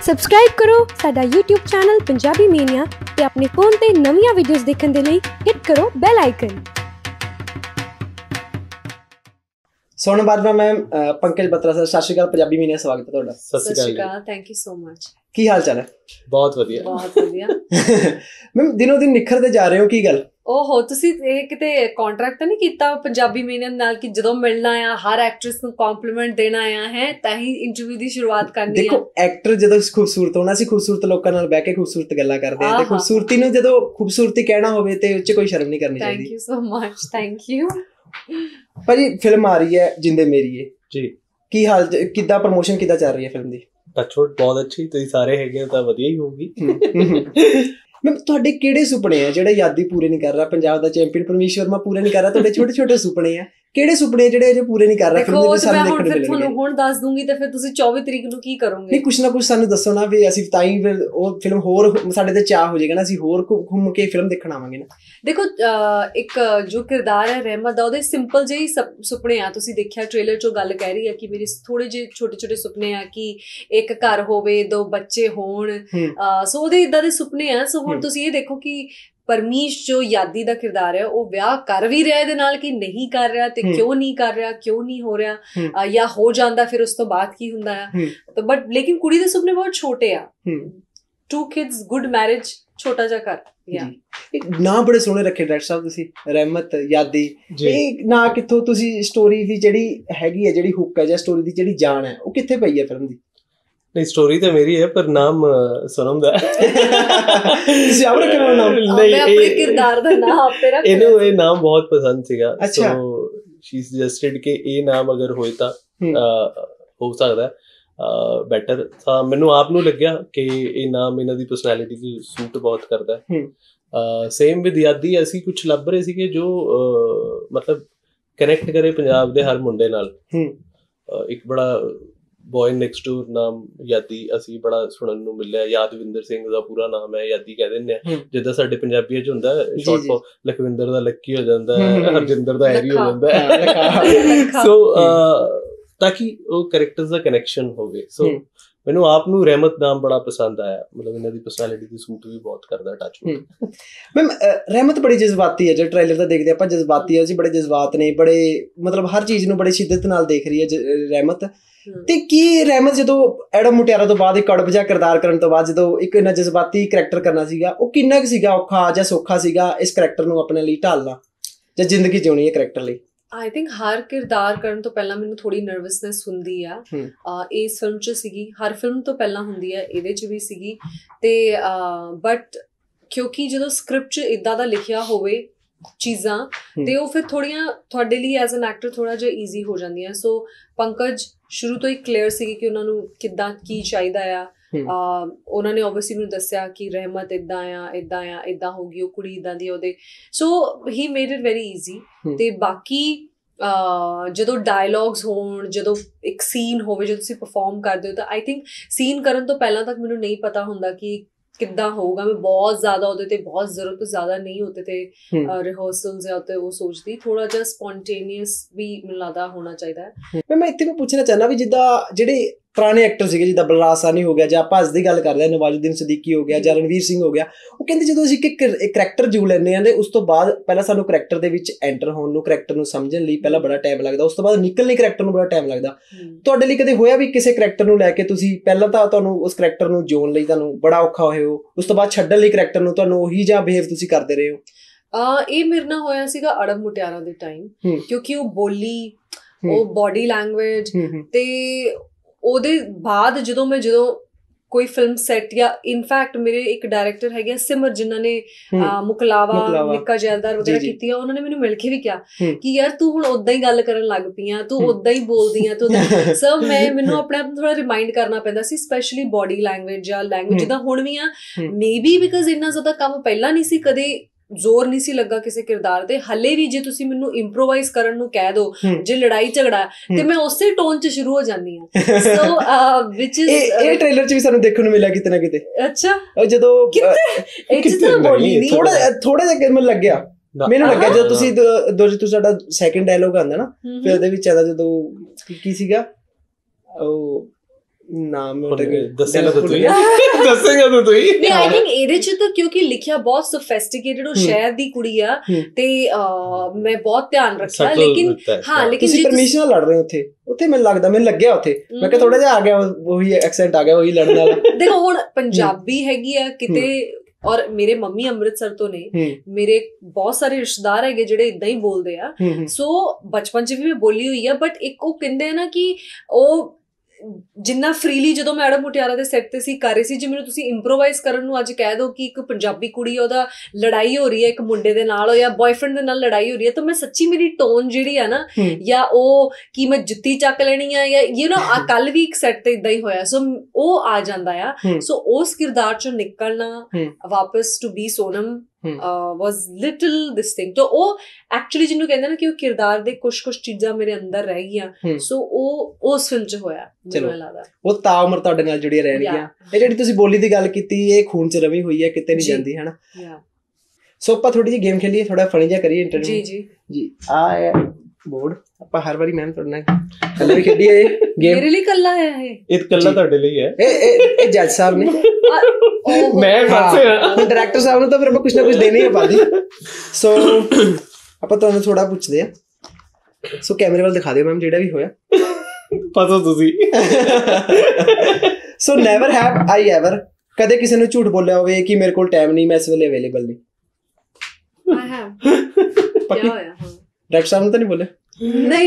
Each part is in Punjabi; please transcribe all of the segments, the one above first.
ਸਬਸਕ੍ਰਾਈਬ ਕਰੋ ਸਾਡਾ YouTube ਚੈਨਲ ਪੰਜਾਬੀ ਮੀਨੀਆ ਤੇ ਆਪਣੇ ਫੋਨ ਤੇ ਨਵੀਆਂ ਵੀਡੀਓਜ਼ ਦੇਖਣ ਦੇ ਲਈ ਹਿੱਟ ਕਰੋ bell icon. Sonam Bajwa ma'am, Pankaj Batra sir, Sat Shri अकाल। पंजाबी मीनिया स्वागत है तुहाडा। सत श्री अकाल, थैंक यू सो मच। की हाल चाल है? बहुत वधिया, बहुत वधिया। मैम दिनों दिन निखरते जा रहे हो, की गल? ओहो, तुसी ਇਹ ਕਿਤੇ ਕੰਟਰੈਕਟ ਤਾਂ ਨਹੀਂ ਕੀਤਾ ਪੰਜਾਬੀ ਮੀਨੀਆ ਨਾਲ ਕਿ ਜਦੋਂ ਮਿਲਣਾ ਆ ਹਰ ਐਕਟਰੈਸ ਨੂੰ ਕੰਪਲੀਮੈਂਟ ਦੇਣਾ ਆ ਹੈ ਤਾਂ ਹੀ ਇੰਟਰਵਿਊ ਦੀ ਸ਼ੁਰੂਆਤ ਕਰਨੀ ਆ। ਦੇਖੋ ਐਕਟਰ ਜਦੋਂ ਖੂਬਸੂਰਤ ਹੋਣਾ ਸੀ, ਖੂਬਸੂਰਤ ਲੋਕਾਂ ਨਾਲ ਬਹਿ ਕੇ ਖੂਬਸੂਰਤ ਗੱਲਾਂ ਕਰਦੇ ਆ ਤੇ ਖੂਬਸੂਰਤੀ ਨੂੰ ਜਦੋਂ ਖੂਬਸੂਰਤੀ ਕਹਿਣਾ ਹੋਵੇ ਤੇ ਉੱਚ ਕੋਈ ਸ਼ਰਮ ਨਹੀਂ ਕਰਨੀ ਚਾਹੀਦੀ। Thank you so much, thank you. ਭਾਜੀ ਫਿਲਮ ਆ ਰਹੀ ਹੈ ਜਿੰਦੇ ਮੇਰੀਏ ਜੀ, ਕੀ ਹਾਲ ਕਿੱਦਾਂ ਪ੍ਰਮੋਸ਼ਨ ਕਿੱਦਾਂ ਚੱਲ ਰਹੀ ਹੈ ਫਿਲਮ ਦੀ? ਟੱਚਵੁੱਡ ਬਹੁਤ ਅੱਛੀ, ਤੁਸੀਂ ਸਾਰੇ ਹੈਗੇ ਤਾਂ ਵਧੀਆ ਹੀ ਹੋਊਗੀ। ਮੈਮ ਤੁਹਾਡੇ ਕਿਹੜੇ ਸੁਪਨੇ ਆ ਜਿਹੜੇ ਯਾਦੀ ਪੂਰੇ ਨਹੀਂ ਕਰ ਰਿਹਾ? ਪੰਜਾਬ ਦਾ ਚੈਂਪੀਅਨ ਪਰਮੇਸ਼ ਵਰਮਾ ਪੂਰੇ ਨਹੀਂ ਕਰ ਰਿਹਾ, ਤੁਹਾਡੇ ਛੋਟੇ ਛੋਟੇ ਸੁਪਨੇ ਆ, ਕਿਹੜੇ ਸੁਪਨੇ ਜਿਹੜੇ ਅਜੇ ਪੂਰੇ ਨਹੀਂ ਕਰ ਰਿਹਾ? ਫਿਲਮ ਦੇ ਵਿੱਚ ਸਾਨੂੰ ਦੇਖਣ ਨੂੰ ਮਿਲਣਗੇ। ਤੁਹਾਨੂੰ ਹੁਣ ਦੱਸ ਦੂੰਗੀ ਤੇ ਫਿਰ ਤੁਸੀਂ 24 ਤਰੀਕ ਨੂੰ ਕੀ ਕਰੋਗੇ? ਨਹੀਂ ਕੁਛ ਨਾ ਕੁਛ ਸਾਨੂੰ ਦੱਸੋ ਨਾ, ਵੀ ਅਸੀਂ ਤਾਂ ਹੀ ਫਿਰ ਉਹ ਫਿਲਮ ਹੋਰ ਸਾਡੇ ਤੇ ਚਾਹ ਹੋ ਜਾਏਗਾ ਨਾ, ਅਸੀਂ ਹੋਰ ਘੁੰਮ ਕੇ ਫਿਲਮ ਦੇਖਣ ਆਵਾਂਗੇ ਨਾ। ਦੇਖੋ ਇੱਕ ਜੋ ਕਿਰਦਾਰ ਹੈ ਰਹਿਮਤ ਦਾ, ਉਹਦੇ ਸਿੰਪਲ ਜਿਹੇ ਸੁਪਨੇ ਆ। ਤੁਸੀਂ ਦੇਖਿਆ ਟ੍ਰੇਲਰ 'ਚੋਂ ਗੱਲ ਕਹਿ ਰਹੀ ਹੈ ਕਿ ਮੇਰੇ ਥੋੜੇ ਜਿਹੇ ਛੋਟੇ ਛੋਟੇ ਸੁਪਨੇ ਆ ਕਿ ਇੱਕ ਘਰ ਹੋਵੇ, 2 ਬੱਚੇ ਹੋਣ, ਸੋ ਉਹਦੇ ਇੱਦਾਂ ਦੇ ਸੁਪਨੇ ਆ। ਸੋ ਹੁਣ ਤੁਸੀਂ ਇਹ ਦੇਖੋ ਕਿ ਪਰਮੀਸ਼ ਜੋ ਯਾਦੀ ਦਾ ਕਿਰਦਾਰ ਹੈ ਉਹ ਵਿਆਹ ਕਰ ਵੀ ਰਿਹਾ ਇਹਦੇ ਨਾਲ ਕਿ ਨਹੀਂ ਕਰ ਰਿਹਾ, ਤੇ ਕਿਉਂ ਨਹੀਂ ਕਰ ਰਿਹਾ, ਕਿਉਂ ਨਹੀਂ ਹੋ ਰਿਹਾ, ਜਾਂ ਹੋ ਜਾਂਦਾ ਫਿਰ ਉਸ ਤੋਂ ਬਾਅਦ ਕੀ ਹੁੰਦਾ ਆ। ਬਟ ਲੇਕਿਨ ਕੁੜੀ ਦੇ ਸੁਪਨੇ ਬਹੁਤ ਛੋਟੇ ਆ। 2 kids, good marriage, ਛੋਟਾ ਜਿਹਾ ਘਰ। ਨਾ ਬੜੇ ਸੋਹਣੇ ਰੱਖੇ ਡਾਇਰੈਕਟਰ ਸਾਹਿਬ ਤੁਸੀਂ, ਰਹਿਮਤ, ਯਾਦੀ। ਇਹ ਨਾ ਕਿੱਥੋਂ ਤੁਸੀਂ ਸਟੋਰੀ ਦੀ ਜਿਹੜੀ ਹੈਗੀ ਹੈ, ਜਿਹੜੀ ਹੁੱਕ ਹੈ ਜਾਂ ਸਟੋਰੀ ਦੀ ਜਿਹੜੀ ਜਾਨ ਹੈ, ਉਹ ਕਿੱਥੇ ਪਈ ਹੈ ਫਿਲਮ ਦੀ? नहीं, स्टोरी तो मेरी है पर नाम सोनम दा ਤੁਸੀਂ ਆਪ ਰੱਖਿਆ ਹੋਇਆ ਨਾਮ? ਨਹੀਂ, ਆਪਣੇ ਕਿਰਦਾਰ ਦਾ ਨਾਮ ਆਪੇ ਰੱਖ। ਇਹਨੂੰ ਇਹ ਨਾਮ ਬਹੁਤ ਪਸੰਦ ਸੀਗਾ, ਸੋ ਸ਼ੀ ਸੁਜੈਸਟਡ ਕਿ ਇਹ ਨਾਮ ਅਗਰ ਹੋਏ ਤਾਂ ਹੋ ਸਕਦਾ ਬੈਟਰ। ਤਾਂ ਮੈਨੂੰ ਆਪ ਨੂੰ ਲੱਗਿਆ ਕਿ ਇਹ ਨਾਮ ਇਹਨਾਂ ਦੀ ਪਰਸਨੈਲਿਟੀ ਦੀ ਸੂਟ ਬਹੁਤ ਕਰਦਾ ਹੈ। ਸੇਮ ਵਿਦ ਯਾਦੀ, ਅਸੀਂ ਕੁਛ ਲੱਭ ਰਹੇ ਸੀਗੇ ਜੋ ਮਤਲਬ ਕਨੈਕਟ ਕਰੇ ਪੰਜਾਬ ਦੇ ਹਰ ਮੁੰਡੇ ਨਾਲ। ਇੱਕ ਬੜਾ ਬॉय ਨੈਕਸਟ ਡੋਰ ਨਾਮ ਯਾਦੀ ਅਸੀਂ ਬੜਾ ਸੁਣਨ ਨੂੰ ਮਿਲਿਆ। ਯਾਦਵਿੰਦਰ ਸਿੰਘ ਦਾ ਪੂਰਾ ਨਾਮ ਹੈ, ਯਾਦੀ ਕਹਿ ਦਿੰਦੇ ਆ, ਜਿੱਦਾਂ ਸਾਡੇ ਪੰਜਾਬੀਆਂ 'ਚ ਹੁੰਦਾ ਸ਼ਾਰਟ ਫਾਰਮ। ਲਖਵਿੰਦਰ ਦਾ ਲੱਕੀ ਹੋ ਜਾਂਦਾ, ਹਰਜਿੰਦਰ ਦਾ ਹੈਰੀ ਹੋ ਜਾਂਦਾ। ਸੋ ਤਾਂ ਕਿ ਉਹ ਕੈਰੈਕਟਰਸ ਦਾ ਕਨੈਕਸ਼ਨ ਹੋਵੇ। ਸੋ ਮੈਨੂੰ ਆਪ ਨੂੰ ਰਹਿਮਤ ਨਾਮ ਬੜਾ ਪਸੰਦ ਆਇਆ, ਮਤਲਬ ਇਹਨਾਂ ਦੀ ਪਰਸਨੈਲਿਟੀ ਦੀ ਸੂਟ ਵੀ ਬਹੁਤ ਕਰਦਾ ਟੱਚ। ਮੈਮ ਰਹਿਮਤ ਬੜੀ ਜਜ਼ਬਾਤੀ ਹੈ, ਜੇ ਟ੍ਰੇਲਰ ਤਾਂ ਦੇਖਦੇ ਆਪਾਂ ਜਜ਼ਬਾਤੀ ਹੈ, ਬੜੇ ਜਜ਼ਬਾਤ ਨੇ, ਬੜੇ ਮਤਲਬ ਹਰ ਚੀਜ਼ ਨੂੰ ਬੜੀ ਸ਼ਿੱਦਤ ਨਾਲ ਦੇਖ ਰਹੀ ਹੈ ਰਹਿਮਤ। ਤੇ ਕੀ ਰਹਿਮਤ ਜਦੋਂ ਐਡਮ ਮੁਟਿਆਰਾ ਤੋਂ ਬਾਅਦ ਇੱਕ ਅੜਬ ਜਿਹਾ ਕਿਰਦਾਰ ਕਰਨ ਤੋਂ ਬਾਅਦ ਜਦੋਂ ਇੱਕ ਇੰਨਾ ਜਜ਼ਬਾਤੀ ਕਰੈਕਟਰ ਕਰਨਾ ਸੀਗਾ, ਉਹ ਕਿੰਨਾ ਕੁ ਸੀਗਾ ਔਖਾ ਜਾਂ ਸੌਖਾ ਸੀਗਾ ਇਸ ਕਰੈਕਟਰ ਨੂੰ ਆਪਣੇ ਲਈ ਢਾਲਣਾ ਜਾਂ ਜ਼ਿੰਦਗੀ ਜਿਉਣੀ ਹੈ ਕਰੈਕਟਰ ਲਈ? ਆਈ ਥਿੰਕ ਹਰ ਕਿਰਦਾਰ ਕਰਨ ਤੋਂ ਪਹਿਲਾਂ ਮੈਨੂੰ ਥੋੜੀ ਨਰਵਸਨੈਸ ਹੁੰਦੀ ਆ। ਇਸ ਫਿਲਮ 'ਚ ਸੀਗੀ, ਹਰ ਫਿਲਮ ਤੋਂ ਪਹਿਲਾਂ ਹੁੰਦੀ ਆ, ਇਹਦੇ 'ਚ ਵੀ ਸੀਗੀ। ਤੇ ਬਟ ਕਿਉਂਕਿ ਜਦੋਂ ਸਕ੍ਰਿਪਟ 'ਚ ਇੱਦਾਂ ਦਾ ਲਿਖਿਆ ਹੋਵੇ ਚੀਜ਼ਾਂ ਤੇ ਉਹ ਫਿਰ ਥੋੜ੍ਹੀਆਂ ਤੁਹਾਡੇ ਲਈ ਐਜ਼ ਐਨ ਐਕਟਰ ਥੋੜ੍ਹਾ ਜਿਹਾ ਈਜ਼ੀ ਹੋ ਜਾਂਦੀਆਂ। ਸੋ ਪੰਕਜ ਸ਼ੁਰੂ ਤੋਂ ਹੀ ਕਲੀਅਰ ਸੀਗੀ ਕਿ ਉਹਨਾਂ ਨੂੰ ਕਿੱਦਾਂ ਕੀ ਚਾਹੀਦਾ ਆ। ਉਹਨਾਂ ਨੇ ਓਬਵੀਅਸਲੀ ਮੈਨੂੰ ਦੱਸਿਆ ਕਿ ਰਹਿਮਤ ਇੱਦਾਂ ਆ, ਇੱਦਾਂ ਆ, ਇੱਦਾਂ ਹੋਊਗੀ, ਉਹ ਕੁੜੀ ਇੱਦਾਂ ਦੀ ਉਹਦੇ। So he made it very easy. ਤੇ ਬਾਕੀ ਜਦੋਂ ਡਾਇਲੋਗਸ ਹੋਣ, ਜਦੋਂ ਇੱਕ ਸੀਨ ਹੋਵੇ, ਜਦੋਂ ਤੁਸੀਂ ਪਰਫਾਰਮ ਕਰਦੇ ਹੋ, ਤਾਂ ਆਈ ਥਿੰਕ ਸੀਨ ਕਰਨ ਤੋਂ ਪਹਿਲਾਂ ਤੱਕ ਮੈਨੂੰ ਨਹੀਂ ਪਤਾ ਹੁੰਦਾ ਕਿ ਕਿੱਦਾਂ ਹੋਊਗਾ। ਮੈਂ ਬਹੁਤ ਜ਼ਿਆਦਾ ਉਹਦੇ ਤੇ ਬਹੁਤ ਜ਼ਰੂਰਤ ਤੋਂ ਜ਼ਿਆਦਾ ਨਹੀਂ ਉਹਦੇ ਤੇ ਰਿਹਰਸਲਸ ਜਾਂ ਉੱਤੇ ਉਹ ਸੋਚਦੀ, ਥੋੜਾ ਜਿਹਾ ਸਪੌਂਟੇਨੀਅਸ ਵੀ ਮੈਨੂੰ ਲੱਗਦਾ ਹੋਣਾ ਚਾਹੀਦਾ ਹੈ। ਮੈਂ ਇੱਥੇ ਪੁੱਛਣਾ ਚਾਹੁੰਦਾ ਵੀ ਜਿੱਦਾਂ ਜਿਹੜੇ ਪੁਰਾਣੇ ਐਕਟਰ ਸੀਗੇ, ਜਿੱਦਾਂ ਬਲਰਾਜ ਸਾਹਨੀ ਹੋ ਗਿਆ, ਜਾਂ ਆਪਾਂ ਅੱਜ ਦੀ ਗੱਲ ਕਰਦੇ ਹਾਂ ਨਵਾਜ਼ੁਦੀਨ ਸਦੀਕੀ ਹੋ ਗਿਆ, ਜਾਂ ਰਣਵੀਰ ਸਿੰਘ ਹੋ ਗਿਆ, ਉਹ ਕਹਿੰਦੇ ਜਦੋਂ ਅਸੀਂ ਇੱਕ ਕਰੈਕਟਰ ਜੂ ਲੈਂਦੇ ਹਾਂ ਤੇ ਉਸ ਤੋਂ ਬਾਅਦ ਪਹਿਲਾਂ ਸਾਨੂੰ ਕਰੈਕਟਰ ਦੇ ਵਿੱਚ ਐਂਟਰ ਹੋਣ ਨੂੰ, ਕਰੈਕਟਰ ਨੂੰ ਸਮਝਣ ਲਈ ਪਹਿਲਾਂ ਬੜਾ ਟਾਈਮ ਲੱਗਦਾ, ਉਸ ਤੋਂ ਬਾਅਦ ਨਿਕਲਣੇ ਕਰੈਕਟਰ ਨੂੰ ਬੜਾ ਟਾਈਮ ਲੱਗਦਾ। ਤੁਹਾਡੇ ਲਈ ਕਦੇ ਹੋਇਆ ਵੀ ਕਿਸੇ ਕਰੈਕਟਰ ਨੂੰ ਲੈ ਕੇ ਤੁਸੀਂ ਪਹਿਲਾਂ ਤਾਂ ਤੁਹਾਨੂੰ ਉਸ ਕਰੈਕਟਰ ਨੂੰ ਜਿਉਣ ਲਈ ਤੁਹਾਨੂੰ ਬੜਾ ਔਖਾ ਹੋਏ ਹੋ, ਉਸ ਤੋਂ ਬਾਅਦ ਛੱਡਣ ਲਈ ਕਰੈਕਟਰ ਨੂੰ ਤੁਹਾਨੂੰ ਉਹੀ ਜਿਹਾ ਬਿਹੇਵ ਤੁਸੀਂ ਕਰਦੇ ਰਹੇ ਹੋ? ਇਹ ਮੇਰੇ ਨਾਲ ਹੋਇਆ ਸੀਗਾ ਅੜਬ ਮੁਟਿਆਰਾ ਦੇ ਟਾਈਮ, ਕਿਉਂਕਿ ਉਹ ਬੋਲੀ, ਉਹ ਬੋਡੀ ਲੈਂਗੁਏਜ, ਤੇ ਉਹਦੇ ਬਾਅਦ ਜਦੋਂ ਕੋਈ ਫਿਲਮ ਸੈੱਟ ਜਾਂ ਇਨਫੈਕਟ ਮੇਰੇ ਇੱਕ ਡਾਇਰੈਕਟਰ ਹੈਗੇ ਸਿਮਰ, ਜਿਨ੍ਹਾਂ ਨੇ ਮੁਕਲਾਵਾ, ਨਿੱਕਾ ਜੈਲਦਾਰ ਵਗੈਰਾ ਕੀਤੀ ਆ, ਉਹਨਾਂ ਨੇ ਮੈਨੂੰ ਮਿਲ ਕੇ ਵੀ ਕਿਹਾ ਕਿ ਯਾਰ ਤੂੰ ਹੁਣ ਓਦਾਂ ਹੀ ਗੱਲ ਕਰਨ ਲੱਗ ਪਈ ਆ, ਤੂੰ ਓਦਾਂ ਹੀ ਬੋਲਦੀ ਆ, ਤੂੰ ਸੋ ਮੈਨੂੰ ਆਪਣੇ ਆਪ ਨੂੰ ਥੋੜਾ ਰਿਮਾਈਂਡ ਕਰਨਾ ਪੈਂਦਾ ਸੀ, ਸਪੈਸ਼ਲੀ ਬੋਡੀ ਲੈਂਗੁਏਜ ਜਾਂ ਲੈਂਗੁਏਜ ਜਿੱਦਾਂ ਹੁਣ ਵੀ ਆ। ਮੇਬੀ ਬਿਕਾਜ਼ ਇੰਨਾ ਜ਼ਿਆਦਾ ਕੰਮ ਪਹਿਲਾਂ ਨਹੀਂ ਸੀ, ਕਦੇ ਜ਼ੋਰ ਨਹੀਂ ਸੀ ਲੱਗਾ ਕਿਸੇ ਕਿਰਦਾਰ ਤੇ। ਹਲੇ ਵੀ ਜੇ ਤੁਸੀਂ ਮੈਨੂੰ ਇੰਪਰੋਵਾਈਜ਼ ਕਰਨ ਨੂੰ ਕਹਿ ਦੋ, ਜੇ ਲੜਾਈ ਝਗੜਾ, ਤੇ ਮੈਂ ਉਸੇ ਟੋਨ 'ਚ ਸ਼ੁਰੂ ਹੋ ਜਾਂਦੀ ਹਾਂ। ਸੋ ਵਿਚ ਇਜ਼ ਇਹ ਟ੍ਰੇਲਰ 'ਚ ਵੀ ਸਾਨੂੰ ਦੇਖਣ ਨੂੰ ਮਿਲਿਆ ਕਿਤੇ ਨਾ ਕਿਤੇ। ਅੱਛਾ, ਜਦੋਂ ਥੋੜਾ ਜਿਹਾ ਮੈਨੂੰ ਲੱਗਿਆ ਜਦੋਂ ਤੁਸੀਂ ਸਾਡਾ ਸੈਕਿੰਡ ਡਾਇਲੋਗ ਆਉਂਦਾ ਨਾ, ਫਿਰ ਉਹਦੇ ਵਿੱਚ ਆਦਾ ਜਦੋਂ ਕੀ ਸੀਗਾ ਉਹ ਨਾਮ ਦੱਸੇਗਾ ਤਾਂ ਤੂੰ ਨਹੀਂ ਆਈ ਥਿੰਕ ਇਹਦੇ ਚ ਤਾਂ ਕਿਉਂਕਿ ਲਿਖਿਆ ਬਹੁਤ ਸੋਫਿਸਟੀਕੇਟਡ, ਉਹ ਸ਼ਹਿਰ ਦੀ ਕੁੜੀ ਆ ਤੇ ਮੈਂ ਬਹੁਤ ਧਿਆਨ ਰੱਖਿਆ, ਲੇਕਿਨ ਹਾਂ ਲੇਕਿਨ ਤੁਸੀਂ ਪਰਮਿਸ਼ਨ ਨਾਲ ਲੜ ਰਹੇ ਹੋ ਉੱਥੇ ਮੈਨੂੰ ਲੱਗਿਆ ਉੱਥੇ ਮੈਂ ਕਿਹਾ ਥੋੜਾ ਜਿਹਾ ਆ ਗਿਆ ਉਹੀ ਐਕਸੈਂਟ ਆ ਗਿਆ ਉਹੀ ਲੜਨ ਵਾਲਾ। ਦੇਖੋ ਹੁਣ ਪੰਜਾਬੀ ਹੈਗੀ ਆ ਕਿਤੇ, ਔਰ ਮੇਰੇ ਮੰਮੀ ਅੰਮ੍ਰਿਤਸਰ ਤੋਂ ਨੇ, ਮੇਰੇ ਬਹੁਤ ਸਾਰੇ ਰਿਸ਼ਤੇਦਾਰ ਹੈਗੇ ਜਿਹੜੇ ਇਦਾਂ ਹੀ ਬੋਲਦੇ ਆ, ਸੋ ਬਚਪਨ ਚ ਵੀ ਮੈਂ ਬੋਲੀ ਹੋਈ ਆ। ਬਟ ਇੱਕ ਉਹ ਕਹਿੰਦੇ ਆ ਨਾ ਕਿ ਉਹ ਜਿੰਨਾ ਫ੍ਰੀਲੀ ਜਦੋਂ ਮੈਂ ਅੜਬ ਮੁਟਿਆਰਾਂ ਦੇ ਸੈੱਟ ਤੇ ਸੀ ਕਰ ਰਹੀ ਸੀ, ਜੇ ਮੈਨੂੰ ਤੁਸੀਂ ਇੰਪਰੋਵਾਈਜ਼ ਕਰਨ ਨੂੰ ਅੱਜ ਕਹਿ ਦੋ ਕਿ ਇੱਕ ਪੰਜਾਬੀ ਕੁੜੀ ਉਹਦਾ ਲੜਾਈ ਹੋ ਰਹੀ ਹੈ ਇੱਕ ਮੁੰਡੇ ਦੇ ਨਾਲ ਜਾਂ ਬॉयਫ੍ਰੈਂਡ ਦੇ ਨਾਲ ਲੜਾਈ ਹੋ ਰਹੀ ਹੈ, ਤਾਂ ਮੈਂ ਸੱਚੀ ਮੇਰੀ ਟੋਨ ਜਿਹੜੀ ਆ ਨਾ, ਜਾਂ ਉਹ ਕਿ ਮੈਂ ਜੁੱਤੀ ਚੱਕ ਲੈਣੀ ਆ, ਜਾਂ ਯੂ نو ਕੱਲ ਵੀ ਇੱਕ ਸੈੱਟ ਤੇ ਇਦਾਂ ਹੀ ਹੋਇਆ, ਸੋ ਉਹ ਆ ਜਾਂਦਾ ਆ। ਸੋ ਉਸ ਕਿਰਦਾਰ ਚੋਂ ਨਿਕਲਣਾ ਵਾਪਸ to be Sonam was little this thing, तो ਉਹ actually ਜਿਹਨੂੰ ਕਹਿੰਦੇ ਨਾ ਕਿ ਉਹ ਕਿਰਦਾਰ ਦੇ ਕੁਝ ਚੀਜ਼ਾਂ ਮੇਰੇ ਅੰਦਰ ਰਹਿ ਗਈਆਂ, ਸੋ ਉਹ ਉਸ ਫਿਲਮ 'ਚ ਹੋਇਆ। ਮੈਨੂੰ ਲੱਗਦਾ ਉਹ ਤਾਂ ਉਮਰ ਤੁਹਾਡੇ ਨਾਲ ਜੁੜੀਆਂ ਰਹਿਣਗੀਆਂ। ਇਹ ਜਿਹੜੀ ਤੁਸੀਂ ਬੋਲੀ ਦੀ ਗੱਲ ਕੀਤੀ, ਇਹ ਖੂਨ 'ਚ ਰਵੀ ਹੋਈ ਹੈ, ਕਿਤੇ ਨਹੀਂ ਜਾਂਦੀ, ਹਨਾ। ਸੋ ਆਪਾਂ ਥੋੜੀ ਜਿਹੀ ਗੇਮ ਖੇਲੀਏ, ਥੋੜਾ ਫਨੀ ਜਿਹਾ ਕਰੀਏ ਇੰਟਰਵਿਊ। ਜੀ ਆ ਹੈ ਬੋਰਡ, ਆਪਾਂ ਹਰ ਵਾਰੀ ਮੈਂ ਤੁਹਾਡੇ ਨਾਲ ਕੱਲੇ ਵੀ ਖੇਡੀਏ ਇਹ ਗੇਮ। ਮੇਰੇ ਲਈ ਕੱਲਾ ਹੈ ਇਹ ਕੱਲਾ ਤੁਹਾਡੇ ਲਈ ਹੈ। ਇਹ ਜੱਜ ਸਾਹਿਬ ਨੇ, ਮੈਂ ਫਸੇ ਡਾਇਰੈਕਟਰ ਸਾਹਿਬ ਨੂੰ ਤਾਂ ਫਿਰ ਆਪਾਂ ਕੁਝ ਨਾ ਕੁਝ ਦੇਣਾ ਹੀ ਆ ਪਾਦੀ। ਸੋ ਆਪਾਂ ਤੁਹਾਨੂੰ ਥੋੜਾ ਪੁੱਛਦੇ ਆ, ਸੋ ਕੈਮਰੇ ਵੱਲ ਦਿਖਾ ਦਿਓ ਮੈਮ ਜਿਹੜਾ ਵੀ ਹੋਇਆ ਪਤਾ ਤੁਸੀਂ। So never have I ever ਕਦੇ ਕਿਸੇ ਨੂੰ ਝੂਠ ਬੋਲਿਆ ਹੋਵੇ ਕਿ ਮੇਰੇ ਕੋਲ ਟਾਈਮ ਨਹੀਂ, ਮੈਂ ਇਸ ਵੇਲੇ ਅਵੇਲੇਬਲ ਨਹੀਂ? I have. ਕੀ ਹੋਇਆ? ਡਾਇਰੈਕਟਰ ਸਾਹਿਬ ਨੂੰ ਤਾਂ ਨਹੀਂ ਬੋਲਿਆ? ਨਹੀਂ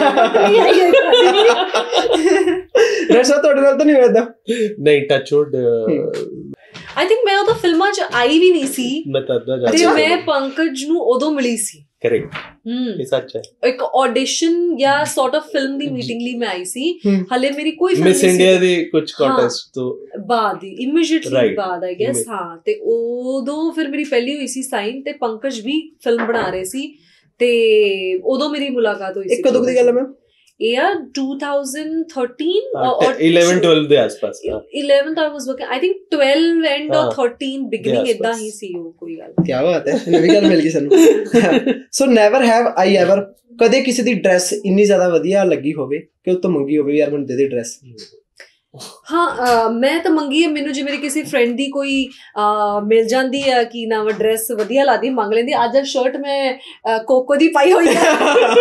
ਡਾਇਰੈਕਟਰ ਸਾਹਿਬ ਤੁਹਾਡੇ ਨਾਲ ਤਾਂ ਨਹੀਂ ਹੋਇਆ ਏਦਾਂ? ਨਹੀਂ, ਟੱਚਵੁੱਡ। ਆਈ ਥਿੰਕ ਮੈਂ ਉਦੋਂ ਫਿਲਮਾਂ 'ਚ ਆਈ ਵੀ ਨਹੀਂ ਸੀ, ਤੇ ਮੈਂ ਪੰਕਜ ਨੂੰ ਉਦੋਂ ਮਿਲੀ ਸੀ। ਕਰੈਕਟ, ਇਹ ਸੱਚ ਹੈ। ਇੱਕ ਆਡੀਸ਼ਨ ਜਾਂ ਸੌਰਟ ਆਫ ਫਿਲਮ ਦੀ ਮੀਟਿੰਗ ਲਈ ਮੈਂ ਆਈ ਸੀ, ਹਲੇ ਮੇਰੀ ਕੋਈ ਫਿਲਮ ਮਿਸ ਇੰਡੀਆ ਦੇ ਕੁਝ ਕੰਟੈਸਟ ਤੋਂ ਬਾਅਦ ਹੀ, ਇਮੀਡੀਏਟਲੀ ਬਾਅਦ ਆਈ ਗੈਸ। ਹਾਂ, ਤੇ ਉਦੋਂ ਫਿਰ ਮੇਰੀ ਪਹਿਲੀ ਹੋਈ ਸੀ ਸਾਈਨ, ਤੇ ਪੰਕਜ ਵੀ ਫਿਲਮ ਬਣਾ ਰਹੇ ਸੀ, ਤੇ ਉਦੋਂ ਮੇਰੀ ਮੁਲਾਕਾਤ ਹੋਈ ਸੀ। ਕਦੋਂ ਦੀ ਗੱਲ ਹੈ ਮੈਮ? ਇਹ 2013 or 11-12 ਦੇ ਆਸ-ਪਾਸ। 11th I was working, I think 12 end or 13 beginning ਇਦਾਂ ਹੀ ਸੀ ਉਹ। ਕੋਈ ਗੱਲ, ਕੀ ਬਾਤ ਹੈ, ਨਵੀਂ ਗੱਲ ਮਿਲ ਗਈ ਸਾਨੂੰ। So never have I ever ਕਦੇ ਕਿਸੇ ਦੀ ਡਰੈਸ ਇੰਨੀ ਜ਼ਿਆਦਾ ਵਧੀਆ ਲੱਗੀ ਹੋਵੇ ਕਿ ਉਹ ਤੋਂ ਮੰਗੀ ਹੋਵੇ, ਯਾਰ ਮੈਨੂੰ ਦੇ ਦੇ ਡਰੈਸ? ਹਾਂ, ਮੈਂ ਤਾਂ ਮੰਗੀ ਹੈ। ਮੈਨੂੰ ਜੇ ਮੇਰੀ ਕਿਸੇ ਫਰੈਂਡ ਦੀ ਕੋਈ ਮਿਲ ਜਾਂਦੀ ਹੈ ਕਿ ਨਾ ਉਹ ਡਰੈਸ ਵਧੀਆ ਲੱਗਦੀ, ਮੰਗ ਲੈਂਦੀ। ਅੱਜ ਸ਼ਰਟ ਮੈਂ ਕੋਕੋ ਦੀ ਪਾਈ ਹੋਈ ਹੈ,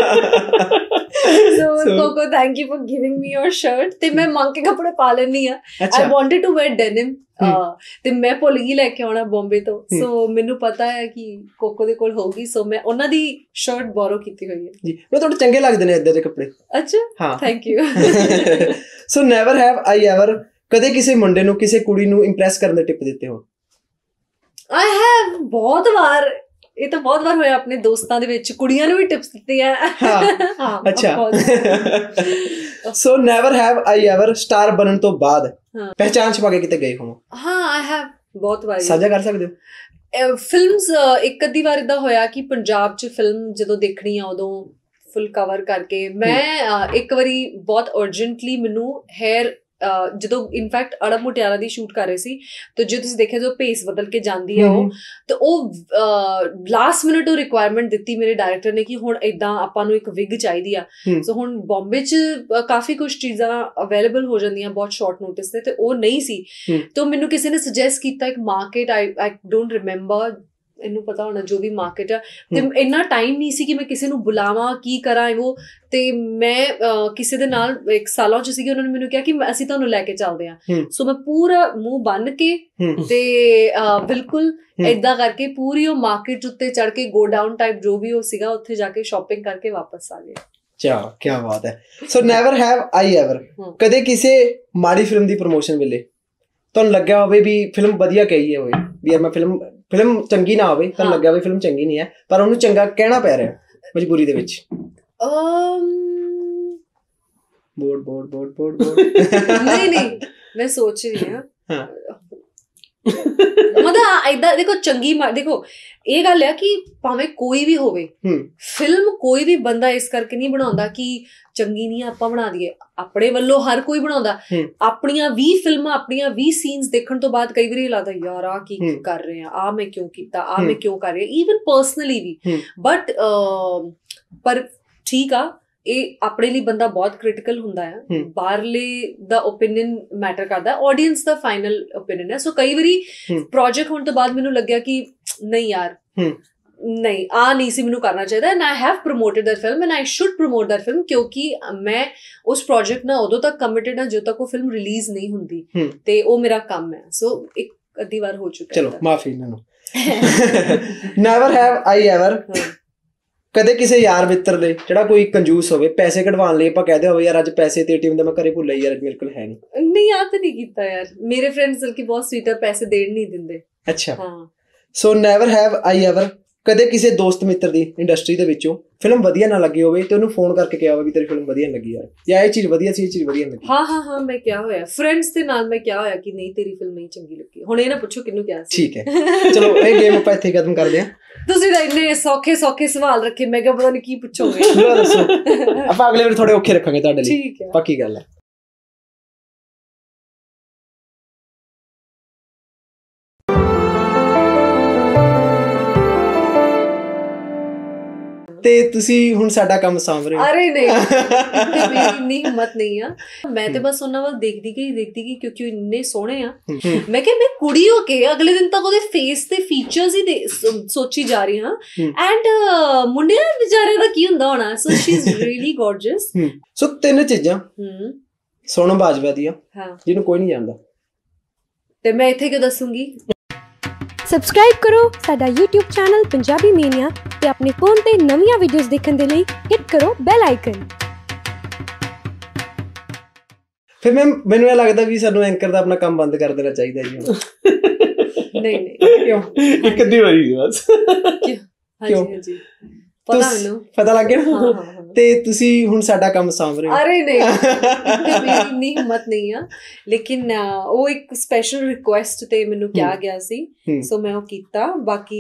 so cocoa thank you for giving me your shirt, ਤੇ ਮੈਂ ਮੰਗ ਕੇ ਕੱਪੜੇ ਪਾ ਲੈਂਦੀ ਆ। I wanted to wear denim, ਤੇ ਮੈਂ ਭੁੱਲ ਗਈ ਲੈ ਕੇ ਆਉਣਾ ਬੰਬੇ ਤੋਂ, ਸੋ ਮੈਨੂੰ ਪਤਾ ਹੈ ਕਿ ਕੋਕੋ ਦੇ ਕੋਲ ਹੋਊਗੀ, ਸੋ ਮੈਂ ਉਹਨਾਂ ਦੀ ਸ਼ਰਟ ਬੋਰੋ ਕੀਤੀ ਹੋਈ ਹੈ। ਜੀ, ਮੈਂ ਤੁਹਾਡੇ ਚੰਗੇ ਲੱਗਦੇ ਨੇ ਏਦਾਂ ਦੇ ਕੱਪੜੇ। ਅੱਛਾ, ਹਾਂ, thank you. So never have I ever ਕਦੇ ਕਿਸੇ ਮੁੰਡੇ ਨੂੰ ਕਿਸੇ ਕੁੜੀ ਨੂੰ ਇੰਪ੍ਰੈਸ ਕਰਨ ਦੇ ਟਿਪ ਦਿੱਤੇ ਹੋ? ਆਈ ਹੈਵ, ਬਹੁਤ ਵਾਰ। ਇਹ ਤਾਂ ਬਹੁਤ ਵਾਰ ਹੋਇਆ ਆਪਣੇ ਦੋਸਤਾਂ ਦੇ ਵਿੱਚ, ਕੁੜੀਆਂ ਨੂੰ ਵੀ ਟਿਪਸ ਦਿੱਤੇ ਆ। ਹਾਂ, ਅੱਛਾ। So never have I ever star ਬਣਨ ਤੋਂ ਬਾਅਦ ਪਹਿਚਾਨ ਛਪਾ ਕੇ ਕਿਤੇ ਗਏ ਹੋ? ਹਾਂ, ਆਈ ਹੈਵ, ਬਹੁਤ ਵਾਰ। ਸਾਂਝਾ ਕਰ ਸਕਦੇ ਹੋ? ਫਿਲਮਸ ਇੱਕ ਅੱਧੀ ਵਾਰ ਏਦਾਂ ਹੋਇਆ ਕਿ ਪੰਜਾਬ 'ਚ ਫਿਲਮ ਜਦੋਂ ਦੇਖਣੀ ਆ ਉਦੋਂ ਫੁੱਲ ਕਵਰ ਕਰਕੇ ਮੈਂ ਇੱਕ ਵਾਰੀ ਬਹੁਤ ਅਰਜੈਂਟਲੀ ਮੈਨੂੰ ਹੇਅਰ, ਜਦੋਂ ਇਨਫੈਕਟ ਅੜਬ ਮੁਟਿਆਰਾਂ ਦੀ ਸ਼ੂਟ ਕਰ ਰਹੇ ਸੀ, ਤੇ ਜੇ ਤੁਸੀਂ ਦੇਖਿਆ ਜੋ ਭੇਸ ਬਦਲ ਕੇ ਜਾਂਦੀ ਆ ਉਹ, ਤੇ ਉਹ ਲਾਸਟ ਮਿੰਟ ਉਹ ਰਿਕੁਆਇਰਮੈਂਟ ਦਿੱਤੀ ਮੇਰੇ ਡਾਇਰੈਕਟਰ ਨੇ ਕਿ ਹੁਣ ਏਦਾਂ ਆਪਾਂ ਨੂੰ ਇੱਕ ਵਿਗ ਚਾਹੀਦੀ ਆ। ਸੋ ਹੁਣ ਬੰਬੇ 'ਚ ਕਾਫੀ ਕੁਛ ਚੀਜ਼ਾਂ ਅਵੇਲੇਬਲ ਹੋ ਜਾਂਦੀਆਂ ਬਹੁਤ ਸ਼ਾਰਟ ਨੋਟਿਸ ਤੇ ਉਹ ਨਹੀਂ ਸੀ, ਤੇ ਮੈਨੂੰ ਕਿਸੇ ਨੇ ਸੁਜੈਸਟ ਕੀਤਾ ਇੱਕ ਮਾਰਕੀਟ, ਆਈ ਡੋਂਟ ਰਿਮੈਂਬਰ, ਇਹਨੂੰ ਪਤਾ ਹੋਣਾ ਜੋ ਵੀ ਮਾਰਕੀਟ ਆ, ਤੇ ਇੰਨਾ ਟਾਈਮ ਨਹੀਂ ਸੀ ਕਿ ਮੈਂ ਕਿਸੇ ਨੂੰ ਬੁਲਾਵਾਂ, ਕੀ ਕਰਾਂ ਉਹ, ਤੇ ਮੈਂ ਕਿਸੇ ਦੇ ਨਾਲ ਇੱਕ ਸਾਲਾਂ 'ਚ ਸੀਗੀ, ਉਹਨਾਂ ਨੇ ਮੈਨੂੰ ਕਿਹਾ ਕਿ ਅਸੀਂ ਤੁਹਾਨੂੰ ਲੈ ਕੇ ਚੱਲਦੇ ਹਾਂ। ਸੋ ਮੈਂ ਪੂਰਾ ਮੂੰਹ ਬੰਨ ਕੇ ਤੇ ਬਿਲਕੁਲ ਏਦਾਂ ਕਰਕੇ ਪੂਰੀ ਉਹ ਮਾਰਕੀਟ ਉੱਤੇ ਚੜ ਕੇ ਗੋ ਡਾਊਨ ਟਾਈਪ ਜੋ ਵੀ ਉਹ ਸੀਗਾ, ਉੱਥੇ ਜਾ ਕੇ ਸ਼ਾਪਿੰਗ ਕਰਕੇ ਵਾਪਸ ਆ ਗਏ। ਕੀ ਬਾਤ ਹੈ। So never have I ever ਕਦੇ ਕਿਸੇ ਮਾੜੀ ਫਿਲਮ ਦੀ ਪ੍ਰਮੋਸ਼ਨ ਵੇਲੇ ਤੁਹਾਨੂੰ ਲੱਗਿਆ ਹੋਵੇ ਵੀ ਫਿਲਮ ਵਧੀਆ ਕਹੀ ਹੈ ਹੋਵੇ, ਵੀ ਯਾਰ ਮੈਂ ਫਿਲਮ ਚੰਗੀ ਨਾ ਹੋਵੇ, ਤੁਹਾਨੂੰ ਲੱਗਿਆ ਵੀ ਫਿਲਮ ਚੰਗੀ ਨਹੀਂ ਹੈ ਪਰ ਉਹਨੂੰ ਚੰਗਾ ਕਹਿਣਾ ਪੈ ਰਿਹਾ ਮਜਬੂਰੀ ਦੇ ਵਿੱਚ? ਬੋਰਡ ਨਹੀਂ, ਮੈਂ ਸੋਚ ਰਹੀ ਹਾਂ। ਮਤਲਬ ਏਦਾਂ ਦੇਖੋ, ਚੰਗੀ ਦੇਖੋ ਇਹ ਗੱਲ ਹੈ ਕਿ ਭਾਵੇਂ ਕੋਈ ਵੀ ਹੋਵੇ ਫਿਲਮ, ਕੋਈ ਵੀ ਬੰਦਾ ਇਸ ਕਰਕੇ ਨਹੀਂ ਬਣਾਉਂਦਾ ਕਿ ਚੰਗੀ ਨਹੀਂ ਆਪਾਂ ਬਣਾ ਦਈਏ, ਆਪਣੇ ਵੱਲੋਂ ਹਰ ਕੋਈ ਬਣਾਉਂਦਾ। ਆਪਣੀਆਂ 20 ਫਿਲਮਾਂ, ਆਪਣੀਆਂ 20 ਸੀਨਸ ਦੇਖਣ ਤੋਂ ਬਾਅਦ ਕਈ ਵਾਰੀ ਲੱਗਦਾ ਯਾਰ ਆ ਕੀ ਕਰ ਰਹੇ ਆ, ਮੈਂ ਕਿਉਂ ਕੀਤਾ, ਮੈਂ ਕਿਉਂ ਕਰ ਰਹੀ, ਈਵਨ ਪਰਸਨਲੀ ਵੀ। ਬਟ ਪਰ ਠੀਕ ਆ, ਇਹ ਆਪਣੇ ਲਈ ਬੰਦਾ ਬਹੁਤ ਕ੍ਰਿਟੀਕਲ ਹੁੰਦਾ ਹੈ, ਬਾਹਰਲੇ ਦਾ ਓਪੀਨੀਅਨ ਮੈਟਰ ਕਰਦਾ, ਆਡੀਅנס ਦਾ ਫਾਈਨਲ ਓਪੀਨੀਅਨ ਹੈ। ਸੋ ਕਈ ਵਾਰੀ ਪ੍ਰੋਜੈਕਟ ਹੋਣ ਤੋਂ ਬਾਅਦ ਮੈਨੂੰ ਲੱਗਿਆ ਕਿ ਨਹੀਂ ਯਾਰ, ਨਹੀਂ ਆ ਨਹੀਂ ਸੀ ਮੈਨੂੰ ਕਰਨਾ ਚਾਹੀਦਾ, and I have promoted that film and I should promote that film, ਕਿਉਂਕਿ ਮੈਂ ਉਸ ਪ੍ਰੋਜੈਕਟ ਨਾਲ ਉਦੋਂ ਤੱਕ ਕਮਿਟਡ ਹਾਂ ਜਦੋਂ ਤੱਕ ਉਹ ਫਿਲਮ ਰਿਲੀਜ਼ ਨਹੀਂ ਹੁੰਦੀ, ਤੇ ਉਹ ਮੇਰਾ ਕੰਮ ਹੈ। ਸੋ ਇੱਕ ਅੱਧੀ ਵਾਰ ਹੋ ਚੁੱਕਾ। ਚਲੋ ਮਾਫੀ ਇਹਨਾਂ ਨੂੰ। ਨੈਵਰ ਹੈਵ ਆਈ ਐਵਰ ਕਦੇ ਕਿਸੇ ਯਾਰ ਮਿੱਤਰ ਦੇ ਜਿਹੜਾ ਕੋਈ ਕੰਜੂਸ ਹੋਵੇ, ਪੈਸੇ ਕਢਵਾਉਣ ਲਈ ਆਪਾਂ ਕਹਦੇ ਹੋਵੇ ਯਾਰ ਅੱਜ ਪੈਸੇ ਤੇ ATM ਦਾ ਮੈਂ ਘਰੇ ਭੁੱਲ ਯਾਰ, ਮੇਰੇ ਕੋਲ ਹੈ ਨਹੀਂ ਆ ਤਾਂ ਨਹੀਂ ਕੀਤਾ ਯਾਰ। ਮੇਰੇ ਫਰੈਂਡਸ ਬਲਕਿ ਬਹੁਤ ਸਵੀਟਰ, ਪੈਸੇ ਦੇਣ ਨਹੀਂ ਦਿੰਦੇ। ਅੱਛਾ ਹਾਂ। So never have I ever ਕਦੇ ਕਿਸੇ ਦੋਸਤ ਮਿੱਤਰ ਦੀ ਇੰਡਸਟਰੀ ਦੇ ਵਿੱਚੋਂ ਫਿਲਮ ਵਧੀਆ ਨਾ ਲੱਗੀ ਹੋਵੇ ਤੇ ਉਹਨੂੰ ਫੋਨ ਕਰਕੇ ਕਿਹਾ ਹੋਵੇ ਵੀ ਤੇਰੀ ਫਿਲਮ ਵਧੀਆ ਲੱਗੀ ਯਾਰ, ਜਾਂ ਇਹ ਚੀਜ਼ ਵਧੀਆ ਸੀ, ਇਹ ਚੀਜ਼ ਵਧੀਆ ਲੱਗੀ? ਹਾਂ ਮੈਂ ਕਿਹਾ ਹੋਇਆ ਫਰੈਂਡਸ ਦੇ ਨਾਲ, ਮੈਂ ਕਿਹਾ ਹੋਇਆ ਕਿ ਨਹੀਂ ਤੇਰੀ ਫਿਲਮ ਨਹੀਂ ਚੰਗੀ ਲੱਗੀ। ਹੁਣ ਇਹ ਨਾ ਪੁੱਛੋ ਕਿਹਨੂੰ ਕਿਹਾ ਸੀ। ਠੀਕ ਹੈ ਚਲੋ ਇਹ ਗੇਮ ਆਪਾਂ ਇੱਥੇ ਖਤਮ ਕਰਦੇ ਹਾਂ। ਤੁਸੀਂ ਤਾਂ ਇੰਨੇ ਸੌਖੇ ਸਵਾਲ ਰੱਖੇ, ਮੈਂ ਕਿਹਾ ਪਤਾ ਨਹੀਂ ਕੀ ਪੁੱਛੋਗੇ। ਦੱਸੋ ਆਪਾਂ ਅਗਲੇ ਵਾਰ ਥੋੜੇ ਔਖੇ ਰੱਖਾਂਗੇ ਤੁਹਾਡੇ ਲਈ। ਠੀਕ ਹੈ, ਪੱਕੀ ਗੱਲ ਹੈ। ਤੇ ਤੁਸੀਂ ਹੁਣ ਸਾਡਾ ਕੰਮ ਸਾਂਭ ਰਹੇ ਹੋ। ਅਰੇ ਨਹੀਂ ਮੇਰੀ ਇੰਨੀ ਹਿੰਮਤ ਨਹੀਂ ਆ, ਮੈਂ ਤੇ ਬਸ ਉਹਨਾਂ ਵੱਲ ਦੇਖਦੀ ਗਈ ਕਿਉਂਕਿ ਉਹ ਇੰਨੇ ਸੋਹਣੇ ਆ। ਮੈਂ ਕਿਹਾ ਮੈਂ ਕੁੜੀ ਹੋ ਕੇ ਅਗਲੇ ਦਿਨ ਤੱਕ ਉਹਦੇ ਫੇਸ ਤੇ ਫੀਚਰਸ ਹੀ ਸੋਚੀ ਜਾ ਰਹੀ ਹਾਂ, ਐਂਡ ਮੁੰਡਿਆਂ ਵਿਚਾਰਿਆਂ ਦਾ ਕੀ ਹੁੰਦਾ ਹੋਣਾ। So she is really gorgeous. So 3 ਚੀਜ਼ਾਂ ਸੋਨਮ ਬਾਜਵਾ ਦੀਆਂ ਜਿਹਨੂੰ ਕੋਈ ਨਹੀਂ ਜਾਣਦਾ, ਤੇ ਮੈਂ ਇੱਥੇ ਕਿਉਂ ਦੱਸੂਗੀ। ਸਬਸਕ੍ਰਾਈਬ ਕਰੋ ਸਾਡਾ YouTube ਚੈਨਲ ਪੰਜਾਬੀ ਮੀਨੀਆ ਤੇ ਆਪਣੇ ਫੋਨ ਤੇ ਨਵੀਆਂ ਵੀਡੀਓਜ਼ ਦੇਖਣ ਦੇ ਲਈ ਹਿੱਟ ਕਰੋ ਬੈਲ ਆਈਕਨ। ਫਿਰ ਮੈਨੂੰ ਇਹ ਲੱਗਦਾ ਵੀ ਸਾਨੂੰ ਐਂਕਰ ਦਾ ਆਪਣਾ ਕੰਮ ਬੰਦ ਕਰ ਦੇਣਾ ਚਾਹੀਦਾ ਜੀ। ਨਹੀਂ ਕਿਉਂ? ਇੱਕ ਅੱਧੀ ਵਾਰੀ ਬਸ। ਹਾਂਜੀ ਪਤਾ ਲੱਗ ਗਿਆ ਨਾ। ਤੇ ਤੁਸੀਂ ਹੁਣ ਸਾਡਾ ਕੰਮ ਸਾਂਭ ਰਹੇ ਹੋ। ਅਰੇ ਨਹੀਂ ਮੇਰੀ ਇੰਨੀ ਹਿੰਮਤ ਨਹੀਂ ਆ, ਲੇਕਿਨ ਉਹ ਇੱਕ ਸਪੈਸ਼ਲ ਰਿਕੁਐਸਟ ਤੇ ਮੈਨੂੰ ਕਿਹਾ ਗਿਆ ਸੀ, ਸੋ ਮੈਂ ਉਹ ਕੀਤਾ। ਬਾਕੀ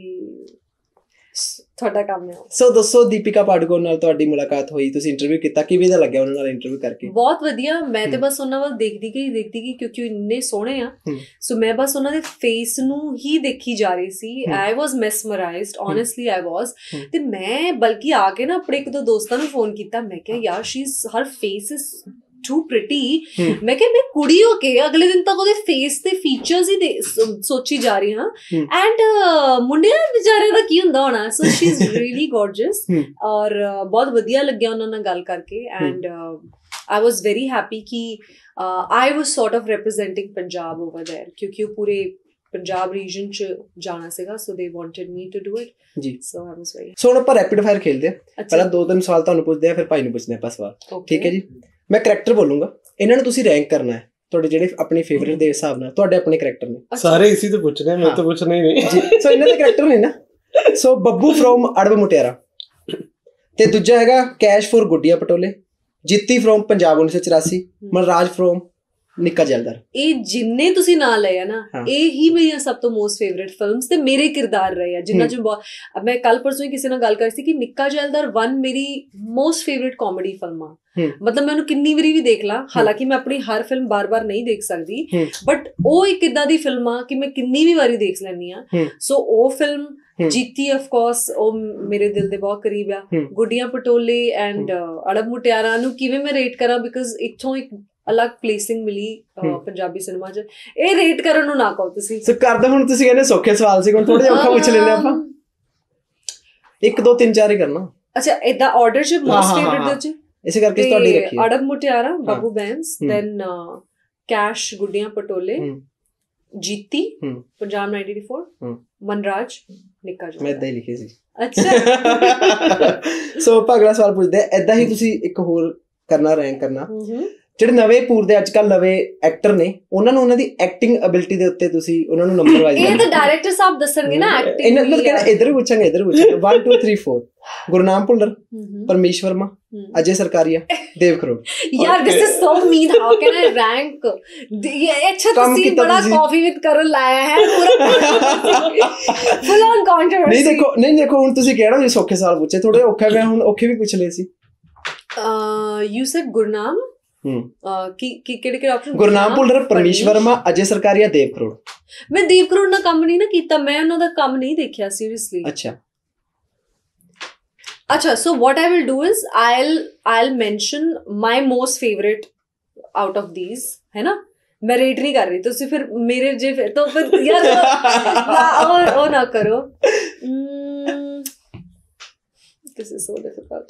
ਤੁਹਾਡਾ ਕੰਮ ਹੈ। ਸੋ ਦੱਸੋ ਦੀਪਿਕਾ ਪਾਡੂਕੋਨ ਨਾਲ ਤੁਹਾਡੀ ਮੁਲਾਕਾਤ ਹੋਈ, ਤੁਸੀਂ ਇੰਟਰਵਿਊ ਕੀਤਾ, ਕਿਵੇਂ ਦਾ ਲੱਗਿਆ ਉਹਨਾਂ ਨਾਲ ਇੰਟਰਵਿਊ ਕਰਕੇ? ਬਹੁਤ ਵਧੀਆ। ਮੈਂ ਤੇ ਬਸ ਉਹਨਾਂ ਵੱਲ ਦੇਖਦੀ ਗਈ ਕਿਉਂਕਿ ਉਹ ਇੰਨੇ ਸੋਹਣੇ ਆ। ਸੋ ਮੈਂ ਬਸ ਉਹਨਾਂ ਦੇ ਫੇਸ ਨੂੰ ਹੀ ਦੇਖੀ ਜਾ ਰਹੀ ਸੀ। ਆਈ ਵਾਸ ਮੈਸਮਰਾਈਜ਼ਡ, ਓਨੈਸਟਲੀ ਆਈ ਵਾਸ। ਤੇ ਮੈਂ ਬਲਕਿ ਆ ਕੇ ਨਾ ਆਪਣੇ 1-2 ਦੋਸਤਾਂ ਨੂੰ ਫੋਨ ਕੀਤਾ, ਮੈਂ ਕਿਹਾ ਯਾਰ her face is too pretty. ਮੈਂ ਕਿਹਾ ਮੈਂ ਕੁੜੀ ਹੋ ਕੇ ਅਗਲੇ ਦਿਨ ਤੱਕ ਉਹਦੇ ਫੇਸ ਤੇ ਫੀਚਰਸ ਹੀ ਸੋਚੀ ਜਾ ਰਹੀ ਹਾਂ, ਐਂਡ ਮੁੰਡਿਆਂ ਵਿਚਾਰਿਆਂ ਦਾ ਕੀ ਹੁੰਦਾ ਹੋਣਾ। So she is really gorgeous, ਔਰ ਬਹੁਤ ਵਧੀਆ ਲੱਗਿਆ ਉਹਨਾਂ ਨਾਲ ਗੱਲ ਕਰਕੇ, and I was very happy ਕਿ I was sort of representing Punjab over there, ਕਿਉਂਕਿ ਉਹ ਪੂਰੇ ਪੰਜਾਬ ਰੀਜਨ ਚ ਜਾਣਾ ਸੀਗਾ। So they wanted me to do it ji. So I was very. ਸੋ ਹੁਣ ਆਪਾਂ ਰੈਪਿਡ ਫਾਇਰ ਖੇਲਦੇ ਹਾਂ। ਪਹਿਲਾਂ 2-3 ਸਵਾਲ ਤੁਹਾਨੂੰ ਪੁੱਛਦੇ ਆ, ਫਿਰ ਭਾਈ ਨੂੰ ਪੁੱਛਦੇ ਆਪਾਂ ਸਵਾਲ। ਠੀਕ ਹੈ ਜੀ। ਮੈਂ ਕਰੈਕਟਰ ਬੋਲੂੰਗਾ, ਇਹਨਾਂ ਨੂੰ ਤੁਸੀਂ ਰੈਂਕ ਕਰਨਾ ਹੈ ਤੁਹਾਡੇ ਜਿਹੜੇ ਆਪਣੇ ਫੇਵਰਿਟ ਦੇ ਹਿਸਾਬ ਨਾਲ। ਤੁਹਾਡੇ ਆਪਣੇ ਕਰੈਕਟਰ ਨੇ ਸਾਰੇ ਇਸੇ ਤੋਂ ਪੁੱਛਣੇ, ਮੈਂ ਤਾਂ ਪੁੱਛਣਾ ਹੀ ਨਹੀਂ ਜੀ। ਸੋ ਇਹਨਾਂ ਦੇ ਕਰੈਕਟਰ ਨੇ ਨਾ। ਸੋ ਬੱਬੂ ਫਰੋਮ ਅੜਬ ਮੁਟਿਆਰਾ, ਤੇ ਦੂਜਾ ਹੈਗਾ ਕੈਸ਼ ਫੋਰ ਗੁੱਡੀਆਂ ਪਟੋਲੇ, ਜਿੱਤੀ ਫਰੋਮ ਪੰਜਾਬ 1984, ਮਨਰਾਜ ਫਰੋਮ ਨਿੱਕਾ ਜੈਲਦਾਰ। ਇਹ ਜਿੰਨੇ ਤੁਸੀਂ ਨਾਂ ਲਏ ਆ ਨਾ, ਇਹ ਹੀ ਮੇਰੀਆਂ ਸਭ ਤੋਂ ਮੋਸਟ ਫੇਵਰਿਟ ਫਿਲਮਸ ਤੇ ਮੇਰੇ ਕਿਰਦਾਰ ਰਹੇ ਆ ਜਿੰਨਾ ਚ। ਮੈਂ ਕੱਲ ਪਰਸੋਂ ਹੀ ਕਿਸੇ ਨਾਲ ਗੱਲ ਕਰ ਸੀ ਕਿ ਨਿੱਕਾ ਜੈਲਦਾਰ 1 ਮੇਰੀ ਮੋਸਟ ਫੇਵਰਿਟ ਕਾਮੇਡੀ ਫਿਲਮ ਆ। ਮਤਲਬ ਮੈਂ ਉਹਨੂੰ ਕਿੰਨੀ ਵਾਰੀ ਵੀ ਦੇਖ ਲਾਂ, ਹਾਲਾਂਕਿ ਮੈਂ ਆਪਣੀ ਹਰ ਫਿਲਮ ਬਾਰ-ਬਾਰ ਨਹੀਂ ਦੇਖ ਸਕਦੀ, ਬਟ ਉਹ ਇੱਕ ਇਦਾਂ ਦੀ ਫਿਲਮ ਆ ਕਿ ਮੈਂ ਕਿੰਨੀ ਵੀ ਵਾਰੀ ਦੇਖ ਲੈਂਦੀ ਆ। ਸੋ ਉਹ ਫਿਲਮ ਜੀਤੀ ਆਫ ਕੋਰਸ ਉਹ ਮੇਰੇ ਦਿਲ ਦੇ ਬਹੁਤ ਕਰੀਬ ਆ। ਗੁੱਡੀਆਂ ਪਟੋਲੇ ਐਂਡ ਅੜਬ ਮੁਟਿਆਰਾ ਨੂੰ ਕਿਵੇਂ ਮੈਂ ਰੇਟ ਕਰਾਂ, ਬਿਕਾਜ਼ ਇੱਥੋਂ ਇੱਕ ਅਲੱਗ ਪਲੇਸਿੰਗ ਮਿਲੀ ਪੰਜਾਬੀ ਸਿਨੇਮਾ 'ਚ। ਇਹ ਰੇਟ ਕਰਨ ਨੂੰ ਨਾ ਕਹੋ ਤੁਸੀਂ। ਸੋ ਕਰਦਾ ਹੁਣ ਤੁਸੀਂ ਕਹਿੰਦੇ ਸੌਖੇ ਸਵਾਲ ਸੀ, ਹੁਣ ਥੋੜਾ ਜਿਹਾ ਔਖਾ ਪੁੱਛ ਲੈਂਦੇ ਆਪਾਂ। 1 2 3 4 ਹੀ ਕਰਨਾ। ਅੱਛਾ ਏਦਾਂ ਆਰਡਰ 'ਚ ਮੋਸਟ ਫੇਵਰਿਟ ਦੇ 'ਚ ਇਸੇ ਕਰਕੇ ਤੁਹਾਡੀ ਰੱਖੀ ਅੜਬ ਮੁਟਿਆਰਾ, ਬੱਬੂ ਬੈਂਸ, ਦੈਨ ਕੈਸ਼ ਗੁੱਡੀਆਂ ਪਟੋਲੇ, ਜੀਤੀ ਪੰਜਾਬ 1984, ਮਨਰਾਜ, ਨਿੱਕਾ ਜੈਲਦਾਰ। ਮੈਂ ਇਦਾਂ ਹੀ ਲਿਖੀ ਸੀ। ਅੱਛਾ। ਸੋ ਆਪਾਂ ਅਗਲਾ ਸਵਾਲ ਪੁੱਛਦੇ ਆ। ਏਦਾਂ ਹੀ ਤੁਸੀਂ ਇੱਕ ਹੋਰ ਕਰਨਾ, ਰੈਂਕ ਕਰਨਾ। ਜਿਹੜੇ ਨਵੇਂ ਪੂਰ ਦੇ ਅੱਜ ਕੱਲ ਨਵੇਂ ਐਕਟਰ ਨੇ, ਉਹਨਾਂ ਨੂੰ ਉਹਨਾਂ ਦੀ ਐਕਟਿੰਗ ਐਬਿਲਿਟੀ ਦੇ ਉੱਤੇ ਤੁਸੀਂ ਉਹਨਾਂ ਨੂੰ ਨੰਬਰ ਵਾਈਜ਼। ਇਹ ਤਾਂ ਡਾਇਰੈਕਟਰ ਸਾਹਿਬ ਦੱਸਣਗੇ ਨਾ ਐਕਟਿੰਗ। ਇਹਨਾਂ ਨੂੰ ਕਹਿੰਦਾ ਇੱਧਰ ਪੁੱਛਾਂਗੇ 1 2 3 4। ਗੁਰਨਾਮ ਭੁੱਲਰ, ਪਰਮੇਸ਼ ਵਰਮਾ, ਅਜੇ ਸਰਕਾਰੀਆ, ਦੇਵ ਕਰੋੜ। ਯਾਰ this is so mean, how can I rank? ਅੱਛਾ ਤੁਸੀਂ ਬੜਾ ਕਾਫੀ ਵਿਦ ਕਰਨ ਲਾਇਆ ਹੈ ਪੂਰਾ ਫੁੱਲ ਔਨ ਕੰਟਰੋਵਰਸੀ। ਨਹੀਂ ਦੇਖੋ ਹੁਣ ਤੁਸੀਂ ਕਹਿਣਾ ਜੀ ਸੌਖੇ ਸਵਾਲ ਪੁੱਛੇ, ਥੋੜੇ ਔਖੇ ਮੈਂ ਹੁਣ ਔਖੇ ਵੀ ਪੁੱਛ ਲਏ ਸੀ। ਯੂ ਸੈਡ ਗੁਰਨਾਮ, ਕਿਹੜੇ ਆਪਸ਼ਨ? ਗੁਰਨਾਮ ਭੁੱਲਰ, ਪਰਮੇਸ਼ ਵਰਮਾ, ਅਜੇ ਸਰਕਾਰੀਆ, ਦੇਵ ਕਰੋੜ। ਮੈਂ ਦੇਵ ਕਰੋੜ ਨਾਲ ਕੰਮ ਨਹੀਂ ਨਾ ਕੀਤਾ, ਮੈਂ ਉਹਨਾਂ ਦਾ ਕੰਮ ਨਹੀਂ ਦੇਖਿਆ ਸੀਰੀਅਸਲੀ। ਅੱਛਾ अच्छा, so what I will do is I'll mention my most favorite out of these, है ना? मैं रेट नहीं कर रही तो फिर मेरे जे तो फिर यार और ना करो. This is so difficult.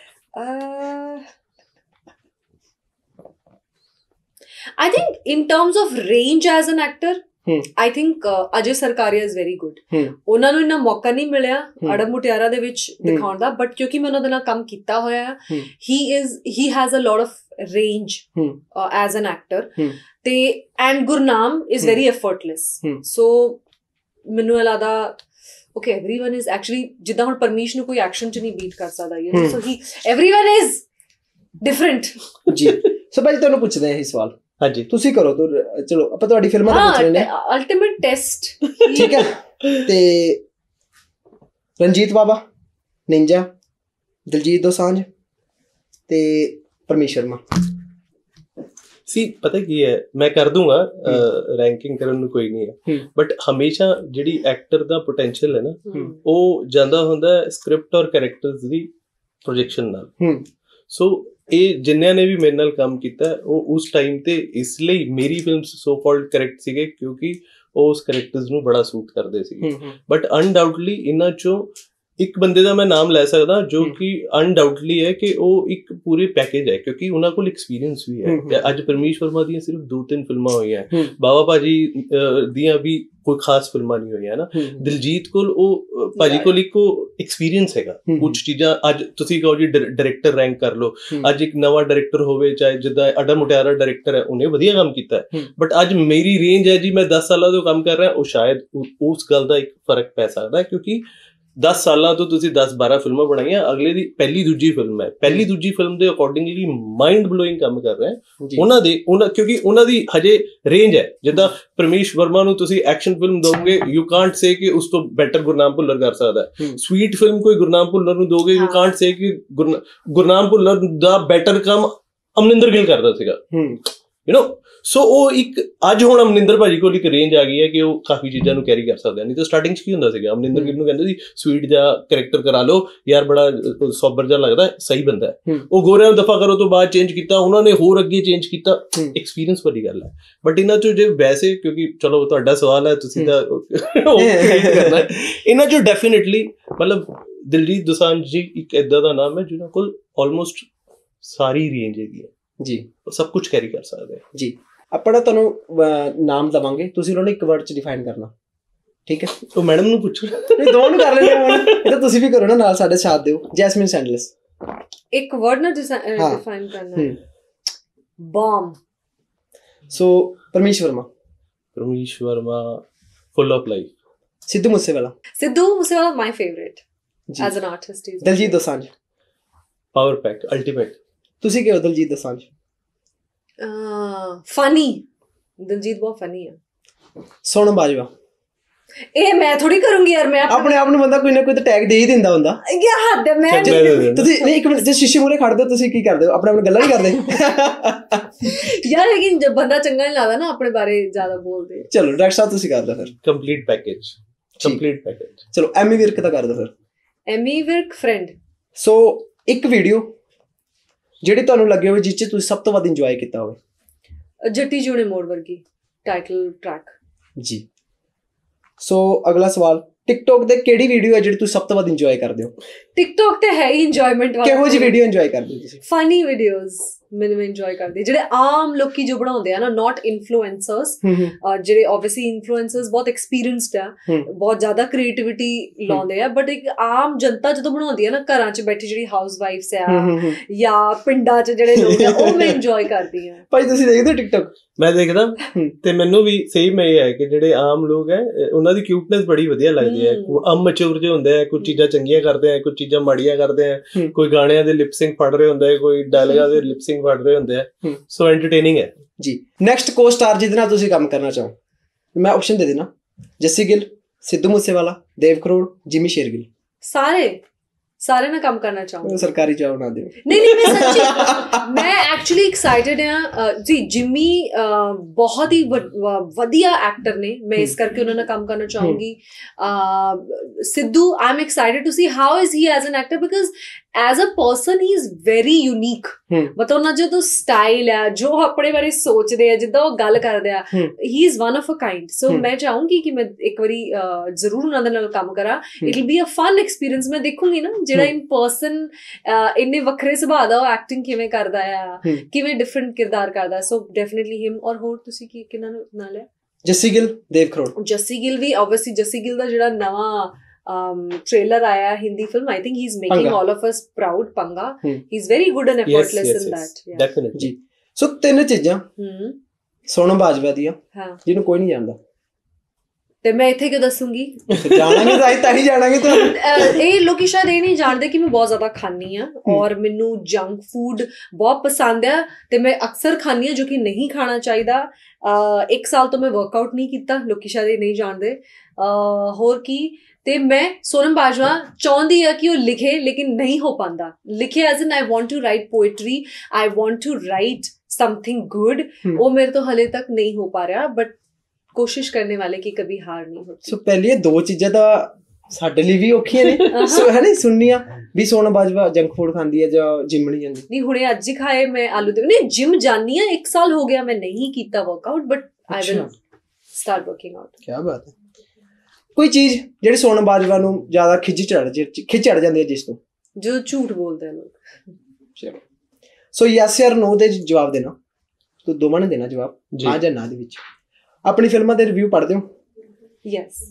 I think in terms of range as an actor, I think Ajay Sarkaria is very good. ਉਹਨਾਂ ਨੂੰ ਇੰਨਾ ਮੌਕਾ ਨਹੀਂ ਮਿਲਿਆ ਅੜਬ ਮੁਟਿਆਰਾ ਦੇ ਵਿੱਚ ਦਿਖਾਉਣ ਦਾ, ਬਟ ਕਿਉਂਕਿ ਮੈਂ ਉਹਨਾਂ ਦੇ ਨਾਲ ਕੰਮ ਕੀਤਾ ਹੋਇਆ ਹੈ, he has a lot of range as an actor. ਤੇ and Gurnaam is very effortless. So ਮੈਨੂੰ ਲੱਗਦਾ okay, everyone is actually ਜਿੱਦਾਂ ਹੁਣ ਪਰਮੀਸ਼ ਨੂੰ ਕੋਈ ਐਕਸ਼ਨ ਚ ਨਹੀਂ ਬੀਟ ਕਰ ਸਕਦਾ, so everyone is different. ਜੀ ਸੋ ਭਾਈ ਤੁਹਾਨੂੰ ਪੁੱਛਦੇ ਆ ਇਹ ਸਵਾਲ. ਹਾਂਜੀ ਤੁਸੀਂ ਕਰੋ ਚਲੋ ਆਪਾਂ ਤੁਹਾਡੀ ਫਿਲਮਾਂ ਦਾ ਪੁੱਛ ਰਹੇ ਨੇ. Ultimate test. ਠੀਕ ਹੈ. ਤੇ ਰਣਜੀਤ ਬਾਵਾ, ਨਿੰਜਾ, ਦਿਲਜੀਤ ਦੋਸਾਂਝ ਤੇ ਪਰਮੇਸ਼ ਸ਼ਰਮਾ. ਸੀ ਪਤਾ ਕੀ ਹੈ, ਮੈਂ ਕਰ ਦੂੰਗਾ ਰੈਂਕਿੰਗ ਕਰਨ ਨੂੰ ਕੋਈ ਨਹੀਂ ਹੈ, ਬਟ ਹਮੇਸ਼ਾ ਜਿਹੜੀ ਐਕਟਰ ਦਾ ਪੋਟੈਂਸ਼ੀਅਲ ਹੈ ਨਾ ਉਹ ਜਾਂਦਾ ਹੁੰਦਾ ਸਕ੍ਰਿਪਟ ਔਰ ਕੈਰੈਕਟਰਸ ਦੀ ਪ੍ਰੋਜੈਕਸ਼ਨ ਨਾਲ. ਸੋ ਇਹ ਜਿੰਨਿਆਂ ਨੇ ਵੀ ਮੇਰੇ ਨਾਲ ਕੰਮ ਕੀਤਾ ਉਹ ਉਸ ਟਾਈਮ ਤੇ ਇਸ ਲਈ ਮੇਰੀ ਫਿਲਮਸ ਸੋ ਕਾਲਡ ਕਰੈਕਟ ਸੀਗੇ ਕਿਉਂਕਿ ਉਹ ਉਸ ਕਰੈਕਟਰਸ ਨੂੰ ਬੜਾ ਸੂਟ ਕਰਦੇ ਸੀਗੇ. ਬਟ ਅਨਡਾਊਟਲੀ ਇਹਨਾਂ ਚੋਂ ਇੱਕ ਬੰਦੇ ਦਾ ਮੈਂ ਨਾਮ ਲੈ ਸਕਦਾ ਜੋ ਕਿ ਅਨਡਾਊਟਲੀ ਹੈ ਕਿ ਉਹ ਇੱਕ ਪੂਰੇ ਪੈਕੇਜ ਹੈ ਕਿਉਂਕਿ ਉਹਨਾਂ ਕੋਲ ਐਕਸਪੀਰੀਅੰਸ ਵੀ ਹੈ. ਅੱਜ ਪਰਮੇਸ਼ ਵਰਮਾ ਦੀਆਂ ਸਿਰਫ 2-3 ਫਿਲਮਾਂ ਹੋਈਆਂ, ਬਾਵਾ ਭਾਜੀ ਦੀਆਂ ਵੀ ਕੋਈ ਖਾਸ ਫਿਲਮਾਂ ਨਹੀਂ ਹੋਈਆਂ ਨਾ. ਦਿਲਜੀਤ ਕੋਲ ਉਹ ਭਾਜੀ ਕੋਲ ਇੱਕ ਐਕਸਪੀਰੀਅੰਸ ਹੈਗਾ ਕੁਝ ਚੀਜ਼ਾਂ. ਅੱਜ ਤੁਸੀਂ ਕਹੋ ਜੀ ਡਾਇਰੈਕਟਰ ਰੈਂਕ ਕਰ ਲਓ, ਅੱਜ ਇੱਕ ਨਵਾਂ ਡਾਇਰੈਕਟਰ ਹੋਵੇ ਚਾਹੇ ਜਿੱਦਾਂ ਅਡਾ ਮੁਟਿਆਰਾ ਡਾਇਰੈਕਟਰ ਹੈ ਉਹਨੇ ਵਧੀਆ ਕੰਮ ਕੀਤਾ, ਬਟ ਅੱਜ ਮੇਰੀ ਰੇਂਜ ਹੈ ਜੀ ਮੈਂ 10 ਸਾਲਾਂ ਤੋਂ ਕੰਮ ਕਰ ਰਿਹਾ, ਉਹ ਸ਼ਾਇਦ ਉਸ ਗੱਲ ਦਾ ਇੱਕ ਫਰਕ ਪੈ ਸਕਦਾ ਕਿਉਂਕਿ 10 ਸਾਲਾਂ ਤੋਂ ਤੁਸੀਂ 10-12 ਫਿਲਮਾਂ ਬਣਾਈਆਂ, ਅਗਲੇ ਦੀ ਪਹਿਲੀ ਦੂਜੀ ਫਿਲਮ ਹੈ, ਪਹਿਲੀ ਦੂਜੀ ਫਿਲਮ ਦੇ ਅਕੋਰਡਿੰਗਲੀ ਮਾਈਂਡ ਬਲੋਇੰਗ ਕੰਮ ਕਰ ਰਹੇ ਉਹਨਾਂ ਕਿਉਂਕਿ ਉਹਨਾਂ ਦੀ ਹਜੇ ਰੇਂਜ ਹੈ. ਜਿੱਦਾਂ ਪਰਮੇਸ਼ ਵਰਮਾ ਨੂੰ ਤੁਸੀਂ ਐਕਸ਼ਨ ਫਿਲਮ ਦੋਗੇ ਯੂ ਕਾਂਟ ਸੇ ਕਿ ਉਸ ਤੋਂ ਬੈਟਰ ਗੁਰਨਾਮ ਭੁੱਲਰ ਕਰ ਸਕਦਾ ਹੈ. ਸਵੀਟ ਫਿਲਮ ਕੋਈ ਗੁਰਨਾਮ ਭੁੱਲਰ ਨੂੰ ਦੋਗੇ ਯੂ ਕਾਂਟ ਸੇ ਕਿ ਗੁਰਨਾਮ ਭੁੱਲਰ ਦਾ ਬੈਟਰ ਕੰਮ ਅਮਰਿੰਦਰ ਗਿੱਲ ਕਰਦਾ ਸੀਗਾ, ਯੂ ਨੋ. ਸੋ ਉਹ ਇੱਕ ਅੱਜ ਹੁਣ ਅਮਰਿੰਦਰ ਭਾਜੀ ਕੋਲ ਇੱਕ ਰੇਂਜ ਆ ਗਈ ਹੈ ਕਿ ਉਹ ਕਾਫੀ ਚੀਜ਼ਾਂ ਨੂੰ ਕੈਰੀ ਕਰ ਸਕਦੇ ਆ. ਨਹੀਂ ਤਾਂ ਸਟਾਰਟਿੰਗ 'ਚ ਕੀ ਹੁੰਦਾ ਸੀਗਾ, ਅਮਰਿੰਦਰ ਗਿੱਲ ਨੂੰ ਕਹਿੰਦੇ ਸੀ ਸਵੀਟ ਜਿਹਾ ਕਰੈਕਟਰ ਕਰਾ ਲਓ ਯਾਰ, ਬੜਾ ਸੋਬਰ ਜਿਹਾ ਲੱਗਦਾ, ਸਹੀ ਬੰਦਾ ਹੈ. ਉਹ ਗੋਰਿਆਂ ਨੂੰ ਦਫਾ ਕਰੋ ਤੋਂ ਬਾਅਦ ਚੇਂਜ ਕੀਤਾ, ਉਹਨਾਂ ਨੇ ਹੋਰ ਅੱਗੇ ਚੇਂਜ ਕੀਤਾ. ਐਕਸਪੀਰੀਅੰਸ ਵਾਲੀ ਗੱਲ ਹੈ. ਬਟ ਇਹਨਾਂ 'ਚੋਂ ਜੇ ਵੈਸੇ ਕਿਉਂਕਿ ਚਲੋ ਤੁਹਾਡਾ ਸਵਾਲ ਹੈ ਤੁਸੀਂ ਤਾਂ ਕਰਨਾ, ਇਹਨਾਂ 'ਚੋਂ ਡੈਫੀਨੇਟਲੀ ਮਤਲਬ ਦਿਲਜੀਤ ਦੋਸਾਂਝ ਜੀ ਇੱਕ ਏਦਾਂ ਦਾ ਨਾਮ ਹੈ ਜਿਹਨਾਂ ਕੋਲ ਆਲਮੋਸਟ ਸਾਰੀ ਰੇਂਜ ਹੈਗੀ ਹੈ ਜੀ, ਉਹ ਸਭ ਕੁਝ ਕੈਰੀ ਕਰ ਸਕਦੇ ਹੈ ਜੀ. ਆਪਾਂ ਤੁਹਾਨੂੰ ਨਾਮ ਦਵਾਂਗੇ, ਤੁਸੀਂ ਉਹਨਾਂ ਨੂੰ ਇੱਕ ਵਰਡ 'ਚ ਡਿਫਾਈਨ ਕਰਨਾ, ਠੀਕ ਹੈ? ਉਹ ਮੈਡਮ ਨੂੰ ਪੁੱਛੋ, ਨਹੀਂ ਦੋਵਾਂ ਨੂੰ ਕਰ ਲੈਂਦੇ ਹੁਣ, ਇਹ ਤਾਂ ਤੁਸੀਂ ਵੀ ਕਰੋ ਨਾ ਨਾਲ, ਸਾਡੇ ਸਾਥ ਦਿਓ. ਜੈਸਮੀਨ ਸੈਂਡਲਸ. ਇੱਕ ਵਰਡ ਨਾ ਡਿਫਾਈਨ ਕਰਨਾ ਹੈ. Bomb. So Parmesh Verma. Parmesh Verma full of life. Sidhu Moosewala my favourite as an artist. Diljit Dosanjh. Power pack ultimate. ਤੁਸੀਂ ਕਿਹੋ ਦਿਲਜੀਤ ਦੋਸਾਂਝ? ਫਨੀ. ਦਿਲਜੀਤ ਬਹੁਤ ਫਨੀ ਹੈ. ਸੋਨਮ ਬਾਜਵਾ. ਇਹ ਮੈਂ ਥੋੜੀ ਕਰੂੰਗੀ ਯਾਰ, ਮੈਂ ਆਪਣੇ ਆਪ ਨੂੰ ਬੰਦਾ ਕੋਈ ਨਾ ਕੋਈ ਤਾਂ ਟੈਗ ਦੇ ਹੀ ਦਿੰਦਾ ਹੁੰਦਾ ਯਾਰ. ਹੱਦ ਹੈ. ਮੈਂ ਤੁਸੀਂ ਨਹੀਂ ਇੱਕ ਮਿੰਟ ਜੇ ਸ਼ੀਸ਼ੇ ਮੂਹਰੇ ਖੜਦੇ ਹੋ ਤੁਸੀਂ ਕੀ ਕਰਦੇ ਹੋ? ਆਪਣੇ ਆਪ ਨੂੰ ਗੱਲਾਂ ਨਹੀਂ ਕਰਦੇ ਯਾਰ, ਲੇਕਿਨ ਜਦ ਬੰਦਾ ਚੰਗਾ ਨਹੀਂ ਲੱਗਦਾ ਨਾ ਆਪਣੇ ਬਾਰੇ ਜ਼ਿਆਦਾ ਬੋਲਦੇ. ਚਲੋ ਡਾਕਟਰ ਸਾਹਿਬ ਤੁਸੀਂ ਕਰ ਦਿਓ ਫਿਰ ਕੰਪਲੀਟ ਪੈਕੇਜ. ਚਲੋ ਐਮੀ ਵਿਰਕ ਦਾ ਕਰ ਦਿਓ ਫਿਰ. ਐਮੀ ਵਿਰਕ ਫਰੈਂਡ. ਸੋ ਇੱਕ ਵੀਡੀਓ ਜਿਹੜੀ ਤੁਹਾਨੂੰ ਲੱਗੇ ਹੋਵੇ ਜਿਸ 'ਚ ਤੁਸੀਂ ਸਭ ਤੋਂ ਵੱਧ ਇੰਜੋਏ ਕੀਤਾ ਹੋਵੇ? ਜੱਟੀ ਜੂਨੇ ਮੋੜ ਵਰਗੀ ਟਾਈਟਲ ਟਰੈਕ ਜੀ. ਸੋ ਅਗਲਾ ਸਵਾਲ, ਟਿਕਟੋਕ ਤੇ ਕਿਹੜੀ ਵੀਡੀਓ ਹੈ ਜਿਹੜੀ ਤੁਸੀਂ ਸਭ ਤੋਂ ਵੱਧ ਇੰਜੋਏ ਕਰਦੇ ਹੋ? ਟਿਕਟੋਕ ਤੇ ਹੈ ਹੀ ਇੰਜੋਇਮੈਂਟ ਵਾਲਾ. ਕਿਹੋ ਜਿਹੀ ਵੀਡੀਓ ਇੰਜੋਏ ਕਰਦੇ ਹੋ ਤੁਸੀਂ? ਫਨੀ ਵੀਡੀਓਜ਼ ਮੈਨੂੰ ਇੰਜੋਏ ਕਰਦੀ, ਜਿਹੜੇ ਆਮ ਲੋਕੀ ਜੋ ਬਣਾਉਂਦੇ ਆ ਨਾ, ਨਾਟ ਇਨਫਲੂਐਂਸਰਸ. ਜਿਹੜੇ ਆਬਵੀਅਸਲੀ ਇਨਫਲੂਐਂਸਰਸ ਬਹੁਤ ਐਕਸਪੀਰੀਅੰਸਡ ਆ, ਬਹੁਤ ਜ਼ਿਆਦਾ ਕ੍ਰੀਏਟੀਵਿਟੀ ਲਾਉਂਦੇ ਆ, ਬਟ ਇੱਕ ਆਮ ਜਨਤਾ ਜਦੋਂ ਬਣਾਉਂਦੀ ਆ ਨਾ, ਘਰਾਂ 'ਚ ਬੈਠੀ ਜਿਹੜੀ ਹਾਊਸ ਵਾਈਫਸ ਆ ਜਾਂ ਪਿੰਡਾਂ 'ਚ ਜਿਹੜੇ ਲੋਕ ਆ, ਉਹ ਮੈਂ ਇੰਜੋਏ ਕਰਦੀ ਆ. ਭਾਈ ਤੁਸੀਂ ਦੇਖਦੇ ਹੋ ਟਿਕਟੋਕ? ਮੈਂ ਦੇਖਦਾ, ਤੇ ਮੈਨੂੰ ਵੀ ਸੇਮ ਇਹ ਹੈ ਕਿ ਜਿਹੜੇ ਆਮ ਲੋਕ ਹੈ ਉਹਨਾਂ ਦੀ ਕਿਊਟਨੈਸ ਬੜੀ ਵਧੀਆ ਲੱਗਦੀ ਹੈ. ਅਨਮੈਚੁਰ ਜਿਹੇ ਹੁੰਦੇ ਆ, ਕੁਝ ਚੀਜ਼ਾਂ ਚੰਗੀਆਂ ਕਰਦੇ ਆ, ਕੁਝ ਚੀਜ਼ਾਂ ਮਾੜੀਆਂ ਕਰਦੇ ਆ, ਕੋਈ ਗਾਣਿਆਂ ਦੇ ਲਿਪਸਿੰਗ ਫੜ ਰਹੇ ਹੁੰਦੇ, ਕੋਈ ਡਾਇਲੌਗਾਂ ਦੇ ਲਿਪਸਿੰਗ ਵੜ ਰਹੇ ਹੁੰਦੇ ਆ. ਸੋ ਐਂਟਰਟੇਨਿੰਗ ਹੈ ਜੀ. ਨੈਕਸਟ ਕੋ ਸਟਾਰ ਜਿਹਦੇ ਨਾਲ ਤੁਸੀਂ ਕੰਮ ਕਰਨਾ ਚਾਹੋ? ਮੈਂ ਆਪਸ਼ਨ ਦੇ ਦੇਣਾ, ਜੱਸੀ ਗਿੱਲ, ਸਿੱਧੂ ਮੂਸੇਵਾਲਾ, ਦੇਵ ਕਰੋੜ, ਜਿਮੀ ਸ਼ੇਰਗਿੱਲ. ਸਾਰੇ ਸਾਰਿਆਂ ਨਾਲ ਕੰਮ ਕਰਨਾ ਚਾਹੂੰਗੀ। ਸਰਕਾਰੀ ਜੌਬ ਨਾ ਦਿਓ। ਨਹੀਂ ਮੈਂ ਸੱਚੀ ਮੈਂ ਐਕਚੁਅਲੀ ਐਕਸਾਈਟਡ ਹਾਂ ਜੀ। ਜਿਮੀ ਬਹੁਤ ਹੀ ਵਧੀਆ ਐਕਟਰ ਨੇ, ਮੈਂ ਇਸ ਕਰਕੇ ਉਹਨਾਂ ਨਾਲ ਕੰਮ ਕਰਨਾ ਚਾਹੂੰਗੀ। Sidhu, I am excited to see how is he as an actor, because as a person he is very unique. ਮਤਲਬ ਉਹਨਾਂ ਜੋ ਸਟਾਈਲ ਹੈ, ਜੋ ਆਪਣੇ ਬਾਰੇ ਸੋਚਦੇ ਆ, ਜਿੱਦਾਂ ਉਹ ਗੱਲ ਕਰਦੇ ਆ, he is one of a kind. So ਮੈਂ ਚਾਹੂੰਗੀ ਕਿ ਮੈਂ ਇੱਕ ਵਾਰੀ ਜ਼ਰੂਰ ਉਹਨਾਂ ਦੇ ਨਾਲ ਕੰਮ ਕਰਾਂ। It will be a fun experience. ਮੈਂ ਦੇਖੂੰਗੀ ਨਾ ਜਿਹੜਾ ਇਨ ਪਰਸਨ ਇੰਨੇ ਵੱਖਰੇ ਸੁਭਾਅ ਦਾ ਉਹ ਐਕਟਿੰਗ ਕਿਵੇਂ ਕਰਦਾ ਆ, ਕਿਵੇਂ ਡਿਫਰੈਂਟ ਕਿਰਦਾਰ ਕਰਦਾ। So definitely him. ਔਰ ਹੋਰ ਤੁਸੀਂ ਕਿਹਨਾਂ ਨੂੰ ਨਾਲ ਹੈ? ਜੱਸੀ ਗਿੱਲ, ਦੇਵ ਕਰੋੜ। ਜੱਸੀ ਗਿੱਲ ਵੀ ਓਬਵੀਅਸਲੀ। ਜੱਸੀ ਗਿੱਲ ਦਾ ਜਿਹੜਾ ਨਵਾਂ trailer ਆਇਆ Hindi film, I think he's making all of us proud. Panga, he's very good and effortless in that. Definitely ਜੀ। ਸੋ 3 ਚੀਜ਼ਾਂ ਸੋਨਮ ਬਾਜਵਾ ਦੀਆਂ ਜਿਹਨੂੰ ਕੋਈ ਨਹੀਂ ਜਾਣਦਾ, ਤੇ ਮੈਂ ਇੱਥੇ ਕਿਉਂ ਦੱਸੂਗੀ? ਜਾਣਾਂਗੇ ਤਾਂ ਹੀ ਜਾਣਾਂਗੇ ਤੁਹਾਨੂੰ। ਇਹ ਲੋਕੀ ਸ਼ਾਇਦ ਇਹ ਨਹੀਂ ਜਾਣਦੇ ਕਿ ਮੈਂ ਬਹੁਤ ਜ਼ਿਆਦਾ ਖਾਂਦੀ ਹਾਂ ਔਰ ਮੈਨੂੰ ਜੰਕ ਫੂਡ ਬਹੁਤ ਪਸੰਦ ਆ ਤੇ ਮੈਂ ਅਕਸਰ ਖਾਂਦੀ ਹਾਂ, ਜੋ ਕਿ ਨਹੀਂ ਖਾਣਾ ਚਾਹੀਦਾ। 1 ਸਾਲ ਤੋਂ ਮੈਂ ਵਰਕਆਊਟ ਨਹੀਂ ਕੀਤਾ, ਲੋਕੀ ਸ਼ਾਇਦ ਇਹ ਨਹੀਂ ਜਾਣਦੇ। ਹੋਰ ਕੀ, ਤੇ ਮੈਂ ਸੋਨਮ ਬਾਜਵਾ ਚਾਹੁੰਦੀ ਆ ਕਿ ਉਹ ਲਿਖੇ, ਲੇਕਿਨ ਨਹੀਂ ਹੋ ਪਾਉਂਦਾ। ਲਿਖੇ as in I want to write poetry, I want to write something good. ਉਹ ਮੇਰੇ ਤੋਂ ਹਲੇ ਤੱਕ ਨਹੀਂ ਹੋ ਪਾ ਰਿਹਾ, ਬਟ ਕੋਸ਼ਿਸ਼ ਕਰਨੇ ਵਾਲੇ ਕੀ ਕभी ਹਾਰ ਨਹੀਂ ਹੋਤੀ। ਸੋ ਪਹਿਲੀ 2 ਚੀਜ਼ਾਂ ਤਾਂ ਸਾਡੇ ਲਈ ਵੀ ਔਖੀਆਂ ਨੇ, ਸੋ ਹੈ ਨਾ, ਸੁਣਨੀਆਂ ਵੀ ਸੋਨਮ ਬਾਜਵਾ ਜੰਕ ਫੂਡ ਖਾਂਦੀ ਹੈ ਜਾਂ ਜਿਮ ਨਹੀਂ ਜਾਂਦੀ। ਨਹੀਂ, ਹੁਣੇ ਅੱਜ ਹੀ ਖਾਏ ਮੈਂ ਆਲੂ ਦੇ। ਨਹੀਂ, ਜਿਮ ਜਾਨੀ ਆ, 1 ਸਾਲ ਹੋ ਗਿਆ ਮੈਂ ਨਹੀਂ ਕੀਤਾ workout, but I will start working out. ਕੀ ਬਾਤ ਹੈ। ਕੋਈ ਚੀਜ਼ ਜਿਹੜੀ ਸੋਨਮ ਬਾਜਵਾ ਨੂੰ ਜ਼ਿਆਦਾ ਖਿੱਚ ਚੜ ਜਾਂਦੀ ਹੈ ਜਿਸ ਤੋਂ? ਜੋ ਝੂਠ ਬੋਲਦੇ ਆ ਲੋਕ। ਚਲੋ, ਸੋ ਯੈਸ ਜਾਂ ਨੋ ਦੇ ਜਵਾਬ ਦੇਣਾ, ਤੂੰ ਦੋਵਾਂ ਨੇ ਦੇਣਾ ਜਵਾਬ, ਹਾਂ ਜਾਂ ਨਾ ਦੇ ਵਿੱਚ। ਆਪਣੀ ਫਿਲਮਾਂ ਦੇ ਰਿਵਿਊ ਪੜ੍ਹਦੇ ਹੋ? ਯੈਸ।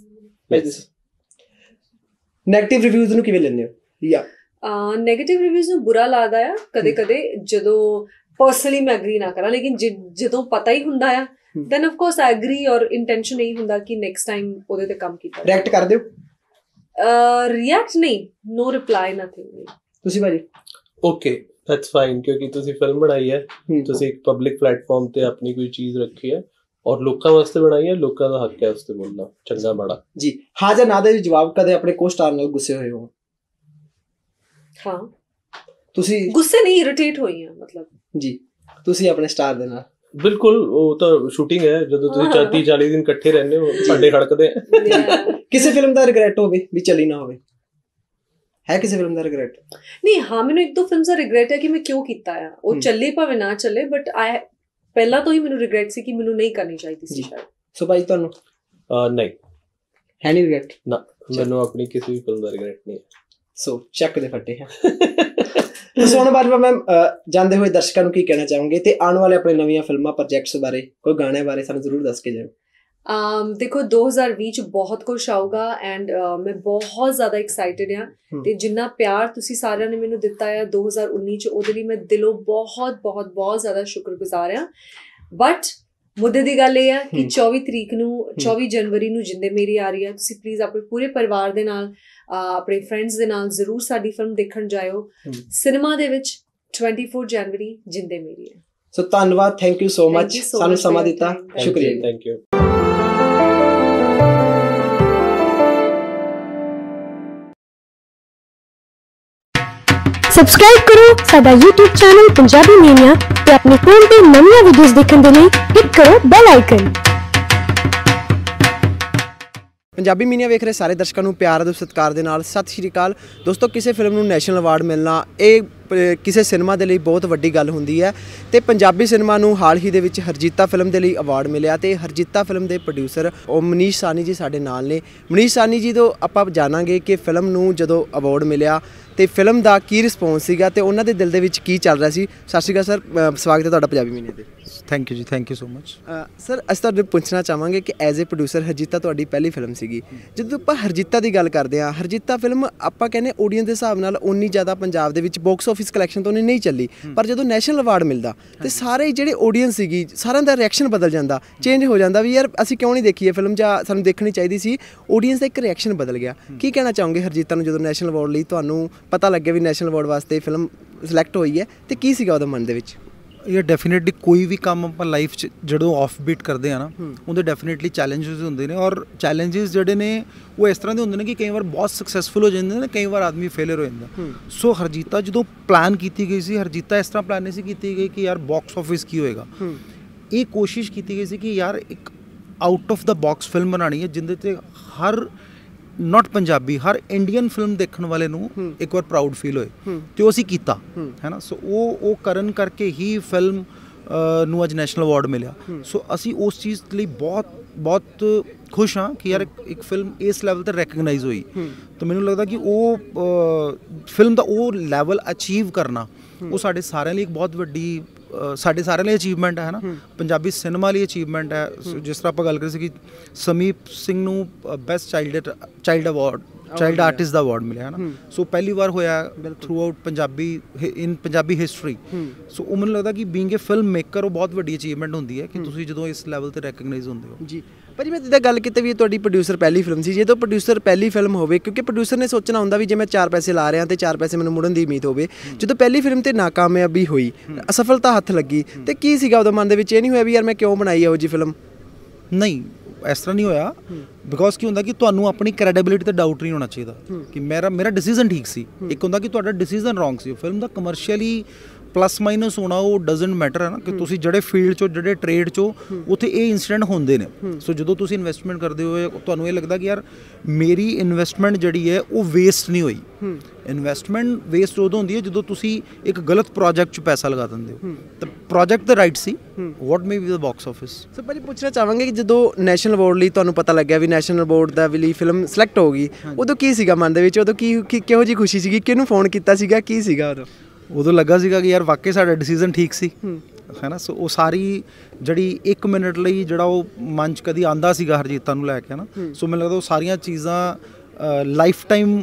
ਨੈਗੇਟਿਵ ਰਿਵਿਊਜ਼ ਨੂੰ ਕਿਵੇਂ ਲੈਂਦੇ ਹੋ? ਜਾਂ ਨੈਗੇਟਿਵ ਰਿਵਿਊਜ਼ ਨੂੰ ਬੁਰਾ ਲੱਗਦਾ ਆ ਕਦੇ ਕਦੇ, ਜਦੋਂ ਪਰਸਨਲੀ ਮੈਂ ਐਗਰੀ ਨਾ ਕਰਾਂ, ਲੇਕਿਨ ਜਦੋਂ ਪਤਾ ਹੀ ਹੁੰਦਾ ਆ then of course I agree, ਔਰ ਇੰਟੈਂਸ਼ਨ ਨਹੀਂ ਹੁੰਦਾ ਕਿ ਨੈਕਸਟ ਟਾਈਮ ਉਹਦੇ ਤੇ ਕੰਮ ਕੀਤਾ। ਰਿਐਕਟ ਕਰਦੇ ਹੋ? ਰਿਐਕਟ ਨਹੀਂ, ਨੋ ਰਿਪਲਾਈ, ਨਥਿੰਗ। ਤੁਸੀਂ ਭਾਜੀ? ਓਕੇ, ਦੈਟਸ ਫਾਈਨ, ਕਿਉਂਕਿ ਤੁਸੀਂ ਫਿਲਮ ਬਣਾਈ ਹੈ, ਤੁਸੀਂ ਇੱਕ ਪਬਲਿਕ ਪਲੇਟਫਾਰਮ ਤੇ ਆਪਣੀ ਕੋਈ ਚੀਜ਼ ਰੱਖੀ ਹੈ ਔਰ ਲੋਕਾਂ ਵਾਸਤੇ ਬਣਾਈ ਹੈ, ਲੋਕਾਂ ਦਾ ਹੱਕ ਹੈ ਉਸ ਤੇ ਬੋਲਣਾ, ਚੰਗਾ ਮਾੜਾ। ਜੀ, ਹਾਂ ਜਾਂ ਨਾ ਦੇ ਜਵਾਬ। ਕਦੇ ਆਪਣੇ ਕੋ-ਸਟਾਰ ਨਾਲ ਗੁੱਸੇ ਹੋਏ ਹੋ? ਹਾਂ। ਤੁਸੀਂ? ਗੁੱਸੇ ਨਹੀਂ, ਇਰੀਟੇਟ ਹੋਈ ਹਾਂ ਮਤਲਬ। ਜੀ। ਤੁਸੀਂ ਆਪਣੇ ਸਟਾਰ ਦੇ ਨਾਲ? ਬਿਲਕੁਲ, ਉਹ ਤਾਂ ਸ਼ੂਟਿੰਗ ਹੈ, ਜਦੋਂ ਤੁਸੀਂ 30-40 ਦਿਨ ਇਕੱਠੇ ਰਹਿੰਦੇ ਹੋ, ਸਾਡੇ ਖੜਕਦੇ। ਕਿਸੇ ਫਿਲਮ ਦਾ ਰਿਗਰੈਟ ਹੋਵੇ ਵੀ ਚੱਲੀ ਨਾ ਹੋਵੇ? ਹੈ ਕਿਸੇ ਫਿਲਮ ਦਾ ਰਿਗਰੈਟ? ਨਹੀਂ, ਹਾਂ, ਮੈਨੂੰ 1-2 ਫਿਲਮ ਦਾ ਰਿਗਰੈਟ ਹੈ ਕਿ ਮੈਂ ਕਿਉਂ ਕੀਤਾ ਆ। ਉਹ ਚੱਲੇ ਭਾਵੇਂ ਨਾ ਚੱਲੇ, ਬਟ ਪਹਿਲਾਂ ਤੋਂ ਹੀ ਮੈਨੂੰ ਰਿਗਰੈਟ ਸੀ ਕਿ ਮੈਨੂੰ ਨਹੀਂ ਕਰਨੀ ਚਾਹੀਦੀ ਸੀ ਸ਼ਾਇਦ। ਸੋ ਭਾਈ ਤੁਹਾਨੂੰ? ਨਹੀਂ, ਹੈ ਨਹੀਂ ਰਿਗਰੈਟ? ਨਾ, ਮੈਨੂੰ ਆਪਣੀ ਕਿਸੇ ਵੀ ਫਿਲਮ ਦਾ ਰਿਗਰੈਟ ਨਹੀਂ ਹੈ। ਸੋ ਚੱਕ ਦੇ ਫੱਟੇ ਹੈ। ਸੋਨਮ ਬਾਜਵਾ ਮੈਮ, ਜਾਂਦੇ ਹੋਏ ਦਰਸ਼ਕਾਂ ਨੂੰ ਕੀ ਕਹਿਣਾ ਚਾਹੋਗੇ ਤੇ ਆਉਣ ਵਾਲੇ ਆਪਣੇ ਨਵੀਆਂ ਫਿਲਮਾਂ, ਪ੍ਰੋਜੈਕਟਸ ਬਾਰੇ, ਕੋਈ ਗਾਣੇ ਬਾਰੇ ਸਾਨੂੰ ਜ਼ਰੂਰ ਦੱਸ ਕੇ ਜਾਓ। ਦੇਖੋ, 2020 ਚ ਬਹੁਤ ਕੁਛ ਆਊਗਾ ਐਂਡ ਮੈਂ ਬਹੁਤ ਜ਼ਿਆਦਾ ਐਕਸਾਈਟਿਡ ਹਾਂ। ਤੇ ਜਿੰਨਾ ਪਿਆਰ ਤੁਸੀਂ ਸਾਰਿਆਂ ਨੇ ਮੈਨੂੰ ਦਿੱਤਾ ਆ 2019 ਚ, ਉਹਦੇ ਲਈ ਮੈਂ ਦਿਲੋਂ ਬਹੁਤ ਬਹੁਤ ਬਹੁਤ ਜ਼ਿਆਦਾ ਸ਼ੁਕਰਗੁਜ਼ਾਰ ਹਾਂ। ਬਟ ਮੁੱਦੇ ਦੀ ਗੱਲ ਇਹ ਆ ਕਿ 24 ਜਨਵਰੀ ਨੂੰ ਜਿੰਦੇ ਮੇਰੀ ਆ ਰਹੀ ਆ। ਤੁਸੀਂ ਪਲੀਜ਼ ਆਪਣੇ ਪੂਰੇ ਪਰਿਵਾਰ ਦੇ ਨਾਲ, ਆਪਣੇ ਫਰੈਂਡਸ ਦੇ ਨਾਲ ਜ਼ਰੂਰ ਸਾਡੀ ਫਿਲਮ ਦੇਖਣ ਜਾਇਓ ਸਿਨੇਮਾ ਦੇ ਵਿੱਚ। 24 ਜਨਵਰੀ ਜਿੰਦੇ ਮੇਰੀ ਹੈ। ਸੋ ਧੰਨਵਾਦ, ਥੈਂਕ ਯੂ ਸੋ ਮਚ, ਸਾਨੂੰ ਸਮਾਂ ਦਿੱਤਾ, ਸ਼ੁਕਰੀਆ। Thank you. ਸਬਸਕ੍ਰਾਈਬ ਕਰੋ ਸਾਡਾ YouTube ਚੈਨਲ ਪੰਜਾਬੀ ਮੀਨੀਆ ਤੇ ਆਪਣੇ ਫੋਨ ਤੇ ਨਵੀਆਂ ਵੀਡੀਓਜ਼ ਦੇਖਣ ਦੇ ਲਈ ਹਿੱਟ ਕਰੋ ਬੈਲ ਆਈਕਨ। ਪੰਜਾਬੀ ਮੀਨੀਆ ਵੇਖ ਰਹੇ ਸਾਰੇ ਦਰਸ਼ਕਾਂ ਨੂੰ ਪਿਆਰ ਅਤੇ ਸਤਿਕਾਰ ਦੇ ਨਾਲ ਸਤਿ ਸ਼੍ਰੀ ਅਕਾਲ। ਦੋਸਤੋ, ਕਿਸੇ ਫਿਲਮ ਨੂੰ ਨੈਸ਼ਨਲ ਅਵਾਰਡ ਮਿਲਣਾ ਇਹ ਕਿਸੇ ਸਿਨੇਮਾ ਦੇ ਲਈ ਬਹੁਤ ਵੱਡੀ ਗੱਲ ਹੁੰਦੀ ਹੈ ਤੇ ਪੰਜਾਬੀ ਸਿਨੇਮਾ ਨੂੰ ਹਾਲ ਹੀ ਦੇ ਵਿੱਚ ਹਰਜੀਤਾ ਫਿਲਮ ਦੇ ਲਈ ਅਵਾਰਡ ਮਿਲਿਆ ਤੇ ਹਰਜੀਤਾ ਫਿਲਮ ਦੇ ਪ੍ਰੋਡਿਊਸਰ ਉਹ ਮਨੀਸ਼ ਸਾਹਨੀ ਜੀ ਸਾਡੇ ਨਾਲ ਨੇ। ਮਨੀਸ਼ ਸਾਹਨੀ ਜੀ ਤੋਂ ਆਪਾਂ ਜਾਣਾਂਗੇ ਕਿ ਫਿਲਮ ਨੂੰ ਜਦੋਂ ਅਵਾਰਡ ਮਿਲਿਆ ਤੇ ਫਿਲਮ ਦਾ ਕੀ ਰਿਸਪੌਂਸ ਸੀਗਾ ਤੇ ਉਹਨਾਂ ਦੇ ਦਿਲ ਦੇ ਵਿੱਚ ਕੀ ਚੱਲ ਰਿਹਾ ਸੀ। ਸਤਿ ਸ਼੍ਰੀ ਅਕਾਲ ਸਰ, ਸਵਾਗਤ ਹੈ ਤੁਹਾਡਾ ਪੰਜਾਬੀ ਮੀਨੀਆ ਤੇ। ਥੈਂਕ ਯੂ ਜੀ, thank you so much. Sir, ਅਸੀਂ ਤੁਹਾਡੇ ਪੁੱਛਣਾ ਚਾਹਾਂਗੇ ਕਿ ਐਜ਼ ਏ ਪ੍ਰੋਡਿਊਸਰ ਹਰਜੀਤਾ ਤੁਹਾਡੀ ਪਹਿਲੀ ਫਿਲਮ ਸੀਗੀ। ਜਦੋਂ ਆਪਾਂ ਹਰਜੀਤਾ ਦੀ ਗੱਲ ਕਰਦੇ ਹਾਂ, ਹਰਜੀਤਾ ਫਿਲਮ ਆਪਾਂ ਕਹਿੰਦੇ ਆਡੀਅנס ਦੇ ਹਿਸਾਬ ਨਾਲ ਉਨੀ ਜ਼ਿਆਦਾ ਪੰਜਾਬ ਦੇ ਵਿੱਚ ਬਾਕਸ ਆਫਿਸ ਕਲੈਕਸ਼ਨ ਤੋਂ ਨਹੀਂ ਚੱਲੀ, ਪਰ ਜਦੋਂ ਨੈਸ਼ਨਲ ਅਵਾਰਡ ਮਿਲਦਾ ਤੇ ਸਾਰੇ ਜਿਹੜੇ ਆਡੀਅנס ਸੀਗੀ ਸਾਰਿਆਂ ਦਾ ਰਿਐਕਸ਼ਨ ਬਦਲ ਜਾਂਦਾ, ਚੇਂਜ ਹੋ ਜਾਂਦਾ ਵੀ ਯਾਰ ਅਸੀਂ ਕਿਉਂ ਨਹੀਂ ਦੇਖੀਏ ਫਿਲਮ ਜਾਂ ਸਾਨੂੰ ਦੇਖਣੀ ਚਾਹੀਦੀ ਸੀ। ਆਡੀਅנס ਦਾ ਇੱਕ ਰਿਐਕਸ਼ਨ ਬਦਲ ਗਿਆ। ਕੀ ਕਹਿਣਾ ਚਾਹੋਗੇ ਹਰਜੀਤਾ ਨੂੰ ਜਦੋਂ ਨੈਸ਼ਨਲ ਅਵਾਰਡ ਲਈ ਤੁਹਾਨੂੰ ਪਤਾ ਲੱਗਿਆ ਵੀ ਨੈਸ਼ਨਲ ਅਵਾਰਡ ਵਾਸਤੇ ਫਿਲਮ ਸਿਲੈਕਟ ਹੋਈ ਹੈ ਤੇ ਕੀ ਸੀਗਾ ਉਹਦਾ ਮਨ ਦੇ ਵਿੱਚ? ਇਹ ਡੈਫੀਨੇਟਲੀ ਕੋਈ ਵੀ ਕੰਮ ਆਪਾਂ ਲਾਈਫ 'ਚ ਜਦੋਂ ਆਫ ਬੀਟ ਕਰਦੇ ਆ ਨਾ ਉਹਦੇ ਡੈਫੀਨੇਟਲੀ ਚੈਲੰਜਸ ਹੁੰਦੇ ਨੇ, ਔਰ ਚੈਲੰਜਸ ਜਿਹੜੇ ਨੇ ਉਹ ਇਸ ਤਰ੍ਹਾਂ ਦੇ ਹੁੰਦੇ ਨੇ ਕਿ ਕਈ ਵਾਰ ਬਹੁਤ ਸਕਸੈਸਫੁਲ ਹੋ ਜਾਂਦੇ ਨੇ, ਕਈ ਵਾਰ ਆਦਮੀ ਫੇਲਰ ਹੋ ਜਾਂਦਾ। ਸੋ ਹਰਜੀਤਾ ਜਦੋਂ ਪਲਾਨ ਕੀਤੀ ਗਈ ਸੀ, ਹਰਜੀਤਾ ਇਸ ਤਰ੍ਹਾਂ ਪਲਾਨ ਨਹੀਂ ਸੀ ਕੀਤੀ ਗਈ ਕਿ ਯਾਰ ਬਾਕਸ ਆਫਿਸ ਕੀ ਹੋਏਗਾ। ਇਹ ਕੋਸ਼ਿਸ਼ ਕੀਤੀ ਗਈ ਸੀ ਕਿ ਯਾਰ ਇੱਕ out of the box film ਬਣਾਉਣੀ ਹੈ ਜਿਹਦੇ 'ਤੇ ਹਰ ਨਾਟ ਪੰਜਾਬੀ ਹਰ ਇੰਡੀਅਨ ਫਿਲਮ ਦੇਖਣ ਵਾਲੇ ਨੂੰ ਇੱਕ ਵਾਰ ਪ੍ਰਾਊਡ ਫੀਲ ਹੋਏ, ਤੇ ਉਹ ਅਸੀਂ ਕੀਤਾ ਹੈ ਨਾ। ਸੋ ਉਹ ਕਰਨ ਕਰਕੇ ਹੀ ਫਿਲਮ ਨੂੰ ਅੱਜ ਨੈਸ਼ਨਲ ਅਵਾਰਡ ਮਿਲਿਆ। ਸੋ ਅਸੀਂ ਉਸ ਚੀਜ਼ ਲਈ ਬਹੁਤ ਖੁਸ਼ ਹਾਂ ਕਿ ਯਾਰ ਇੱਕ ਫਿਲਮ ਇਸ ਲੈਵਲ 'ਤੇ ਰੈਕਗਨਾਈਜ਼ ਹੋਈ। ਤਾਂ ਮੈਨੂੰ ਲੱਗਦਾ ਕਿ ਉਹ ਫਿਲਮ ਦਾ ਉਹ ਲੈਵਲ ਅਚੀਵ ਕਰਨਾ ਉਹ ਸਾਡੇ ਸਾਰਿਆਂ ਲਈ ਇੱਕ ਬਹੁਤ ਵੱਡੀ ਸਾਡੇ ਸਾਰਿਆਂ ਲਈ ਅਚੀਵਮੈਂਟ ਹੈ ਨਾ, ਪੰਜਾਬੀ ਸਿਨੇਮਾ ਲਈ ਅਚੀਵਮੈਂਟ ਹੈ। ਜਿਸ ਤਰ੍ਹਾਂ ਆਪਾਂ ਗੱਲ ਕਰੀ ਸੀ ਕਿ ਸਮੀਪ ਸਿੰਘ ਨੂੰ best child award, child artist ਦਾ ਅਵਾਰਡ ਮਿਲਿਆ ਹੈ ਨਾ। ਸੋ ਪਹਿਲੀ ਵਾਰ ਹੋਇਆ throughout Punjabi history. So ਉਹ ਮੈਨੂੰ ਲੱਗਦਾ ਕਿ ਬੀਇੰਗ ਏ ਫਿਲਮ ਮੇਕਰ ਉਹ ਬਹੁਤ ਵੱਡੀ ਅਚੀਵਮੈਂਟ ਹੁੰਦੀ ਹੈ ਕਿ ਤੁਸੀਂ ਜਦੋਂ ਇਸ ਲੈਵਲ 'ਤੇ ਰੈਕਗਨਾਈਜ਼ ਹੁੰਦੇ ਹੋ। ਜੀ ਭਾਜੀ, ਮੈਂ ਜਿੱਦਾਂ ਗੱਲ ਕੀਤੀ ਵੀ ਤੁਹਾਡੀ ਪ੍ਰੋਡਿਊਸਰ ਪਹਿਲੀ ਫਿਲਮ ਸੀ, ਜਦੋਂ ਪ੍ਰੋਡਿਊਸਰ ਪਹਿਲੀ ਫਿਲਮ ਹੋਵੇ, ਕਿਉਂਕਿ ਪ੍ਰੋਡਿਊਸਰ ਨੇ ਸੋਚਣਾ ਹੁੰਦਾ ਵੀ ਜੇ ਮੈਂ 4 ਪੈਸੇ ਲਾ ਰਿਹਾ ਤੇ 4 ਪੈਸੇ ਮੈਨੂੰ ਮੁੜਨ ਦੀ ਉਮੀਦ ਹੋਵੇ। ਜਦੋਂ ਪਹਿਲੀ ਫਿਲਮ ਤੇ ਨਾਕਾਮਯਾਬੀ ਹੋਈ, ਅਸਫਲਤਾ ਹੱਥ ਲੱਗੀ, ਤੇ ਕੀ ਸੀਗਾ ਉਹਦੇ ਮਨ ਦੇ ਵਿੱਚ? ਇਹ ਨਹੀਂ ਹੋਇਆ ਵੀ ਯਾਰ ਮੈਂ ਕਿਉਂ ਬਣਾਈ ਇਹੋ ਜਿਹੀ ਫਿਲਮ? ਨਹੀਂ, ਇਸ ਤਰ੍ਹਾਂ ਨਹੀਂ ਹੋਇਆ। ਬਿਕੋਜ਼ ਕੀ ਹੁੰਦਾ ਕਿ ਤੁਹਾਨੂੰ ਆਪਣੀ ਕ੍ਰੈਡੀਬਿਲਿਟੀ ਤੇ ਡਾਊਟ ਨਹੀਂ ਹੋਣਾ ਚਾਹੀਦਾ ਕਿ ਮੇਰਾ ਡਿਸੀਜਨ ਠੀਕ ਸੀ। ਇੱਕ ਹੁੰਦਾ ਕਿ ਤੁਹਾਡਾ ਡਿਸੀਜਨ ਰੋਂਗ ਸੀ। ਫਿਲਮ ਦਾ ਕਮਰਸ਼ੀਅਲੀ ਪਲੱਸ ਮਾਈਨਸ ਹੋਣਾ ਉਹ ਡਜ਼ਨਟ ਮੈਟਰ ਹੈ ਨਾ, ਕਿ ਤੁਸੀਂ ਜਿਹੜੇ ਫੀਲਡ 'ਚੋਂ ਜਿਹੜੇ ਟ੍ਰੇਡ 'ਚੋਂ ਉੱਥੇ ਇਹ ਇੰਸੀਡੈਂਟ ਹੁੰਦੇ ਨੇ। ਸੋ ਜਦੋਂ ਤੁਸੀਂ ਇਨਵੈਸਟਮੈਂਟ ਕਰਦੇ ਹੋ ਤੁਹਾਨੂੰ ਇਹ ਲੱਗਦਾ ਕਿ ਯਾਰ ਮੇਰੀ ਇਨਵੈਸਟਮੈਂਟ ਜਿਹੜੀ ਹੈ ਉਹ ਵੇਸਟ ਨਹੀਂ ਹੋਈ। ਇਨਵੈਸਟਮੈਂਟ ਵੇਸਟ ਉਦੋਂ ਹੁੰਦੀ ਹੈ ਜਦੋਂ ਤੁਸੀਂ ਇੱਕ ਗਲਤ ਪ੍ਰੋਜੈਕਟ 'ਚ ਪੈਸਾ ਲਗਾ ਦਿੰਦੇ ਹੋ। ਤਾਂ ਪ੍ਰੋਜੈਕਟ ਤਾਂ ਰਾਈਟ ਸੀ, what may be the box office. So ਭਾਜੀ ਪੁੱਛਣਾ ਚਾਹਾਂਗੇ ਕਿ ਜਦੋਂ ਨੈਸ਼ਨਲ ਅਵਾਰਡ ਲਈ ਤੁਹਾਨੂੰ ਪਤਾ ਲੱਗਿਆ ਵੀ ਨੈਸ਼ਨਲ ਅਵਾਰਡ ਦਾ ਲਈ ਫਿਲਮ ਸਿਲੈਕਟ ਹੋ ਗਈ, ਉਦੋਂ ਕੀ ਸੀਗਾ ਮਨ ਦੇ ਵਿੱਚ? ਉਦੋਂ ਕਿਹੋ ਜਿਹੀ ਖੁਸ਼ੀ ਸੀਗੀ? ਕਿਹਨੂੰ ਫੋਨ ਕੀਤਾ ਸੀਗਾ? ਕੀ ਸੀਗਾ ਉਦੋਂ ਲੱਗਾ ਸੀਗਾ ਕਿ ਯਾਰ ਵਾਕਈ ਸਾਡਾ ਡਿਸੀਜਨ ਠੀਕ ਸੀ ਹੈ ਨਾ। ਸੋ ਉਹ ਸਾਰੀ ਜਿਹੜੀ 1 ਮਿੰਟ ਲਈ ਜਿਹੜਾ ਉਹ ਮਨ 'ਚ ਕਦੀ ਆਉਂਦਾ ਸੀਗਾ ਹਰਜੀਤਾ ਨੂੰ ਲੈ ਕੇ ਨਾ, ਸੋ ਮੈਨੂੰ ਲੱਗਦਾ ਉਹ ਸਾਰੀਆਂ ਚੀਜ਼ਾਂ ਲਾਈਫ ਟਾਈਮ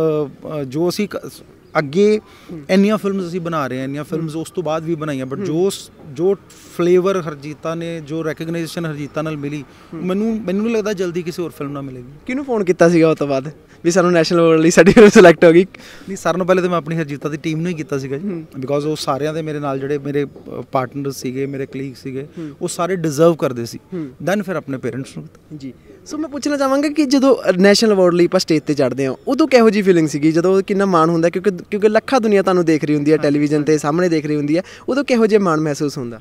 ਜੋ ਅਸੀਂ ਅੱਗੇ ਇੰਨੀਆਂ ਫਿਲਮਸ ਅਸੀਂ ਬਣਾ ਰਹੇ ਹਾਂ, ਇੰਨੀਆਂ ਫਿਲਮਸ ਉਸ ਤੋਂ ਬਾਅਦ ਵੀ ਬਣਾਈਆਂ, ਬਟ ਜੋ ਫਲੇਵਰ ਹਰਜੀਤਾ ਨੇ, ਜੋ ਰੈਕਗਨਾਈਜੇਸ਼ਨ ਹਰਜੀਤਾ ਨਾਲ ਮਿਲੀ, ਮੈਨੂੰ ਨਹੀਂ ਲੱਗਦਾ ਜਲਦੀ ਕਿਸੇ ਹੋਰ ਫਿਲਮ ਨਾਲ ਮਿਲੇਗੀ। ਕਿਹਨੂੰ ਫੋਨ ਕੀਤਾ ਸੀਗਾ ਉਸ ਤੋਂ ਬਾਅਦ ਵੀ ਸਾਨੂੰ ਨੈਸ਼ਨਲ ਅਵਾਰਡ ਲਈ ਸਾਡੀ ਫਿਲਮ ਸਿਲੈਕਟ ਹੋ ਗਈ? ਨਹੀਂ, ਸਾਰਿਆਂ ਨੂੰ ਪਹਿਲੇ ਤਾਂ ਮੈਂ ਆਪਣੀ ਹਰਜੀਤਾ ਦੀ ਟੀਮ ਨੂੰ ਹੀ ਕੀਤਾ ਸੀਗਾ ਜੀ, ਬਿਕੋਜ਼ ਉਹ ਸਾਰਿਆਂ ਦੇ ਮੇਰੇ ਨਾਲ ਜਿਹੜੇ ਮੇਰੇ ਪਾਰਟਨਰਸ ਸੀਗੇ, ਮੇਰੇ ਕਲੀਗ ਸੀਗੇ, ਉਹ ਸਾਰੇ ਡਿਜ਼ਰਵ ਕਰਦੇ ਸੀ। ਦੈਨ ਫਿਰ ਆਪਣੇ ਪੇਰੈਂਟਸ ਨੂੰ ਜੀ। ਸੋ ਮੈਂ ਪੁੱਛਣਾ ਚਾਹਾਂਗਾ ਕਿ ਜਦੋਂ ਨੈਸ਼ਨਲ ਅਵਾਰਡ ਲਈ ਆਪਾਂ ਸਟੇਜ 'ਤੇ ਚੜ੍ਹਦੇ ਹਾਂ ਉਦੋਂ ਕਿਹੋ ਜਿਹੀ ਫੀਲਿੰਗ ਸੀਗੀ? ਜਦੋਂ ਕਿੰਨਾ ਮਾਣ ਹੁੰਦਾ, ਕਿਉਂਕਿ ਲੱਖਾਂ ਦੁਨੀਆ ਤੁਹਾਨੂੰ ਦੇਖ ਰਹੀ ਹੁੰਦੀ ਹੈ, ਟੈਲੀਵਿਜ਼ਨ 'ਤੇ ਸਾਹਮਣੇ ਦੇਖ ਰਹੀ ਹੁੰਦੀ ਹੈ, ਉਦੋਂ ਕਿਹੋ ਜਿਹਾ ਮਾਣ ਮਹਿਸੂਸ ਹੁੰਦਾ?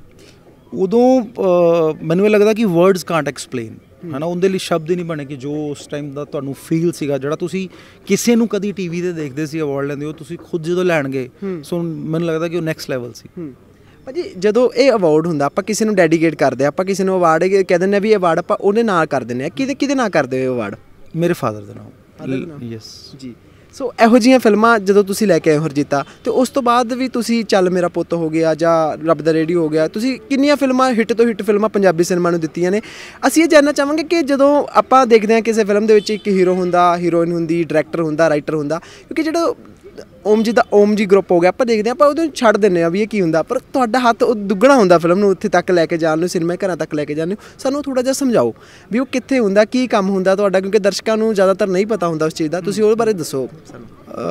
ਉਦੋਂ ਮੈਨੂੰ ਇਹ ਲੱਗਦਾ ਕਿ ਵਰਡਸ ਕਾਂਟ ਐਕਸਪਲੇਨ ਹੈ ਨਾ, ਉਹਦੇ ਲਈ ਸ਼ਬਦ ਹੀ ਨਹੀਂ ਬਣੇ ਕਿ ਜੋ ਉਸ ਟਾਈਮ ਦਾ ਤੁਹਾਨੂੰ ਫੀਲ ਸੀਗਾ, ਜਿਹੜਾ ਤੁਸੀਂ ਕਿਸੇ ਨੂੰ ਕਦੀ ਟੀਵੀ 'ਤੇ ਦੇਖਦੇ ਸੀ ਅਵਾਰਡ ਲੈਂਦੇ ਹੋ, ਤੁਸੀਂ ਖੁਦ ਜਦੋਂ ਲੈਣ ਗਏ, ਸੋ ਮੈਨੂੰ ਲੱਗਦਾ ਕਿ ਉਹ ਨੈਕਸਟ ਲੈਵਲ ਸੀ। ਭਾਜੀ ਜਦੋਂ ਇਹ ਅਵਾਰਡ ਹੁੰਦਾ, ਆਪਾਂ ਕਿਸੇ ਨੂੰ ਡੈਡੀਕੇਟ ਕਰਦੇ, ਆਪਾਂ ਕਿਸੇ ਨੂੰ ਅਵਾਰਡ ਕਹਿ ਦਿੰਦੇ ਵੀ ਅਵਾਰਡ ਆਪਾਂ ਉਹਦੇ ਨਾਲ ਕਰ ਦਿੰਦੇ ਹਾਂ, ਕਿਹਦੇ ਨਾਲ ਕਰਦੇ ਹੋ ਅਵਾਰਡ? ਮੇਰੇ ਫਾਦਰ ਦੇ ਨਾਲ। ਯੈਸ ਜੀ। ਸੋ ਇਹੋ ਜਿਹੀਆਂ ਫਿਲਮਾਂ ਜਦੋਂ ਤੁਸੀਂ ਲੈ ਕੇ ਆਏ ਹਰਜੀਤਾ, ਅਤੇ ਉਸ ਤੋਂ ਬਾਅਦ ਵੀ ਤੁਸੀਂ ਚੱਲ ਮੇਰਾ ਪੁੱਤ ਹੋ ਗਿਆ ਜਾਂ ਰੱਬ ਦਾ ਰੇਡੀਓ ਹੋ ਗਿਆ, ਤੁਸੀਂ ਕਿੰਨੀਆਂ ਫਿਲਮਾਂ ਹਿੱਟ ਤੋਂ ਹਿੱਟ ਫਿਲਮਾਂ ਪੰਜਾਬੀ ਸਿਨੇਮਾ ਨੂੰ ਦਿੱਤੀਆਂ ਨੇ। ਅਸੀਂ ਇਹ ਜਾਣਨਾ ਚਾਹਾਂਗੇ ਕਿ ਜਦੋਂ ਆਪਾਂ ਦੇਖਦੇ ਹਾਂ ਕਿਸੇ ਫਿਲਮ ਦੇ ਵਿੱਚ ਇੱਕ ਹੀਰੋ ਹੁੰਦਾ, ਹੀਰੋਇਨ ਹੁੰਦੀ, ਡਾਇਰੈਕਟਰ ਹੁੰਦਾ, ਰਾਈਟਰ ਹੁੰਦਾ, ਕਿਉਂਕਿ ਜਿਹੜਾ ਓਮ ਜੀ ਗਰੁੱਪ ਹੋ ਗਿਆ, ਆਪਾਂ ਦੇਖਦੇ ਹਾਂ, ਆਪਾਂ ਉਹਨੂੰ ਛੱਡ ਦਿੰਦੇ ਹਾਂ ਵੀ ਇਹ ਕੀ ਹੁੰਦਾ, ਪਰ ਤੁਹਾਡਾ ਹੱਥ ਉਹ ਦੁੱਗਣਾ ਹੁੰਦਾ ਫਿਲਮ ਨੂੰ ਉੱਥੇ ਤੱਕ ਲੈ ਕੇ ਜਾਣ ਨੂੰ, ਸਿਨੇਮਾ ਘਰਾਂ ਤੱਕ ਲੈ ਕੇ ਜਾਣ ਨੂੰ। ਸਾਨੂੰ ਥੋੜ੍ਹਾ ਜਿਹਾ ਸਮਝਾਓ ਵੀ ਉਹ ਕਿੱਥੇ ਹੁੰਦਾ, ਕੀ ਕੰਮ ਹੁੰਦਾ ਤੁਹਾਡਾ, ਕਿਉਂਕਿ ਦਰਸ਼ਕਾਂ ਨੂੰ ਜ਼ਿਆਦਾਤਰ ਨਹੀਂ ਪਤਾ ਹੁੰਦਾ ਉਸ ਚੀਜ਼ ਦਾ, ਤੁਸੀਂ ਉਹਦੇ ਬਾਰੇ ਦੱਸੋ ਸਾਨੂੰ।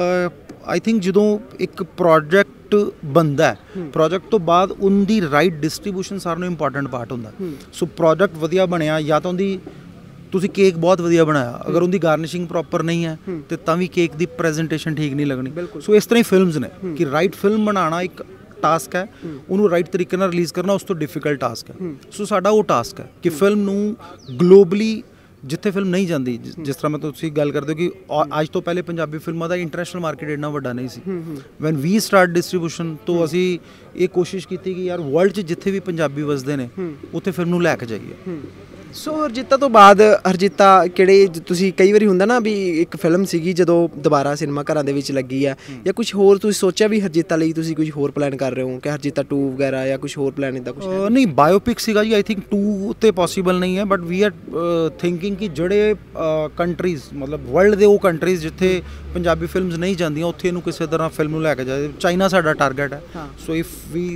ਆਈ ਥਿੰਕ ਜਦੋਂ ਇੱਕ ਪ੍ਰੋਜੈਕਟ ਬਣਦਾ, ਪ੍ਰੋਜੈਕਟ ਤੋਂ ਬਾਅਦ ਉਹਦੀ ਰਾਈਟ ਡਿਸਟਰੀਬਿਊਸ਼ਨ ਸਾਰਿਆਂ ਨੂੰ ਇੰਪੋਰਟੈਂਟ ਪਾਰਟ ਹੁੰਦਾ। ਸੋ ਪ੍ਰੋਜੈਕਟ ਵਧੀਆ ਬਣਿਆ, ਜਾਂ ਤਾਂ ਉਹਦੀ ਤੁਸੀਂ ਕੇਕ ਬਹੁਤ ਵਧੀਆ ਬਣਾਇਆ, ਅਗਰ ਉਹਦੀ ਗਾਰਨਿਸ਼ਿੰਗ ਪ੍ਰੋਪਰ ਨਹੀਂ ਹੈ ਤੇ ਤਾਂ ਵੀ ਕੇਕ ਦੀ ਪ੍ਰੈਜੈਂਟੇਸ਼ਨ ਠੀਕ ਨਹੀਂ ਲੱਗਣੀ। ਸੋ ਇਸ ਤਰ੍ਹਾਂ ਹੀ ਫਿਲਮਸ ਨੇ ਕਿ ਰਾਈਟ ਫਿਲਮ ਬਣਾਉਣਾ ਇੱਕ ਟਾਸਕ ਹੈ, ਉਹਨੂੰ ਰਾਈਟ ਤਰੀਕੇ ਨਾਲ ਰਿਲੀਜ਼ ਕਰਨਾ ਉਸ ਤੋਂ ਡਿਫਿਕਲਟ ਟਾਸਕ ਹੈ। ਸੋ ਸਾਡਾ ਉਹ ਟਾਸਕ ਹੈ ਕਿ ਫਿਲਮ ਨੂੰ ਗਲੋਬਲੀ ਜਿੱਥੇ ਫਿਲਮ ਨਹੀਂ ਜਾਂਦੀ, ਜਿਸ ਤਰ੍ਹਾਂ ਮੈਂ ਤੁਸੀਂ ਗੱਲ ਕਰਦੇ ਹੋ ਕਿ ਅੱਜ ਤੋਂ ਪਹਿਲੇ ਪੰਜਾਬੀ ਫਿਲਮਾਂ ਦਾ ਇੰਟਰਨੈਸ਼ਨਲ ਮਾਰਕੀਟ ਇੰਨਾ ਵੱਡਾ ਨਹੀਂ ਸੀ। ਵੈਨ ਵੀ ਸਟਾਰਟ ਡਿਸਟਰੀਬਿਊਸ਼ਨ ਤੋਂ ਅਸੀਂ ਇਹ ਕੋਸ਼ਿਸ਼ ਕੀਤੀ ਕਿ ਯਾਰ ਵਰਲਡ 'ਚ ਜਿੱਥੇ ਵੀ ਪੰਜਾਬੀ ਵਸਦੇ ਨੇ ਉੱਥੇ ਫਿਲਮ ਨੂੰ ਲੈ ਕੇ ਜਾਈਏ। ਸੋ ਹਰਜੀਤਾ ਤੋਂ ਬਾਅਦ ਹਰਜੀਤਾ ਕਿਹੜੇ ਤੁਸੀਂ ਕਈ ਵਾਰੀ ਹੁੰਦਾ ਨਾ ਵੀ ਇੱਕ ਫਿਲਮ ਸੀਗੀ ਜਦੋਂ ਦੁਬਾਰਾ ਸਿਨੇਮਾ ਘਰਾਂ ਦੇ ਵਿੱਚ ਲੱਗੀ ਆ, ਜਾਂ ਕੁਝ ਹੋਰ ਤੁਸੀਂ ਸੋਚਿਆ ਵੀ ਹਰਜੀਤਾ ਲਈ ਤੁਸੀਂ ਕੁਝ ਹੋਰ ਪਲਾਨ ਕਰ ਰਹੇ ਹੋ ਕਿ ਹਰਜੀਤਾ 2 ਵਗੈਰਾ ਜਾਂ ਕੁਝ ਹੋਰ ਪਲਾਨ ਇੱਦਾਂ ਕੁਝ? ਨਹੀਂ, ਬਾਇਓਪਿਕ ਸੀਗਾ ਜੀ। ਆਈ ਥਿੰਕ 2 ਉੱਤੇ ਪੋਸੀਬਲ ਨਹੀਂ ਹੈ, ਬਟ ਵੀ ਆਰ ਥਿੰਕਿੰਗ ਕਿ ਜਿਹੜੇ ਕੰਟਰੀਜ਼ ਮਤਲਬ ਵਰਲਡ ਦੇ ਉਹ ਕੰਟਰੀਜ਼ ਜਿੱਥੇ ਪੰਜਾਬੀ ਫਿਲਮਸ ਨਹੀਂ ਜਾਂਦੀਆਂ ਉੱਥੇ ਇਹਨੂੰ ਕਿਸੇ ਤਰ੍ਹਾਂ ਫਿਲਮ ਨੂੰ ਲੈ ਕੇ ਜਾਏ। ਚਾਈਨਾ ਸਾਡਾ ਟਾਰਗੇਟ ਹੈ। ਸੋ ਇਫ ਵੀ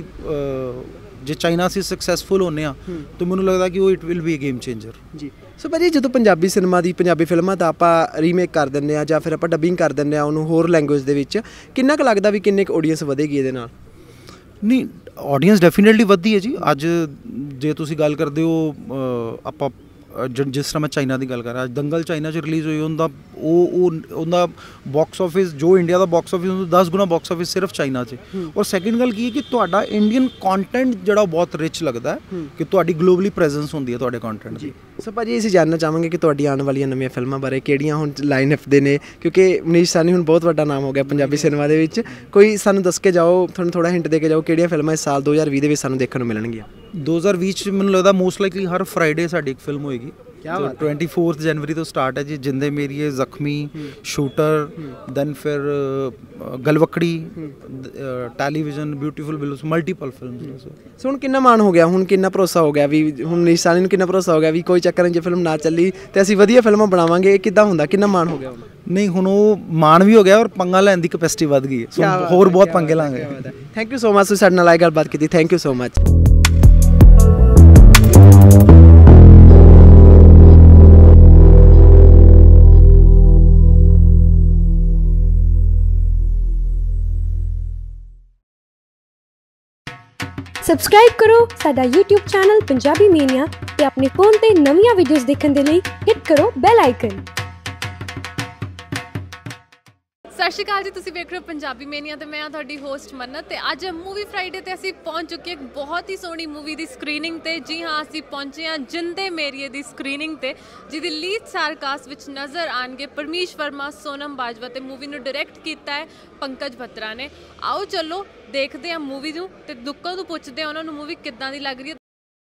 ਜੇ ਚਾਈਨਾ ਅਸੀਂ ਸਕਸੈਸਫੁਲ ਹੁੰਦੇ ਹਾਂ ਤਾਂ ਮੈਨੂੰ ਲੱਗਦਾ ਕਿ ਉਹ it will be a game changer ਜੀ। ਸੋ ਭਾਜੀ ਜਦੋਂ ਪੰਜਾਬੀ ਸਿਨੇਮਾ ਦੀ ਪੰਜਾਬੀ ਫਿਲਮਾਂ ਦਾ ਆਪਾਂ ਰੀਮੇਕ ਕਰ ਦਿੰਦੇ ਹਾਂ ਜਾਂ ਫਿਰ ਆਪਾਂ ਡੱਬਿੰਗ ਕਰ ਦਿੰਦੇ ਹਾਂ ਉਹਨੂੰ ਹੋਰ ਲੈਂਗੁਏਜ ਦੇ ਵਿੱਚ, ਕਿੰਨਾ ਕੁ ਲੱਗਦਾ ਵੀ ਕਿੰਨੇ ਕੁ ਆਡੀਅנס ਵਧੇਗੀ ਇਹਦੇ ਨਾਲ? ਨਹੀਂ, ਆਡੀਅנס ਡੈਫੀਨਿਟਲੀ ਵੱਧਦੀ ਹੈ ਜੀ। ਅੱਜ ਜੇ ਤੁਸੀਂ ਗੱਲ ਕਰਦੇ ਹੋ ਆਪਾਂ ਜਿਸ ਤਰ੍ਹਾਂ ਮੈਂ ਚਾਈਨਾ ਦੀ ਗੱਲ ਕਰ ਰਿਹਾ, ਅੱਜ ਦੰਗਲ ਚਾਈਨਾ 'ਚ ਰਿਲੀਜ਼ ਹੋਈ, ਉਹਦਾ ਬਾਕਸ ਆਫਿਸ ਜੋ ਇੰਡੀਆ ਦਾ ਬਾਕਸ ਆਫਿਸ ਉਹਨੂੰ 10 ਗੁਣਾ ਬਾਕਸ ਆਫਿਸ ਸਿਰਫ ਚਾਈਨਾ 'ਚ। ਔਰ ਸੈਕਿੰਡ ਗੱਲ ਕੀ ਹੈ ਕਿ ਤੁਹਾਡਾ ਇੰਡੀਅਨ ਕੰਟੈਂਟ ਜਿਹੜਾ ਬਹੁਤ ਰਿਚ ਲੱਗਦਾ ਕਿ ਤੁਹਾਡੀ ਗਲੋਬਲੀ ਪ੍ਰੈਜ਼ੈਂਸ ਹੁੰਦੀ ਹੈ ਤੁਹਾਡੇ ਕੰਟੈਂਟ ਦੀ। ਸੋ ਭਾਜੀ ਅਸੀਂ ਜਾਣਨਾ ਚਾਹਾਂਗੇ ਕਿ ਤੁਹਾਡੀ ਆਉਣ ਵਾਲੀਆਂ ਨਵੀਆਂ ਫਿਲਮਾਂ ਬਾਰੇ, ਕਿਹੜੀਆਂ ਹੁਣ ਲਾਈਨ ਅਪ ਦੇ ਨੇ, ਕਿਉਂਕਿ ਮਨੀਸ਼ ਸਾਨੀ ਹੁਣ ਬਹੁਤ ਵੱਡਾ ਨਾਮ ਹੋ ਗਿਆ ਪੰਜਾਬੀ ਸਿਨੇਮਾ ਦੇ ਵਿੱਚ। ਕੋਈ ਸਾਨੂੰ ਦੱਸ ਕੇ ਜਾਓ, ਤੁਹਾਨੂੰ ਥੋੜ੍ਹਾ ਹਿੰਟ ਦੇ ਕੇ ਜਾਓ ਕਿਹੜੀਆਂ ਫਿਲਮਾਂ ਇਸ ਸਾਲ 2020 ਦੇ ਵਿੱਚ ਸਾਨੂੰ ਦੇਖਣ ਨੂੰ ਮਿਲਣਗੀਆਂ। 2020 'ਚ ਮੈਨੂੰ ਲੱਗਦਾ ਮੋਸਟ ਲਾਈਕਲੀ ਹਰ ਫਰਾਈਡੇ ਸਾਡੀ ਇੱਕ ਫਿਲਮ ਹੋਏਗੀ। 24 ਜਨਵਰੀ ਤੋਂ ਸਟਾਰਟ ਹੈ ਜੀ, ਜਿੰਦੇ ਮੇਰੀਏ, ਜ਼ਖਮੀ, ਸ਼ੂਟਰ, ਦੈਨ ਫਿਰ ਗਲਵਕੜੀ, ਟੈਲੀਵਿਜ਼ਨ, ਬਿਊਟੀਫੁਲ ਬਿਲੂਸ, ਮਲਟੀਪਲ ਫਿਲਮਸ। ਸੋ ਹੁਣ ਕਿੰਨਾ ਮਾਣ ਹੋ ਗਿਆ, ਹੁਣ ਕਿੰਨਾ ਭਰੋਸਾ ਹੋ ਗਿਆ ਵੀ ਹੁਣ ਮਨੀਸ਼ ਸਾਨੀ ਨੂੰ ਕਿੰਨਾ ਭਰੋਸਾ ਹੋ ਗਿਆ ਵੀ ਕੋਈ ਚੱਕਰ ਨਹੀਂ ਜੇ ਫਿਲਮ ਨਾ ਚੱਲੀ ਤੇ ਅਸੀਂ ਵਧੀਆ ਫਿਲਮਾਂ ਬਣਾਵਾਂਗੇ। ਇਹ ਕਿੱਦਾਂ ਹੁੰਦਾ, ਕਿੰਨਾ ਮਾਣ ਹੋ ਗਿਆ ਹੁਣ? ਨਹੀਂ ਹੁਣ ਉਹ ਮਾਣ ਵੀ ਹੋ ਗਿਆ ਔਰ ਪੰਗਾ ਲੈਣ ਦੀ ਕੈਪੈਸਿਟੀ ਵੱਧ ਗਈ ਹੈ। ਸੋ ਹੋਰ ਬਹੁਤ ਪੰਗੇ ਲਾਂਗੇ। ਥੈਂਕ ਯੂ ਸੋ ਮਚ, ਤੁਸੀਂ ਸਾਡੇ ਨਾਲ ਆਏ ਗੱਲਬਾਤ ਕੀਤੀ। Thank you so much. Subscribe ਕਰੋ ਸਾਡਾ YouTube ਚੈਨਲ ਪੰਜਾਬੀ ਮੇਨੀਆ ਤੇ ਆਪਣੇ ਫੋਨ ਤੇ ਨਵੀਆਂ ਵੀਡੀਓਜ਼ ਦੇਖਣ ਦੇ ਲਈ ਹਿੱਟ ਕਰੋ ਬੈਲ ਆਈਕਨ। ਸਤਿ ਸ਼੍ਰੀ ਅਕਾਲ ਜੀ, ਤੁਸੀਂ ਵੇਖ ਰਹੇ ਹੋ ਪੰਜਾਬੀ ਮੇਨੀਆ ਤੇ ਮੈਂ ਹਾਂ ਤੁਹਾਡੀ ਹੋਸਟ ਮੰਨਤ। ਤੇ ਅੱਜ ਮੂਵੀ ਫਰਾਈਡੇ ਤੇ ਅਸੀਂ ਪਹੁੰਚ ਚੁੱਕੇ ਇੱਕ ਬਹੁਤ ਹੀ ਸੋਹਣੀ ਮੂਵੀ ਦੀ ਸਕਰੀਨਿੰਗ ਤੇ। ਜੀ ਹਾਂ, ਅਸੀਂ ਪਹੁੰਚੇ ਹਾਂ ਜਿੰਦੇ ਮੇਰੀਏ ਦੀ ਸਕਰੀਨਿੰਗ ਤੇ, ਜਿਹਦੀ ਲੀਡ ਸਟਾਰ ਕਾਸਟ ਵਿੱਚ ਨਜ਼ਰ ਆਣਗੇ ਪਰਮੀਸ਼ ਵਰਮਾ, ਸੋਨਮ ਬਾਜਵਾ ਤੇ ਮੂਵੀ ਨੂੰ ਡਾਇਰੈਕਟ ਕੀਤਾ ਹੈ ਪੰਕਜ ਬੱਤਰਾ ਨੇ। ਆਓ ਚਲੋ ਦੇਖਦੇ ਹਾਂ ਮੂਵੀ ਨੂੰ ਤੇ ਲੋਕਾਂ ਤੋਂ ਪੁੱਛਦੇ ਹਾਂ ਉਹਨਾਂ ਨੂੰ ਮੂਵੀ ਕਿੱਦਾਂ ਦੀ ਲੱਗ ਰਹੀ ਹੈ।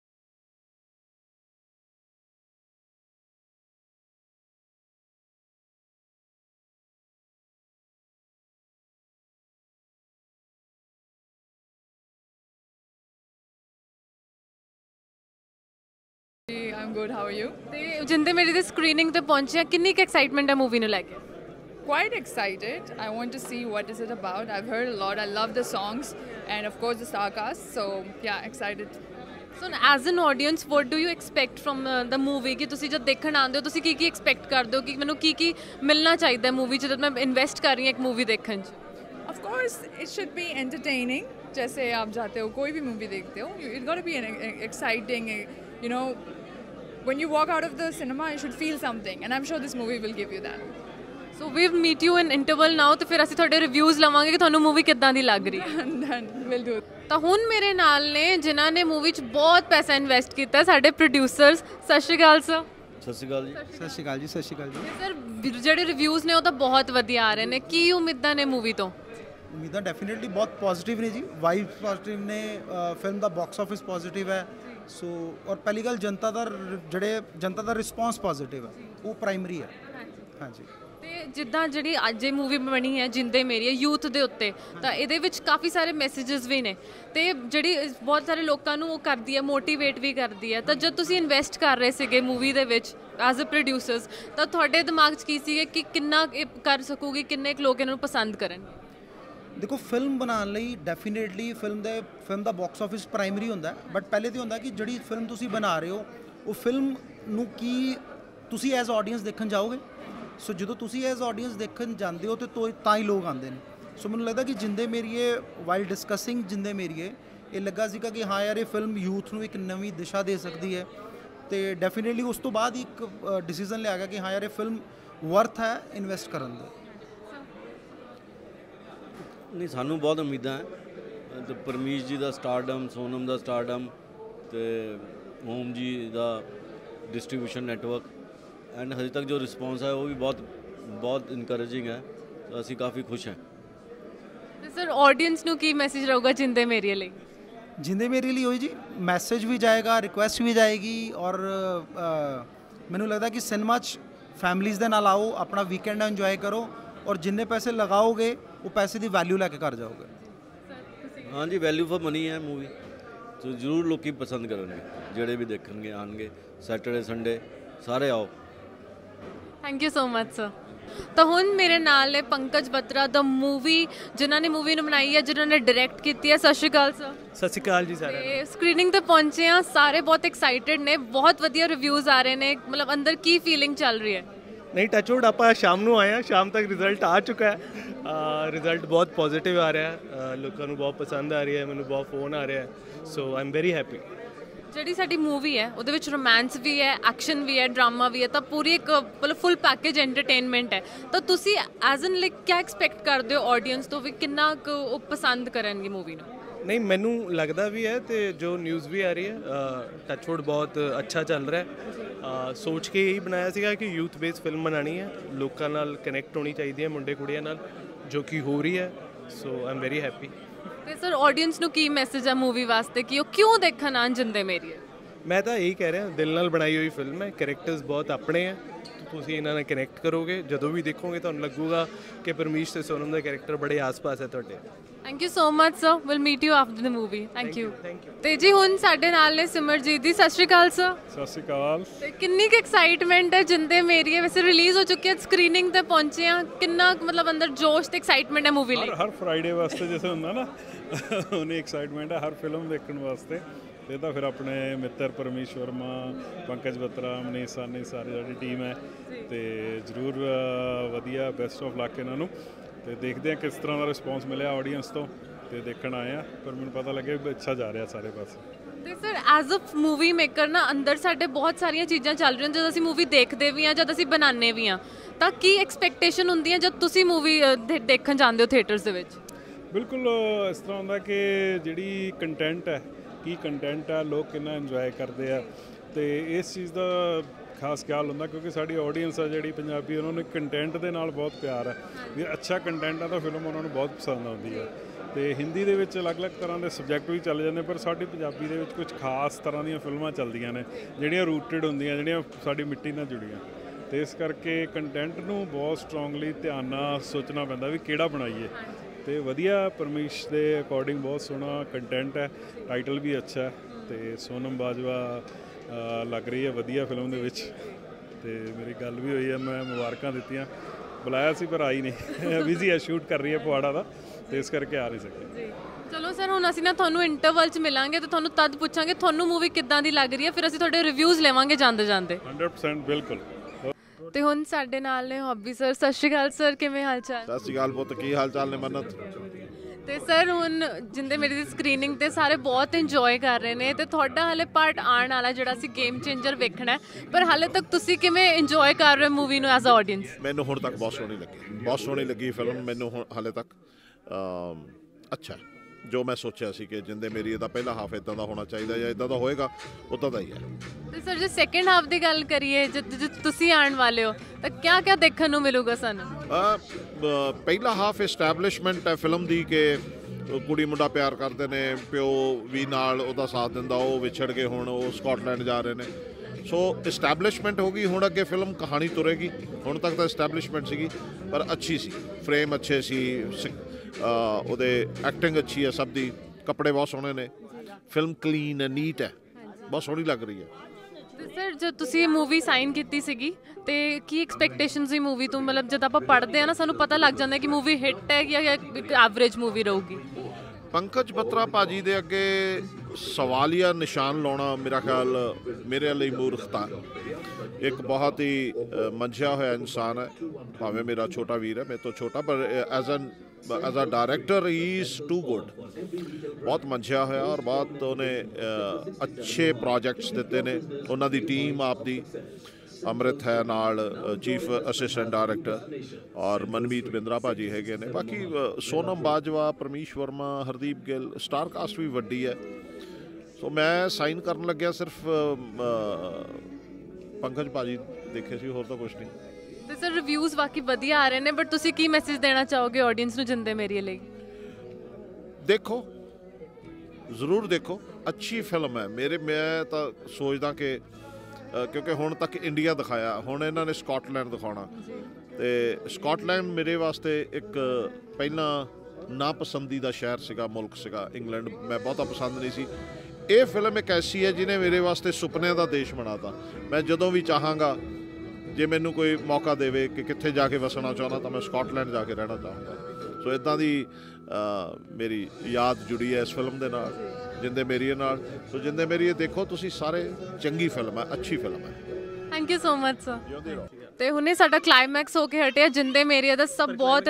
I'm good, how are you? ਤੇ ਜਿੰਦੇ ਮੇਰੀ ਦੀ ਸਕਰੀਨਿੰਗ ਤੇ ਪਹੁੰਚੇ ਆ, ਕਿੰਨੀ ਕੁ ਐਕਸਾਈਟਮੈਂਟ ਹੈ ਮੂਵੀ ਨੂੰ ਲੈ ਕੇ? Quite excited. I want to see what is it about. I've heard a lot. I love the songs and of course the star cast. So yeah, excited. So as an audience, what do you expect from the movie? ਕਿ ਤੁਸੀਂ ਜਦ ਦੇਖਣ ਆਉਂਦੇ ਹੋ ਤੁਸੀਂ ਕੀ ਕੀ ਐਕਸਪੈਕਟ ਕਰਦੇ ਹੋ ਕਿ ਮੈਨੂੰ ਕੀ ਕੀ ਮਿਲਣਾ ਚਾਹੀਦਾ ਮੂਵੀ 'ਚ ਜਦ ਮੈਂ ਇਨਵੈਸਟ ਕਰ ਰਹੀ ਹਾਂ ਇੱਕ ਮੂਵੀ ਦੇਖਣ 'ਚ? Of course, it should be entertaining. जैसे आप जाते हो कोई भी movie देखते हो, it's got to be exciting. You know, when you walk out of the cinema, you should feel something, and I'm sure this movie will give you that. So we'll meet you in interval now ਤੇ ਫਿਰ ਅਸੀਂ ਤੁਹਾਡੇ ਰਿਵਿਊਜ਼ ਲਵਾਂਗੇ ਕਿ ਤੁਹਾਨੂੰ ਮੂਵੀ ਕਿੱਦਾਂ ਦੀ ਲੱਗ ਰਹੀ ਹੈ। Then we'll do it. ਤਾਂ ਹੁਣ ਮੇਰੇ ਨਾਲ ਨੇ ਜਿਨ੍ਹਾਂ ਨੇ ਮੂਵੀ 'ਚ ਬਹੁਤ ਪੈਸਾ ਇਨਵੈਸਟ ਕੀਤਾ, ਸਾਡੇ ਪ੍ਰੋਡਿਊਸਰਸ। ਸਤਿ ਸ਼੍ਰੀ ਅਕਾਲ ਸਰ। ਸਤਿ ਸ਼੍ਰੀ ਅਕਾਲ ਜੀ। ਸਤਿ ਸ਼੍ਰੀ ਅਕਾਲ ਜੀ। ਸਤਿ ਸ਼੍ਰੀ ਅਕਾਲ ਜੀ। ਸਰ ਜਿਹੜੇ ਰਿਵਿਊਜ਼ ਨੇ ਉਹ ਤਾਂ ਬਹੁਤ ਵਧੀਆ ਆ ਰਹੇ ਨੇ, ਕੀ ਉਮੀਦਾਂ ਨੇ ਮੂਵੀ ਤੋਂ? ਉਮੀਦਾਂ ਡੈਫੀਨਿਟਲੀ ਬਹੁਤ ਪੋਜ਼ਿਟਿਵ ਨੇ ਜੀ, ਵਾਈਬਸ ਪੋਜ਼ਿਟਿਵ ਨੇ, ਫਿਲਮ ਦਾ ਬਾਕਸ ਆਫਿਸ ਪੋਜ਼ਿਟਿਵ ਹੈ। ਸੋ ਔਰ ਪਹਿਲੀ ਗੱਲ ਜਨਤਾ ਦਾ ਰਿਸਪੌਂਸ ਪੋਜ਼ਿਟਿਵ ਹੈ, ਉਹ ਪ੍ਰਾਇਮਰੀ ਹੈ। ਹਾਂਜੀ। ਤੇ ਜਿੱਦਾਂ ਜਿਹੜੀ ਅੱਜ ਇਹ ਮੂਵੀ ਬਣੀ ਹੈ ਜਿੰਦੇ ਮੇਰੀਏ ਯੂਥ ਦੇ ਉੱਤੇ, ਤਾਂ ਇਹਦੇ ਵਿੱਚ ਕਾਫੀ ਸਾਰੇ ਮੈਸੇजेस ਵੀ ਨੇ ਤੇ ਜਿਹੜੀ ਬਹੁਤ ਸਾਰੇ ਲੋਕਾਂ ਨੂੰ ਉਹ ਕਰਦੀ ਹੈ, ਮੋਟੀਵੇਟ ਵੀ ਕਰਦੀ ਹੈ। ਤਾਂ ਜਦ ਤੁਸੀਂ ਇਨਵੈਸਟ ਕਰ ਰਹੇ ਸੀਗੇ ਮੂਵੀ ਦੇ ਵਿੱਚ ਐਜ਼ ਅ ਪ੍ਰੋਡਿਊਸਰਸ, ਤਾਂ ਤੁਹਾਡੇ ਦਿਮਾਗ 'ਚ ਕੀ ਸੀਗੇ ਕਿ ਕਿੰਨਾ ਕਰ ਸਕੂਗੀ, ਕਿੰਨੇ ਕੁ ਲੋਕ ਇਹਨਾਂ ਨੂੰ ਪਸੰਦ ਕਰਨਗੇ? ਦੇਖੋ, ਫਿਲਮ ਬਣਾਉਣ ਲਈ ਡੈਫੀਨੇਟਲੀ ਫਿਲਮ ਦਾ ਬਾਕਸ ਆਫਿਸ ਪ੍ਰਾਇਮਰੀ ਹੁੰਦਾ, ਬਟ ਪਹਿਲੇ ਤੇ ਹੁੰਦਾ ਕਿ ਜਿਹੜੀ ਫਿਲਮ ਤੁਸੀਂ ਬਣਾ ਰਹੇ ਹੋ ਉਹ ਫਿਲਮ ਨੂੰ ਕੀ ਤੁਸੀਂ ਐਜ਼ ਆਡੀਅנס ਦੇਖਣ ਜਾਓਗੇ। ਸੋ ਜਦੋਂ ਤੁਸੀਂ ਐਜ਼ ਆਡੀਅנס ਦੇਖਣ ਜਾਂਦੇ ਹੋ ਤੇ ਤਾਂ ਹੀ ਲੋਕ ਆਉਂਦੇ ਨੇ। ਸੋ ਮੈਨੂੰ ਲੱਗਦਾ ਕਿ ਜਿੰਦੇ ਮੇਰੀਏ, ਵਾਈਲ ਡਿਸਕਸਿੰਗ ਜਿੰਦੇ ਮੇਰੀਏ, ਇਹ ਲੱਗਾ ਸੀਗਾ ਕਿ ਹਾਂ ਯਾਰ ਇਹ ਫਿਲਮ ਯੂਥ ਨੂੰ ਇੱਕ ਨਵੀਂ ਦਿਸ਼ਾ ਦੇ ਸਕਦੀ ਹੈ। ਤੇ ਡੈਫੀਨੇਟਲੀ ਉਸ ਤੋਂ ਬਾਅਦ ਇੱਕ ਡਿਸੀਜਨ ਲਿਆ ਗਿਆ ਕਿ ਹਾਂ ਯਾਰ ਇਹ ਫਿਲਮ ਵਰਥ ਹੈ ਇਨਵੈਸਟ ਕਰਨ ਦਾ। ਨਹੀਂ, ਸਾਨੂੰ ਬਹੁਤ ਉਮੀਦਾਂ ਹੈ ਤੇ ਪਰਮੀਸ਼ ਜੀ ਦਾ ਸਟਾਰਡਮ, ਸੋਨਮ ਦਾ ਸਟਾਰਡਮ ਤੇ ਓਮ ਜੀ ਦਾ ਡਿਸਟ੍ਰੀਬਿਊਸ਼ਨ ਨੈਟਵਰਕ, ਐਂਡ ਹਜੇ ਤੱਕ ਜੋ ਰਿਸਪੌਂਸ ਹੈ ਉਹ ਵੀ ਬਹੁਤ ਇਨਕਰੇਜਿੰਗ ਹੈ। ਅਸੀਂ ਕਾਫੀ ਖੁਸ਼ ਹਾਂ। ਤੇ ਸਰ ਆਡੀਅנס ਨੂੰ ਕੀ ਮੈਸੇਜ ਰਹੂਗਾ ਜਿੰਦੇ ਮੇਰੀਏ ਲਈ? ਜਿੰਦੇ ਮੇਰੀਏ ਲਈ ਹੋਈ ਜੀ, ਮੈਸੇਜ ਵੀ ਜਾਏਗਾ, ਰਿਕੁਐਸਟ ਵੀ ਜਾਏਗੀ। ਔਰ ਮੈਨੂੰ ਲੱਗਦਾ ਕਿ ਸਿਨੇਮਾ 'ਚ ਫੈਮਲੀਜ਼ ਦੇ ਨਾਲ ਆਓ, ਆਪਣਾ ਵੀਕਐਂਡ ਇੰਜੋਏ ਕਰੋ ਔਰ ਜਿੰਨੇ ਪੈਸੇ ਲਗਾਓਗੇ ਉਹ ਪੈਸੇ ਦੀ ਵੈਲਿਊ ਲੈ ਕੇ ਘਰ ਜਾਓਗੇ। ਹਾਂਜੀ, ਵੈਲਿਊ ਫॉर ਮਨੀ ਹੈ ਮੂਵੀ, ਸੋ ਜ਼ਰੂਰ ਲੋਕੀ ਪਸੰਦ ਕਰਨਗੇ, ਜਿਹੜੇ ਵੀ ਦੇਖਣਗੇ ਆਉਣਗੇ। ਸੈਟਰਡੇ ਸੰਡੇ ਸਾਰੇ ਆਓ। Thank you so much sir. ਤਾਂ ਹੁਣ ਮੇਰੇ ਨਾਲ ਨੇ ਪੰਕਜ ਬੱਤਰਾ ਦਾ ਮੂਵੀ, ਜਿਨ੍ਹਾਂ ਨੇ ਮੂਵੀ ਨੂੰ ਬਣਾਈ ਹੈ, ਜਿਨ੍ਹਾਂ ਨੇ ਡਾਇਰੈਕਟ ਕੀਤੀ ਹੈ। ਸਤਿ ਸ਼੍ਰੀ ਅਕਾਲ ਸਰ। ਸਤਿ ਸ਼੍ਰੀ ਅਕਾਲ ਜੀ ਸਾਰਿਆਂ ਨੂੰ। ਤੇ ਸਕਰੀਨਿੰਗ ਤੇ ਪਹੁੰਚੇ ਆ, ਸਾਰੇ ਬਹੁਤ ਐਕਸਾਈਟਿਡ ਨੇ, ਬਹੁਤ ਵਧੀਆ ਰਿਵਿਊਜ਼ ਆ ਰਹੇ ਨੇ, ਮਤਲਬ ਅੰਦਰ ਕੀ ਫੀਲਿੰਗ ਚੱਲ ਰਹੀ ਹੈ? नहीं टचवुड आप शाम ਨੂੰ ਆਏ ਆ ਸ਼ਾਮ ਤੱਕ ਰਿਜ਼ਲਟ ਆ ਚੁੱਕਾ ਹੈ ਰਿਜ਼ਲਟ ਬਹੁਤ ਪੋਜ਼ਿਟਿਵ ਆ ਰਿਹਾ ਲੋਕਾਂ ਨੂੰ ਬਹੁਤ ਪਸੰਦ ਆ ਰਹੀ ਹੈ ਮੈਨੂੰ ਬਹੁਤ ਫੋਨ ਆ ਰਿਹਾ so I am very happy ਜਿਹੜੀ ਸਾਡੀ ਮੂਵੀ ਹੈ ਉਹਦੇ ਵਿੱਚ ਰੋਮਾਂਸ ਵੀ ਹੈ ਐਕਸ਼ਨ ਵੀ ਹੈ ਡਰਾਮਾ ਵੀ ਹੈ ਤਾਂ ਪੂਰੀ ਇੱਕ ਮਤਲਬ ਫੁੱਲ ਪੈਕੇਜ ਐਂਟਰਟੇਨਮੈਂਟ ਹੈ ਤਾਂ ਤੁਸੀਂ ਐਜ਼ ਐਨ ਲਾਈਕ ਕੀ ਐਕਸਪੈਕਟ ਕਰਦੇ ਹੋ ਆਡੀਅנס ਤੋਂ ਵੀ ਕਿੰਨਾ ਕੁ ਉਹ ਪਸੰਦ ਕਰਨਗੇ ਮੂਵੀ ਨੂੰ ਨਹੀਂ ਮੈਨੂੰ ਲੱਗਦਾ ਵੀ ਹੈ ਤੇ ਜੋ ਨਿਊਜ਼ ਵੀ ਆ ਰਹੀ ਹੈ ਟੱਚਵੁੱਡ ਬਹੁਤ ਅੱਛਾ ਚੱਲ ਰਿਹਾ ਹੈ ਸੋਚ ਕੇ ਇਹੀ ਬਣਾਇਆ ਸੀਗਾ ਕਿ ਯੂਥ ਬੇਸ ਫਿਲਮ ਬਣਾਉਣੀ ਹੈ ਲੋਕਾਂ ਨਾਲ ਕਨੈਕਟ ਹੋਣੀ ਚਾਹੀਦੀ ਹੈ ਮੁੰਡੇ ਕੁੜੀਆਂ ਨਾਲ ਜੋ ਕਿ ਹੋ ਰਹੀ ਹੈ so I am very happy ਤੇ ਸਰ ਆਡੀਅנס ਨੂੰ ਕੀ ਮੈਸੇਜ ਹੈ ਮੂਵੀ ਵਾਸਤੇ ਕਿ ਉਹ ਕਿਉਂ ਦੇਖਣ ਆਉਣ ਜਿੰਦੇ ਮੇਰੀਏ ਮੈਂ ਤਾਂ ਇਹੀ ਕਹਿ ਰਿਹਾ ਦਿਲ ਨਾਲ ਬਣਾਈ ਹੋਈ ਫਿਲਮ ਹੈ ਕੈਰੈਕਟਰਸ ਬਹੁਤ ਆਪਣੇ ਹੈ ਤੁਸੀਂ ਇਹਨਾਂ ਨਾਲ ਕਨੈਕਟ ਕਰੋਗੇ ਜਦੋਂ ਵੀ ਦੇਖੋਗੇ ਤੁਹਾਨੂੰ ਲੱਗੂਗਾ ਕਿ ਪਰਮੀਸ਼ ਤੇ ਸੋਨਮ ਦਾ ਕੈਰੈਕਟਰ ਬੜੇ ਆਸ-ਪਾਸ ਹੈ ਤੁਹਾਡੇ thank you so much sir will meet you after the movie thank you ਤੇ ਜੀ ਹੁਣ ਸਾਡੇ ਨਾਲ ਨੇ ਸਿਮਰਜੀਤ ਦੀ ਸਤਿ ਸ਼੍ਰੀ ਅਕਾਲ ਸਰ ਸਤਿ ਸ਼੍ਰੀ ਅਕਾਲ ਤੇ ਕਿੰਨੀ ਕੁ ਐਕਸਾਈਟਮੈਂਟ ਹੈ ਜਿੰਦੇ ਮੇਰੀਏ ਵੈਸੇ ਰਿਲੀਜ਼ ਹੋ ਚੁੱਕੀ ਹੈ ਸਕਰੀਨਿੰਗ ਤੇ ਪਹੁੰਚੇ ਆ ਕਿੰਨਾ ਮਤਲਬ ਅੰਦਰ ਜੋਸ਼ ਤੇ ਐਕਸਾਈਟਮੈਂਟ ਹੈ ਮੂਵੀ ਲਈ ਹਰ ਫਰਾਈਡੇ ਵਾਸਤੇ ਜਿਵੇਂ ਹੁੰਦਾ ਨਾ ਉਹਨੇ ਐਕਸਾਈਟਮੈਂਟ ਹੈ ਹਰ ਫਿਲਮ ਦੇਖਣ ਵਾਸਤੇ ਇਹ ਤਾਂ ਫਿਰ ਆਪਣੇ ਮਿੱਤਰ ਪਰਮੀਸ਼ ਵਰਮਾ ਪੰਕਜ ਬੱਤਰਾ ਮਨੀਸ਼ ਸਾਨੀ ਸਾਰੀ ਸਾਡੀ ਟੀਮ ਹੈ ਤੇ ਜ਼ਰੂਰ ਵਧੀਆ ਬੈਸਟ ਆਫ ਲੱਕ ਇਹਨਾਂ ਨੂੰ ਤੇ ਦੇਖਦੇ ਹਾਂ ਕਿਸ ਤਰ੍ਹਾਂ ਦਾ ਰਿਸਪੌਂਸ ਮਿਲਿਆ ਆਡੀਅנס ਤੋਂ ਤੇ ਦੇਖਣ ਆਏ ਆ ਪਰ ਮੈਨੂੰ ਪਤਾ ਲੱਗਿਆ ਵੀ ਅੱਛਾ ਜਾ ਰਿਹਾ ਸਾਰੇ ਪਾਸੇ ਤੇ sir as a movie maker ਨਾ ਅੰਦਰ ਸਾਡੇ ਬਹੁਤ ਸਾਰੀਆਂ ਚੀਜ਼ਾਂ ਚੱਲ ਰਹੀਆਂ ਜਦ ਅਸੀਂ ਮੂਵੀ ਦੇਖਦੇ ਵੀ ਹਾਂ ਜਦ ਅਸੀਂ ਬਣਾਉਂਦੇ ਵੀ ਹਾਂ ਤਾਂ ਕੀ ਐਕਸਪੈਕਟੇਸ਼ਨ ਹੁੰਦੀ ਹੈ ਜਦ ਤੁਸੀਂ ਮੂਵੀ ਦੇਖਣ ਜਾਂਦੇ ਹੋ ਥੀਏਟਰਸ ਦੇ ਵਿੱਚ ਬਿਲਕੁਲ ਇਸ ਤਰ੍ਹਾਂ ਹੁੰਦਾ ਕਿ ਜਿਹੜੀ ਕੰਟੈਂਟ ਹੈ ਕੀ ਕੰਟੈਂਟ ਆ ਲੋਕ ਕਿੰਨਾ ਇੰਜੋਏ ਕਰਦੇ ਆ ਤੇ ਇਸ ਚੀਜ਼ ਦਾ ਖਾਸ ਖਿਆਲ ਹੁੰਦਾ ਕਿਉਂਕਿ ਸਾਡੀ ਆਡੀਅנס ਆ ਜਿਹੜੀ ਪੰਜਾਬੀ ਉਹਨਾਂ ਨੂੰ ਕੰਟੈਂਟ ਦੇ ਨਾਲ ਬਹੁਤ ਪਿਆਰ ਹੈ ਵੀ ਅੱਛਾ ਕੰਟੈਂਟ ਆ ਤਾਂ ਫਿਲਮ ਉਹਨਾਂ ਨੂੰ ਬਹੁਤ ਪਸੰਦ ਆਉਂਦੀ ਹੈ ਤੇ ਹਿੰਦੀ ਦੇ ਵਿੱਚ ਅਲੱਗ-ਅਲੱਗ ਤਰ੍ਹਾਂ ਦੇ ਸਬਜੈਕਟ ਵੀ ਚੱਲ ਜਾਂਦੇ ਪਰ ਸਾਡੀ ਪੰਜਾਬੀ ਦੇ ਵਿੱਚ ਕੁਝ ਖਾਸ ਤਰ੍ਹਾਂ ਦੀਆਂ ਫਿਲਮਾਂ ਚੱਲਦੀਆਂ ਨੇ ਜਿਹੜੀਆਂ ਰੂਟਡ ਹੁੰਦੀਆਂ ਜਿਹੜੀਆਂ ਸਾਡੀ ਮਿੱਟੀ ਨਾਲ ਜੁੜੀਆਂ ਤੇ ਇਸ ਕਰਕੇ ਕੰਟੈਂਟ ਨੂੰ ਬਹੁਤ ਸਟਰੋਂਗਲੀ ਧਿਆਨ ਨਾਲ ਸੋਚਣਾ ਪੈਂਦਾ ਵੀ ਕਿਹੜਾ ਬਣਾਈਏ ਤੇ ਵਧੀਆ ਪਰਮੀਸ਼ ਦੇ ਅਕੋਰਡਿੰਗ ਬਹੁਤ ਸੋਹਣਾ ਕੰਟੈਂਟ ਹੈ ਟਾਈਟਲ ਵੀ ਅੱਛਾ ਹੈ ਤੇ ਸੋਨਮ ਬਾਜਵਾ ਲੱਗ ਰਹੀ ਹੈ ਵਧੀਆ ਫਿਲਮ ਦੇ ਵਿੱਚ ਤੇ ਮੇਰੀ ਗੱਲ ਵੀ ਹੋਈ ਹੈ ਮੈਂ ਮੁਬਾਰਕਾਂ ਦਿੱਤੀਆਂ ਬੁਲਾਇਆ ਸੀ ਪਰ ਆਈ ਨਹੀਂ ਬਿਜ਼ੀ ਹੈ ਸ਼ੂਟ ਕਰ ਰਹੀ ਹੈ ਪਵਾੜਾ ਦਾ ਤੇ ਇਸ ਕਰਕੇ ਆ ਨਹੀਂ ਸਕੇ ਚਲੋ ਸਰ ਹੁਣ ਅਸੀਂ ਨਾ ਤੁਹਾਨੂੰ ਇੰਟਰਵਲ 'ਚ ਮਿਲਾਂਗੇ ਤੇ ਤੁਹਾਨੂੰ ਤਦ ਪੁੱਛਾਂਗੇ ਤੁਹਾਨੂੰ ਮੂਵੀ ਕਿੱਦਾਂ ਦੀ ਲੱਗ ਰਹੀ ਹੈ ਫਿਰ ਅਸੀਂ ਤੁਹਾਡੇ ਰਿਵਿਊਜ਼ ਲਵਾਂਗੇ ਜਾਂਦੇ ਜਾਂਦੇ 100% ਬਿਲਕੁਲ ਤੇ ਹੁਣ ਸਾਡੇ ਨਾਲ ਨੇ ਹੌਬੀ ਸਰ ਸਤਿ ਸ਼੍ਰੀ ਅਕਾਲ ਸਰ ਕਿਵੇਂ ਹਾਲ ਚਾਲ ਸਤਿ ਸ਼੍ਰੀ ਅਕਾਲ ਪੁੱਤ ਕੀ ਹਾਲ ਚਾਲ ਨੇ ਮੰਨਤ ਤੇ ਸਰ ਹੁਣ ਜਿੰਦੇ ਮੇਰੀ ਦੀ ਸਕਰੀਨਿੰਗ ਤੇ ਸਾਰੇ ਬਹੁਤ ਇੰਜੋਏ ਕਰ ਰਹੇ ਨੇ ਤੇ ਤੁਹਾਡਾ ਹਾਲੇ ਪਾਰਟ ਆਉਣ ਵਾਲਾ ਜਿਹੜਾ ਸੀ ਗੇਮ ਚੇਂਜਰ ਵੇਖਣਾ ਪਰ ਹਾਲੇ ਤੱਕ ਤੁਸੀਂ ਕਿਵੇਂ ਇੰਜੋਏ ਕਰ ਰਹੇ ਮੂਵੀ ਨੂੰ ਐਜ਼ ਅ ਆਡੀਅנס ਮੈਨੂੰ ਹੁਣ ਤੱਕ ਬਹੁਤ ਸੋਹਣੀ ਲੱਗੀ ਫਿਲਮ ਮੈਨੂੰ ਹੁਣ ਹਾਲੇ ਤੱਕ ਅੱਛਾ ਜੋ ਮੈਂ ਸੋਚਿਆ ਸੀ ਕਿ ਜਿੰਦੇ ਮੇਰੀ ਇਹਦਾ ਪਹਿਲਾ ਹਾਫ ਇਦਾਂ ਦਾ ਹੋਣਾ ਚਾਹੀਦਾ ਜਾਂ ਇਦਾਂ ਦਾ ਹੋਏਗਾ ਉੱਦਾਂ ਦਾ ਹੀ ਹੈ ਤੇ ਸਰ ਜੇ ਸੈਕੰਡ ਹਾਫ ਦੀ ਗੱਲ ਕਰੀਏ ਜਦ ਤੁਸੀਂ ਆਉਣ ਵਾਲੇ ਹੋ ਤਾਂ ਕਿਆ ਦੇਖਣ ਨੂੰ ਮਿਲੂਗਾ ਸਾਨੂੰ ਪਹਿਲਾ ਹਾਫ ਐਸਟੈਬਲਿਸ਼ਮੈਂਟ ਹੈ ਫਿਲਮ ਦੀ ਕਿ ਕੁੜੀ ਮੁੰਡਾ ਪਿਆਰ ਕਰਦੇ ਨੇ ਪਿਓ ਵੀ ਨਾਲ ਉਹਦਾ ਸਾਥ ਦਿੰਦਾ ਉਹ ਵਿਛੜ ਕੇ ਹੁਣ ਉਹ ਸਕਾਟਲੈਂਡ ਜਾ ਰਹੇ ਨੇ ਸੋ ਐਸਟੈਬਲਿਸ਼ਮੈਂਟ ਹੋ ਗਈ ਹੁਣ ਅੱਗੇ ਫਿਲਮ ਕਹਾਣੀ ਤੁਰੇਗੀ ਹੁਣ ਤੱਕ ਤਾਂ ਐਸਟੈਬਲਿਸ਼ਮੈਂਟ ਸੀਗੀ ਪਰ ਅੱਛੀ ਸੀ ਫਰੇਮ ਅੱਛੇ ਸੀ ਉਹਦੇ ਐਕਟਿੰਗ ਅੱਛੀ ਹੈ ਸਭ ਦੀ ਕੱਪੜੇ ਬਹੁਤ ਸੋਹਣੇ ਨੇ ਫਿਲਮ ਕਲੀਨ ਹੈ ਨੀਟ ਹੈ ਬਹੁਤ ਸੋਹਣੀ ਲੱਗ ਰਹੀ ਹੈ ਤੇ ਸਰ ਜਦ ਤੁਸੀਂ ਇਹ ਮੂਵੀ ਸਾਈਨ ਕੀਤੀ ਸੀਗੀ ਤੇ ਕੀ ਐਕਸਪੈਕਟੇਸ਼ਨਸ ਸੀ ਮੂਵੀ ਤੋਂ ਮਤਲਬ ਜਦ ਆਪਾਂ ਪੜ੍ਹਦੇ ਆ ਨਾ ਸਾਨੂੰ ਪਤਾ ਲੱਗ ਜਾਂਦਾ ਕਿ ਮੂਵੀ ਹਿੱਟ ਹੈ ਜਾਂ ਇੱਕ ਐਵਰੇਜ ਮੂਵੀ ਰਹੂਗੀ ਪੰਕਜ ਬੱਤਰਾ ਭਾਜੀ ਦੇ ਅੱਗੇ ਸਵਾਲੀਆ ਨਿਸ਼ਾਨ ਲਾਉਣਾ ਮੇਰਾ ਖਿਆਲ ਮੇਰੇ ਲਈ ਮੂਰਖਤਾ ਇੱਕ ਬਹੁਤ ਹੀ ਮੰਝਿਆ ਹੋਇਆ ਇਨਸਾਨ ਹੈ ਭਾਵੇਂ ਮੇਰਾ ਛੋਟਾ ਵੀਰ ਹੈ ਮੇਰੇ ਤੋਂ ਛੋਟਾ ਪਰ as a director he is too good ਬਹੁਤ ਮੰਝਿਆ ਹੋਇਆ ਔਰ ਬਹੁਤ ਉਹਨੇ ਅੱਛੇ ਪ੍ਰੋਜੈਕਟਸ ਦਿੱਤੇ ਨੇ ਉਹਨਾਂ ਦੀ ਟੀਮ ਆਪ ਦੀ ਅੰਮ੍ਰਿਤ ਹੈ ਨਾਲ ਚੀਫ ਅਸਿਸਟੈਂਟ ਡਾਇਰੈਕਟਰ ਔਰ ਮਨਮੀਤ ਬਿੰਦਰਾ ਭਾਜੀ ਹੈਗੇ ਨੇ ਬਾਕੀ ਸੋਨਮ ਬਾਜਵਾ ਪਰਮੀਸ਼ ਵਰਮਾ ਹਰਦੀਪ ਗਿੱਲ ਸਟਾਰ ਕਾਸਟ ਵੀ ਵੱਡੀ ਹੈ ਸੋ ਮੈਂ ਸਾਈਨ ਕਰਨ ਲੱਗਿਆ ਸਿਰਫ ਪੰਕਜ ਭਾਜੀ ਦੇਖੇ ਸੀ ਹੋਰ ਤਾਂ ਕੁਛ ਨਹੀਂ ਤੇ ਸਰ ਰਿਵਿਊਜ਼ ਬਾਕੀ ਵਧੀਆ ਆ ਰਹੇ ਨੇ ਬਟ ਤੁਸੀਂ ਕੀ ਮੈਸੇਜ ਦੇਣਾ ਚਾਹੋਗੇ ਆਡੀਅנס ਨੂੰ ਜਿੰਦੇ ਮੇਰੀ ਲਈ ਦੇਖੋ ਜ਼ਰੂਰ ਦੇਖੋ ਅੱਛੀ ਫਿਲਮ ਹੈ ਮੈਂ ਤਾਂ ਸੋਚਦਾ ਕਿ ਕਿਉਂਕਿ ਹੁਣ ਤੱਕ ਇੰਡੀਆ ਦਿਖਾਇਆ ਹੁਣ ਇਹਨਾਂ ਨੇ ਸਕਾਟਲੈਂਡ ਦਿਖਾਉਣਾ ਤੇ ਸਕਾਟਲੈਂਡ ਮੇਰੇ ਵਾਸਤੇ ਇੱਕ ਪਹਿਲਾਂ ਨਾ ਪਸੰਦੀਦਾ ਸ਼ਹਿਰ ਸੀਗਾ ਮੁਲਕ ਸੀਗਾ ਇੰਗਲੈਂਡ ਮੈਂ ਬਹੁਤਾ ਪਸੰਦ ਨਹੀਂ ਸੀ ਇਹ ਫਿਲਮ ਇੱਕ ਐਸੀ ਹੈ ਜਿਹਨੇ ਮੇਰੇ ਵਾਸਤੇ ਸੁਪਨਿਆਂ ਦਾ ਦੇਸ਼ ਬਣਾਤਾ ਮੈਂ ਜਦੋਂ ਵੀ ਚਾਹਾਂਗਾ ਜੇ ਮੈਨੂੰ ਕੋਈ ਮੌਕਾ ਦੇਵੇ ਕਿ ਕਿੱਥੇ ਜਾ ਕੇ ਵਸਣਾ ਚਾਹੁੰਦਾ ਤਾਂ ਮੈਂ ਸਕਾਟਲੈਂਡ ਜਾ ਕੇ ਰਹਿਣਾ ਚਾਹੂੰਗਾ ਸੋ ਇੱਦਾਂ ਦੀ ਮੇਰੀ ਯਾਦ ਜੁੜੀ ਹੈ ਇਸ ਫਿਲਮ ਦੇ ਨਾਲ ਜਿੰਦੇ ਮੇਰੀਏ ਨਾਲ ਸੋ ਜਿੰਦੇ ਮੇਰੀਏ ਦੇਖੋ ਤੁਸੀਂ ਸਾਰੇ ਚੰਗੀ ਫਿਲਮ ਹੈ ਅੱਛੀ ਫਿਲਮ ਹੈ thank you so much sir ਤੇ ਹੁਣੇ ਸਾਡਾ ਕਲਾਈਮੈਕਸ ਹੋ ਕੇ ਹਟਿਆ ਜਿੰਦੇ ਮੇਰੀਆ ਦਾ, ਸਭ ਬਹੁਤ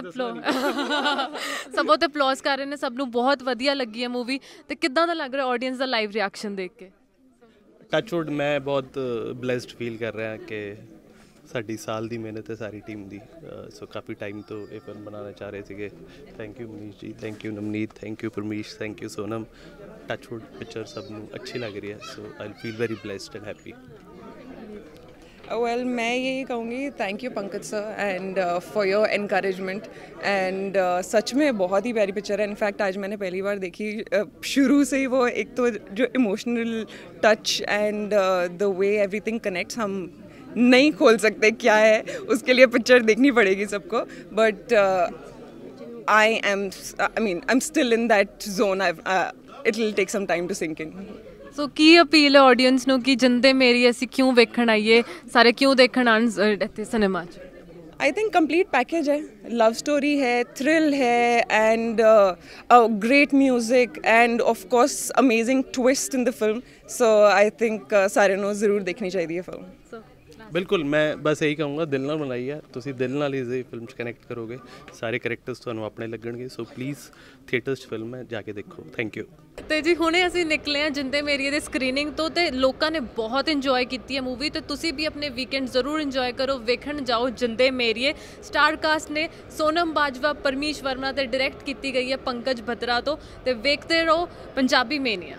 ਅਪਲੋਜ਼ ਕਰ ਰਹੇ ਨੇ, ਸਭ ਨੂੰ ਬਹੁਤ ਵਧੀਆ ਲੱਗੀ ਹੈ ਮੂਵੀ। ਤੇ ਕਿੱਦਾਂ ਦਾ ਲੱਗ ਰਿਹਾ ਆਡੀਅנס ਦਾ ਲਾਈਵ ਰਿਐਕਸ਼ਨ ਦੇਖ ਕੇ? ਟੱਚਵੁੱਡ ਮੈਂ ਬਹੁਤ ਬਲੈਸਡ ਫੀਲ ਕਰ ਰਿਹਾ ਕਿ ਸਾਡੀ ਸਾਲ ਦੀ ਮਿਹਨਤ ਹੈ ਸਾਰੀ ਟੀਮ ਦੀ। ਸੋ ਕਾਫੀ ਟਾਈਮ ਤੋਂ ਇਹ ਫਿਲਮ ਬਣਾਉਣਾ ਚਾਹ ਰਹੇ ਸੀਗੇ। Thank you Manish ji, thank you Navneet, thank you Parmish, thank you Sonam. Touchwood picture ਸਭ ਨੂੰ ਅੱਛੀ ਲੱਗ ਰਹੀ ਹੈ। So I feel very blessed and happy. Well मैं यही कहूँगी thank you Pankaj sir and for your encouragement and सच में बहुत ही प्यारी पिक्चर है। इनफैक्ट आज मैंने पहली बार देखी, शुरू से ही वो एक तो जो emotional touch and the way everything connects, हम नहीं खोल सकते क्या है, उसके लिए पिक्चर देखनी पड़ेगी सबको। But I am still in that zone, it will take some time to sink in. So ਕੀ ਅਪੀਲ ਹੈ ਆਡੀਅנס ਨੂੰ ਕਿ ਜਿੰਦੇ ਮੇਰੀ ਅਸੀਂ ਕਿਉਂ ਵੇਖਣ ਆਈਏ, ਸਾਰੇ ਕਿਉਂ ਦੇਖਣ ਆਉਣ ਇੱਥੇ ਸਿਨੇਮਾ 'ਚ? आई थिंक कंप्लीट पैकेज है, लव स्टोरी है, थ्रिल है and great music and of course amazing twist in the film. So I think सारे ਨੂੰ ਜ਼ਰੂਰ ਦੇਖਣੀ ਚਾਹੀਦੀ ਹੈ ਫਿਲਮ। ਬਿਲਕੁਲ, ਮੈਂ ਬਸ ਇਹੀ ਕਹੂੰਗਾ ਦਿਲ ਨਾਲ ਬਣਾਈ ਹੈ, ਤੁਸੀਂ ਦਿਲ ਨਾਲ ਇਸ ਫਿਲਮ 'ਚ ਕਨੈਕਟ ਕਰੋਗੇ, ਸਾਰੇ ਕਰੈਕਟਰਸ ਤੁਹਾਨੂੰ ਆਪਣੇ ਲੱਗਣਗੇ। ਸੋ ਪਲੀਜ਼ ਥੀਏਟਰਸ 'ਚ ਫਿਲਮ ਹੈ, ਜਾ ਕੇ ਦੇਖੋ। Thank you. ਤੇ ਜੀ ਹੁਣੇ ਅਸੀਂ ਨਿਕਲੇ ਹਾਂ ਜਿੰਦੇ ਮੇਰੀਏ ਦੇ ਸਕਰੀਨਿੰਗ ਤੋਂ, ਤੇ ਲੋਕਾਂ ਨੇ ਬਹੁਤ ਇੰਜੋਏ ਕੀਤੀ ਹੈ ਮੂਵੀ, ਤੇ ਤੁਸੀਂ ਵੀ ਆਪਣੇ ਵੀਕਐਂਡ ਜ਼ਰੂਰ ਇੰਜੋਏ ਕਰੋ, ਵੇਖਣ ਜਾਓ ਜਿੰਦੇ ਮੇਰੀਏ। ਸਟਾਰ ਕਾਸਟ ਨੇ ਸੋਨਮ ਬਾਜਵਾ, ਪਰਮੀਸ਼ ਵਰਮਾ ਤੇ ਡਾਇਰੈਕਟ ਕੀਤੀ ਗਈ ਹੈ ਪੰਕਜ ਬਤਰਾ ਤੋਂ। ਤੇ ਵੇਖਦੇ ਰਹੋ ਪੰਜਾਬੀ ਮੇਨੀਆ।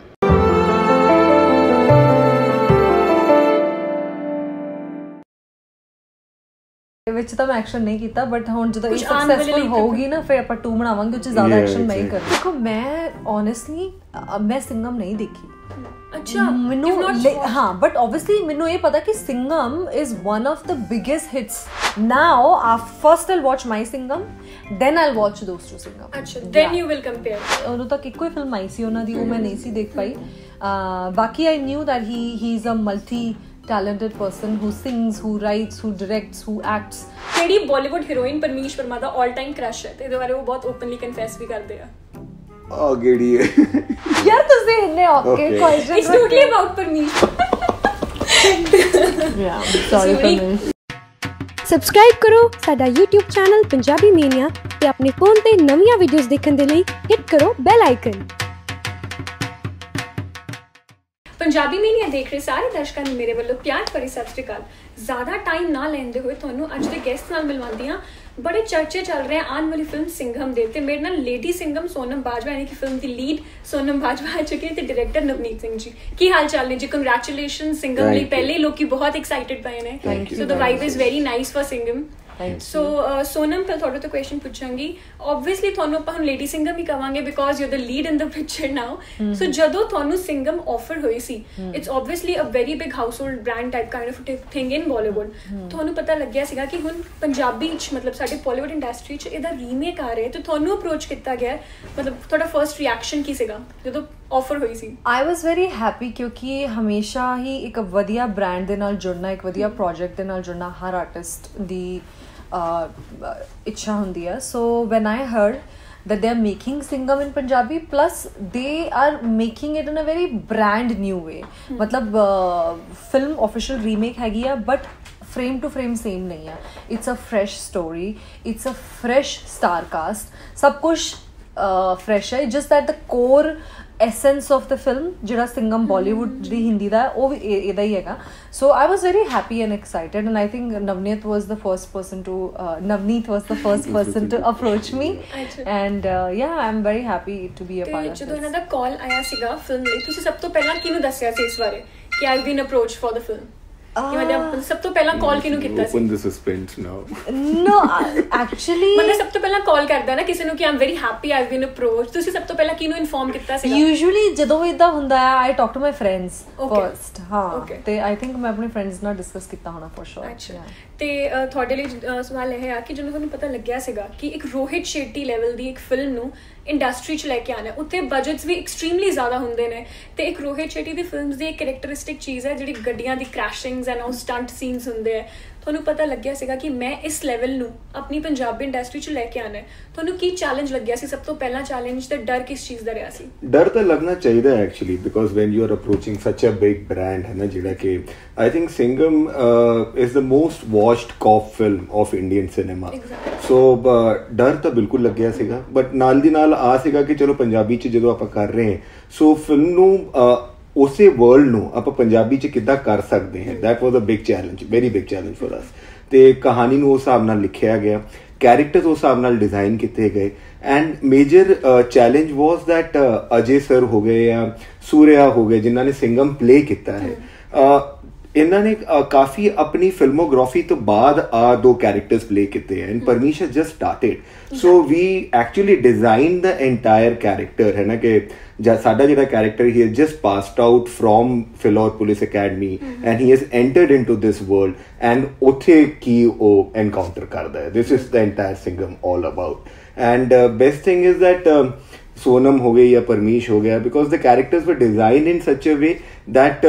ਵਿੱਚ ਤਾਂ ਮੈਂ ਐਕਸ਼ਨ ਨਹੀਂ ਕੀਤਾ, ਬਟ ਹੁਣ ਜਦੋਂ ਇਹ ਸਕਸੈਸਫੁਲ ਹੋਊਗੀ ਨਾ ਫਿਰ ਆਪਾਂ 2 ਬਣਾਵਾਂਗੇ, ਉਹ 'ਚ ਜ਼ਿਆਦਾ ਐਕਸ਼ਨ ਮੈਂ ਹੀ ਕਰਾਂ। ਦੇਖੋ ਮੈਂ ਓਨੈਸਟਲੀ ਮੈਂ ਸਿੰਗਮ ਨਹੀਂ ਦੇਖੀ। ਅੱਛਾ, ਮੈਨੂੰ ਹਾਂ, ਬਟ ਓਬਵੀਅਸਲੀ ਮੈਨੂੰ ਇਹ ਪਤਾ ਕਿ Singham is one of the biggest hits. Now first I'll watch my Singham, then I'll watch those two Singham. ਅੱਛਾ, then you will compare। ਉਦੋਂ ਤੱਕ ਇੱਕੋ ਹੀ ਫਿਲਮ ਆਈ ਸੀ ਉਹਨਾਂ ਦੀ, ਉਹ ਮੈਂ ਨਹੀਂ ਸੀ ਦੇਖ ਪਾਈ। ਬਾਕੀ I knew that he is a multi talented person who sings, who writes, who directs, who acts। ਕਿਹੜੀ ਬਾਲੀਵੁੱਡ ਹੀਰੋਇਨ ਪਰਮੀਸ਼ ਵਰਮਾ ਦਾ ਆਲ ਟਾਈਮ ਕ੍ਰਸ਼ ਹੈ? ਤੇ ਇਹਦੇ ਬਾਰੇ ਉਹ ਬਹੁਤ ਓਪਨਲੀ ਕਨਫੈਸ ਵੀ ਕਰਦੇ ਆ। ਉਹ ਕਿਹੜੀ ਹੈ ਯਾਰ? ਤੁਸੀਂ ਇੰਨੇ okay question. It's totally about Parmish. Yeah sorry Parmish. Subscribe ਕਰੋ ਸਾਡਾ YouTube ਚੈਨਲ ਪੰਜਾਬੀ ਮੇਨੀਆ ਤੇ ਆਪਣੇ ਫੋਨ ਤੇ ਨਵੀਆਂ ਵੀਡੀਓਜ਼ ਦੇਖਣ ਦੇ ਲਈ ਹਿੱਟ ਕਰੋ ਬੈਲ ਆਈਕਨ। ਪੰਜਾਬੀ ਮੇਨੀਆ ਦੇਖ ਰਹੇ ਸਾਰੇ ਦਰਸ਼ਕਾਂ ਨੂੰ ਮੇਰੇ ਵੱਲੋਂ ਪਿਆਰ ਭਰੀ ਸਤਿ ਸ਼੍ਰੀ ਅਕਾਲ। ਜ਼ਿਆਦਾ ਟਾਈਮ ਨਾ ਲੈਂਦੇ ਹੋਏ ਤੁਹਾਨੂੰ ਅੱਜ ਦੇ ਗੈਸਟ ਨਾਲ ਮਿਲਵਾਉਂਦੀ ਹਾਂ। ਬੜੇ ਚਰਚੇ ਚੱਲ ਰਹੇ ਆਉਣ ਵਾਲੀ ਫਿਲਮ ਸਿੰਗਮ ਦੇ, ਤੇ ਮੇਰੇ ਨਾਲ ਲੇਡੀ ਸਿੰਗਮ ਸੋਨਮ ਬਾਜਵਾ, ਯਾਨੀ ਕਿ ਫਿਲਮ ਦੀ ਲੀਡ ਸੋਨਮ ਬਾਜਵਾ ਆ ਚੁੱਕੀ ਹੈ, ਤੇ ਡਾਇਰੈਕਟਰ ਨਵਨੀਤ ਸਿੰਘ ਜੀ। ਕੀ ਹਾਲ ਚਾਲ ਨੇ ਜੀ? ਕੰਗ੍ਰੈਚੁਲੇਸ਼ਨ ਸਿੰਗਮ ਲਈ। ਪਹਿਲੇ ਹੀ ਲੋਕੀ ਬਹੁਤ ਐਕਸਾਈਟਿਡ ਪਏ ਨੇ, so the vibe is very nice for Singham. So Sonam, ਪਹਿਲਾਂ ਤੁਹਾਡੇ ਤੋਂ ਕੁਐਸਚਨ ਪੁੱਛਾਂਗੀ। ਓਬਵੀਅਸਲੀ ਤੁਹਾਨੂੰ ਆਪਾਂ ਹੁਣ ਲੇਡੀ ਸਿੰਗਮ ਹੀ ਕਵਾਂਗੇ because you are the lead in the picture now. So ਜਦੋਂ ਤੁਹਾਨੂੰ ਸਿੰਗਮ ਆਫਰ ਹੋਈ ਸੀ, it's obviously a very big household brand type kind of thing in Bollywood. ਤੁਹਾਨੂੰ ਪਤਾ ਲੱਗਿਆ ਸੀਗਾ ਕਿ ਹੁਣ ਪੰਜਾਬੀ 'ਚ, ਮਤਲਬ ਸਾਡੇ ਬਾਲੀਵੁੱਡ ਇੰਡਸਟਰੀ 'ਚ ਇਹਦਾ ਰੀਮੇਕ ਆ ਰਿਹਾ, ਤੇ ਤੁਹਾਨੂੰ ਅਪਰੋਚ ਕੀਤਾ ਗਿਆ, ਮਤਲਬ ਤੁਹਾਡਾ ਫਰਸਟ ਰਿਐਕਸ਼ਨ ਕੀ ਸੀਗਾ ਜਦੋਂ ਆਫਰ ਹੋਈ ਸੀ? ਆਈ ਵਾਸ ਵੈਰੀ ਹੈਪੀ, ਕਿਉਂਕਿ ਹਮੇਸ਼ਾ ਹੀ ਇੱਕ ਵਧੀਆ ਬ੍ਰਾਂਡ ਦੇ ਨਾਲ ਜੁੜਨਾ, ਇੱਕ ਵਧੀਆ ਪ੍ਰੋਜੈਕਟ ਦੇ ਨਾਲ ਜੁੜਨਾ ਹਰ ਆਰਟਿਸਟ ਦੀ ਇੱਛਾ ਹੁੰਦੀ ਹੈ। So when I heard that they are making Singham in Punjabi, plus they are making it in a very brand new way। मतलब film official remake हैगी है, but frame to frame same नहीं है। It's a fresh story, it's a fresh star cast, सब कुछ fresh है। Just that the core essence of the film ਜਿਹੜਾ ਸਿੰਗਮ ਬਾਲੀਵੁੱਡ ਜਿਹੜੀ ਹਿੰਦੀ ਦਾ ਉਹ ਵੀ ਇਹਦਾ ਹੀ ਹੈਗਾ। So I was very happy and excited, and I think Navneet was the first person to approach me, and yeah I am very happy to be a part of. ਜਦੋਂ ਇਹਨਾਂ ਦਾ ਕਾਲ ਆਇਆ ਸੀਗਾ ਫਿਲਮ ਲਈ, ਤੁਸੀਂ ਸਭ ਤੋਂ ਪਹਿਲਾਂ ਕਿਹਨੂੰ ਦੱਸਿਆ ਸੀ ਇਸ ਬਾਰੇ ਕਿ I been approach for the film? ਮਤਲਬ ਸਭ ਤੋਂ ਪਹਿਲਾਂ ਕਾਲ ਕਿਹਨੂੰ ਕੀਤਾ ਸੀ? Open the suspense now. No actually ਮਤਲਬ ਸਭ ਤੋਂ ਪਹਿਲਾਂ ਕਾਲ ਕਰਦਾ ਨਾ ਕਿਸੇ ਨੂੰ ਕਿ I'm very happy I been approach, ਤੁਸੀਂ ਸਭ ਤੋਂ ਪਹਿਲਾਂ ਕਿਹਨੂੰ ਇਨਫੋਰਮ ਕੀਤਾ ਸੀ? ਯੂਜੂਅਲੀ ਜਦੋਂ ਇਦਾਂ ਹੁੰਦਾ ਹੈ I talk to my friends first. ਹਾਂ, ਤੇ ਆਈ ਥਿੰਕ ਮੈਂ ਆਪਣੇ ਫਰੈਂਡਸ ਨਾਲ ਡਿਸਕਸ ਕੀਤਾ ਹੋਣਾ ਫॉर ਸ਼ੋਰ। ਅੱਛਾ, ਤੇ ਤੁਹਾਡੇ ਲਈ ਸਵਾਲ ਇਹ ਆ ਕਿ ਜਦੋਂ ਤੁਹਾਨੂੰ ਪਤਾ ਲੱਗਿਆ ਸੀਗਾ ਕਿ ਇੱਕ ਰੋਹਿਤ ਸ਼ੈਟੀ ਲੈਵਲ ਦੀ ਇੱਕ ਫਿਲਮ ਨੂੰ ਇੰਡਸਟਰੀ 'ਚ ਲੈ ਕੇ ਆਉਣਾ, ਉੱਥੇ ਬਜਟਸ ਵੀ ਐਕਸਟ੍ਰੀਮਲੀ ਜ਼ਿਆਦਾ ਹੁੰਦੇ ਨੇ, ਤੇ ਇੱਕ ਰੋਹਿਤ ਸ਼ੈਟੀ ਦੀ ਫਿਲਮਸ ਦੀ ਇੱਕ ਕਰੈਕਟਰਿਸਟਿਕ ਚੀਜ਼ ਹੈ ਜਿਹੜੀ ਗੱਡੀਆਂ ਦੀ ਕ੍ਰੈਸ਼ਿੰਗਸ ਸੀਨਸ ਐਂਡ ਉਹ ਸਟੰਟ ਸੀਨਸ ਹੁੰਦੇ ਆ, ਤੁਹਾਨੂੰ ਪਤਾ ਲੱਗਿਆ ਸੀਗਾ ਕਿ ਮੈਂ ਇਸ ਲੈਵਲ ਨੂੰ ਆਪਣੀ ਪੰਜਾਬੀ ਇੰਡਸਟਰੀ 'ਚ ਲੈ ਕੇ ਆਉਣਾ ਹੈ? ਤੁਹਾਨੂੰ ਕੀ ਚੈਲੰਜ ਲੱਗਿਆ ਸੀ ਸਭ ਤੋਂ ਪਹਿਲਾਂ ਚੈਲੰਜ, ਤੇ ਡਰ ਕਿਸ ਚੀਜ਼ ਦਾ ਰਿਹਾ ਸੀ? ਡਰ ਤਾਂ ਲੱਗਣਾ ਚਾਹੀਦਾ ਹੈ actually, because when you are approaching such a big brand ਹੈ ਨਾ, ਜਿਹੜਾ ਕਿ I think Singham is the most watched cop film of Indian cinema. So ਡਰ ਤਾਂ ਬਿਲਕੁਲ ਲੱਗਿਆ ਸੀਗਾ, ਬਟ ਨਾਲ ਦੀ ਨਾਲ ਆ ਸੀਗਾ ਕਿ ਚਲੋ ਪੰਜਾਬੀ 'ਚ ਜਦੋਂ ਆਪਾਂ ਕਰ ਰਹੇ ਹਾਂ, ਸੋ ਫਿਲਮ ਨੂੰ ਉਸੇ ਵਰਲਡ ਨੂੰ ਆਪਾਂ ਪੰਜਾਬੀ 'ਚ ਕਿੱਦਾਂ ਕਰ ਸਕਦੇ ਹਾਂ, that was a big challenge, very big challenge for us. ਤੇ ਕਹਾਣੀ ਨੂੰ ਉਸ ਹਿਸਾਬ ਨਾਲ ਲਿਖਿਆ ਗਿਆ, ਕੈਰੈਕਟਰਸ ਉਸ ਹਿਸਾਬ ਨਾਲ ਡਿਜ਼ਾਈਨ ਕੀਤੇ ਗਏ, and major challenge was that Ajay sir ਹੋ ਗਏ ਜਾਂ ਸੂਰਿਆ ਹੋ ਗਏ ਜਿਨ੍ਹਾਂ ਨੇ ਸਿੰਗਮ ਪਲੇ ਕੀਤਾ ਹੈ, ਇਹਨਾਂ ਨੇ ਕਾਫੀ ਆਪਣੀ ਫਿਲਮੋਗ੍ਰਾਫੀ ਤੋਂ ਬਾਅਦ ਆ 2 ਕੈਰੈਕਟਰਸ ਪਲੇ ਕੀਤੇ ਹੈ, and Parmish has just started. So we actually design the entire character ਹੈ ਨਾ, ਕਿ ਸਾਡਾ ਜਿਹੜਾ character he has just passed out from Phillaur police academy and he has entered into this world, and ਉੱਥੇ ਕੀ ਉਹ ਐਨਕਾਊਂਟਰ ਕਰਦਾ ਹੈ। This is the entire Singham all about, and best thing is that Sonam हो गई या परमीश हो गया, because the characters were designed in such a way that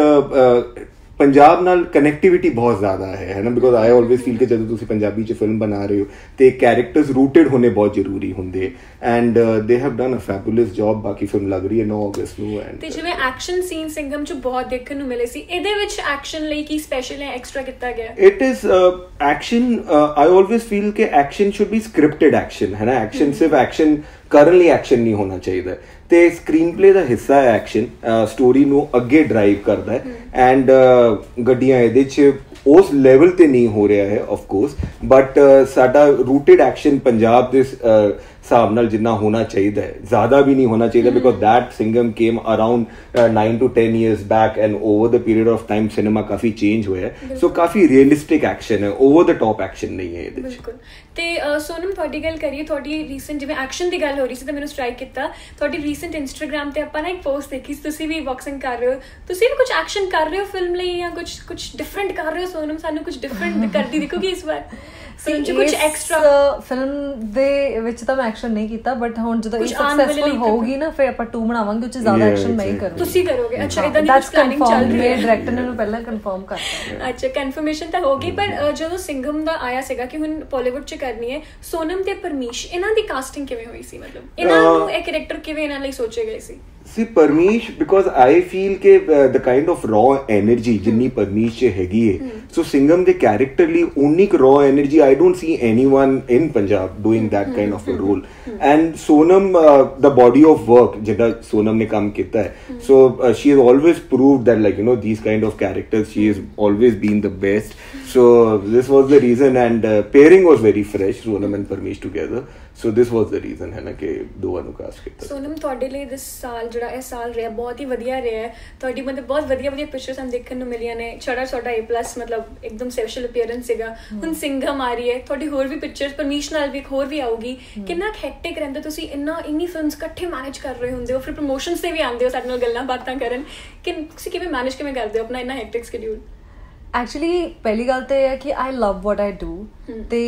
Punjab ਨਾਲ ਕਨੈਕਟੀਵਿਟੀ ਬਹੁਤ ਜ਼ਿਆਦਾ ਹੈ ਨਾ, ਬਿਕੋਜ਼ ਆਈ ਆਲਵੇਜ਼ ਫੀਲ ਕਿ ਜਦੋਂ ਤੁਸੀਂ ਪੰਜਾਬੀ 'ਚ ਫਿਲਮ ਬਣਾ ਰਹੇ ਹੋ ਤੇ ਕੈਰੈਕਟਰਸ ਰੂਟਡ ਹੋਣੇ ਬਹੁਤ ਜ਼ਰੂਰੀ ਹੁੰਦੇ, and they have done a fabulous job. ਬਾਕੀ ਫਿਲਮ ਲੱਗ ਰਹੀ ਹੈ 9 ਅਗਸਤ ਨੂੰ, ਐਂਡ ਤੇ ਜਿਵੇਂ ਐਕਸ਼ਨ ਸੀਨ ਸਿੰਗਮ 'ਚ ਬਹੁਤ ਦੇਖਣ ਨੂੰ ਮਿਲੇ ਸੀ, ਇਹਦੇ ਵਿੱਚ ਐਕਸ਼ਨ ਲਈ ਕੀ ਸਪੈਸ਼ਲ ਹੈ ਐਕਸਟਰਾ ਕੀਤਾ ਗਿਆ? It is action, I always feel ਕਿ action should be scripted action ਹੈ ਨਾ, ਐਕਸ਼ਨ ਸਿਰਫ ਐਕਸ਼ਨ ਕਰਨ ਲਈ ਐਕਸ਼ਨ ਨਹੀਂ ਹੋਣਾ ਚਾਹੀਦਾ, ਤੇ ਸਕਰੀਨ ਪਲੇ ਦਾ ਹਿੱਸਾ ਹੈ ਐਕਸ਼ਨ, ਸਟੋਰੀ ਨੂੰ ਅੱਗੇ ਡਰਾਈਵ ਕਰਦਾ ਹੈ, ਐਂਡ ਗੱਡੀਆਂ ਇਹਦੇ 'ਚ ਉਸ ਲੈਵਲ ਤੇ ਨਹੀਂ ਹੋ ਰਿਹਾ ਹੈ ਆਫ ਕੋਰਸ, ਬਟ ਸਾਡਾ ਰੂਟਡ ਐਕਸ਼ਨ ਪੰਜਾਬ ਦੇ ਹਿਸਾਬ ਨਾਲ ਜਿੰਨਾ ਹੋਣਾ ਚਾਹੀਦਾ ਹੈ, ਜ਼ਿਆਦਾ ਵੀ ਨਹੀਂ ਹੋਣਾ ਚਾਹੀਦਾ, because that Singham came around 9 to 10 years back, and over the period of time cinema ਕਾਫੀ ਚੇਂਜ ਹੋਇਆ, ਸੋ ਕਾਫੀ ਰੀਅਲਿਸਟਿਕ ਐਕਸ਼ਨ ਹੈ, ਓਵਰ ਦ ਟੌਪ ਐਕਸ਼ਨ ਨਹੀਂ ਹੈ ਇਹਦੇ 'ਚ। ਤੇ ਸੋਨਮ ਤੁਹਾਡੀ ਗੱਲ ਕਰੀਏ, ਤੁਹਾਡੀ ਰੀਸੈਂਟ ਜਿਵੇਂ ਐਕਸ਼ਨ ਦੀ ਗੱਲ ਹੋ ਰਹੀ ਸੀ ਤਾਂ ਮੈਨੂੰ ਸਟ੍ਰਾਈਕ ਕੀਤਾ, ਤੁਹਾਡੀ ਰੀਸੈਂਟ ਇੰਸਟਾਗ੍ਰਾਮ ਤੇ ਆਪਾਂ ਨਾ ਇੱਕ ਪੋਸਟ ਦੇਖੀ ਸੀ, ਤੁਸੀਂ ਵੀ ਬਾਕਸਿੰਗ ਕਰ ਰਹੇ ਹੋ, ਤੁਸੀਂ ਵੀ ਕੁਝ ਐਕਸ਼ਨ ਕਰ ਰਹੇ ਹੋ ਫਿਲਮ ਲਈ ਜਾਂ ਕੁਝ ਡਿਫਰੈਂਟ ਕਰ ਰਹੇ ਹੋ? ਸੋਨਮ ਸਾਨੂੰ ਕੁਝ ਡਿਫਰੈਂਟ ਕਰਦੀ ਦਿਖੋਗੀ ਇਸ ਵਾਰ ਫਿਲਮ 'ਚ, ਕੁਝ ਐਕਸਟਰਾ? ਫਿਲਮ ਦੇ ਵਿੱਚ ਤਾਂ ਮੈਂ ਐਕਸ਼ਨ ਨਹੀਂ ਕੀਤਾ, ਬਟ ਹੁਣ ਜਦੋਂ ਇਹ ਸਕਸੈਸਫੁਲ ਹੋਊਗੀ ਨਾ ਫਿਰ ਆਪਾਂ 2 ਬਣਾਵਾਂਗੇ, ਉਹ 'ਚ ਜ਼ਿਆਦਾ ਐਕਸ਼ਨ ਮੈਂ ਹੀ ਕਰੂੰਗੀ। ਤੁਸੀਂ ਕਰੋਗੇ? ਅੱਛਾ, ਇਦਾਂ ਦੀ ਪਲੈਨਿੰਗ ਚੱਲ ਰਹੀ ਹੈ? ਡਾਇਰੈਕਟਰ ਨੇ ਪਹਿਲਾਂ ਕਨਫਰਮ ਕਰਤਾ। ਅੱਛਾ, ਕਨਫਰਮੇਸ਼ਨ ਤਾਂ ਹੋ ਗਈ, ਪਰ ਜਦੋਂ ਸਿੰਗਮ ਦਾ ਆਇਆ ਸੀਗਾ ਕਿ ਹੁਣ ਬਾਲੀਵੁੱਡ 'ਚ ਕਰਨੀ ਹੈ, ਸੋਨਮ ਤੇ ਪਰਮੀਸ਼, ਇਹਨਾਂ ਦੀ ਕਾਸਟਿੰਗ ਕਿਵੇਂ ਹੋਈ ਸੀ? ਮਤਲਬ ਇਹਨਾਂ ਨੂੰ ਇਹ ਕੈਰੈਕਟਰ ਕਿਵੇਂ ਇਹਨਾਂ ਲਈ ਸੋਚੇ ਗਏ ਸੀ? See, Parmish, because I feel ਕਿ the kind of raw energy ਜਿੰਨੀ ਪਰਮੀਸ਼ 'ਚ ਹੈਗੀ ਹੈ, so Singham ਦੇ character ਲਈ ਉਨੀ ਕੁ raw energy I don't see anyone in Punjab doing that kind of a role, and Sonam, the body of work ਜਿਹੜਾ Sonam ਨੇ ਕੰਮ ਕੀਤਾ ਹੈ, so she has always proved that, like, you know, these kind of characters she has always been the best, so this was the reason, and pairing was very fresh, Sonam and Parmish together, so this was the reason ਹੈ ਨਾ ਕਿ ਦੋਵਾਂ ਨੂੰ ਕਾਸਟ ਕੀਤਾ। ਸੋਨਮ ਤੁਹਾਡੇ ਲਈ this ਸਾਲ ਜਿਹੜਾ ਇਹ ਸਾਲ ਰਿਹਾ ਬਹੁਤ ਹੀ ਵਧੀਆ ਰਿਹਾ ਹੈ, ਤੁਹਾਡੀ ਮਤਲਬ ਬਹੁਤ ਵਧੀਆ ਪਿਕਚਰਸ ਸਾਨੂੰ ਦੇਖਣ ਨੂੰ ਮਿਲੀਆਂ ਨੇ, ਛੜਾ ਛੋਟਾ A+ ਮਤਲਬ ਇੱਕਦਮ ਸਪੈਸ਼ਲ ਅਪੀਅਰੈਂਸ ਸੀਗਾ, ਹੁਣ ਸਿੰਘਮ ਆ ਰਹੀ ਹੈ, ਤੁਹਾਡੀ ਹੋਰ ਵੀ ਪਿਕਚਰਸ ਪਰਮੀਸ਼ ਨਾਲ ਵੀ ਹੋਰ ਵੀ ਆਊਗੀ, ਕਿੰਨਾ ਹੈਕਟਿਕ ਰਹਿੰਦਾ? ਤੁਸੀਂ ਇੰਨੀ ਫਿਲਮਸ ਇਕੱਠੇ ਮੈਨੇਜ ਕਰ ਰਹੇ ਹੁੰਦੇ ਹੋ, ਫਿਰ ਪ੍ਰਮੋਸ਼ਨਸ ਤੇ ਵੀ ਆਉਂਦੇ ਹੋ ਸਾਡੇ ਨਾਲ ਗੱਲਾਂ ਬਾਤਾਂ ਕਰਨ, ਕਿ ਤੁਸੀਂ ਕਿਵੇਂ ਮੈਨੇਜ ਕਰਦੇ ਹੋ ਆਪਣਾ ਇੰਨਾ ਹੈਕਟਿਕ ਸ਼ਡਿਊਲ? ਐਕਚੁਅਲੀ ਪਹਿਲੀ ਗੱਲ ਤਾਂ ਇਹ ਹੈ ਕਿ ਆਈ ਲਵ ਵਾਟ ਆਈ ਡੂ, ਤੇ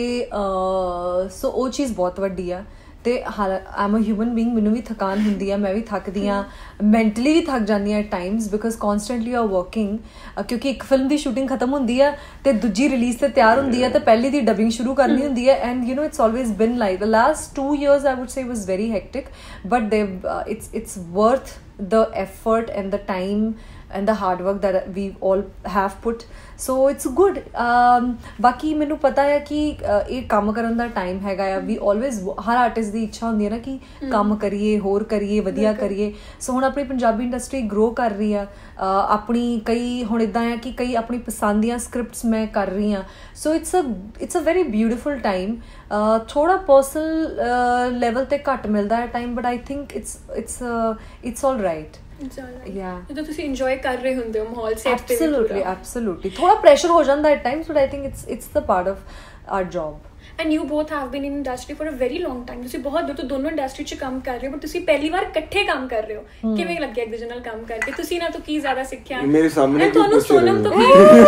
ਸੋ ਉਹ ਚੀਜ਼ ਬਹੁਤ ਵੱਡੀ ਆ, ਤੇ I am a human being, ਮੈਨੂੰ ਵੀ ਥਕਾਨ ਹੁੰਦੀ ਆ, ਮੈਂ ਵੀ ਥੱਕਦੀ ਹਾਂ, ਮੈਂਟਲੀ ਵੀ ਥੱਕ ਜਾਂਦੀ ਹਾਂ at times, because constantly are working, ਕਿਉਂਕਿ ਇੱਕ ਫਿਲਮ ਦੀ ਸ਼ੂਟਿੰਗ ਖਤਮ ਹੁੰਦੀ ਆ ਤੇ ਦੂਜੀ ਰਿਲੀਜ਼ ਤੇ ਤਿਆਰ ਹੁੰਦੀ ਹੈ, ਤੇ ਪਹਿਲੀ ਦੀ ਡਬਿੰਗ ਸ਼ੁਰੂ ਕਰਨੀ ਹੁੰਦੀ ਹੈ, and you know it's always been like the last 2 years I would say was very hectic, but it's worth the effort and the time and the hard work that we all have put, so it's good. ਬਾਕੀ ਮੈਨੂੰ ਪਤਾ ਹੈ ਕਿ ਇਹ ਕੰਮ ਕਰਨ ਦਾ ਟਾਈਮ ਹੈਗਾ ਆ, ਵੀ ਆਲਵੇਜ਼ ਹਰ ਆਰਟਿਸਟ ਦੀ ਇੱਛਾ ਹੁੰਦੀ ਹੈ ਨਾ ਕਿ ਕੰਮ ਕਰੀਏ, ਹੋਰ ਕਰੀਏ, ਵਧੀਆ ਕਰੀਏ, ਸੋ ਹੁਣ ਆਪਣੀ ਪੰਜਾਬੀ ਇੰਡਸਟਰੀ ਗਰੋ ਕਰ ਰਹੀ ਆ, ਆਪਣੀ ਕਈ ਹੁਣ ਇੱਦਾਂ ਆ ਕਿ ਕਈ ਆਪਣੀ ਪਸੰਦ ਦੀਆਂ ਸਕ੍ਰਿਪਟਸ ਮੈਂ ਕਰ ਰਹੀ ਹਾਂ, so it's a very beautiful time, ਥੋੜਾ ਪਰਸਨਲ ਲੈਵਲ ਤੇ ਘੱਟ ਮਿਲਦਾ ਹੈ time, but I think it's all right. ਜਦੋਂ ਤੁਸੀਂ ਇੰਜੋਏ ਕਰ ਰਹੇ ਹੁੰਦੇ ਹੋ ਮਾਹੌਲ ਸੈਟ ਤੇ, ਐਬਸੋਲੂਟਲੀ ਥੋੜਾ ਪ੍ਰੈਸ਼ਰ ਹੋ ਜਾਂਦਾ at times, but I think it's the part of our job. And you both have been in industry for a very long time. ਤੁਸੀਂ ਬਹੁਤ ਦੂਰ ਤੋਂ ਦੋਨੋਂ ਇੰਡਸਟਰੀ 'ਚ ਕੰਮ ਕਰ ਰਹੇ ਹੋ, ਪਰ ਤੁਸੀਂ ਪਹਿਲੀ ਵਾਰ ਇਕੱਠੇ ਕੰਮ ਕਰ ਰਹੇ ਹੋ। ਕਿਵੇਂ ਲੱਗਿਆ ਇੱਕ ਦੂਜੇ ਨਾਲ ਕੰਮ ਕਰਕੇ? ਤੁਸੀਂ ਇਹਨਾਂ ਤੋਂ ਕੀ ਜ਼ਿਆਦਾ ਸਿੱਖਿਆ? ਮੇਰੇ ਸਾਹਮਣੇ ਤੁਹਾਨੂੰ ਸੋਨਮ ਤੋਂ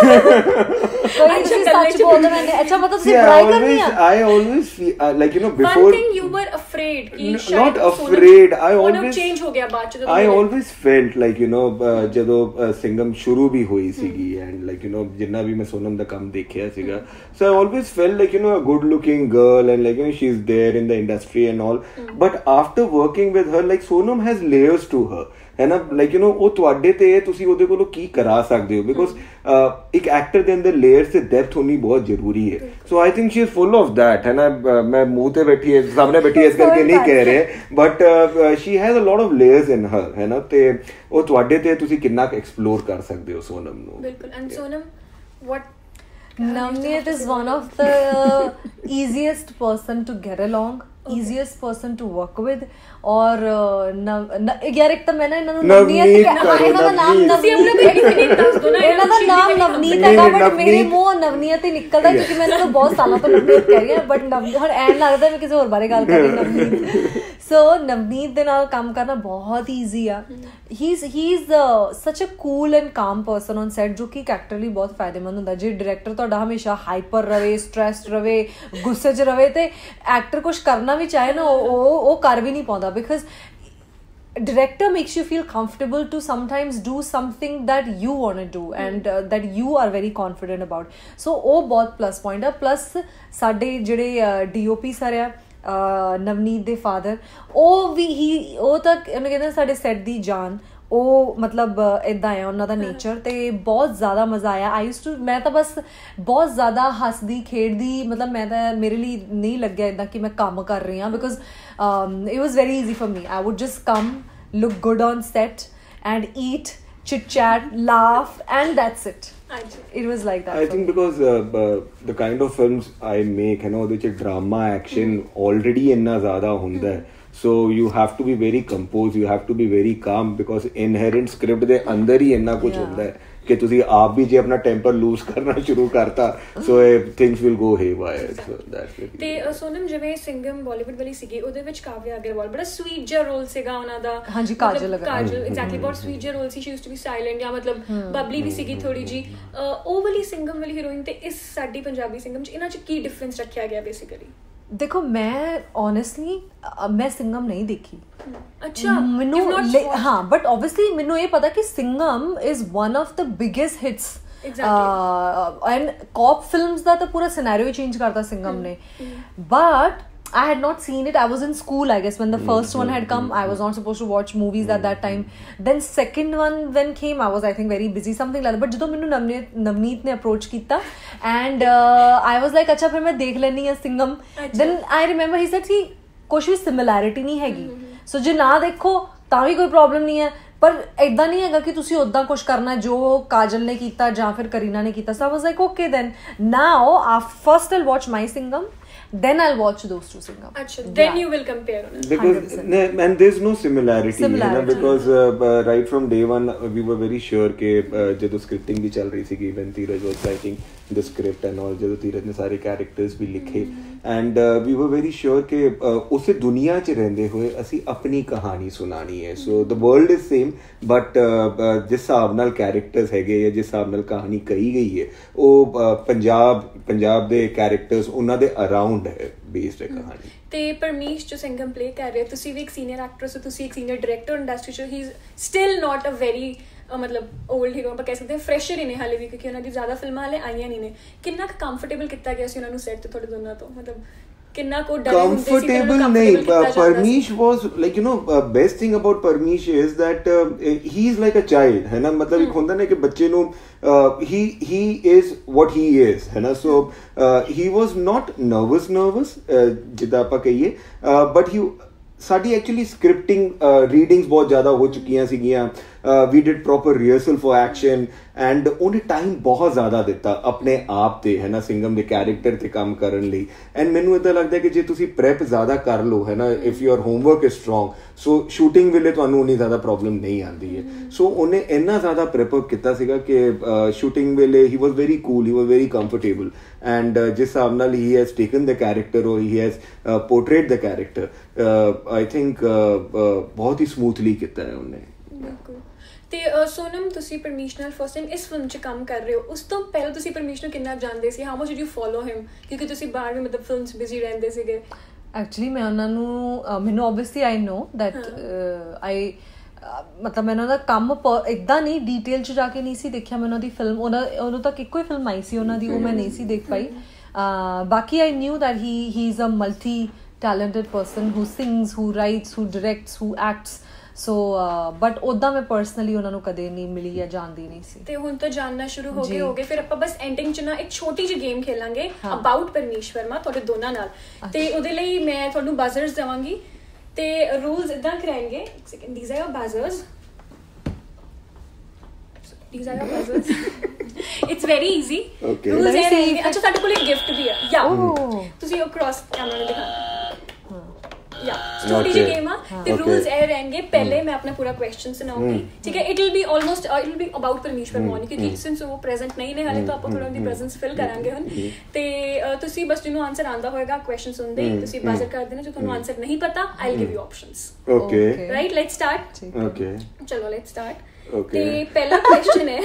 ਸੱਚ ਬੋਲਦੇ ਮੈਨੇ। ਅੱਛਾ ਮਤਲਬ ਤੁਸੀਂ ਟਰਾਈ ਕਰਨੀ ਆ? I always like you know before one thing you were afraid ਕਿ not afraid I always change ਹੋ ਗਿਆ ਬਾਅਦ ਚ। I always felt like you know ਜਦੋਂ ਸਿੰਗਮ ਸ਼ੁਰੂ ਵੀ ਹੋਈ ਸੀਗੀ and like you know ਜਿੰਨਾ ਵੀ ਮੈਂ ਸੋਨਮ ਦਾ ਕੰਮ ਦੇਖਿਆ ਸੀਗਾ, so I always felt like you know a good looking girl and like you know she's there in the industry and all, but after working with her like Sonam has layers to her ਹੈ ਨਾ, ਲਾਈਕ ਯੂ ਨੋ ਉਹ ਤੁਹਾਡੇ ਤੇ ਤੁਸੀਂ ਉਹਦੇ ਕੋਲੋਂ ਕੀ ਕਰਾ ਸਕਦੇ ਹੋ, ਬਿਕੋਜ਼ ਇੱਕ ਐਕਟਰ ਦੇ ਅੰਦਰ ਲੇਅਰਸ ਤੇ ਡੈਪਥ ਹੋਣੀ ਬਹੁਤ ਜ਼ਰੂਰੀ ਹੈ। So I think she is full of that ਹੈ ਨਾ। ਮੈਂ ਮੂੰਹ ਤੇ ਬੈਠੀ ਹੈ ਸਾਹਮਣੇ ਬੈਠੀ ਹੈ ਇਸ ਕਰਕੇ ਨਹੀਂ ਕਹਿ ਰਹੇ, but she has a lot of layers in her ਹੈ ਨਾ, ਤੇ ਉਹ ਤੁਹਾਡੇ ਤੇ ਤੁਸੀਂ ਕਿੰਨਾ ਕੁ ਐਕਸਪਲੋਰ ਕਰ ਸਕਦੇ ਹੋ ਸੋਨਮ ਨੂੰ। ਬਿਲਕੁਲ। And Sonam what Navneet is one of the easiest person to get along, easiest person to work with, और यार एक तो मैं ना इन्होंने नवनीत इन्होंने नाम नवनीत है बट मेरे मुंह नवनीत ही निकलता है क्योंकि मैंने तो बहुत सालों तो नवनीत कह रही है, बट नवनीत एंड लगता है मैं किसी और बारे गल कर रही नवनीत। सो नवनीत दे नाल काम करना बहुत ईजी आ। He is such a cool and calm person on set, जो कि एक्टर ਲਈ बहुत फायदेमंद ਹੁੰਦਾ। ਜੇ ਡਾਇਰੈਕਟਰ ਤੁਹਾਡਾ ਹਮੇਸ਼ਾ ਹਾਈਪਰ ਰਵੇ, ਸਟ੍ਰੈਸਡ ਰਵੇ, ਗੁੱਸੇ 'ਚ ਰਵੇ ਤੇ ਐਕਟਰ ਕੁਝ ਕਰਨਾ ਵੀ ਚਾਹੇ ਨਾ ਉਹ ਕਰ ਵੀ ਨਹੀਂ ਪਾਉਂਦਾ, because director makes you feel comfortable to sometimes do something that you want to do and that you are very confident about. So ਉਹ ਬਹੁਤ plus point ਆ। plus ਸਾਡੇ ਜਿਹੜੇ DOP ਸਰ ਆ ਨਵਨੀਤ ਦੇ ਫਾਦਰ, ਉਹ ਵੀ ਉਹ ਤਾਂ ਉਹਨੂੰ ਕਹਿੰਦੇ ਸਾਡੇ ਸੈੱਟ ਦੀ ਜਾਨ, ਉਹ ਮਤਲਬ ਇੱਦਾਂ ਆ ਉਹਨਾਂ ਦਾ ਨੇਚਰ, ਤੇ ਬਹੁਤ ਜ਼ਿਆਦਾ ਮਜ਼ਾ ਆਇਆ। ਆਈ ਯੂਜ਼ ਟੂ ਮੈਂ ਤਾਂ ਬਸ ਬਹੁਤ ਜ਼ਿਆਦਾ ਹੱਸਦੀ ਖੇਡਦੀ, ਮਤਲਬ ਮੈਂ ਤਾਂ ਮੇਰੇ ਲਈ ਨਹੀਂ ਲੱਗਿਆ ਇੱਦਾਂ ਕਿ ਮੈਂ ਕੰਮ ਕਰ ਰਹੀ ਹਾਂ, because it was very easy for me. I would just come, look good on set and eat, chit chat, laugh, and that's it. It was like that. I think because the kind of films I make, you know, the drama action already inna zyada hunda hai, so you have to be very composed, you have to be very calm, because inherent script de andar hi inna kuch hunda hai ਕਿ ਤੁਸੀਂ ਆਪ ਵੀ ਜੇ ਆਪਣਾ ਟੈਂਪਰ ਲੂਜ਼ ਕਰਨਾ ਸ਼ੁਰੂ ਕਰਤਾ, so things will go haywire. So that's it. ਤੇ ਸੋਨਮ ਜਿਵੇਂ ਸਿੰਗਮ ਬਾਲੀਵੁੱਡ ਵਾਲੀ ਸੀਗੀ, ਉਹਦੇ ਵਿੱਚ ਕਾਵਿਆ ਅਗਰਵਾਲ ਬੜਾ ਸਵੀਟ ਜਿਹਾ ਰੋਲ ਸੀਗਾ ਉਹਨਾਂ ਦਾ। ਹਾਂਜੀ, ਕਾਜਲ ਐਗਜ਼ੈਕਟਲੀ ਬਹੁਤ ਸਵੀਟ ਜਿਹਾ ਰੋਲ ਸੀ। She used to be silent ਜਾਂ ਮਤਲਬ ਬਬਲੀ ਵੀ ਸੀਗੀ ਥੋੜੀ ਜੀ। ਉਹ ਵਾਲੀ ਸਿੰਗਮ ਵਾਲੀ ਹੀਰੋਇਨ ਤੇ ਇਸ ਸਾਡੀ ਪੰਜਾਬੀ ਸਿੰਗਮ 'ਚ ਇਹਨਾਂ 'ਚ ਕੀ ਡਿਫਰੈਂਸ ਰੱਖਿਆ ਗਿਆ ਬੇਸਿਕਲੀ? ਦੇਖੋ ਮੈਂ ਓਨੈਸਟਲੀ ਮੈਂ ਸਿੰਗਮ ਨਹੀਂ ਦੇਖੀ। ਅੱਛਾ, ਮੈਨੂੰ ਹਾਂ, ਬਟ ਓਬਵੀਅਸਲੀ ਮੈਨੂੰ ਇਹ ਪਤਾ ਕਿ Singham is one of the biggest hits and cop films ਦਾ ਤਾਂ ਪੂਰਾ ਸਿਨੈਰੀਓ ਚੇਂਜ ਕਰਤਾ ਸਿੰਗਮ ਨੇ। But I had not seen it. I was in school, I guess, when the first one had come. I was not supposed to watch movies at that time. Then second one when came, I was I think very busy, something like that. But ਜਦੋਂ ਮੈਨੂੰ ਨਵਨੀਤ ਨੇ approach ਕੀਤਾ and I was like ਅੱਛਾ ਫਿਰ ਮੈਂ ਦੇਖ ਲੈਣੀ ਆ Singham. Then I remember he said ਕਿ ਕੁਛ ਵੀ similarity ਨਹੀਂ ਹੈਗੀ, ਸੋ ਜੇ ਨਾ ਦੇਖੋ ਤਾਂ ਵੀ ਕੋਈ ਪ੍ਰੋਬਲਮ ਨਹੀਂ ਹੈ, ਪਰ ਇੱਦਾਂ ਨਹੀਂ ਹੈਗਾ ਕਿ ਤੁਸੀਂ ਉੱਦਾਂ ਕੁਛ ਕਰਨਾ ਜੋ ਕਾਜਲ ਨੇ ਕੀਤਾ ਜਾਂ ਫਿਰ ਕਰੀਨਾ ਨੇ ਕੀਤਾ। So I was like okay, then now first I'll watch my Singham, then I'll watch those two Singham. Achha, then you will compare on it. Because and there's no similarity. Because right from day one we were very sure ke jado scripting bhi chal rahi thi, when Dheeraj was writing the script and all, jado Dheeraj ne sare characters bhi likhe, and we were very sure ke usse duniya ch rehnde hoye asi apni kahani sunani hai. So the world is same, but jis hisab nal characters hege ya jis hisab nal kahani kahi gayi hai, ਉਹ ਪੰਜਾਬ ਦੇ characters ਉਹਨਾਂ ਦੇ around based ਹੈ ਕਹਾਣੀ। ਤੇ ਪਰਮੀਸ਼ ਜੋ ਸਿੰਗਮ ਪਲੇ ਕਰ ਰਹੇ, ਤੁਸੀਂ ਵੀ ਇੱਕ ਸੀਨੀਅਰ ਐਕਟਰਸ ਹੋ, ਤੁਸੀਂ ਇੱਕ ਸੀਨੀਅਰ ਡਾਇਰੈਕਟਰ ਇੰਡਸਟਰੀ 'ਚ, he is still not a very ਮਤਲਬ ਓਲਡ ਹੀਰੋ ਆਪਾਂ ਕਹਿ ਸਕਦੇ ਹਾਂ, ਫਰੈਸ਼ਰ ਹੀ ਨੇ ਹਾਲੇ ਵੀ, ਕਿਉਂਕਿ ਉਹਨਾਂ ਦੀ ਜ਼ਿਆਦਾ ਫਿਲਮਾਂ ਹਾਲੇ ਆਈਆਂ ਨਹੀਂ ਨੇ। ਕਿੰਨਾ ਕੁ ਕੰਫਰਟੇਬਲ ਕੀਤਾ ਗਿਆ ਸੀ ਉਹਨਾਂ ਨੂੰ ਸੈੱਟ ਤੇ ਤੁਹਾਡੇ ਦੋਨਾਂ ਤੋਂ, ਮਤਲਬ ਕਿੰਨਾ ਕੋ ਡਰ ਹੁੰਦੇ ਸੀ? Comfortable ਨਹੀਂ, Parmish was like you know best thing about Parmish is that he is like a child ਹੈ ਨਾ, ਮਤਲਬ ਇੱਕ ਹੁੰਦਾ ਨਾ ਕਿ ਬੱਚੇ ਨੂੰ he is what he is ਹੈ ਨਾ। so he was not nervous ਜਿੱਦਾਂ ਆਪਾਂ ਕਹੀਏ, but he ਸਾਡੀ ਐਕਚੁਅਲੀ ਸਕ੍ਰਿਪਟਿੰਗ ਰੀਡਿੰਗਸ ਬਹੁਤ ਜ਼ਿਆਦਾ ਹੋ ਚੁੱਕੀਆਂ ਸੀਗੀਆਂ, we did proper rehearsal for action and ਉਹਨੇ ਟਾਈਮ ਬਹੁਤ ਜ਼ਿਆਦਾ ਦਿੱਤਾ ਆਪਣੇ ਆਪ ਤੇ ਹੈ ਨਾ ਸਿੰਗਮ ਦੇ ਕੈਰੈਕਟਰ ਤੇ ਕੰਮ ਕਰਨ ਲਈ ਐਂਡ ਮੈਨੂੰ ਇਦਾਂ ਲੱਗਦਾ ਕਿ ਜੇ ਤੁਸੀਂ ਪ੍ਰੈਪ ਜ਼ਿਆਦਾ ਕਰ ਲਓ ਹੈ ਨਾ if your homework is strong so shooting ਵੇਲੇ ਤੁਹਾਨੂੰ ਉਨੀ ਜ਼ਿਆਦਾ ਪ੍ਰੋਬਲਮ ਨਹੀਂ ਆਉਂਦੀ ਹੈ ਸੋ ਉਹਨੇ ਇੰਨਾ ਜ਼ਿਆਦਾ ਪ੍ਰੈਪ ਅਪ ਕੀਤਾ ਸੀਗਾ ਕਿ ਸ਼ੂਟਿੰਗ ਵੇਲੇ he was very cool he was very comfortable and ਜਿਸ ਹਿਸਾਬ ਨਾਲ he has taken the character ਔਰ he has portrayed the character I think ਬਹੁਤ ਹੀ ਸਮੂਥਲੀ ਕੀਤਾ ਹੈ ਉਹਨੇ ਤੇ ਸੋਨਮ ਤੁਸੀਂ ਪਰਮੀਸ਼ ਨਾਲ ਫਸਟ ਟਾਈਮ ਇਸ ਫਿਲਮ 'ਚ ਕੰਮ ਕਰ ਰਹੇ ਹੋ ਉਸ ਤੋਂ ਪਹਿਲਾਂ ਤੁਸੀਂ ਪਰਮੀਸ਼ ਨੂੰ ਕਿੰਨਾ ਜਾਣਦੇ ਸੀ how much did you follow him ਕਿਉਂਕਿ ਤੁਸੀਂ ਬਾਹਰ ਵੀ ਮਤਲਬ ਫਿਲਮ 'ਚ ਬਿਜ਼ੀ ਰਹਿੰਦੇ ਸੀਗੇ ਐਕਚੁਅਲੀ ਮੈਂ ਉਹਨਾਂ ਨੂੰ ਮੈਨੂੰ obviously I no that I ਮਤਲਬ ਮੈਂ ਉਹਨਾਂ ਦਾ ਕੰਮ ਇੱਦਾਂ ਨਹੀਂ ਡੀਟੇਲ 'ਚ ਜਾ ਕੇ ਨਹੀਂ ਸੀ ਦੇਖਿਆ ਮੈਂ ਉਹਨਾਂ ਦੀ ਫਿਲਮ ਉਦੋਂ ਤੱਕ ਇੱਕੋ ਹੀ ਫਿਲਮ ਆਈ ਸੀ ਉਹਨਾਂ ਦੀ ਉਹ ਮੈਂ ਨਹੀਂ ਸੀ ਦੇਖ ਪਾਈ ਬਾਕੀ I knew that he is a multi talented person who sings, who writes, who directs, who acts. So but ਉੱਦਾਂ ਮੈਂ ਪਰਸਨਲੀ ਉਹਨਾਂ ਨੂੰ ਕਦੇ ਨਹੀਂ ਮਿਲੀ ਜਾਂ ਜਾਣਦੀ ਨਹੀਂ ਸੀ ਤੇ ਹੁਣ ਤਾਂ ਜਾਣਨਾ ਸ਼ੁਰੂ ਹੋ ਗਏ ਫਿਰ ਆਪਾਂ ਬਸ ਐਂਡਿੰਗ 'ਚ ਨਾ ਇੱਕ ਛੋਟੀ ਜਿਹੀ ਗੇਮ ਖੇਲਾਂਗੇ ਅਬਾਊਟ ਪਰਮੀਸ਼ ਵਰਮਾ ਤੁਹਾਡੇ ਦੋਨਾਂ ਨਾਲ ਤੇ ਉਹਦੇ ਲਈ ਮੈਂ ਤੁਹਾਨੂੰ ਬਜ਼ਰਸ ਦੇਵਾਂਗੀ ਤੇ ਰੂਲਸ ਇਦਾਂ ਕਰਾਂਗੇ ਇੱਕ second these are your buzzers it's very easy okay rules ਹੈ ਅੱਛਾ ਸਾਡੇ ਕੋਲ ਇੱਕ ਗਿਫਟ ਵੀ ਹੈ ਯਾ ਤੁਸੀਂ ਉਹ ਕ੍ਰਾਸ ਕੈਮਰਾ ਨਾਲ ਦਿਖਾਣਾ या छोटी सी गेम है the rules ऐ रहेंगे पहले मैं अपना पूरा क्वेश्चन सुनाऊंगी ठीक है it will be almost it will be about Parmish Verma क्योंकि since वो present नहीं ने हाले तो ਆਪਾਂ ਥੋੜਾ ਦੀ presence fill ਕਰਾਂਗੇ ਹੁਣ ਤੇ ਤੁਸੀਂ ਬਸ ਜਿਹਨੂੰ ਆਨਸਰ ਆਂਦਾ ਹੋਏਗਾ ਕੁਐਸਚਨ ਸੁਣਦੇ ਤੁਸੀਂ ਬਜ਼ਰ ਕਰ ਦੇਣਾ ਜੋ ਤੁਹਾਨੂੰ ਆਨਸਰ ਨਹੀਂ ਪਤਾ I'll give you options okay right let's start okay ਚਲੋ let's start ਤੇ ਪਹਿਲਾ ਕੁਐਸਚਨ ਹੈ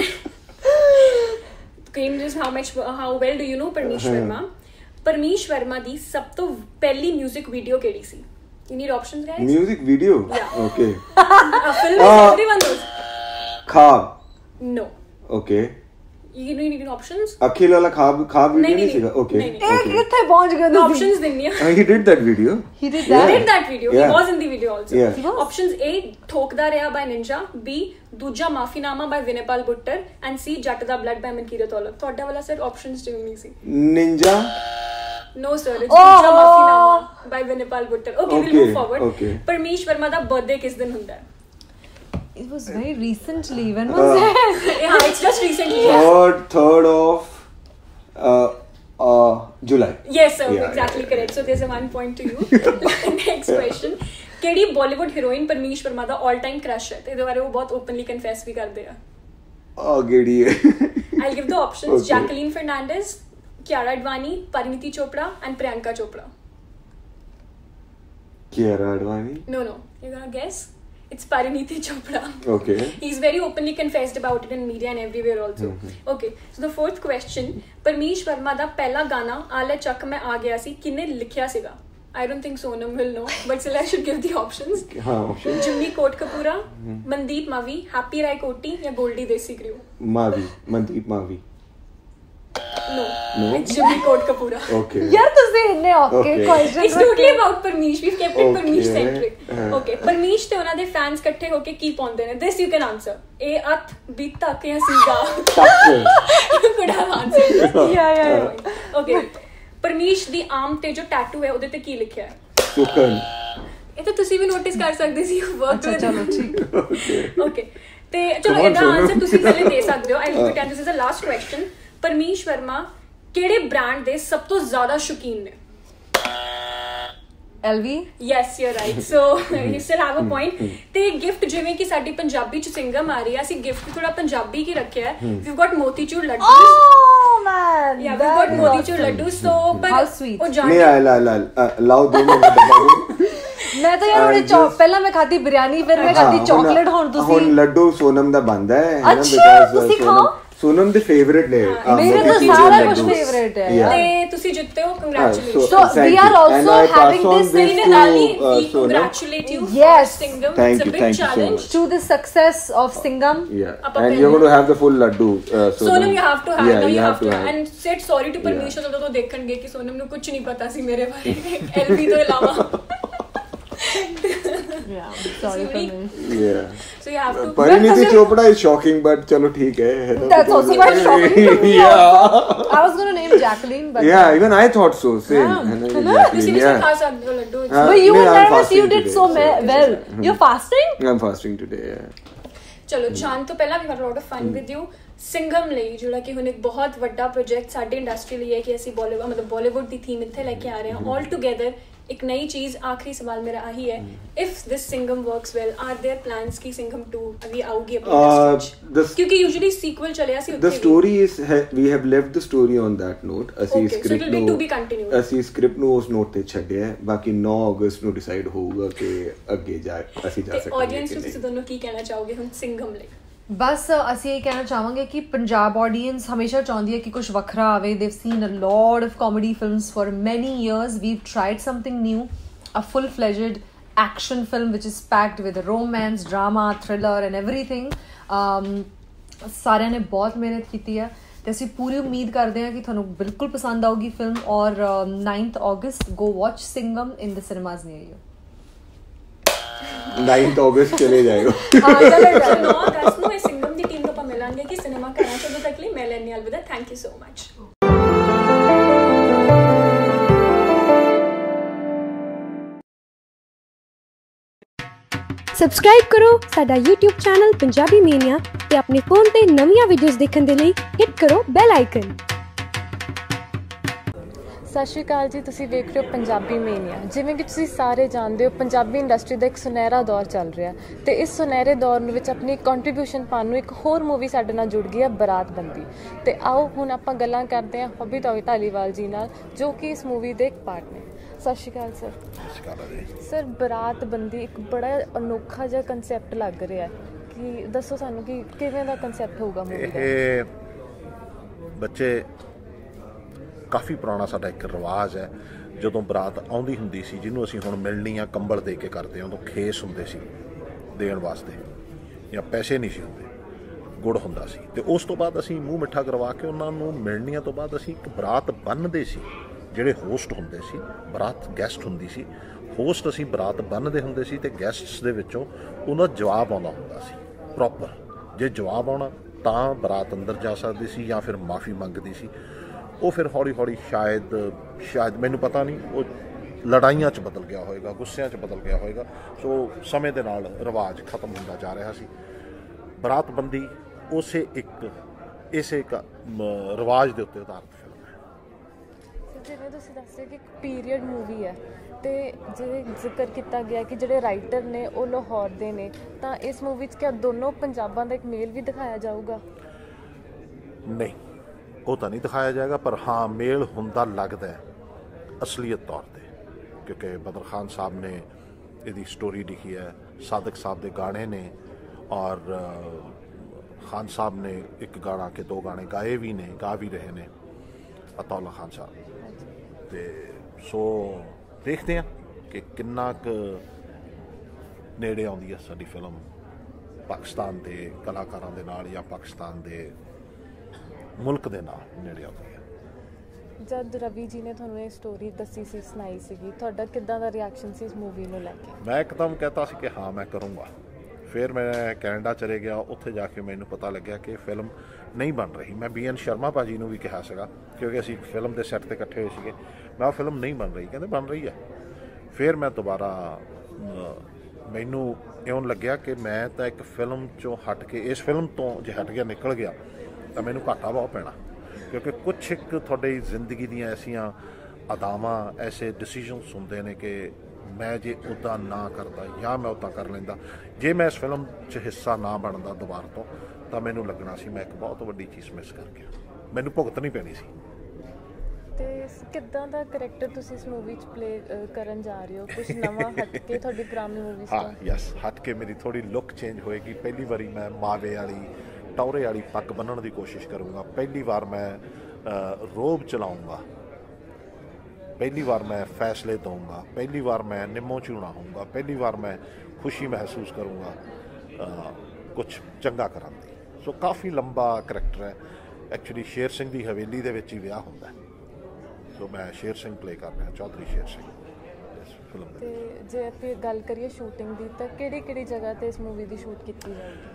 game is how well do you know Parmish Verma Parmish Verma ਦੀ ਸਭ ਤੋਂ ਪਹਿਲੀ 뮤직 ਵੀਡੀਓ ਕਿਹੜੀ ਸੀ You need options, guys? Music video? Yeah. Okay. A film is everyone knows. Khab? No. Okay. You need options? Akhil wala khab video nahi siga? Okay. ਕਿੱਥੇ ਪਹੁੰਚ ਗਏ ਤੁਸੀਂ Options ਦਿੰਨੀ ਆ He did that video. He did that video. Yeah. He was in the video also. Yeah. Options A ਠੋਕਦਾ ਰਿਹਾ by Ninja, B ਦੂਜਾ ਮਾਫੀਨਾਮਾ by ਵਿਨੇਪਾਲ Buttar and C Jatt ਦਾ ਬਲੱਡ by ਮਨਕੀਰਤ ਔਲਖ ਤੁਹਾਡਾ ਵਾਲਾ ਸਰ options ਚ ਨਹੀਂ ਸੀ Ninja No sir, it's Ninja Mafinama by Vinipal Buttar. Okay, we'll move forward. Okay. Parmesh Verma da birthday किस दिन होता है? It was very recently. When was it? Yeah, it's just recently. 3rd of July. Yes sir, exactly correct. So there's a 1 point to you. Next question. ਕਿਹੜੀ Bollywood heroine परमीश वर्मा ਦਾ all time crush ਹੈ ਤੇ ਇਹਦੇ ਬਾਰੇ ਉਹ ਬਹੁਤ openly confess ਵੀ ਕਰਦੇ ਆ ਕਿਹੜੀ ਹੈ I'll give the options. Jacqueline Fernandez, Kiara Advani, Parineeti Chopra and Priyanka Chopra. Kiara Advani? No, you're gonna guess? It's Parineeti Chopra. Okay. He's very openly confessed about it in media and everywhere also. Okay, so the fourth question, Parmesh Verma da pehla gana Aale Chak Main Aa Gaya Si kinne likhya siga? I don't think Sonam will know, but still I should give the options. options. Jimmy Kotkapura, Mandeep Mavi, Happy Rai Koti ya Goldie Desi Crew? Mandeep Mavi. No. It's Jimmy Kotkapura. Okay. यार ਤੁਸੀਂ ਇੰਨੇ okay question It's totally about Parmesh. We've kept it Parmesh centric. Okay. Parmesh ਤੇ ਉਹਨਾਂ ਦੇ ਫੈਨਸ ਇਕੱਠੇ ਹੋ ਕੇ ਕੀ ਪਾਉਂਦੇ ਨੇ? This you can answer. A at B ਤੱਕ ਜਾਂ ਸੀਗਾ? You could have answered. Yeah. Okay. Parmesh ਦੀ ਆਰਮ ਤੇ ਜੋ ਟੈਟੂ ਹੈ ਉਹਦੇ ਤੇ ਕੀ ਲਿਖਿਆ ਹੈ? ਸੁਕਨ. ਇਹ ਤਾਂ ਤੁਸੀਂ ਵੀ ਨੋਟਿਸ ਕਰ ਸਕਦੇ ਸੀ ਵਰਕ ਅੱਛਾ ਚਲੋ ਠੀਕ Okay. ਤੇ ਚਲੋ ਇਹਦਾ ਆਨਸਰ ਤੁਸੀਂ ਪਹਿਲੇ ਦੇ ਸਕਦੇ ਹੋ. I will pretend this is the last question. Parmish Verma ਕਿਹੜੇ ਬ੍ਰਾਂਡ ਦੇ ਸਭ ਤੋਂ ਜ਼ਿਆਦਾ ਸ਼ੌਕੀਨ ਨੇ LV Yes you're right so you still have a point ਤੇ ਗਿਫਟ ਜਿਵੇਂ ਕਿ ਸਾਡੀ ਪੰਜਾਬੀ ਚ ਸਿੰਗਮ ਆ ਰਹੀ ਆ ਅਸੀਂ ਗਿਫਟ ਥੋੜਾ ਪੰਜਾਬੀ ਕੀ ਰੱਖਿਆ we've got motichoor laddu Oh man yeah we've got motichoor laddu so how sweet ਉਹ ਜਾਣ ਨਹੀਂ ਲਾਓ ਦੋ ਮਿੰਟ ਮੈਂ ਤਾਂ ਯਾਰ ਉਹਨੇ ਪਹਿਲਾਂ ਮੈਂ ਖਾਧੀ ਬਿਰਿਆਨੀ ਫਿਰ ਮੈਂ ਖਾਧੀ ਚਾਕਲੇਟ ਹੁਣ ਤੁਸੀਂ ਹੁਣ ਲੱਡੂ ਸੋਨਮ ਦਾ ਬੰਦਾ ਹੈ ਨਾ ਅੱਛਾ ਤੁਸੀਂ ਖਾਓ Sonam the favorite ne mere to sara kuch favorite hai te tusi jitte ho congratulations so we are also having this we congratulate you yes Singham it's a big challenge to the success of Singham and you're going to have the full laddu Sonam you have to have now you have to and said sorry to permission to ਦੇਖਣਗੇ ਕਿ ਸੋਨਮ ਨੂੰ ਕੁਝ ਨਹੀਂ ਪਤਾ ਸੀ ਮੇਰੇ ਬਾਰੇ LV ਤੋਂ ਇਲਾਵਾ Yeah, sorry for me. Yeah. So you have to. Parineeti Chopra is shocking, but chalo theek hai. That's also quite shocking to me. Yeah. I was going to name Jacqueline, but yeah, even I thought so. Same. But you were nervous. You did so well. You're fasting? I'm fasting today. Yeah. ਚਲੋ ਜਾਣ ਤੋਂ ਪਹਿਲਾਂ ਵੀ lot of fun with you Singham ਲਈ ਜਿਹੜਾ ਕਿ ਹੁਣ ਇੱਕ ਬਹੁਤ ਵੱਡਾ ਪ੍ਰੋਜੈਕਟ ਸਾਡੀ ਇੰਡਸਟਰੀ ਲਈ ਹੈ ਕਿ ਅਸੀਂ ਬਾਲੀਵੁੱਡ ਦੀ ਥੀਮ ਇੱਥੇ ਲੈ ਕੇ ਆ ਰਹੇ ਹਾਂ ਆਲ ਟੂਗੇਦਰ ਇੱਕ ਨਈ ਚੀਜ਼। ਆਖਰੀ ਸਵਾਲ ਮੇਰਾ ਆਹੀ ਹੈ, if this Singham works well are there plans ਕਿ ਸਿੰਗਮ 2 ਅभी ਆਊਗੀ ਆਪਣੀ ਕਿਉਂਕਿ ਯੂਜੂਅਲੀ ਸੀਕੁਅਲ ਚੱਲਿਆ ਸੀ ਉੱਥੇ। The story is we have left the story on that note। ਅਸੀਂ ਸਕ੍ਰਿਪਟ ਨੂੰ ਉਸ ਨੋਟ ਤੇ ਛੱਡਿਆ, ਬਾਕੀ 9 ਅਗਸਤ ਨੂੰ ਡਿਸਾਈਡ ਹੋਊਗਾ ਕਿ ਅੱਗੇ ਜਾ ਅਸੀਂ ਜਾ ਸਕਦੇ ਹਾਂ। ਆਡੀਅנס ਨੂੰ ਤੁਸੀਂ ਦੋਨੋਂ ਕੀ ਕਹਿਣਾ ਚਾਹੋਗੇ ਹੁਣ ਸਿੰਗਮ ਲਈ? ਬਸ ਅਸੀਂ ਇਹ ਕਹਿਣਾ ਚਾਹਾਂਗੇ ਕਿ ਪੰਜਾਬ ਆਡੀਅנס ਹਮੇਸ਼ਾ ਚਾਹੁੰਦੀ ਹੈ ਕਿ ਕੁਝ ਵੱਖਰਾ ਆਵੇ। they've seen a lot of comedy films for many years, we've tried something new, a full-fledged action film which is packed with romance, drama, thriller and everything। ਸਾਰਿਆਂ ਨੇ ਬਹੁਤ ਮਿਹਨਤ ਕੀਤੀ ਹੈ ਤੇ ਅਸੀਂ ਪੂਰੀ ਉਮੀਦ ਕਰਦੇ ਹਾਂ ਕਿ ਤੁਹਾਨੂੰ ਬਿਲਕੁਲ ਪਸੰਦ ਆਊਗੀ ਫਿਲਮ। ਔਰ 9th August go watch Singham in the cinemas near you। 9th August ਚਲੇ ਜਾਇਓ। ਦੱਸ ਨੂੰ ਇਹ ਸਿੰਗਮ ਦੀ ਟੀਮ ਤੋਂ ਆਪਾਂ ਮਿਲਾਂਗੇ ਕਿ ਸਿਨੇਮਾ ਘਰਾਂ ਚ। ਉਦੋਂ ਤੱਕ ਲਈ ਮੈਂ ਲੈਣੀ ਅਲਵਿਦਾ। Thank you so much. Subscribe ਕਰੋ ਸਾਡਾ YouTube ਚੈਨਲ ਪੰਜਾਬੀ ਮੇਨੀਆ ਤੇ ਆਪਣੇ ਫੋਨ ਤੇ ਨਵੀਆਂ ਵੀਡੀਓਜ਼ ਦੇਖਣ ਦੇ ਲਈ ਹਿੱਟ ਕਰੋ ਬੈਲ ਆਈਕਨ। ਸਤਿ ਸ਼੍ਰੀ ਅਕਾਲ ਜੀ, ਤੁਸੀਂ ਵੇਖ ਰਹੇ ਹੋ ਪੰਜਾਬੀ ਮੇਨੀਆ। ਜਿਵੇਂ ਕਿ ਤੁਸੀਂ ਸਾਰੇ ਜਾਣਦੇ ਹੋ ਪੰਜਾਬੀ ਇੰਡਸਟਰੀ ਦਾ ਇੱਕ ਸੁਨਹਿਰਾ ਦੌਰ ਚੱਲ ਰਿਹਾ ਤੇ ਇਸ ਸੁਨਹਿਰੇ ਦੌਰ ਵਿੱਚ ਆਪਣੀ ਕੰਟਰੀਬਿਊਸ਼ਨ ਪਾਉਣ ਨੂੰ ਇੱਕ ਹੋਰ ਮੂਵੀ ਸਾਡੇ ਨਾਲ ਜੁੜ ਗਈ ਹੈ, ਬਰਾਤ ਬੰਦੀ। ਤੇ ਆਓ ਹੁਣ ਆਪਾਂ ਗੱਲਾਂ ਕਰਦੇ ਹਾਂ ਹੌਬੀ ਧਾਲੀਵਾਲ ਜੀ ਨਾਲ ਜੋ ਕਿ ਇਸ ਮੂਵੀ ਦੇ ਇੱਕ ਪਾਰਟ ਨੇ। ਸਤਿ ਸ਼੍ਰੀ ਅਕਾਲ ਸਰ। ਸਤਿ ਸ਼੍ਰੀ ਅਕਾਲ ਜੀ। ਸਰ ਬਰਾਤ ਬੰਦੀ ਇੱਕ ਬੜਾ ਅਨੋਖਾ ਜਿਹਾ ਕੰਸੈਪਟ ਲੱਗ ਰਿਹਾ ਹੈ, ਕਿ ਦੱਸੋ ਸਾਨੂੰ ਕਿ ਕਿਵੇਂ ਦਾ ਕੰਸੈਪਟ ਹੋਊਗਾ ਮੂਵੀ ਦਾ? ਇਹ ਬੱਚੇ ਕਾਫੀ ਪੁਰਾਣਾ ਸਾਡਾ ਇੱਕ ਰਿਵਾਜ ਹੈ, ਜਦੋਂ ਬਰਾਤ ਆਉਂਦੀ ਹੁੰਦੀ ਸੀ ਜਿਹਨੂੰ ਅਸੀਂ ਹੁਣ ਮਿਲਣੀਆਂ ਕੰਬਲ ਦੇ ਕੇ ਕਰਦੇ ਹਾਂ, ਉਦੋਂ ਖੇਸ ਹੁੰਦੇ ਸੀ ਦੇਣ ਵਾਸਤੇ ਜਾਂ ਪੈਸੇ ਨਹੀਂ ਸੀ ਹੁੰਦੇ, ਗੁੜ ਹੁੰਦਾ ਸੀ। ਤੇ ਉਸ ਤੋਂ ਬਾਅਦ ਅਸੀਂ ਮੂੰਹ ਮਿੱਠਾ ਕਰਵਾ ਕੇ ਉਹਨਾਂ ਨੂੰ ਮਿਲਣੀਆਂ ਤੋਂ ਬਾਅਦ ਅਸੀਂ ਇੱਕ ਬਰਾਤ ਬੰਨ੍ਹਦੇ ਸੀ। ਜਿਹੜੇ ਹੋਸਟ ਹੁੰਦੇ ਸੀ, ਬਰਾਤ ਗੈਸਟ ਹੁੰਦੀ ਸੀ, ਹੋਸਟ ਅਸੀਂ ਬਰਾਤ ਬੰਨ੍ਹਦੇ ਹੁੰਦੇ ਸੀ ਤੇ ਗੈਸਟਸ ਦੇ ਵਿੱਚੋਂ ਉਹਦਾ ਜਵਾਬ ਆਉਂਦਾ ਹੁੰਦਾ ਸੀ ਪ੍ਰੋਪਰ। ਜੇ ਜਵਾਬ ਆਉਣਾ ਤਾਂ ਬਰਾਤ ਅੰਦਰ ਜਾ ਸਕਦੀ ਸੀ ਜਾਂ ਫਿਰ ਮਾਫੀ ਮੰਗਦੀ ਸੀ। ਉਹ ਫਿਰ ਹੌਲੀ ਹੌਲੀ ਸ਼ਾਇਦ ਮੈਨੂੰ ਪਤਾ ਨਹੀਂ, ਉਹ ਲੜਾਈਆਂ 'ਚ ਬਦਲ ਗਿਆ ਹੋਏਗਾ, ਗੁੱਸਿਆਂ 'ਚ ਬਦਲ ਗਿਆ ਹੋਏਗਾ। ਸੋ ਸਮੇਂ ਦੇ ਨਾਲ ਰਿਵਾਜ ਖਤਮ ਹੁੰਦਾ ਜਾ ਰਿਹਾ ਸੀ। ਬਰਾਤ ਬੰਦੀ ਇਸੇ ਇੱਕ ਰਿਵਾਜ ਦੇ ਉੱਤੇ ਆਧਾਰਿਤ ਫਿਲਮ ਹੈ। ਜਿਵੇਂ ਤੁਸੀਂ ਦੱਸਿਆ ਕਿ ਇੱਕ ਪੀਰੀਅਡ ਮੂਵੀ ਹੈ ਤੇ ਜਿਵੇਂ ਜ਼ਿਕਰ ਕੀਤਾ ਗਿਆ ਕਿ ਜਿਹੜੇ ਰਾਈਟਰ ਨੇ ਉਹ ਲਾਹੌਰ ਦੇ ਨੇ, ਤਾਂ ਇਸ ਮੂਵੀ 'ਚ ਕਿਆ ਦੋਨੋਂ ਪੰਜਾਬਾਂ ਦਾ ਇੱਕ ਮੇਲ ਵੀ ਦਿਖਾਇਆ ਜਾਊਗਾ? ਨਹੀਂ, ਉਹ ਤਾਂ ਨਹੀਂ ਦਿਖਾਇਆ ਜਾਏਗਾ, ਪਰ ਹਾਂ ਮੇਲ ਹੁੰਦਾ ਲੱਗਦਾ ਹੈ ਅਸਲੀਅਤ ਤੌਰ 'ਤੇ, ਕਿਉਂਕਿ ਬਦਰ ਖਾਨ ਸਾਹਿਬ ਨੇ ਇਹਦੀ ਸਟੋਰੀ ਲਿਖੀ ਹੈ, ਸਾਦਕ ਸਾਹਿਬ ਦੇ ਗਾਣੇ ਨੇ, ਔਰ ਖਾਨ ਸਾਹਿਬ ਨੇ ਇੱਕ ਗਾਣਾ ਕਿ 2 ਗਾਣੇ ਗਾਏ ਵੀ ਨੇ, ਗਾ ਵੀ ਰਹੇ ਨੇ, ਅਤਾਉਲਾ ਖਾਨ ਸਾਹਿਬ। ਤੇ ਸੋ ਦੇਖਦੇ ਹਾਂ ਕਿ ਕਿੰਨਾ ਕੁ ਨੇੜੇ ਆਉਂਦੀ ਹੈ ਸਾਡੀ ਫਿਲਮ ਪਾਕਿਸਤਾਨ ਦੇ ਕਲਾਕਾਰਾਂ ਦੇ ਨਾਲ ਜਾਂ ਪਾਕਿਸਤਾਨ ਦੇ ਮੁਲਕ ਦੇ ਨਾਲ ਨੇੜੇ ਆਉਂਦੀ ਹੈ। ਜਦ ਰਵੀ ਜੀ ਨੇ ਤੁਹਾਨੂੰ ਇਹ ਸਟੋਰੀ ਦੱਸੀ ਸੀ, ਸੁਣਾਈ ਸੀਗੀ, ਤੁਹਾਡਾ ਕਿੱਦਾਂ ਦਾ ਰਿਐਕਸ਼ਨ ਸੀ ਇਸ ਮੂਵੀ ਨੂੰ ਲੈ ਕੇ? ਮੈਂ ਇੱਕਦਮ ਕਹਿਤਾ ਸੀ ਕਿ ਹਾਂ ਮੈਂ ਕਰੂੰਗਾ। ਫਿਰ ਮੈਂ ਕੈਨੇਡਾ ਚਲੇ ਗਿਆ, ਉੱਥੇ ਜਾ ਕੇ ਮੈਨੂੰ ਪਤਾ ਲੱਗਿਆ ਕਿ ਫਿਲਮ ਨਹੀਂ ਬਣ ਰਹੀ। ਮੈਂ BN ਸ਼ਰਮਾ ਭਾਜੀ ਨੂੰ ਵੀ ਕਿਹਾ ਸੀਗਾ, ਕਿਉਂਕਿ ਅਸੀਂ ਫਿਲਮ ਦੇ ਸੈੱਟ 'ਤੇ ਇਕੱਠੇ ਹੋਏ ਸੀਗੇ। ਮੈਂ ਉਹ ਫਿਲਮ ਨਹੀਂ ਬਣ ਰਹੀ, ਕਹਿੰਦੇ ਬਣ ਰਹੀ ਹੈ। ਫਿਰ ਮੈਂ ਦੁਬਾਰਾ ਮੈਨੂੰ ਇਉਂ ਲੱਗਿਆ ਕਿ ਮੈਂ ਤਾਂ ਇੱਕ ਫਿਲਮ 'ਚੋਂ ਹਟ ਕੇ, ਇਸ ਫਿਲਮ ਤੋਂ ਜੇ ਹਟ ਗਿਆ, ਨਿਕਲ ਗਿਆ ਤਾਂ ਮੈਨੂੰ ਘਾਟਾ ਬਹੁਤ ਪੈਣਾ, ਕਿਉਂਕਿ ਕੁਛ ਇੱਕ ਤੁਹਾਡੀ ਜ਼ਿੰਦਗੀ ਦੀਆਂ ਐਸੀਆਂ ਅਦਾਵਾਂ, ਐਸੇ ਡਿਸੀਜਨਸ ਹੁੰਦੇ ਨੇ ਕਿ ਮੈਂ ਜੇ ਉੱਦਾਂ ਨਾ ਕਰਦਾ ਜਾਂ ਮੈਂ ਉੱਦਾਂ ਕਰ ਲੈਂਦਾ, ਜੇ ਮੈਂ ਇਸ ਫਿਲਮ 'ਚ ਹਿੱਸਾ ਨਾ ਬਣਦਾ ਦੁਬਾਰਾ ਤੋਂ, ਤਾਂ ਮੈਨੂੰ ਲੱਗਣਾ ਸੀ ਮੈਂ ਇੱਕ ਬਹੁਤ ਵੱਡੀ ਚੀਜ਼ ਮਿਸ ਕਰ ਗਿਆ, ਮੈਨੂੰ ਭੁਗਤਣੀ ਪੈਣੀ ਸੀ। ਤੇ ਕਿੱਦਾਂ ਦਾ ਕਰੈਕਟਰ ਤੁਸੀਂ ਇਸ ਮੂਵੀ 'ਚ ਪਲੇ ਕਰਨ ਜਾ ਰਹੇ ਹੋ? ਕੁਝ ਨਵਾਂ ਹਟ ਕੇ ਤੁਹਾਡੀ ਪੁਰਾਣੀ ਮੂਵੀਜ਼ ਤੋਂ? ਹਾਂ, ਯੈਸ, ਹਟ ਕੇ ਮੇਰੀ ਥੋੜੀ ਲੁੱਕ ਚੇਂਜ ਹੋਏਗੀ। ਪਹਿਲੀ ਵਾਰੀ ਮੈਂ ਮਾਵੇ ਵਾਲੀ, ਟੌਰੇ ਵਾਲੀ ਪੱਗ ਬੰਨਣ ਦੀ ਕੋਸ਼ਿਸ਼ ਕਰੂੰਗਾ। ਪਹਿਲੀ ਵਾਰ ਮੈਂ ਰੋਬ ਚਲਾਊਂਗਾ। ਪਹਿਲੀ ਵਾਰ ਮੈਂ ਫੈਸਲੇ ਦਊਂਗਾ। ਪਹਿਲੀ ਵਾਰ ਮੈਂ ਨਿੰਮੋ ਝੂਣਾ ਹੋਊਂਗਾ। ਪਹਿਲੀ ਵਾਰ ਮੈਂ ਖੁਸ਼ੀ ਮਹਿਸੂਸ ਕਰੂੰਗਾ ਕੁਛ ਚੰਗਾ ਕਰਨ ਦੀ। ਸੋ ਕਾਫੀ ਲੰਬਾ ਕਰੈਕਟਰ ਹੈ। ਐਕਚੁਅਲੀ ਸ਼ੇਰ ਸਿੰਘ ਦੀ ਹਵੇਲੀ ਦੇ ਵਿੱਚ ਹੀ ਵਿਆਹ ਹੁੰਦਾ, ਸੋ ਮੈਂ ਸ਼ੇਰ ਸਿੰਘ ਪਲੇ ਕਰ ਰਿਹਾ, ਚੌਧਰੀ ਸ਼ੇਰ ਸਿੰਘ ਇਸ ਫਿਲਮ ਦੇ। ਤੇ ਜੇ ਆਪਾਂ ਗੱਲ ਕਰੀਏ ਸ਼ੂਟਿੰਗ ਦੀ, ਤਾਂ ਕਿਹੜੀ ਜਗ੍ਹਾ ਤੇ ਇਸ ਮੂਵੀ ਦੀ ਸ਼ੂਟ ਕੀਤੀ ਜਾਊਗੀ?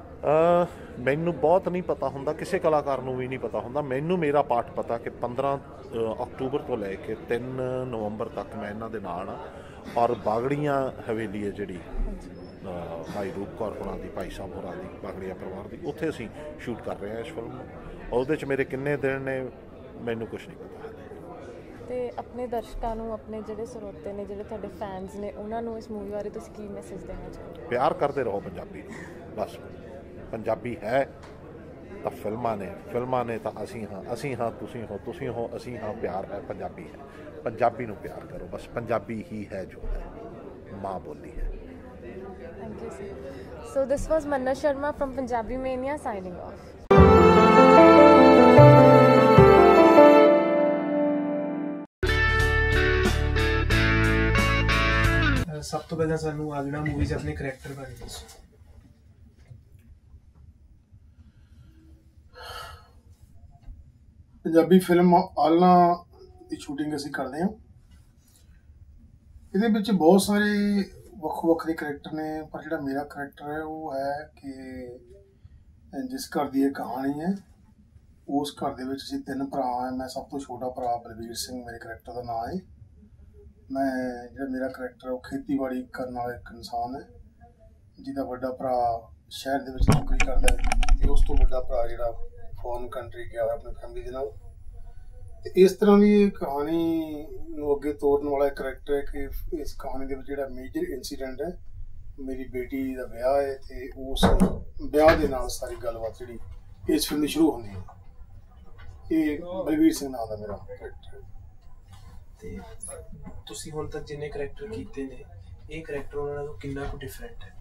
ਮੈਨੂੰ ਬਹੁਤ ਨਹੀਂ ਪਤਾ ਹੁੰਦਾ, ਕਿਸੇ ਕਲਾਕਾਰ ਨੂੰ ਵੀ ਨਹੀਂ ਪਤਾ ਹੁੰਦਾ। ਮੈਨੂੰ ਮੇਰਾ ਪਾਰਟ ਪਤਾ ਕਿ 15 ਅਕਤੂਬਰ ਤੋਂ ਲੈ ਕੇ 3 ਨਵੰਬਰ ਤੱਕ ਮੈਂ ਇਹਨਾਂ ਦੇ ਨਾਲ ਹਾਂ। ਔਰ ਬਾਗੜੀਆਂ ਹਵੇਲੀ ਹੈ ਜਿਹੜੀ ਭਾਈ ਰੂਪ ਕੌਰ ਹੋਰਾਂ ਦੀ, ਭਾਈ ਸਾਹਿਬ ਹੋਰਾਂ ਦੀ, ਬਾਗੜੀਆ ਪਰਿਵਾਰ ਦੀ, ਉੱਥੇ ਅਸੀਂ ਸ਼ੂਟ ਕਰ ਰਹੇ ਹਾਂ ਇਸ ਫਿਲਮ ਨੂੰ। ਉਹਦੇ 'ਚ ਮੇਰੇ ਕਿੰਨੇ ਦਿਨ ਨੇ ਮੈਨੂੰ ਕੁਛ ਨਹੀਂ ਪਤਾ। ਤੇ ਆਪਣੇ ਦਰਸ਼ਕਾਂ ਨੂੰ, ਆਪਣੇ ਜਿਹੜੇ ਸਰੋਤੇ ਨੇ, ਜਿਹੜੇ ਤੁਹਾਡੇ ਫੈਨਸ ਨੇ, ਉਹਨਾਂ ਨੂੰ ਇਸ ਮੂਵੀ ਬਾਰੇ ਤੁਸੀਂ ਕੀ ਮੈਸੇਜ ਦੇਣਾ ਚਾਹੋਗੇ? ਪਿਆਰ ਕਰਦੇ ਰਹੋ ਪੰਜਾਬੀ ਨੂੰ, ਬਸ। ਪੰਜਾਬੀ ਹੈ ਤਾਂ ਫਿਲਮਾਂ ਨੇ ਤਾਂ ਅਸੀਂ ਹਾਂ ਤੁਸੀਂ ਹੋ ਅਸੀਂ ਹਾਂ, ਪਿਆਰ ਹੈ, ਪੰਜਾਬੀ ਹੈ। ਪੰਜਾਬੀ ਨੂੰ ਪਿਆਰ ਕਰੋ ਬਸ। ਪੰਜਾਬੀ ਹੀ ਹੈ ਜੋ ਹੈ, ਮਾਂ ਬੋਲੀ ਹੈ। Thank you, sir. So this was Manna Sharma from Punjabi Mania signing off. ਸਭ ਤੋਂ ਪਹਿਲਾਂ ਸਾਨੂੰ ਆਲਣਾ ਮੂਵੀ 'ਚ ਆਪਣੇ ਕਰੈਕਟਰ ਬਾਰੇ ਦੱਸੋ। ਪੰਜਾਬੀ ਫਿਲਮ ਆਲਣਾ ਦੀ ਸ਼ੂਟਿੰਗ ਅਸੀਂ ਕਰਦੇ ਹਾਂ। ਇਹਦੇ ਵਿੱਚ ਬਹੁਤ ਸਾਰੇ ਵੱਖੋ ਵੱਖਰੇ ਕਰੈਕਟਰ ਨੇ, ਪਰ ਜਿਹੜਾ ਮੇਰਾ ਕਰੈਕਟਰ ਹੈ ਉਹ ਹੈ ਕਿ ਜਿਸ ਘਰ ਦੀ ਇਹ ਕਹਾਣੀ ਹੈ, ਉਸ ਘਰ ਦੇ ਵਿੱਚ ਅਸੀਂ 3 ਭਰਾ ਹਾਂ। ਮੈਂ ਸਭ ਤੋਂ ਛੋਟਾ ਭਰਾ ਬਲਵੀਰ ਸਿੰਘ ਮੇਰੇ ਕਰੈਕਟਰ ਦਾ ਨਾਂ ਹੈ। ਮੈਂ ਜਿਹੜਾ ਮੇਰਾ ਕਰੈਕਟਰ ਉਹ ਖੇਤੀਬਾੜੀ ਕਰਨ ਵਾਲਾ ਇੱਕ ਇਨਸਾਨ ਹੈ, ਜਿਹਦਾ ਵੱਡਾ ਭਰਾ ਸ਼ਹਿਰ ਦੇ ਵਿੱਚ ਨੌਕਰੀ ਕਰਦਾ ਹੈ ਅਤੇ ਉਸ ਤੋਂ ਵੱਡਾ ਭਰਾ ਜਿਹੜਾ ਫੋਰਨ ਕੰਟਰੀ ਗਿਆ ਹੋਇਆ ਆਪਣੀ ਫੈਮਿਲੀ ਦੇ ਨਾਲ। ਅਤੇ ਇਸ ਤਰ੍ਹਾਂ ਦੀ ਇਹ ਕਹਾਣੀ ਨੂੰ ਅੱਗੇ ਤੋਰਨ ਵਾਲਾ ਕਰੈਕਟਰ ਹੈ ਕਿ ਇਸ ਕਹਾਣੀ ਦੇ ਵਿੱਚ ਜਿਹੜਾ ਮੇਜਰ ਇੰਸੀਡੈਂਟ ਹੈ, ਮੇਰੀ ਬੇਟੀ ਦਾ ਵਿਆਹ ਹੈ ਅਤੇ ਉਸ ਵਿਆਹ ਦੇ ਨਾਲ ਸਾਰੀ ਗੱਲਬਾਤ ਜਿਹੜੀ ਇਸ ਫਿਲਮ ਦੀ ਸ਼ੁਰੂ ਹੁੰਦੀ ਹੈ। ਇਹ ਬਲਵੀਰ ਸਿੰਘ ਨਾਂ ਦਾ ਮੇਰਾ ਕਰੈਕਟਰ ਹੈ। ਤੇ ਤੁਸੀਂ ਹੁਣ ਤੱਕ ਜਿੰਨੇ ਕਰੈਕਟਰ ਕੀਤੇ ਨੇ, ਇਹ ਕਰੈਕਟਰ ਉਹਨਾਂ ਨਾਲੋਂ ਕਿੰਨਾ ਕੁ ਡਿਫਰੈਂਟ ਹੈ?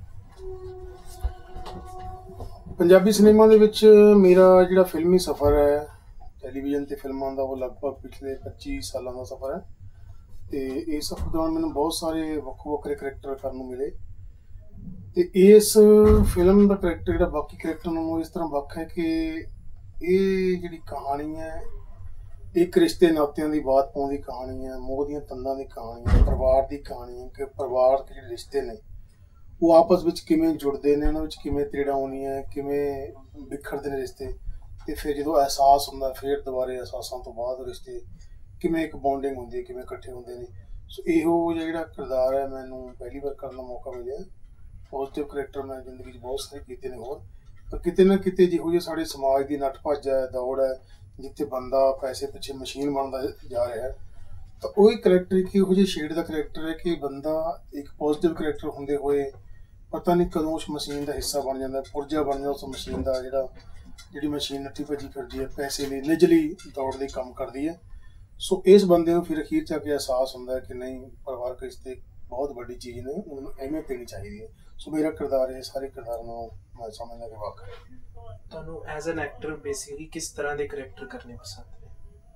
ਪੰਜਾਬੀ ਸਿਨੇਮਾ ਦੇ ਵਿੱਚ ਮੇਰਾ ਜਿਹੜਾ ਫਿਲਮੀ ਸਫ਼ਰ ਹੈ ਟੈਲੀਵਿਜ਼ਨ ਤੇ ਫਿਲਮਾਂ ਦਾ, ਉਹ ਲਗਭਗ ਪਿਛਲੇ 25 ਸਾਲਾਂ ਦਾ ਸਫ਼ਰ ਹੈ। ਅਤੇ ਇਸ ਸਫ਼ਰ ਦੌਰਾਨ ਮੈਨੂੰ ਬਹੁਤ ਸਾਰੇ ਵੱਖੋ ਵੱਖਰੇ ਕਰੈਕਟਰ ਕਰਨ ਨੂੰ ਮਿਲੇ। ਅਤੇ ਇਸ ਫਿਲਮ ਦਾ ਕਰੈਕਟਰ ਜਿਹੜਾ ਬਾਕੀ ਕਰੈਕਟਰਾਂ ਨਾਲੋਂ ਇਸ ਤਰ੍ਹਾਂ ਵੱਖ ਹੈ ਕਿ ਇਹ ਜਿਹੜੀ ਕਹਾਣੀ ਹੈ ਇੱਕ ਰਿਸ਼ਤੇ ਨਾਤਿਆਂ ਦੀ ਬਾਤ ਪਾਉਂਦੀ ਕਹਾਣੀ ਹੈ, ਮੋਹ ਦੀਆਂ ਤੰਦਾਂ ਦੀ ਕਹਾਣੀ ਹੈ, ਪਰਿਵਾਰ ਦੀ ਕਹਾਣੀ ਹੈ ਕਿ ਪਰਿਵਾਰ ਦੇ ਜਿਹੜੇ ਰਿਸ਼ਤੇ ਨੇ ਉਹ ਆਪਸ ਵਿੱਚ ਕਿਵੇਂ ਜੁੜਦੇ ਨੇ, ਉਹਨਾਂ ਵਿੱਚ ਕਿਵੇਂ ਤ੍ਰਿੜਾਂ ਆਉਂਦੀਆਂ, ਕਿਵੇਂ ਬਿਖਰਦੇ ਨੇ ਰਿਸ਼ਤੇ, ਅਤੇ ਫਿਰ ਜਦੋਂ ਅਹਿਸਾਸ ਹੁੰਦਾ ਫਿਰ ਦੁਬਾਰੇ ਅਹਿਸਾਸਾਂ ਤੋਂ ਬਾਅਦ ਰਿਸ਼ਤੇ ਕਿਵੇਂ ਇੱਕ ਬੌਂਡਿੰਗ ਹੁੰਦੀ ਹੈ, ਕਿਵੇਂ ਇਕੱਠੇ ਹੁੰਦੇ ਨੇ। ਸੋ ਇਹੋ ਜਿਹੜਾ ਕਿਰਦਾਰ ਹੈ ਮੈਨੂੰ ਪਹਿਲੀ ਵਾਰ ਕਰਨ ਦਾ ਮੌਕਾ ਮਿਲਿਆ। ਪੋਜ਼ੀਟਿਵ ਕਰੈਕਟਰ ਮੈਂ ਜ਼ਿੰਦਗੀ 'ਚ ਬਹੁਤ ਸਾਰੇ ਕੀਤੇ ਨੇ ਹੋਰ, ਪਰ ਕਿਤੇ ਨਾ ਕਿਤੇ ਜਿਹੋ ਜਿਹੇ ਸਾਡੇ ਸਮਾਜ ਦੀ ਨੱਠ ਭੱਜ ਹੈ, ਦੌੜ ਹੈ, ਜਿੱਥੇ ਬੰਦਾ ਪੈਸੇ ਪਿੱਛੇ ਮਸ਼ੀਨ ਬਣਦਾ ਜਾ ਰਿਹਾ ਹੈ, ਤਾਂ ਉਹ ਇੱਕ ਕਰੈਕਟਰ ਇੱਕ ਇਹੋ ਜਿਹੇ ਸ਼ੇਡ ਦਾ ਕਰੈਕਟਰ ਹੈ ਕਿ ਬੰਦਾ ਇੱਕ ਪੋਜ਼ੀਟਿਵ ਕਰੈਕਟਰ ਹੁੰਦੇ ਹੋਏ ਪਤਾ ਨਹੀਂ ਕਦੋਂ ਉਸ ਮਸ਼ੀਨ ਦਾ ਹਿੱਸਾ ਬਣ ਜਾਂਦਾ, ਪੁਰਜਾ ਬਣ ਜਾਂਦਾ ਉਸ ਮਸ਼ੀਨ ਦਾ, ਜਿਹੜੀ ਮਸ਼ੀਨ ਨੱਠੀ ਭੱਜੀ ਫਿਰਦੀ ਹੈ, ਪੈਸੇ ਲਈ ਨਿਜਲੀ ਦੌੜ ਲਈ ਕੰਮ ਕਰਦੀ ਹੈ। ਸੋ ਇਸ ਬੰਦੇ ਨੂੰ ਫਿਰ ਅਖੀਰ 'ਚ ਆ ਕੇ ਅਹਿਸਾਸ ਹੁੰਦਾ ਕਿ ਨਹੀਂ, ਪਰਿਵਾਰਕ ਰਿਸ਼ਤੇ ਬਹੁਤ ਵੱਡੀ ਚੀਜ਼ ਨੇ, ਉਹਨੂੰ ਅਹਿਮੀਅਤ ਦੇਣੀ ਚਾਹੀਦੀ ਹੈ। ਸੋ ਮੇਰਾ ਕਿਰਦਾਰ ਇਹ ਸਾਰੇ ਕਿਰਦਾਰਾਂ ਨੂੰ ਮੈਂ ਸਮਝਦਾ ਕਿ ਵੱਖ ਹੈ। ਤੁਹਾਨੂੰ ਐਜ਼ ਐਨ ਐਕਟਰ ਬੇਸਿਕਲੀ ਕਿਸ ਤਰ੍ਹਾਂ ਦੇ ਕਰੈਕਟਰ ਕਰਨੇ ਪਸੰਦ ਨੇ?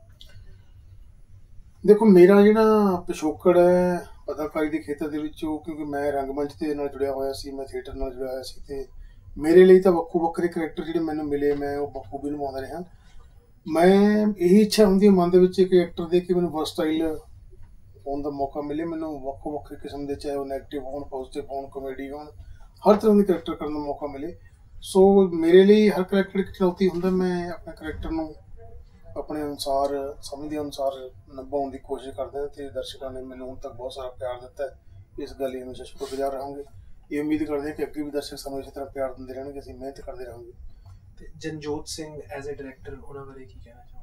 ਦੇਖੋ, ਮੇਰਾ ਜਿਹੜਾ ਪਿਛੋਕੜ ਹੈ ਅਦਾਕਾਰੀ ਦੇ ਖੇਤਰ ਦੇ ਵਿੱਚ, ਉਹ ਕਿਉਂਕਿ ਮੈਂ ਰੰਗਮੰਚ ਦੇ ਨਾਲ ਜੁੜਿਆ ਹੋਇਆ ਸੀ, ਮੈਂ ਥੀਏਟਰ ਨਾਲ ਜੁੜਿਆ ਹੋਇਆ ਸੀ, ਅਤੇ ਮੇਰੇ ਲਈ ਤਾਂ ਵੱਖੋ ਵੱਖਰੇ ਕਰੈਕਟਰ ਜਿਹੜੇ ਮੈਨੂੰ ਮਿਲੇ ਮੈਂ ਉਹ ਬਖੂਬੀ ਨਿਭਾਉਂਦਾ ਰਿਹਾ। ਮੈਂ ਇਹੀ ਇੱਛਾ ਹੁੰਦੀ ਹੈ ਮਨ ਦੇ ਵਿੱਚ ਇੱਕ ਐਕਟਰ ਦੇ ਕਿ ਮੈਨੂੰ ਵਰਸਟਾਈਲ ਹੋਣ ਦਾ ਮੌਕਾ ਮਿਲੇ, ਮੈਨੂੰ ਵੱਖੋ ਵੱਖਰੇ ਕਿਸਮ ਦੇ, ਚਾਹੇ ਉਹ ਨੈਗੇਟਿਵ ਹੋਣ, ਪੋਜ਼ੀਟਿਵ ਹੋਣ, ਕਾਮੇਡੀ ਹੋਣ, ਹਰ ਤਰ੍ਹਾਂ ਦੇ ਕਰੈਕਟਰ ਕਰਨ ਦਾ ਮੌਕਾ ਮਿਲੇ। ਸੋ ਮੇਰੇ ਲਈ ਹਰ ਕਰੈਕਟਰ ਇੱਕ ਚੁਣੌਤੀ ਹੁੰਦਾ। ਮੈਂ ਆਪਣੇ ਕਰੈਕਟਰ ਨੂੰ ਆਪਣੇ ਅਨੁਸਾਰ, ਸਮਝ ਦੇ ਅਨੁਸਾਰ ਨਿਭਾਉਣ ਦੀ ਕੋਸ਼ਿਸ਼ ਕਰਦਾ, ਅਤੇ ਦਰਸ਼ਕਾਂ ਨੇ ਮੈਨੂੰ ਹੁਣ ਤੱਕ ਬਹੁਤ ਸਾਰਾ ਪਿਆਰ ਦਿੱਤਾ ਹੈ। ਇਸ ਗੱਲ ਲਈ ਹਮੇਸ਼ਾ ਸ਼ੁਕਰਗੁਜ਼ਾਰ ਰਹਾਂਗੇ। ਇਹ ਉਮੀਦ ਕਰਦੇ ਹਾਂ ਕਿ ਅੱਗੇ ਵੀ ਦਰਸ਼ਕ ਸਾਨੂੰ ਇਸੇ ਤਰ੍ਹਾਂ ਪਿਆਰ ਦਿੰਦੇ ਰਹਿਣਗੇ, ਅਸੀਂ ਮਿਹਨਤ ਕਰਦੇ ਰਹਾਂਗੇ। ਤੇ Janjot Singh as a director, ਉਹਨਾਂ ਬਾਰੇ ਕੀ ਕਹਿਣਾ ਚਾਹੁੰਦੇ?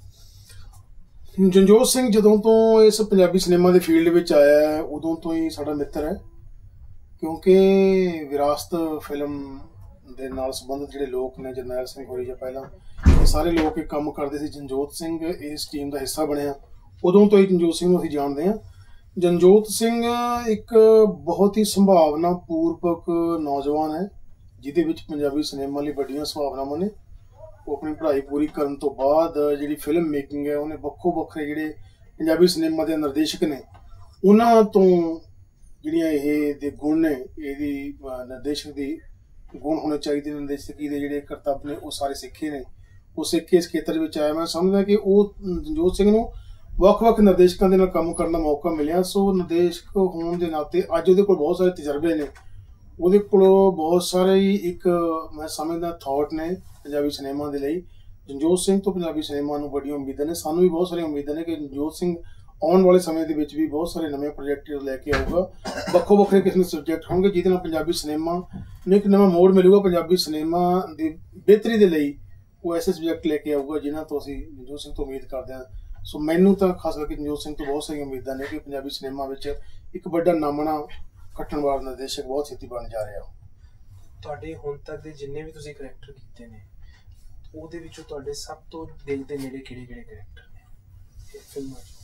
ਜਨਜੋਤ ਸਿੰਘ ਜਦੋਂ ਤੋਂ ਇਸ ਪੰਜਾਬੀ ਸਿਨੇਮਾ ਦੇ ਫੀਲਡ ਵਿੱਚ ਆਇਆ ਹੈ, ਉਦੋਂ ਤੋਂ ਹੀ ਸਾਡਾ ਮਿੱਤਰ ਹੈ, ਕਿਉਂਕਿ ਵਿਰਾਸਤ ਫਿਲਮ ਦੇ ਨਾਲ ਸੰਬੰਧਿਤ ਜਿਹੜੇ ਲੋਕ ਨੇ, ਜਰਨੈਲ ਸਿੰਘ ਹੋਈ ਜਾਂ ਪਹਿਲਾਂ, ਇਹ ਸਾਰੇ ਲੋਕ ਇਹ ਕੰਮ ਕਰਦੇ ਸੀ। ਜਨਜੋਤ ਸਿੰਘ ਇਸ ਟੀਮ ਦਾ ਹਿੱਸਾ ਬਣਿਆ, ਉਦੋਂ ਤੋਂ ਹੀ ਜਨਜੋਤ ਸਿੰਘ ਨੂੰ ਅਸੀਂ ਜਾਣਦੇ ਹਾਂ। ਜਨਜੋਤ ਸਿੰਘ ਇੱਕ ਬਹੁਤ ਹੀ ਸੰਭਾਵਨਾ ਪੂਰਵਕ ਨੌਜਵਾਨ ਹੈ, ਜਿਹਦੇ ਵਿੱਚ ਪੰਜਾਬੀ ਸਿਨੇਮਾ ਲਈ ਵੱਡੀਆਂ ਸੰਭਾਵਨਾਵਾਂ ਨੇ। ਉਹ ਆਪਣੀ ਪੜ੍ਹਾਈ ਪੂਰੀ ਕਰਨ ਤੋਂ ਬਾਅਦ ਜਿਹੜੀ ਫਿਲਮ ਮੇਕਿੰਗ ਹੈ, ਉਹਨੇ ਵੱਖੋ ਵੱਖਰੇ ਜਿਹੜੇ ਪੰਜਾਬੀ ਸਿਨੇਮਾ ਦੇ ਨਿਰਦੇਸ਼ਕ ਨੇ, ਉਹਨਾਂ ਤੋਂ ਜਿਹੜੀਆਂ ਇਹ ਦੇ ਗੁਣ ਨੇ, ਇਹਦੀ ਨਿਰਦੇਸ਼ਕ ਦੀ ਗੁਣ ਹੋਣੇ ਚਾਹੀਦੇ, ਨਿਰਦੇਸ਼ਕੀ ਦੇ ਜਿਹੜੇ ਕਰਤੱਵ ਨੇ, ਉਹ ਸਾਰੇ ਸਿੱਖੇ ਨੇ। ਉਹ ਸਿੱਖ ਕੇ ਇਸ ਖੇਤਰ ਵਿੱਚ ਆਇਆ। ਮੈਂ ਸਮਝਦਾ ਕਿ ਉਹ ਜਨਜੋਤ ਸਿੰਘ ਨੂੰ ਵੱਖ-ਵੱਖ ਨਿਰਦੇਸ਼ਕਾਂ ਦੇ ਨਾਲ ਕੰਮ ਕਰਨ ਦਾ ਮੌਕਾ ਮਿਲਿਆ। ਸੋ ਨਿਰਦੇਸ਼ਕ ਹੋਣ ਦੇ ਨਾਤੇ ਅੱਜ ਉਹਦੇ ਕੋਲ ਬਹੁਤ ਸਾਰੇ ਤਜਰਬੇ ਨੇ, ਉਹਦੇ ਕੋਲ ਬਹੁਤ ਸਾਰੇ ਹੀ ਇੱਕ ਮੈਂ ਸਮਝਦਾ ਥਾਟ ਨੇ ਪੰਜਾਬੀ ਸਿਨੇਮਾ ਦੇ ਲਈ। ਜਨਜੋਤ ਸਿੰਘ ਤੋਂ ਪੰਜਾਬੀ ਸਿਨੇਮਾ ਨੂੰ ਵੱਡੀਆਂ ਉਮੀਦਾਂ ਨੇ, ਸਾਨੂੰ ਵੀ ਬਹੁਤ ਸਾਰੀਆਂ ਉਮੀਦਾਂ ਨੇ ਕਿ ਜਨਜੋਤ ਸਿੰਘ ਆਉਣ ਵਾਲੇ ਸਮੇਂ ਦੇ ਵਿੱਚ ਵੀ ਬਹੁਤ ਸਾਰੇ ਨਵੇਂ ਪ੍ਰੋਜੈਕਟ ਲੈ ਕੇ ਆਊਗਾ। ਵੱਖੋ ਵੱਖਰੇ ਕਿਸਮ ਦੇ ਸਬਜੈਕਟ ਹੋਣਗੇ ਜਿਹਦੇ ਨਾਲ ਪੰਜਾਬੀ ਸਿਨੇਮਾ ਨੂੰ ਇੱਕ ਨਵਾਂ ਮੋੜ ਮਿਲੂਗਾ। ਪੰਜਾਬੀ ਸਿਨੇਮਾ ਦੀ ਬਿਹਤਰੀ ਦੇ ਲਈ ਉਹ ਐਸੇ ਸਬਜੈਕਟ ਲੈ ਕੇ ਆਊਗਾ ਜਿਨ੍ਹਾਂ ਤੋਂ ਅਸੀਂ ਮਨਜੋਤ ਸਿੰਘ ਤੋਂ ਉਮੀਦ ਕਰਦੇ ਹਾਂ। ਸੋ ਮੈਨੂੰ ਤਾਂ ਖਾਸ ਕਰਕੇ ਮਨਜੋਤ ਸਿੰਘ ਤੋਂ ਬਹੁਤ ਸਾਰੀਆਂ ਉਮੀਦਾਂ ਨੇ ਕਿ ਪੰਜਾਬੀ ਸਿਨੇਮਾ ਵਿੱਚ ਇੱਕ ਵੱਡਾ ਨਾਮਣਾ ਖੱਟਣ ਵਾਲਾ ਨਿਰਦੇਸ਼ਕ ਬਹੁਤ ਛੇਤੀ ਬਣ ਜਾ ਰਿਹਾ। ਤੁਹਾਡੇ ਹੁਣ ਤੱਕ ਦੇ ਜਿੰਨੇ ਵੀ ਤੁਸੀਂ ਕਰੈਕਟਰ ਕੀਤੇ ਨੇ ਉਹਦੇ ਵਿੱਚੋਂ ਤੁਹਾਡੇ ਸਭ ਤੋਂ ਦਿਲ ਦੇ ਨੇੜੇ ਕਿਹੜੇ ਕਰੈਕਟਰ ਨੇ ਫਿਲਮਾਂ 'ਚ?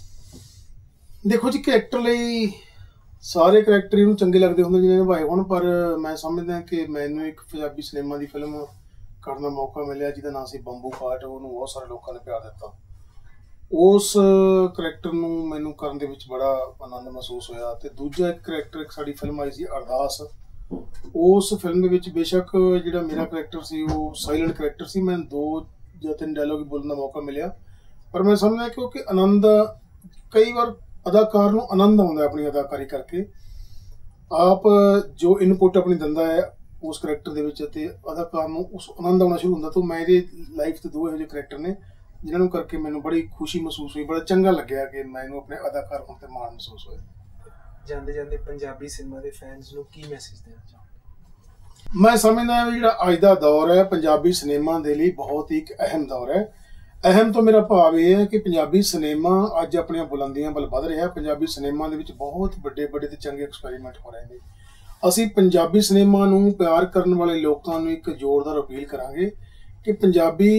ਦੇਖੋ ਜੀ, ਕਰੈਕਟਰ ਲਈ ਸਾਰੇ ਕਰੈਕਟਰ ਇਹਨੂੰ ਚੰਗੇ ਲੱਗਦੇ ਹੁੰਦੇ ਜਿਹਨੇ ਨਿਭਾਏ ਹੋਣ, ਪਰ ਮੈਂ ਸਮਝਦਾ ਕਿ ਮੈਨੂੰ ਇੱਕ ਪੰਜਾਬੀ ਸਿਨੇਮਾ ਦੀ ਫਿਲਮ ਕਰਨ ਦਾ ਮੌਕਾ ਮਿਲਿਆ ਜਿਹਦਾ ਨਾਂ ਸੀ ਬੰਬੂ ਕਾਟ। ਉਹਨੂੰ ਬਹੁਤ ਸਾਰੇ ਲੋਕਾਂ ਨੇ ਪਿਆਰ ਦਿੱਤਾ। ਉਸ ਕਰੈਕਟਰ ਨੂੰ ਮੈਨੂੰ ਕਰਨ ਦੇ ਵਿੱਚ ਬੜਾ ਆਨੰਦ ਮਹਿਸੂਸ ਹੋਇਆ। ਅਤੇ ਦੂਜਾ ਇੱਕ ਕਰੈਕਟਰ, ਇੱਕ ਸਾਡੀ ਫਿਲਮ ਆਈ ਸੀ ਅਰਦਾਸ, ਉਸ ਫਿਲਮ ਦੇ ਵਿੱਚ ਬੇਸ਼ੱਕ ਜਿਹੜਾ ਮੇਰਾ ਕਰੈਕਟਰ ਸੀ ਉਹ ਸਾਇਲੈਂਟ ਕਰੈਕਟਰ ਸੀ। ਮੈਨੂੰ 2 ਜਾਂ 3 ਡਾਇਲੋਗ ਬੋਲਣ ਦਾ ਮੌਕਾ ਮਿਲਿਆ, ਪਰ ਮੈਂ ਸਮਝਦਾ ਕਿਉਂਕਿ ਆਨੰਦ ਕਈ ਵਾਰ ਅਦਾਕਾਰ ਨੂੰ ਆਨੰਦ ਆਉਂਦਾ ਆਪਣੀ ਅਦਾਕਾਰੀ ਕਰਕੇ। ਆਪ ਜੋ ਇਨਪੁਟ ਆਪਣੀ ਦਿੰਦਾ ਹੈ ਉਸ ਕਰੈਕਟਰ ਦੇ ਵਿੱਚ ਅਤੇ ਅਦਾਕਾਰ ਨੂੰ ਉਸ ਆਨੰਦ ਆਉਣਾ ਸ਼ੁਰੂ ਹੁੰਦਾ। ਤਾਂ ਮੇਰੇ ਲਾਈਫ 'ਤੇ 2 ਇਹੋ ਜਿਹੇ ਕਰੈਕਟਰ ਨੇ ਜਿਨ੍ਹਾਂ ਨੂੰ ਕਰਕੇ ਮੈਨੂੰ ਬੜੀ ਖੁਸ਼ੀ ਮਹਿਸੂਸ ਹੋਈ, ਬੜਾ ਚੰਗਾ ਲੱਗਿਆ ਕਿ ਮੈਨੂੰ ਆਪਣੇ ਅਦਾਕਾਰ ਹੋਣ 'ਤੇ ਮਾਣ ਮਹਿਸੂਸ ਹੋਇਆ। ਜਾਂਦੇ ਜਾਂਦੇ ਪੰਜਾਬੀ ਸਿਨੇਮਾ ਦੇ ਫੈਨਸ ਨੂੰ ਕੀ ਮੈਸੇਜ ਦੇਣਾ ਚਾਹੁੰਦੇ? ਮੈਂ ਸਮਝਦਾ ਵੀ ਜਿਹੜਾ ਅੱਜ ਦਾ ਦੌਰ ਹੈ ਪੰਜਾਬੀ ਸਿਨੇਮਾ ਦੇ ਲਈ ਬਹੁਤ ਹੀ ਇੱਕ ਅਹਿਮ ਦੌਰ ਹੈ। ਅਹਿਮ ਤੋਂ ਮੇਰਾ ਭਾਵ ਇਹ ਹੈ ਕਿ ਪੰਜਾਬੀ ਸਿਨੇਮਾ ਅੱਜ ਆਪਣੀਆਂ ਬੁਲੰਦੀਆਂ ਵੱਲ ਵੱਧ ਰਿਹਾ। ਪੰਜਾਬੀ ਸਿਨੇਮਾ ਦੇ ਵਿੱਚ ਬਹੁਤ ਵੱਡੇ ਤੇ ਚੰਗੇ ਐਕਸਪੈਰੀਮੈਂਟ ਹੋ ਰਹੇ ਨੇ। ਅਸੀਂ ਪੰਜਾਬੀ ਸਿਨੇਮਾ ਨੂੰ ਪਿਆਰ ਕਰਨ ਵਾਲੇ ਲੋਕਾਂ ਨੂੰ ਇੱਕ ਜ਼ੋਰਦਾਰ ਅਪੀਲ ਕਰਾਂਗੇ ਕਿ ਪੰਜਾਬੀ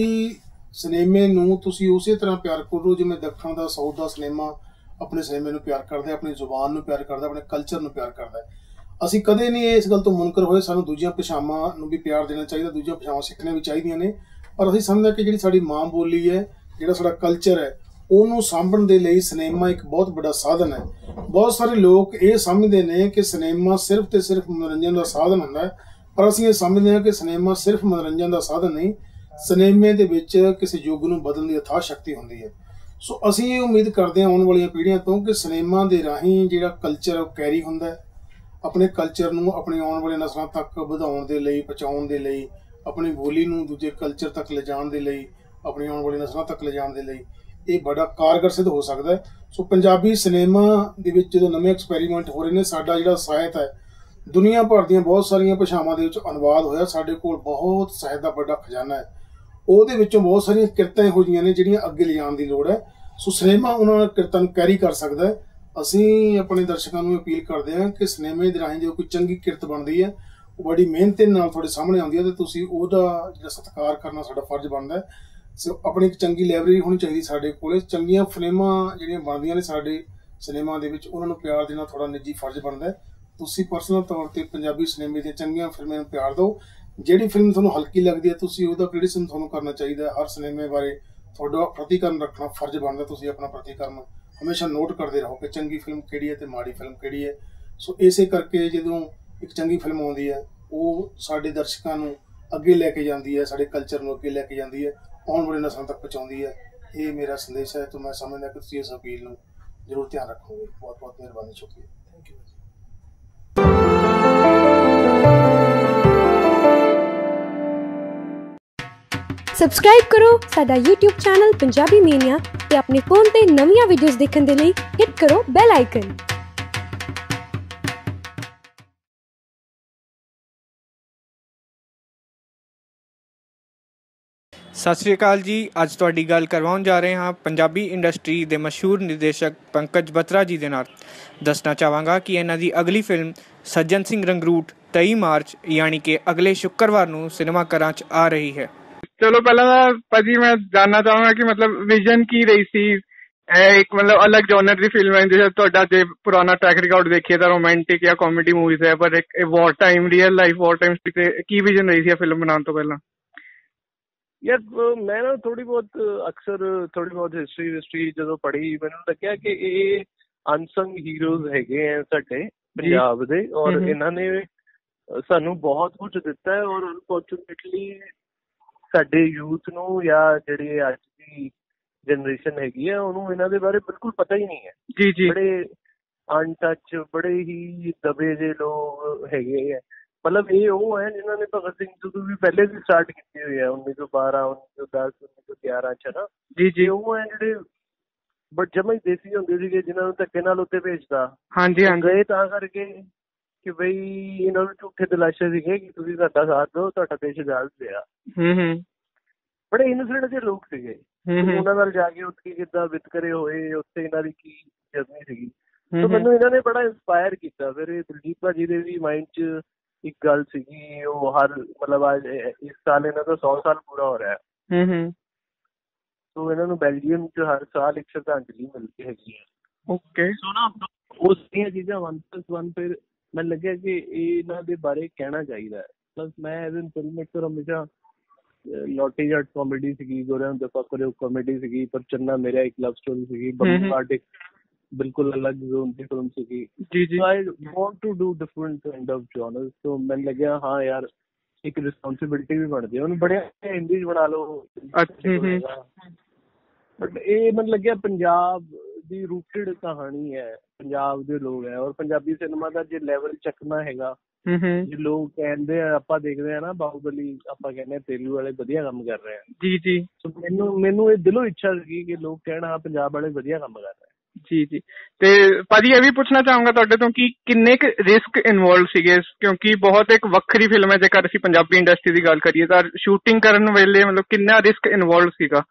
ਸਿਨੇਮੇ ਨੂੰ ਤੁਸੀਂ ਉਸੇ ਤਰ੍ਹਾਂ ਪਿਆਰ ਕਰੋ ਜਿਵੇਂ ਦੱਖਣ ਦਾ ਸਾਊਥ ਦਾ ਸਿਨੇਮਾ ਆਪਣੇ ਸਿਨੇਮੇ ਨੂੰ ਪਿਆਰ ਕਰਦਾ, ਆਪਣੀ ਜ਼ੁਬਾਨ ਨੂੰ ਪਿਆਰ ਕਰਦਾ, ਆਪਣੇ ਕਲਚਰ ਨੂੰ ਪਿਆਰ ਕਰਦਾ। ਅਸੀਂ ਕਦੇ ਨਹੀਂ ਇਸ ਗੱਲ ਤੋਂ ਮੁਨਕਰ ਹੋਏ। ਸਾਨੂੰ ਦੂਜੀਆਂ ਭਾਸ਼ਾਵਾਂ ਨੂੰ ਵੀ ਪਿਆਰ ਦੇਣਾ ਚਾਹੀਦਾ, ਦੂਜੀਆਂ ਭਾਸ਼ਾਵਾਂ ਸਿੱਖਣੀਆਂ ਵੀ ਚਾਹੀਦੀਆਂ ਨੇ, ਪਰ ਅਸੀਂ ਸਮਝਦੇ ਕਿ ਜਿਹੜੀ ਸਾਡੀ ਮਾਂ ਬੋਲੀ ਹੈ, ਜਿਹੜਾ ਸਾਡਾ ਕਲਚਰ ਹੈ, ਉਹਨੂੰ ਸਾਂਭਣ ਦੇ ਲਈ ਸਿਨੇਮਾ ਇੱਕ ਬਹੁਤ ਵੱਡਾ ਸਾਧਨ ਹੈ। ਬਹੁਤ ਸਾਰੇ ਲੋਕ ਇਹ ਸਮਝਦੇ ਨੇ ਕਿ ਸਿਨੇਮਾ ਸਿਰਫ ਤੇ ਸਿਰਫ ਮਨੋਰੰਜਨ ਦਾ ਸਾਧਨ ਹੁੰਦਾ ਹੈ, ਪਰ ਅਸੀਂ ਇਹ ਸਮਝਦੇ ਹਾਂ ਕਿ ਸਿਨੇਮਾ ਸਿਰਫ ਮਨੋਰੰਜਨ ਦਾ ਸਾਧਨ ਨਹੀਂ, ਸਿਨੇਮੇ ਦੇ ਵਿੱਚ ਕਿਸੇ ਯੁੱਗ ਨੂੰ ਬਦਲਣ ਦੀ ਅਥਾਹ ਸ਼ਕਤੀ ਹੁੰਦੀ ਹੈ। ਸੋ ਅਸੀਂ ਇਹ ਉਮੀਦ ਕਰਦੇ ਹਾਂ ਆਉਣ ਵਾਲੀਆਂ ਪੀੜ੍ਹੀਆਂ ਤੋਂ ਕਿ ਸਿਨੇਮਾ ਦੇ ਰਾਹੀਂ ਜਿਹੜਾ ਕਲਚਰ ਉਹ ਕੈਰੀ ਹੁੰਦਾ ਹੈ, ਆਪਣੇ ਕਲਚਰ ਨੂੰ ਆਪਣੀ ਆਉਣ ਵਾਲੇ ਨਸਲਾਂ ਤੱਕ ਵਧਾਉਣ ਦੇ ਲਈ, ਪਹੁੰਚਾਉਣ ਦੇ ਲਈ, ਆਪਣੀ ਬੋਲੀ ਨੂੰ ਦੂਜੇ ਕਲਚਰ ਤੱਕ ਲਿਜਾਣ ਦੇ ਲਈ, ਆਪਣੀ ਆਉਣ ਵਾਲੀ ਨਸਲਾਂ ਤੱਕ ਲਿਜਾਣ ਦੇ ਲਈ ਇਹ ਬੜਾ ਕਾਰਗਰ ਸਿੱਧ ਹੋ ਸਕਦਾ ਹੈ। ਸੋ ਪੰਜਾਬੀ ਸਿਨੇਮਾ ਦੇ ਵਿੱਚ ਜਦੋਂ ਨਵੇਂ ਐਕਸਪੈਰੀਮੈਂਟ ਹੋ ਰਹੇ ਨੇ, ਸਾਡਾ ਜਿਹੜਾ ਸਾਹਿਤ ਹੈ ਦੁਨੀਆ ਭਰ ਦੀਆਂ ਬਹੁਤ ਸਾਰੀਆਂ ਭਾਸ਼ਾਵਾਂ ਦੇ ਵਿੱਚ ਅਨੁਵਾਦ ਹੋਇਆ। ਸਾਡੇ ਕੋਲ ਬਹੁਤ ਸਾਹਿਤ ਦਾ ਵੱਡਾ ਖਜ਼ਾਨਾ ਹੈ, ਉਹਦੇ ਵਿੱਚੋਂ ਬਹੁਤ ਸਾਰੀਆਂ ਕਿਰਤਾਂ ਇਹੋ ਜਿਹੀਆਂ ਨੇ ਜਿਹੜੀਆਂ ਅੱਗੇ ਲਿਜਾਣ ਦੀ ਲੋੜ ਹੈ। ਸੋ ਸਿਨੇਮਾ ਉਹਨਾਂ ਕਿਰਤਾਂ ਨੂੰ ਕੈਰੀ ਕਰ ਸਕਦਾ ਹੈ। ਅਸੀਂ ਆਪਣੇ ਦਰਸ਼ਕਾਂ ਨੂੰ ਅਪੀਲ ਕਰਦੇ ਹਾਂ ਕਿ ਸਿਨੇਮੇ ਦੇ ਰਾਹੀਂ ਜੋ ਕੋਈ ਚੰਗੀ ਕਿਰਤ ਬਣਦੀ ਹੈ ਉਹ ਬੜੀ ਮਿਹਨਤ ਨਾਲ ਤੁਹਾਡੇ ਸਾਹਮਣੇ ਆਉਂਦੀ ਹੈ ਅਤੇ ਤੁਸੀਂ ਉਹਦਾ ਜਿਹੜਾ ਸਤਿਕਾਰ ਕਰਨਾ ਸਾਡਾ ਫਰਜ਼ ਬਣਦਾ ਹੈ। ਸੋ ਆਪਣੀ ਇੱਕ ਚੰਗੀ ਲਾਇਬ੍ਰੇਰੀ ਹੋਣੀ ਚਾਹੀਦੀ ਸਾਡੇ ਕੋਲ। ਚੰਗੀਆਂ ਫਿਲਮਾਂ ਜਿਹੜੀਆਂ ਬਣਦੀਆਂ ਨੇ ਸਾਡੇ ਸਿਨੇਮਾ ਦੇ ਵਿੱਚ, ਉਹਨਾਂ ਨੂੰ ਪਿਆਰ ਦੇਣਾ ਤੁਹਾਡਾ ਨਿੱਜੀ ਫਰਜ਼ ਬਣਦਾ ਹੈ। ਤੁਸੀਂ ਪਰਸਨਲ ਤੌਰ 'ਤੇ ਪੰਜਾਬੀ ਸਿਨੇਮੇ ਦੀਆਂ ਚੰਗੀਆਂ ਫਿਲਮਾਂ ਨੂੰ ਪਿਆਰ ਦਿਓ। ਜਿਹੜੀ ਫਿਲਮ ਤੁਹਾਨੂੰ ਹਲਕੀ ਲੱਗਦੀ ਹੈ ਤੁਸੀਂ ਉਹਦਾ ਕ੍ਰਿਟਿਸਿਜ਼ਮ ਤੁਹਾਨੂੰ ਕਰਨਾ ਚਾਹੀਦਾ ਹੈ। ਹਰ ਸਿਨੇਮੇ ਬਾਰੇ ਤੁਹਾਡਾ ਪ੍ਰਤੀਕਰਮ ਰੱਖਣਾ ਫਰਜ਼ ਬਣਦਾ। ਤੁਸੀਂ ਆਪਣਾ ਪ੍ਰਤੀਕਰਮ ਹਮੇਸ਼ਾ ਨੋਟ ਕਰਦੇ ਰਹੋ ਕਿ ਚੰਗੀ ਫਿਲਮ ਕਿਹੜੀ ਹੈ ਅਤੇ ਮਾੜੀ ਫਿਲਮ ਕਿਹੜੀ ਹੈ। ਸੋ ਇਸੇ ਕਰਕੇ ਜਦੋਂ ਇੱਕ ਚੰਗੀ ਫਿਲਮ ਆਉਂਦੀ ਹੈ ਉਹ ਸਾਡੇ ਦਰਸ਼ਕਾਂ ਨੂੰ ਅੱਗੇ ਲੈ ਕੇ ਜਾਂਦੀ ਹੈ, ਸਾਡੇ ਕਲਚਰ ਨੂੰ ਅੱਗੇ ਲੈ ਕੇ ਜਾਂਦੀ ਹੈ, ਆਉਣ ਵਾਲੇ ਨਸਲਾਂ ਤੱਕ ਪਹੁੰਚਾਉਂਦੀ ਹੈ। ਇਹ ਮੇਰਾ ਸੰਦੇਸ਼ ਹੈ। ਤਾਂ ਮੈਂ ਸਮਝਦਾ ਕਿ ਤੁਸੀਂ ਇਸ ਅਪੀਲ ਨੂੰ ਜ਼ਰੂਰ ਧਿਆਨ ਰੱਖੋਗੇ। ਬਹੁਤ ਬਹੁਤ ਮਿਹਰਬਾਨੀ, ਸ਼ੁਕਰੀਆ, ਥੈਂਕ ਯੂ। ਸਬਸਕ੍ਰਾਈਬ ਕਰੋ ਸਾਡਾ YouTube ਚੈਨਲ ਪੰਜਾਬੀ ਮੀਨੀਆ ਤੇ ਆਪਣੇ ਫੋਨ ਤੇ ਨਵੀਆਂ ਵੀਡੀਓਜ਼ ਦੇਖਣ ਦੇ ਲਈ ਹਿੱਟ ਕਰੋ ਬੈਲ ਆਈਕਨ। ਸਤਿ ਸ਼੍ਰੀ ਅਕਾਲ ਜੀ। ਅੱਜ ਤੁਹਾਡੀ ਗੱਲ ਕਰਵਾਉਣ ਜਾ ਰਹੇ ਹਾਂ ਪੰਜਾਬੀ ਇੰਡਸਟਰੀ ਦੇ ਮਸ਼ਹੂਰ ਨਿਰਦੇਸ਼ਕ ਪੰਕਜ ਬਤਰਾ ਜੀ ਦੇ ਨਾਲ। ਦੱਸਣਾ ਚਾਹਾਂਗਾ ਕਿ ਇਹਨਾਂ ਦੀ ਅਗਲੀ ਫਿਲਮ ਸੱਜਣ ਸਿੰਘ ਰੰਗਰੂਟ 23 ਮਾਰਚ ਯਾਨੀ ਕਿ ਅਗਲੇ ਸ਼ੁੱਕਰਵਾਰ ਨੂੰ ਸਿਨੇਮਾ ਘਰਾਂ 'ਚ ਆ ਰਹੀ ਹੈ। ਚਲੋ ਪਹਿਲਾਂ ਤਾਂ ਭਾਜੀ ਮੈਂ ਜਾਣਨਾ ਚਾਹਾਂਗਾ ਕਿ ਮਤਲਬ ਵਿਜ਼ਨ ਕੀ ਰਹੀ ਸੀ। ਇਹ ਇੱਕ ਮਤਲਬ ਅਲੱਗ ਜੋਨਰ ਦੀ ਫਿਲਮ ਹੈ। ਜਿਵੇਂ ਤੁਹਾਡਾ ਜੇ ਪੁਰਾਣਾ ਟਰੈਕ ਰਿਕਾਰਡ ਦੇਖੀਏ ਤਾਂ ਰੋਮਾਂਟਿਕ ਜਾਂ ਕਾਮੇਡੀ ਮੂਵੀਜ਼ ਹੈ, ਪਰ ਇੱਕ war time real life war time ਤੇ ਕੀ ਵਿਜ਼ਨ ਰਹੀ ਸੀ ਇਹ ਫਿਲਮ ਬਣਾਉਣ ਤੋਂ ਪਹਿਲਾਂ? ਯਾਰ ਮੈਂ ਨਾ ਥੋੜੀ ਬਹੁਤ ਹਿਸਟਰੀ ਜਦੋਂ ਪੜ੍ਹੀ ਮੈਨੂੰ ਲੱਗਿਆ ਕਿ ਇਹ ਅਨਸੰਗ ਹੀਰੋਜ਼ ਹੈਗੇ ਆ ਸਾਡੇ ਪੰਜਾਬ ਦੇ, ਔਰ ਇਹਨਾਂ ਨੇ ਸਾਨੂੰ ਬਹੁਤ ਕੁਝ ਦਿੱਤਾ ਹੈ। ਔਰ ਅਨਫੋਰਚੂਨੇਟਲੀ ਸਾਡੇ ਯੂਥ ਨੂੰ ਜਾਂ ਜਿਹੜੀ ਅੱਜ ਦੀ ਜਨਰੇਸ਼ਨ ਹੈਗੀ ਆ ਉਹਨੂੰ ਇਹਨਾਂ ਦੇ ਬਾਰੇ ਬਿਲਕੁਲ ਪਤਾ ਹੀ ਨਹੀਂ ਹੈ। ਜੀ ਜੀ, ਬੜੇ ਅਨਟੱਚ, ਬੜੇ ਹੀ ਦਬੇ ਜਿਹੇ ਲੋਕ ਹੈਗੇ ਆ। ਮਤਲਬ ਇਹ ਉਹ ਹੈ ਜਿਨ੍ਹਾਂ ਨੇ ਭਗਤ ਸਿੰਘ ਤੋਂ ਵੀ ਪਹਿਲੇ ਵੀ ਸਟਾਰਟ ਕੀਤੀ ਹੋਈ ਹੈ 1912, 1910, 1911 ਚ ਨਾ। ਜੀ ਜੀ, ਉਹ ਹੈ ਜਿਹੜੇ ਬਟ ਜਮਾਂ ਹੀ ਦੇਸੀ ਹੁੰਦੇ ਸੀਗੇ ਜਿਨ੍ਹਾਂ ਨੂੰ ਧੱਕੇ ਨਾਲ ਉੱਤੇ ਭੇਜਦਾ। ਹਾਂਜੀ ਗਏ ਤਾਂ ਕਰਕੇ ਕਿ ਬਈ ਇਹਨਾਂ ਨੂੰ ਝੂਠੇ ਦਿਲਾਸੇ ਸੀਗੇ ਕਿ ਤੁਸੀਂ ਸਾਡਾ ਸਾਥ ਦਿਓ, ਤੁਹਾਡਾ ਦੇਸ਼ ਆਜ਼ਾਦ ਪਿਆ। ਬੜੇ ਇਨੋਸੈਂਟ ਜਿਹੇ ਲੋਕ ਸੀਗੇ। ਉਹਨਾਂ ਨਾਲ ਜਾ ਕੇ ਉੱਥੇ ਕਿੱਦਾਂ ਵਿਤਕਰੇ ਹੋਏ, ਉੱਥੇ ਇਹਨਾਂ ਦੀ ਕੀ ਜਰਨੀ ਸੀਗੀ। ਸੋ ਮੈਨੂੰ ਇਹਨਾਂ ਨੇ ਬੜਾ ਇੰਸਪਾਇਰ ਕੀਤਾ। ਫਿਰ ਇਹ ਦਿਲਜੀਤ ਭਾਜੀ ਦੇ ਵੀ ਮਾਇੰਡ 'ਚ ਇੱਕ ਗੱਲ ਸੀਗੀ, ਉਹ ਹਰ ਮਤਲਬ ਅੱਜ ਇਸ ਸਾਲ ਇਹਨਾਂ ਦਾ 100 ਸਾਲ ਪੂਰਾ ਹੋ ਰਿਹਾ। ਸੋ ਇਹਨਾਂ ਨੂੰ ਬੈਲਜੀਅਮ 'ਚ ਹਰ ਸਾਲ ਇੱਕ ਸ਼ਰਧਾਂਜਲੀ ਮਿਲਦੀ ਹੈਗੀ ਹੈ। ਓਕੇ। ਸੋ ਨਾ ਉਸ ਦੀਆਂ ਚੀਜ਼ਾਂ 1+1 ਫਿਰ ਮੈਨੂੰ ਲੱਗਿਆ ਕਿ ਇਹਨਾਂ ਦੇ ਬਾਰੇ ਕਹਿਣਾ ਚਾਹੀਦਾ। ਪਲੱਸ ਮੈਂ ਐਜ਼ ਐਨ ਫਿਲਮ ਮੇਕਰ ਹਮੇਸ਼ਾ ਲੋਟੀ ਜੱਟ ਕਾਮੇਡੀ ਸੀਗੀ, ਗੋਰਿਆਂ ਦਾ ਫਕਰ ਕਾਮੇਡੀ ਸੀਗੀ, ਪਰ ਚੰਨਾ ਮੇਰਾ ਇੱਕ ਲਵ ਸਟੋਰੀ ਸੀਗੀ, ਬੰਬਾਰਡ ਇੱਕ ਬਿਲਕੁਲ ਅਲੱਗ ਜ਼ੋਨ ਦੀ ਫਿਲਮ ਸੀਗੀ। I want to do different kind of genres. ਸੋ ਮੈਨੂੰ ਲੱਗਿਆ ਹਾਂ ਯਾਰ ਇੱਕ ਰਿਸਪੋਂਸਿਬਿਲਿਟੀ ਵੀ ਬਣਦੀ ਹੈ। ਉਹਨੂੰ ਬੜਿਆ ਹਿੰਦੀ 'ਚ ਬਣਾ ਲਓ, ਬਟ ਇਹ ਮੈਨੂੰ ਲੱਗਿਆ ਪੰਜਾਬ ਦੀ ਰੂਟਡ ਕਹਾਣੀ ਹੈ, ਪੰਜਾਬ ਦੇ ਲੋਕ ਹੈ। ਔਰ ਪੰਜਾਬੀ ਸਿਨੇਮਾ ਦਾ ਜੇ ਲੈਵਲ ਚੱਕਣਾ ਹੈਗਾ, ਜੇ ਲੋਕ ਕਹਿੰਦੇ ਆ, ਆਪਾਂ ਦੇਖਦੇ ਆ ਨਾ ਬਾਹੂਬਲੀ, ਆਪਾਂ ਕਹਿੰਦੇ ਆ ਤੇਲੂ ਵਾਲੇ ਵਧੀਆ ਕੰਮ ਕਰ ਰਹੇ ਆ। ਜੀ। ਸੋ ਮੈਨੂੰ ਇਹ ਦਿਲੋਂ ਇੱਛਾ ਸੀਗੀ ਕਿ ਲੋਕ ਕਹਿਣ ਹਾਂ ਪੰਜਾਬ ਵਾਲੇ ਵਧੀਆ ਕੰਮ ਕਰ ਰਹੇ ਆ। ਜੀ। ਤੇ ਭਾਜੀ ਇਹ ਵੀ ਪੁੱਛਣਾ ਚਾਹੂੰਗਾ ਤੁਹਾਡੇ ਤੋਂ ਕਿ ਕਿੰਨੇ ਕੁ ਰਿਸਕ ਇਨਵੋਲਵ ਸੀਗੇ, ਕਿਉਂਕਿ ਬਹੁਤ ਇੱਕ ਵੱਖਰੀ ਫਿਲਮ ਹੈ ਜੇਕਰ ਅਸੀਂ ਪੰਜਾਬੀ ਇੰਡਸਟਰੀ ਦੀ ਗੱਲ ਕਰੀਏ ਤਾਂ ਸ਼ੂਟਿੰਗ ਕਰਨ ਵੇਲੇ ਮਤਲਬ ਕਿੰਨਾ ਰਿਸਕ ਇਨਵੋਲਵ ਸੀਗਾ?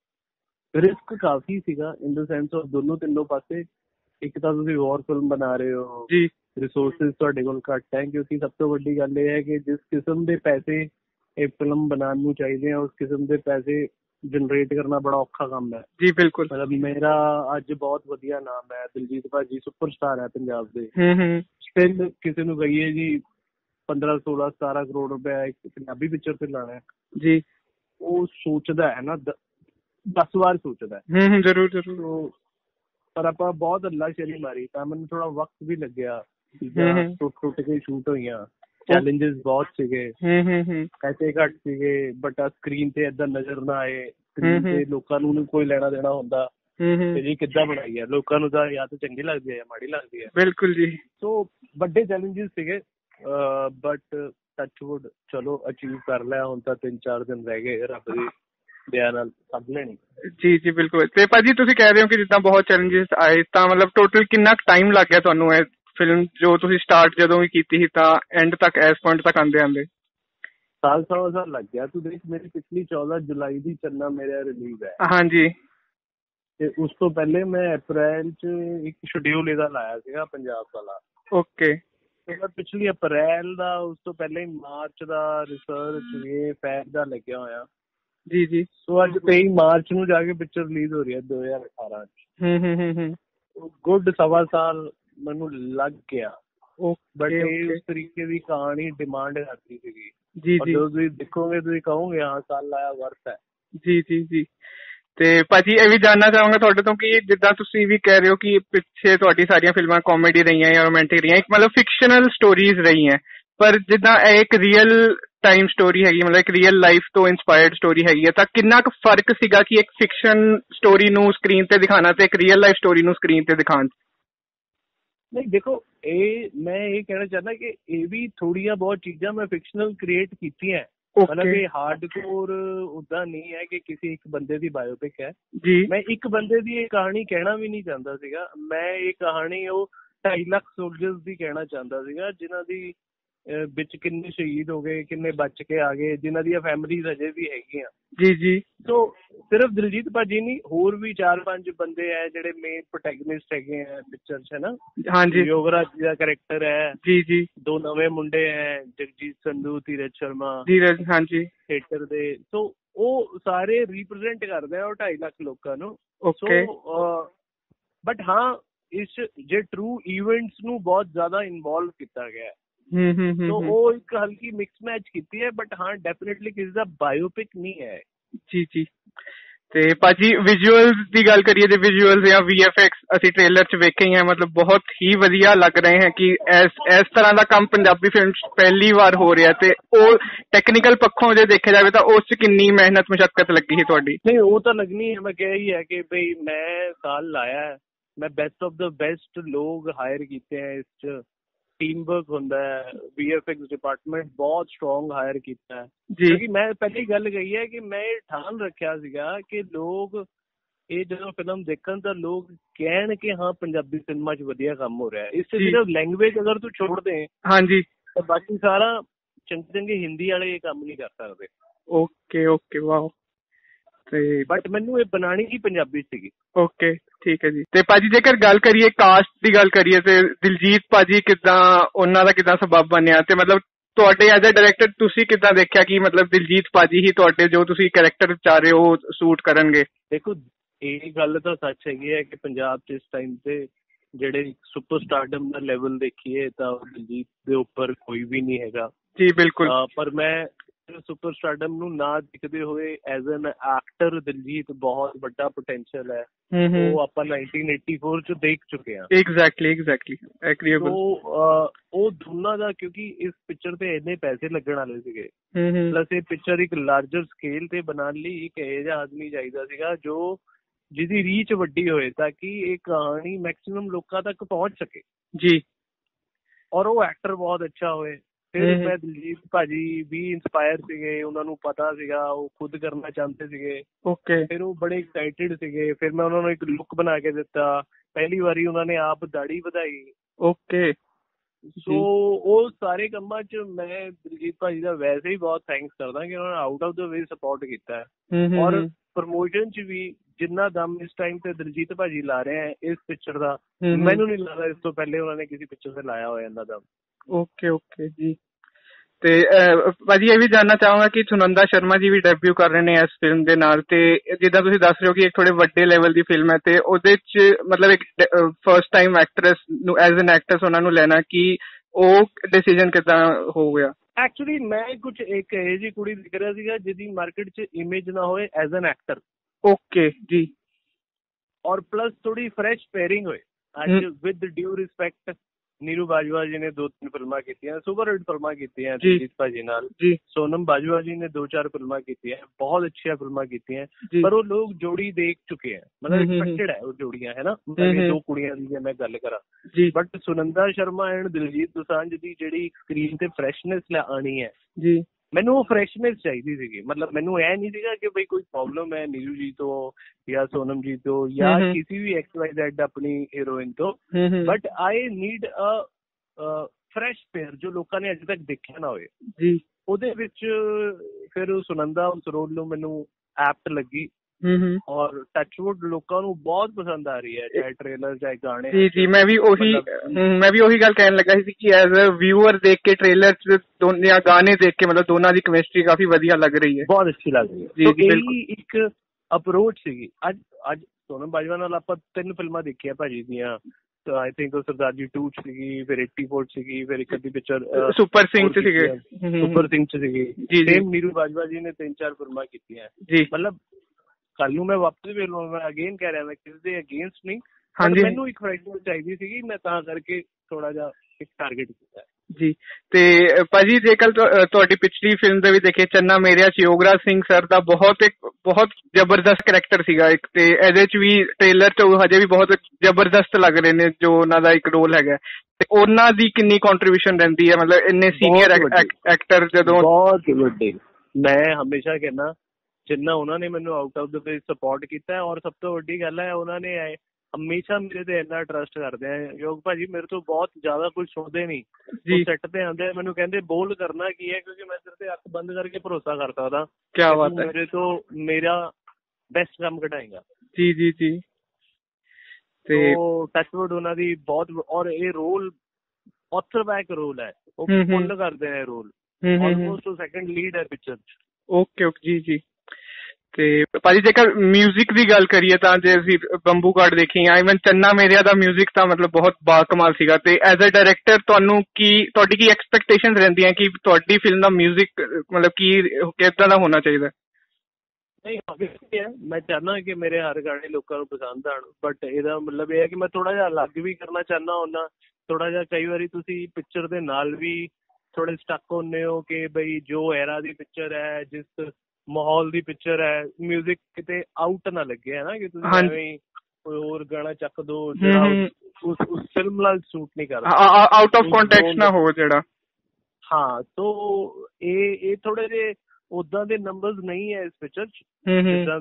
ਰਿਸਕ ਕਾਫੀ ਸੀਗਾ ਇਨ ਦ ਸੈਂਸ ਆਫ ਦੋਨੋਂ ਤਿੰਨੋਂ ਪਾਸੇ। ਇੱਕ ਤਾਂ ਤੁਸੀਂ ਵਾਰ ਫਿਲਮ ਬਣਾ ਰਹੇ ਹੋ ਜੀ, ਰਿਸੋਰਸਿਸ ਤੁਹਾਡੇ ਕੋਲ ਘੱਟ ਹੈ, ਕਿਉਂਕਿ ਸਭ ਤੋਂ ਵੱਡੀ ਗੱਲ ਇਹ ਹੈ ਕਿ ਜਿਸ ਕਿਸਮ ਦੇ ਪੈਸੇ ਇਹ ਫਿਲਮ ਬਣਾਉਣ ਨੂੰ ਚਾਹੀਦੇ ਆ, ਉਸ ਕਿਸਮ ਦੇ ਪੈਸੇ ਜਨਰੇਟ ਕਰਨਾ ਬੜਾ ਔਖਾ ਕੰਮ ਹੈ। ਜੀ ਬਿਲਕੁਲ। ਮਤਲਬ ਮੇਰਾ ਅੱਜ ਬਹੁਤ ਵਧੀਆ ਨਾਮ ਹੈ, ਦਿਲਜੀਤ ਭਾਜੀ ਸੁਪਰਸਟਾਰ ਹੈ ਪੰਜਾਬ ਦੇ। ਸਟਿਲ ਕਿਸੇ ਨੂੰ ਕਹੀਏ ਜੀ 15, 16, 17 ਕਰੋੜ ਰੁਪਇਆ ਇੱਕ ਪੰਜਾਬੀ ਪਿਕਚਰ ਤੇ ਲਾਣਾ ਜੀ, ਉਹ ਸੋਚਦਾ ਹੈ ਨਾ 10 ਵਾਰ ਸੋਚਦਾ ਹੈ। ਜ਼ਰੂਰ। ਪਰ ਆਪਾਂ ਬਹੁਤ ਅੱਲਾਸ਼ੇਰੀ ਮਾਰੀ ਤਾਂ ਮੈਨੂੰ ਥੋੜਾ ਵਕਤ ਵੀ ਲੱਗਿਆ, ਟੁੱਟ ਕੇ ਸ਼ੂਟ ਹੋਈਆਂ, ਚੈਲੰਜਸ ਬਹੁਤ ਸੀਗੇ, ਪੈਸੇ ਘੱਟ ਸੀਗੇ, ਬਟ ਸਕਰੀਨ ਤੇ ਏਦਾਂ ਨਜ਼ਰ ਨਾ ਆਏ, ਸਕਰੀਨ ਤੇ ਲੋਕਾਂ ਨੂੰ ਕੋਈ ਲੈਣਾ ਦੇਣਾ ਹੁੰਦਾ ਤੇ ਜੀ ਕਿੱਦਾਂ ਬਣਾਈ ਹੈ, ਲੋਕਾਂ ਨੂੰ ਤਾਂ ਜਾਂ ਤਾਂ ਚੰਗੀ ਲੱਗਦੀ ਹੈ ਜਾਂ ਮਾੜੀ ਲੱਗਦੀ ਹੈ। ਬਿਲਕੁਲ ਜੀ। ਸੋ ਵੱਡੇ ਚੈਲੰਜਸ ਸੀਗੇ, ਬਟ ਟੱਚਵੁੱਡ ਚਲੋ ਅਚੀਵ ਕਰ ਲਿਆ। ਹੁਣ ਤਾਂ 3-4 ਦਿਨ ਰਹਿ ਗਏ, ਰੱਬ ਦੀ ਦਇਆ ਨਾਲ ਸਭ ਲੈਣੀ। ਜੀ ਬਿਲਕੁਲ। ਤੇ ਭਾਜੀ ਤੁਸੀਂ ਕਹਿ ਰਹੇ ਹੋ ਕਿ ਜਿੱਦਾਂ ਬਹੁਤ ਚੈਲੰਜਸ ਆਏ, ਤਾਂ ਮਤਲਬ ਟੋਟਲ ਕਿੰਨਾ ਟਾਈਮ ਲੱਗ ਗਿਆ ਤੁਹਾਨੂੰ ਇਹ ਫਿਲਮ ਜੋ ਤੁਸੀਂ ਸਟਾਰਟ ਜਦੋਂ ਵੀ ਕੀਤੀ ਸੀ ਤਾਂ ਐਂਡ ਤੱਕ ਇਸ ਪੁਆਇੰਟ ਤੱਕ ਆਉਂਦੇ? ਸਵਾ ਸਾਲ ਲੱਗ ਗਿਆ। ਤੂੰ ਦੇਖ ਮੇਰੀ ਪਿਛਲੀ 14 ਜੁਲਾਈ ਦੀ ਚੰਨਾ ਮੇਰਾ ਰਿਲੀਜ਼ ਹੈ। ਹਾਂਜੀ। ਤੇ ਉਸ ਤੋਂ ਪਹਿਲੇ ਮੈਂ ਅਪ੍ਰੈਲ 'ਚ ਇੱਕ ਸ਼ਡਿਊਲ ਇਹਦਾ ਲਾਇਆ ਸੀਗਾ ਪੰਜਾਬ ਵਾਲਾ। ਓਕੇ। ਪਿਛਲੀ ਅਪ੍ਰੈਲ ਦਾ, ਉਸ ਤੋਂ ਪਹਿਲੇ ਹੀ ਮਾਰਚ ਦਾ ਰਿਸਰਚ ਇਹ ਫੈਬ ਦਾ ਲੱਗਿਆ ਹੋਇਆ। ਜੀ। ਸੋ ਅੱਜ 23 ਮਾਰਚ ਨੂੰ ਜਾ ਕੇ ਪਿਕਚਰ ਰਿਲੀਜ਼ ਹੋ ਰਹੀ ਹੈ 2018 'ਚ। ਗੁੱਡ ਸਵਾ ਸਾਲ ਮੈਨੂੰ ਲੱਗ ਗਿਆ। ਬਟ ਇਹ ਉਸ ਤਰੀਕੇ ਦੀ ਕਹਾਣੀ ਡਿਮਾਂਡ ਕਰਦੀ ਸੀਗੀ। ਜੀ। ਜਦੋਂ ਤੁਸੀਂ ਦੇਖੋਗੇ ਤੁਸੀਂ ਕਹੋਗੇ ਹਾਂ ਸਾਲ ਲਾਇਆ ਵਰਤ ਹੈ। ਜੀ। ਤੇ ਭਾਜੀ ਇਹ ਵੀ ਜਾਣਨਾ ਚਾਹਾਂਗਾ ਤੁਹਾਡੇ ਤੋਂ ਕਿ ਜਿੱਦਾਂ ਤੁਸੀਂ ਵੀ ਕਹਿ ਰਹੇ ਹੋ ਕਿ ਪਿੱਛੇ ਤੁਹਾਡੀ ਸਾਰੀਆਂ ਫਿਲਮਾਂ ਕਾਮੇਡੀ ਰਹੀਆਂ ਜਾਂ ਰੋਮਾਂਟਿਕ ਰਹੀਆਂ, ਇੱਕ ਮਤਲਬ ਫਿਕਸ਼ਨਲ ਸਟੋਰੀਜ਼ ਰਹੀਆਂ, ਪਰ ਜਿੱਦਾਂ ਇਹ ਇੱਕ ਰੀਅਲ ਟਾਈਮ ਸਟੋਰੀ ਹੈਗੀ, ਮਤਲਬ ਇੱਕ ਰੀਅਲ ਲਾਈਫ ਤੋਂ ਇੰਸਪਾਇਰਡ ਸਟੋਰੀ ਹੈਗੀ ਹੈ, ਤਾਂ ਕਿੰਨਾ ਕੁ ਫਰਕ ਸੀਗਾ ਕਿ ਇੱਕ ਫਿਕਸ਼ਨ ਸਟੋਰੀ ਨੂੰ ਸਕਰੀਨ ਤੇ ਦਿਖਾਉਣਾ ਤੇ ਇੱਕ ਰੀਅਲ ਲਾਈਫ ਸਟੋਰੀ ਨੂੰ ਸਕਰੀਨ ਤੇ ਦਿਖਾਉਣ? ਨਹੀਂ ਦੇਖੋ, ਮੈਂ ਇਹ ਕਹਿਣਾ ਚਾਹੁੰਦਾ ਕਿ ਇਹ ਵੀ ਥੋੜੀਆਂ ਬਹੁਤ ਚੀਜ਼ਾਂ ਮੈਂ ਫਿਕਸ਼ਨਲ ਕ੍ਰੀਏਟ ਕੀਤੀਆਂ। ਮਤਲਬ ਇਹ ਹਾਰਡਕੋਰ ਉਦਾਂ ਨਹੀਂ ਹੈ ਕਿ ਕਿਸੇ ਇੱਕ ਬੰਦੇ ਦੀ ਬਾਇਓਪਿਕ ਹੈ। ਮੈਂ ਇੱਕ ਬੰਦੇ ਦੀ ਇਹ ਕਹਾਣੀ ਕਹਿਣਾ ਵੀ ਨਹੀਂ ਚਾਹੁੰਦਾ ਸੀਗਾ। ਮੈਂ ਇਹ ਕਹਾਣੀ ਉਹ 2.5 ਲੱਖ ਸੋਲਜਰਸ ਦੀ ਕਹਿਣਾ ਚਾਹੁੰਦਾ ਸੀਗਾ, ਜਿਨ੍ਹਾਂ ਦੀ ਵਿੱਚ ਕਿੰਨੇ ਸ਼ਹੀਦ ਹੋ ਗਏ, ਕਿੰਨੇ ਬਚ ਕੇ ਆ ਗਏ, ਜਿਨ੍ਹਾਂ ਦੀਆਂ ਫੈਮਿਲੀਜ਼ ਅਜੇ ਵੀ ਹੈਗੀਆਂ। ਜੀ। ਸੋ ਸਿਰਫ ਦਿਲਜੀਤ ਭਾਜੀ ਨਹੀਂ, ਹੋਰ ਵੀ 4-5 ਬੰਦੇ ਹੈ ਜਿਹੜੇ ਮੇਨ ਪ੍ਰੋਟੈਗਨਿਸਟ ਹੈਗੇ ਆ ਪਿਕਚਰ 'ਚ, ਹੈ ਨਾ। ਹਾਂਜੀ। ਯੋਗਰਾਜ ਜੀ ਦਾ ਕਰੈਕਟਰ ਹੈ। ਜੀ। 2 ਨਵੇਂ ਮੁੰਡੇ ਹੈ, ਜਗਜੀਤ ਸੰਧੂ, ਧੀਰਜ ਸ਼ਰਮਾ। ਹਾਂਜੀ। ਥੀਏਟਰ ਦੇ। ਸੋ ਉਹ ਸਾਰੇ ਰਿਪਰੈਜ਼ੈਂਟ ਕਰਦੇ ਆ ਉਹ 2.5 ਲੱਖ ਲੋਕਾਂ ਨੂੰ। ਸੋ ਬਟ ਹਾਂ, ਇਸ ਜੇ ਟਰੂ ਇਵੈਂਟਸ ਨੂੰ ਬਹੁਤ ਜ਼ਿਆਦਾ ਇਨਵੋਲਵ ਕੀਤਾ ਗਿਆ ਹੈ। ਸੋ ਉਹ ਇੱਕ ਹਲਕੀ ਮਿਕਸ ਮੈਚ ਕੀਤੀ ਹੈ, ਬਟ ਹਾਂ ਡੈਫੀਨੇਟਲੀ ਕਿਸੇ ਦਾ ਬਾਇਓਪਿਕ ਨਹੀਂ ਹੈ। ਜੀ। ਤੇ ਭਾਜੀ ਵਿਜ਼ੂਅਲਸ ਦੀ ਗੱਲ ਕਰੀਏ ਤੇ ਵਿਜ਼ੂਅਲਸ ਜਾਂ VFX ਅਸੀਂ ਟ੍ਰੇਲਰ 'ਚ ਵੇਖੇ ਹੀ ਆ, ਮਤਲਬ ਬਹੁਤ ਹੀ ਵਧੀਆ ਲੱਗ ਰਹੇ ਹੈ ਕਿ ਇਸ ਤਰ੍ਹਾਂ ਦਾ ਕੰਮ ਪੰਜਾਬੀ ਫਿਲਮ 'ਚ ਪਹਿਲੀ ਵਾਰ ਹੋ ਰਿਹਾ। ਤੇ ਉਹ ਟੈਕਨੀਕਲ ਪੱਖੋਂ ਜੇ ਦੇਖਿਆ ਜਾਵੇ ਤਾਂ ਉਸ 'ਚ ਕਿੰਨੀ ਮਿਹਨਤ ਮੁਸ਼ੱਕਤ ਲੱਗੀ ਸੀ ਤੁਹਾਡੀ? ਨਹੀਂ, ਉਹ ਤਾਂ ਲੱਗਣੀ ਹੈ। ਮੈਂ ਕਿਹਾ ਹੀ ਹੈ ਕਿ ਬਈ ਮੈਂ ਸਾਲ ਲਾਇਆ, ਮੈਂ ਬੈਸਟ ਆਫ ਦਾ ਬੈਸਟ ਲੋਕ ਹਾਇਰ ਕੀਤੇ ਹੈ। ਇਸ 'ਚ ਟੀਮ ਵਰਕ ਹੁੰਦਾ ਹੈ, VFX ਡਿਪਾਰਟਮੈਂਟ ਬਹੁਤ ਸਟਰੋਂਗ ਹਾਇਰ ਕੀਤਾ ਹੈ। ਕਿਉਂਕਿ ਮੈਂ ਪਹਿਲੀ ਗੱਲ ਕਹੀ ਹੈ ਕਿ ਮੈਂ ਇਹ ਠਾਣ ਰੱਖਿਆ ਸੀਗਾ ਕਿ ਲੋਕ ਇਹ ਜਦੋਂ ਫਿਲਮ ਦੇਖਣ ਤਾਂ ਲੋਕ ਕਹਿਣ ਕਿ ਹਾਂ ਪੰਜਾਬੀ ਫਿਲਮਾਂ 'ਚ ਵਧੀਆ ਕੰਮ ਹੋ ਰਿਹਾ। ਇਸ ਸਿਰਫ ਲੈਂਗੁਏਜ ਅਗਰ ਤੂੰ ਛੋੜ ਦੇ ਹਾਂਜੀ ਤਾਂ ਬਾਕੀ ਸਾਰਾ ਚੰਗੇ ਹਿੰਦੀ ਵਾਲੇ ਇਹ ਕੰਮ ਨਹੀਂ ਕਰ ਸਕਦੇ। Okay okay wow. ਤੇ ਬਟ ਮੈਨੂੰ ਇਹ ਬਣਾਣੀ ਹੀ ਪੰਜਾਬੀ ਸੀਗੀ। ਓਕੇ ਠੀਕ ਹੈ ਜੀ। ਤੇ ਭਾਜੀ ਜੇਕਰ ਗੱਲ ਕਰੀਏ ਕਾਸਟ ਦੀ ਗੱਲ ਕਰੀਏ ਤੇ ਦਿਲਜੀਤ ਭਾਜੀ ਕਿੱਦਾਂ, ਉਹਨਾਂ ਦਾ ਕਿੱਦਾਂ ਸਬੱਬ ਬਣਿਆ ਤੇ ਮਤਲਬ ਤੁਹਾਡੇ ਐਜ਼ ਅ ਡਾਇਰੈਕਟਰ ਤੁਸੀਂ ਕਿੱਦਾਂ ਦੇਖਿਆ ਕਿ ਮਤਲਬ ਦਿਲਜੀਤ ਭਾਜੀ ਹੀ ਤੁਹਾਡੇ ਜੋ ਤੁਸੀਂ ਕੈਰੈਕਟਰ ਚਾਹ ਰਹੇ ਹੋ ਸੂਟ ਕਰਨਗੇ? ਦੇਖੋ ਇਹ ਗੱਲ ਤਾਂ ਸੱਚ ਹੈਗੀ ਹੈ ਕਿ ਪੰਜਾਬ 'ਚ ਇਸ ਟਾਈਮ ਤੇ ਜਿਹੜੇ ਸੁਪਰ ਸਟਾਰਡਮ ਦਾ ਲੈਵਲ ਦੇਖੀਏ ਤਾਂ ਦਿਲਜੀਤ ਦੇ ਉੱਪਰ ਕੋਈ ਵੀ ਨਹੀਂ ਹੈਗਾ ਜੀ ਬਿਲਕੁਲ। ਪਰ ਮੈਂ ਸੁਪਰ ਸਟਾਰਡਮ ਨੂੰ ਨਾ ਦਿਖਦੇ ਹੋਏ ਐਜ਼ ਐਨ ਐਕਟਰ ਦਿਲਜੀਤ ਬਹੁਤ ਵੱਡਾ ਪੋਟੈਂਸ਼ੀਅਲ ਹੈ, ਉਹ ਆਪਾਂ 1984 ਚ ਦੇਖ ਚੁੱਕੇ ਹਾਂ। Exactly agreeable. ਉਹ ਦੋਨਾਂ ਦਾ ਕਿਉਂਕਿ ਇਸ ਪਿਕਚਰ ਤੇ ਇੰਨੇ ਪੈਸੇ ਲੱਗਣ ਵਾਲੇ ਸੀਗੇ, ਪਲੱਸ ਇਹ ਪਿਕਚਰ ਇੱਕ ਲਾਰਜਰ ਸਕੇਲ ਤੇ ਬਣਾਉਣ ਲਈ ਇੱਕ ਇਹੋ ਜਿਹਾ ਆਦਮੀ ਚਾਹੀਦਾ ਸੀਗਾ ਜੋ ਜਿਹਦੀ ਰੀਚ ਵੱਡੀ ਹੋਏ ਤਾਂ ਕਿ ਇਹ ਕਹਾਣੀ ਮੈਕਸਿਮਮ ਲੋਕਾਂ ਤੱਕ ਪਹੁੰਚ ਸਕੇ ਜੀ, ਔਰ ਉਹ ਐਕਟਰ ਬਹੁਤ ਅੱਛਾ ਹੋਏ। ਫਿਰ ਮੈਂ ਦਿਲਜੀਤ ਭਾਜੀ ਵੀ ਇੰਸਪਾਇਰ ਸੀਗੇ, ਉਹਨਾਂ ਨੂੰ ਪਤਾ ਸੀਗਾ, ਉਹ ਖੁਦ ਕਰਨਾ ਚਾਹੁੰਦੇ ਸੀਗੇ। ਓਕੇ। ਫਿਰ ਉਹ ਬੜੇ ਐਕਸਾਈਟਿਡ ਸੀਗੇ। ਫਿਰ ਮੈਂ ਉਹਨਾਂ ਨੂੰ ਇੱਕ ਲੁੱਕ ਬਣਾ ਕੇ ਦਿੱਤਾ, ਪਹਿਲੀ ਵਾਰੀ ਉਹਨਾਂ ਨੇ ਆਪ ਦਾੜੀ ਵਧਾਈ। ਓਕੇ। ਸੋ ਉਹ ਸਾਰੇ ਕੰਮਾਂ 'ਚ ਮੈਂ ਦਿਲਜੀਤ ਭਾਜੀ ਦਾ ਵੈਸੇ ਹੀ ਬਹੁਤ ਥੈਂਕਸ ਕਰਦਾ ਕਿ ਉਹਨਾਂ ਨੇ out of the way support ਕੀਤਾ ਹੈ। ਔਰ ਪ੍ਰਮੋਸ਼ਨ 'ਚ ਵੀ ਜਿੰਨਾ ਦਮ ਇਸ ਟਾਈਮ ਤੇ ਦਿਲਜੀਤ ਭਾਜੀ ਲਾ ਰਹੇ ਹੈ ਇਸ ਪਿਕਚਰ ਦਾ, ਮੈਨੂੰ ਨਹੀਂ ਲੱਗਦਾ ਇਸ ਤੋਂ ਪਹਿਲੇ ਉਹਨਾਂ ਨੇ ਕਿਸੇ ਪਿਕਚਰ ਤੇ ਲਾਇਆ ਹੋਇਆ ਇਹਨਾਂ ਦਾ। ਓਕੇ ਓਕੇ ਜੀ। ਤੇ ਭਾਜੀ ਇਹ ਵੀ ਜਾਣਨਾ ਚਾਹਾਂਗਾ ਕਿ ਸੁਨੰਦਾ ਸ਼ਰਮਾ ਜੀ ਵੀ ਡੈਬਿਊ ਕਰ ਰਹੇ ਨੇ ਇਸ ਫਿਲਮ ਦੇ ਨਾਲ, ਤੇ ਜਿੱਦਾਂ ਤੁਸੀਂ ਦੱਸ ਰਹੇ ਹੋ ਕਿ ਇੱਕ ਥੋੜੇ ਵੱਡੇ ਲੈਵਲ ਦੀ ਫਿਲਮ ਹੈ ਤੇ ਉਹਦੇ 'ਚ ਮਤਲਬ ਇੱਕ ਫਸਟ ਟਾਈਮ ਐਕਟਰੈਸ ਨੂੰ ਐਜ਼ ਐਨ ਐਕਟਰਸ ਉਹਨਾਂ ਨੂੰ ਲੈਣਾ, ਕਿ ਉਹ ਡਿਸੀਜਨ ਕਿੱਦਾਂ ਹੋ ਗਿਆ? ਐਕਚੁਅਲੀ ਮੈਂ ਕੁਝ ਇੱਕ ਇਹੋ ਜਿਹੀ ਕੁੜੀ ਦਿਖ ਰਿਹਾ ਸੀਗਾ ਜਿਹਦੀ ਮਾਰਕੀਟ 'ਚ ਇਮੇਜ ਨਾ ਹੋਏ ਐਜ਼ ਐਨ ਐਕਟਰ। ਓਕੇ ਜੀ। ਔਰ ਪਲੱਸ ਥੋੜੀ ਫਰੈਸ਼ ਪੇਅਰਿੰਗ ਹੋਏ। ਅੱਜ with due respect Neeru Bajwa ji ਨੇ 2-3 ਫਿਲਮਾਂ ਕੀਤੀਆਂ, ਸੁਪਰ ਹਿੱਟ ਫਿਲਮਾਂ ਕੀਤੀਆਂ ਦਿਲਜੀਤ ਭਾਜੀ ਨਾਲ। ਸੋਨਮ ਬਾਜਵਾ ਜੀ ਨੇ 2-4 ਫਿਲਮਾਂ ਕੀਤੀਆਂ, ਬਹੁਤ ਅੱਛੀਆਂ ਫਿਲਮਾਂ ਕੀਤੀਆਂ, ਪਰ ਉਹ ਲੋਕ ਜੋੜੀ ਦੇਖ ਚੁੱਕੇ ਹੈ, ਮਤਲਬ ਐਕਸਪੈਕਟਡ ਹੈ ਉਹ ਜੋੜੀਆਂ, ਹੈ ਨਾ। ਮਤਲਬ ਦੋ ਕੁੜੀਆਂ ਦੀ ਜੇ ਮੈਂ ਗੱਲ ਕਰਾਂ, ਬਟ ਸੁਨੰਦਾ ਸ਼ਰਮਾ ਐਂਡ ਦਿਲਜੀਤ ਦੋਸਾਂਝ ਦੀ ਜਿਹੜੀ ਸਕਰੀਨ ਤੇ ਫਰੈਸ਼ਨੈਸ ਆਣੀ ਹੈ, ਮੈਨੂੰ ਉਹ ਫਰੈਸ਼ਨੈਸ ਚਾਹੀਦੀ ਸੀਗੀ। ਮਤਲਬ ਮੈਨੂੰ ਇਹ ਨਹੀਂ ਸੀਗਾ ਕਿ ਬਈ ਕੋਈ ਪ੍ਰੋਬਲਮ ਹੈ ਨੀਰੂ ਜੀ ਤੋਂ ਜਾਂ ਸੋਨਮ ਜੀ ਤੋਂ ਜਾਂ ਕਿਸੇ ਵੀ XYZ ਆਪਣੀ ਹੀਰੋਇਨ ਤੋਂ, but I need a fresh pair ਜੋ ਲੋਕਾਂ ਨੇ ਅਜੇ ਤੱਕ ਦੇਖਿਆ ਨਾ ਹੋਏ ਜੀ। ਉਹਦੇ ਵਿੱਚ ਫਿਰ ਸੁਨੰਦਾ ਉਸ ਰੋਲ ਨੂੰ ਮੈਨੂੰ ਐਪਟ ਲੱਗੀ ਔਰ ਟੱਚਵੁੱਡ ਲੋਕਾਂ ਨੂੰ ਬਹੁਤ ਪਸੰਦ ਆ ਰਹੀ ਹੈ, ਚਾਹੇ ਟ੍ਰੇਲਰ ਚਾਹੇ ਗਾਣੇ। ਜੀ ਮੈਂ ਵੀ ਉਹੀ ਗੱਲ ਕਹਿਣ ਲੱਗਾ ਸੀ ਕਿ ਐਜ਼ ਅ ਵਿਊਅਰ ਦੇਖ ਕੇ ਟ੍ਰੇਲਰ ਚ ਦੋਨਾਂ ਗਾਣੇ ਦੇਖ ਕੇ ਮਤਲਬ ਦੋਨਾਂ ਦੀ ਕੈਮਿਸਟਰੀ ਕਾਫੀ ਵਧੀਆ ਲੱਗ ਰਹੀ ਹੈ, ਬਹੁਤ ਅੱਛੀ ਲੱਗ ਰਹੀ ਹੈ। ਜੀ ਬਿਲਕੁਲ ਇੱਕ ਅਪਰੋਚ ਸੀਗੀ। ਅੱਜ ਸੋਨਮ ਬਾਜਵਾ ਨਾਲ ਆਪਾਂ 3 ਫਿਲਮਾਂ ਦੇਖੀਆਂ ਭਾਜੀ ਦੀਆਂ, ਆਈ ਥਿੰਕ ਉਹ ਸਰਦਾਰ ਜੀ 2 ਚ ਸੀਗੀ, ਫਿਰ 84 ਸੀਗੀ, ਫਿਰ ਇੱਕ ਅੱਧੀ ਪਿਕਚਰ ਸੁਪਰ ਸਿੰਘ ਚ ਸੀਗੀ। ਸੇਮ ਨੀਰੂ ਬਾਜਵਾ ਜੀ ਨੇ 3-4 ਫਿਲਮਾਂ ਕੀਤੀਆਂ। ਮਤਲਬ ਕੱਲ ਨੂੰ ਮੈਂ ਵਾਪਸ ਵੀ ਮੈਂ ਅਗੇਨ ਕਹਿ ਰਿਹਾ, ਮੈਂ ਕਿਸੇ ਦੇ ਅਗੇਂਸਟ ਨਹੀਂ, ਮੈਨੂੰ ਇੱਕ ਫਰੈਸ਼ਨੈਸ ਚਾਹੀਦੀ ਸੀਗੀ, ਮੈਂ ਤਾਂ ਕਰਕੇ ਥੋੜਾ ਜਿਹਾ ਇੱਕ ਟਾਰਗੇਟ ਕੀਤਾ ਜੀ। ਤੇ ਭਾਜੀ ਜੇਕਰ ਤੁਹਾਡੀ ਪਿਛਲੀ ਫਿਲਮ ਦੇ ਵੀ ਦੇਖੇ ਚੰਨਾ ਮੇਰਿਆ ਚ ਯੋਗਰਾਜ ਸਿੰਘ ਸਰ ਦਾ ਬਹੁਤ ਜ਼ਬਰਦਸਤ ਕਰੈਕਟਰ ਸੀਗਾ ਇੱਕ, ਤੇ ਇਹਦੇ ਚ ਵੀ ਟ੍ਰੇਲਰ ਚ ਹਜੇ ਵੀ ਬਹੁਤ ਜ਼ਬਰਦਸਤ ਲੱਗ ਰਹੇ ਨੇ ਜੋ ਉਹਨਾਂ ਦਾ ਇੱਕ ਰੋਲ ਹੈਗਾ, ਤੇ ਉਹਨਾਂ ਦੀ ਕਿੰਨੀ ਕੰਟਰੀਬਿਊਸ਼ਨ ਰਹਿੰਦੀ ਹੈ ਮਤਲਬ ਇੰਨੇ ਸੀਨੀਅਰ ਐਕਟਰ ਜਦੋਂ? ਬਹੁਤ ਵੱਡੀ। ਮੈਂ ਹਮੇਸ਼ਾ ਕਹਿੰਦਾ ਜਿੰਨਾ ਉਹਨਾਂ ਨੇ ਮੈਨੂੰ out of the way support ਕੀਤਾ, ਔਰ ਸਭ ਤੋਂ ਵੱਡੀ ਗੱਲ ਹੈ ਉਹਨਾਂ ਨੇ ਹਮੇਸ਼ਾ ਮੇਰੇ ਤੇ ਇੰਨਾ ਟਰਸਟ ਕਰਦੇ ਆ। ਯੋਗ ਭਾਜੀ ਮੇਰੇ ਤੋਂ ਬਹੁਤ ਜ਼ਿਆਦਾ ਕੁਝ ਸੁਣਦੇ ਨਹੀਂ, ਉਹ ਸੈੱਟ ਤੇ ਆਉਂਦੇ ਮੈਨੂੰ ਕਹਿੰਦੇ ਬੋਲ ਕਰਨਾ ਕੀ ਹੈ, ਕਿਉਂਕਿ ਮੈਂ ਤੇਰੇ ਤੇ ਅੱਖ ਬੰਦ ਕਰਕੇ ਭਰੋਸਾ ਕਰਤਾ ਉਹਦਾ, ਕਿਆ ਬਾਤ ਹੈ, ਮੇਰੇ ਤੋਂ ਮੇਰਾ ਬੈਸਟ ਕੰਮ ਕਢਾਏਗਾ। ਜੀ ਜੀ ਜੀ। ਤੇ ਟੱਚਵੁੱਡ ਉਹਨਾਂ ਦੀ ਬਹੁਤ, ਔਰ ਇਹ ਰੋਲ ਆਥਰ ਬੈਕ ਰੋਲ ਹੈ, ਉਹ ਫੁੱਲ ਕਰਦੇ ਨੇ ਰੋਲ, ਆਲਮੋਸਟ ਉਹ ਸੈਕੰਡ ਲੀਡ ਹੈ ਪਿਕਚਰ ਚ। ਓਕੇ ਜੀ ਜੀ। ਤੇ ਭਾਜੀ ਜੇਕਰ ਮਿਊਜ਼ਿਕ ਦੀ ਗੱਲ ਕਰੀਏ ਤਾਂ ਜੇ ਅਸੀਂ ਬੰਬੂ ਕਾਰਡ ਦੇਖੀ ਜਾਂ ਇਵਨ ਚੰਨਾ ਮੇਰਿਆ ਦਾ ਮਿਊਜ਼ਿਕ ਤਾਂ ਮਤਲਬ ਬਹੁਤ ਬਾਕਮਾਲ ਸੀਗਾ, ਤੇ ਐਜ਼ ਅ ਡਾਇਰੈਕਟਰ ਤੁਹਾਡੀ ਕੀ ਐਕਸਪੈਕਟੇਸ਼ਨਸ ਰਹਿੰਦੀਆਂ ਕਿ ਤੁਹਾਡੀ ਫਿਲਮ ਦਾ ਮਿਊਜ਼ਿਕ ਮਤਲਬ ਕਿੱਦਾਂ ਦਾ ਹੋਣਾ ਚਾਹੀਦਾ? ਨਹੀਂ ਆਬਵੀਅਸਲੀ ਹੈ, ਮੈਂ ਚਾਹੁੰਦਾ ਕਿ ਮੇਰੇ ਹਰ ਗਾਣੇ ਲੋਕਾਂ ਨੂੰ ਪਸੰਦ ਆਣ, ਬਟ ਇਹਦਾ ਮਤਲਬ ਇਹ ਹੈ ਕਿ ਮੈਂ ਥੋੜਾ ਜਿਹਾ ਅਲੱਗ ਵੀ ਕਰਨਾ ਚਾਹੁੰਦਾ ਹੁੰਦਾ। ਥੋੜਾ ਜਿਹਾ ਕਈ ਵਾਰੀ ਤੁਸੀਂ ਪਿਕਚਰ ਦੇ ਨਾਲ ਵੀ ਥੋੜੇ ਸਟੱਕ ਹੁੰਦੇ ਹੋ ਕਿ ਬਈ ਜੋ ਐਰਾ ਦੀ ਪਿਕਚਰ ਹੈ, ਜਿਸ ਮਾਹੌਲ ਦੀ ਪਿਕਚਰ ਹੈ, ਮਿਊਜ਼ਿਕ ਕਿਤੇ ਆਊਟ ਨਾ ਲੱਗੇ, ਹੈ ਨਾ, ਕਿ ਤੁਸੀਂ ਐਵੇਂ ਕੋਈ ਹੋਰ ਗਾਣਾ ਚੱਕ ਦੋ ਜਿਹੜਾ ਉਸ ਫਿਲਮ ਨਾਲ ਸੂਟ ਨਹੀਂ ਕਰਦਾ, ਆਊਟ ਆਫ ਕੰਟੈਕਸਟ ਨਾ ਹੋ ਜਿਹੜਾ। ਹਾਂ, ਸੋ ਇਹ ਥੋੜੇ ਜਿਹੇ ਉਦਾਂ ਦੇ ਨੰਬਰਸ ਨਹੀਂ ਹੈ ਇਸ ਪਿਕਚਰ ਚ ਜਿੱਦਾਂ ਦੇ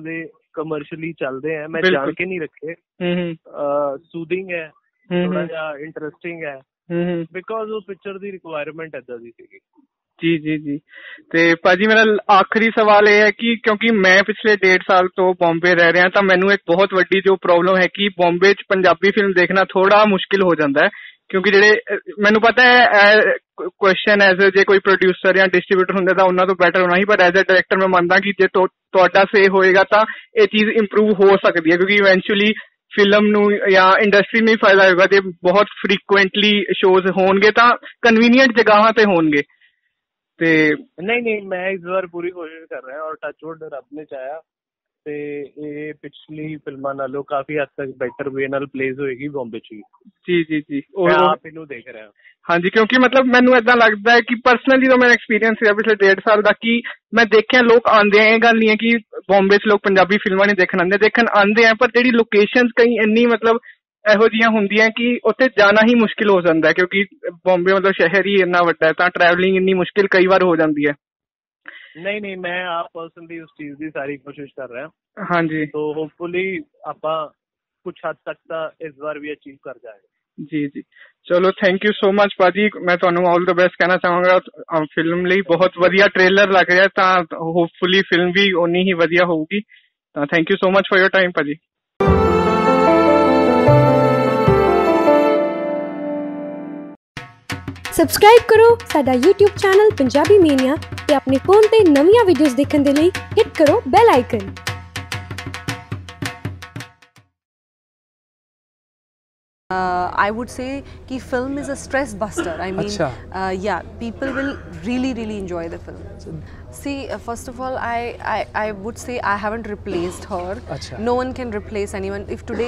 कमर्शियली चलते हैं, मैं जान के नहीं रखे। सूदिंग है, थोड़ा जिहा इंटरस्टिंग है, बिकॉज वो पिक्चर दी रिक्वायरमेंट इदां दी सीगी। जी जी जी। ਤੇ ਭਾਜੀ ਮੇਰਾ ਆਖਰੀ ਸਵਾਲ ਇਹ ਹੈ ਕਿ ਕਿਉਂਕਿ ਮੈਂ ਪਿਛਲੇ 1.5 ਸਾਲ ਤੋਂ ਬੰਬੇ ਰਹਿ ਰਿਹਾ ਤਾਂ ਮੈਨੂੰ ਇੱਕ ਬਹੁਤ ਵੱਡੀ ਜੋ ਪ੍ਰੋਬਲਮ ਹੈ ਕਿ ਬੰਬੇ 'ਚ ਪੰਜਾਬੀ ਫਿਲਮ ਦੇਖਣਾ ਥੋੜਾ ਮੁਸ਼ਕਿਲ ਹੋ ਜਾਂਦਾ ਹੈ, ਕਿਉਂਕਿ ਜਿਹੜੇ ਮੈਨੂੰ ਪਤਾ ਹੈ ਕੁਐਸਚਨ ਐਜ਼ ਜੇ ਕੋਈ ਪ੍ਰੋਡਿਊਸਰ ਜਾਂ ਡਿਸਟ੍ਰੀਬਿਊਟਰ ਹੁੰਦੇ ਤਾਂ ਉਹਨਾਂ ਤੋਂ ਬੈਟਰ ਹੋਣਾ ਹੀ, ਪਰ ਐਜ਼ ਅ ਡਾਇਰੈਕਟਰ ਮੈਂ ਮੰਨਦਾ ਕਿ ਜੇ ਤੁਹਾਡਾ ਸੇ ਹੋਏਗਾ ਤਾਂ ਇਹ ਚੀਜ਼ ਇੰਪਰੂਵ ਹੋ ਸਕਦੀ ਹੈ, ਕਿਉਂਕਿ ਇਵੈਂਚੁਅਲੀ ਫਿਲਮ ਨੂੰ ਜਾਂ ਇੰਡਸਟਰੀ ਨੂੰ ਹੀ ਫਾਇਦਾ ਹੋਏਗਾ ਜੇ ਬਹੁਤ ਫਰੀਕੁਐਂਟਲੀ ਸ਼ੋਜ਼ ਹੋਣਗੇ ਤਾਂ ਕਨਵੀਨੀਅੰਟ ਜਗ੍ਹਾਵਾਂ ਤੇ ਹੋਣਗੇ। ਤੇ ਨਹੀਂ ਮੈਂ ਇਸ ਵਾਰ ਪੂਰੀ ਕੋਸ਼ਿਸ਼ ਕਰ ਰਿਹਾ ਔਰ ਟੱਚਵੁੱਡ ਰੱਬ ਨੇ ਚਾਹਿਆ ਤੇ ਇਹ ਪਿਛਲੀ ਫਿਲਮਾਂ ਨਾਲੋਂ ਕਾਫੀ ਹੱਦ ਤੱਕ ਬੈਟਰ ਵੇ ਨਾਲ ਪਲੇਸ ਹੋਏਗੀ ਬੰਬੇ 'ਚ। ਜੀ ਜੀ ਜੀ ਮੈਂ ਆਪ ਇਹਨੂੰ ਦੇਖ ਰਿਹਾ। ਹਾਂਜੀ, ਕਿਉਂਕਿ ਮਤਲਬ ਮੈਨੂੰ ਏਦਾਂ ਲੱਗਦਾ ਹੈ ਕਿ ਪਰਸਨਲੀ ਤਾਂ ਮੇਰਾ ਐਕਸਪੀਰੀਅੰਸ ਹੈ ਪਿਛਲੇ 1.5 ਸਾਲ ਦਾ ਕਿ ਮੈਂ ਦੇਖਿਆ ਲੋਕ ਆਉਂਦੇ ਆ, ਇਹ ਗੱਲ ਨਹੀਂ ਹੈ ਕਿ ਬੰਬੇ 'ਚ ਲੋਕ ਪੰਜਾਬੀ ਫਿਲਮਾਂ ਨਹੀਂ ਦੇਖਣ ਆਉਂਦੇ ਆ, ਪਰ ਜਿਹੜੀ ਲੋਕੇਸ਼ਨਸ ਕਈ ਇੰਨੀ ਮਤਲਬ ਇਹੋ ਜਿਹੀਆਂ ਹੁੰਦੀਆਂ ਕਿ ਉੱਥੇ ਜਾਣਾ ਹੀ ਮੁਸ਼ਕਿਲ ਹੋ ਜਾਂਦਾ ਹੈ, ਕਿਉਂਕਿ ਬੰਬੇ ਮਤਲਬ ਸ਼ਹਿਰ ਹੀ ਇੰਨਾ ਵੱਡਾ ਹੈ ਤਾਂ ਟਰੈਵਲਿੰਗ ਇੰਨੀ ਮੁਸ਼ਕਿਲ ਕਈ ਵਾਰ ਹੋ ਜਾਂਦੀ ਹੈ। ਨਹੀਂ ਮੈਂ ਆਪ ਪਰਸਨਲੀ ਉਸ ਚੀਜ਼ ਦੀ ਸਾਰੀ ਕੋਸ਼ਿਸ਼ ਕਰ ਰਿਹਾ। ਹਾਂਜੀ, ਸੋ ਹੋਪਫੁਲੀ ਆਪਾਂ ਕੁਝ ਹੱਦ ਤੱਕ ਤਾਂ ਇਸ ਵਾਰ ਵੀ ਅਚੀਵ ਕਰ ਜਾਏਗਾ। ਜੀ ਜੀ, ਚਲੋ ਥੈਂਕ ਯੂ ਸੋ ਮਚ ਭਾਜੀ, ਮੈਂ ਤੁਹਾਨੂੰ ਆਲ ਦ ਬੈਸਟ ਕਹਿਣਾ ਚਾਹਾਂਗਾ ਫਿਲਮ ਲਈ। ਬਹੁਤ ਵਧੀਆ ਟ੍ਰੇਲਰ ਲੱਗ ਰਿਹਾ ਤਾਂ ਹੋਪਫੁਲੀ ਫਿਲਮ ਵੀ ਓਨੀ ਹੀ ਵਧੀਆ ਹੋਊਗੀ। ਤਾਂ thank you so much for your time ਭਾਜੀ। ਸਬਸਕ੍ਰਾਈਬ ਕਰੋ ਸਾਡਾ YouTube ਚੈਨਲ ਪੰਜਾਬੀ ਮੀਨੀਆ ਤੇ ਆਪਣੇ ਫੋਨ ਤੇ ਨਵੀਆਂ ਵੀਡੀਓਜ਼ ਦੇਖਣ ਦੇ ਲਈ ਹਿੱਟ ਕਰੋ bell icon. I would say कि film is a stress buster. I mean, yeah, people will really enjoy the film. See, first of all, I would say I haven't replaced her. No one can replace anyone. If today,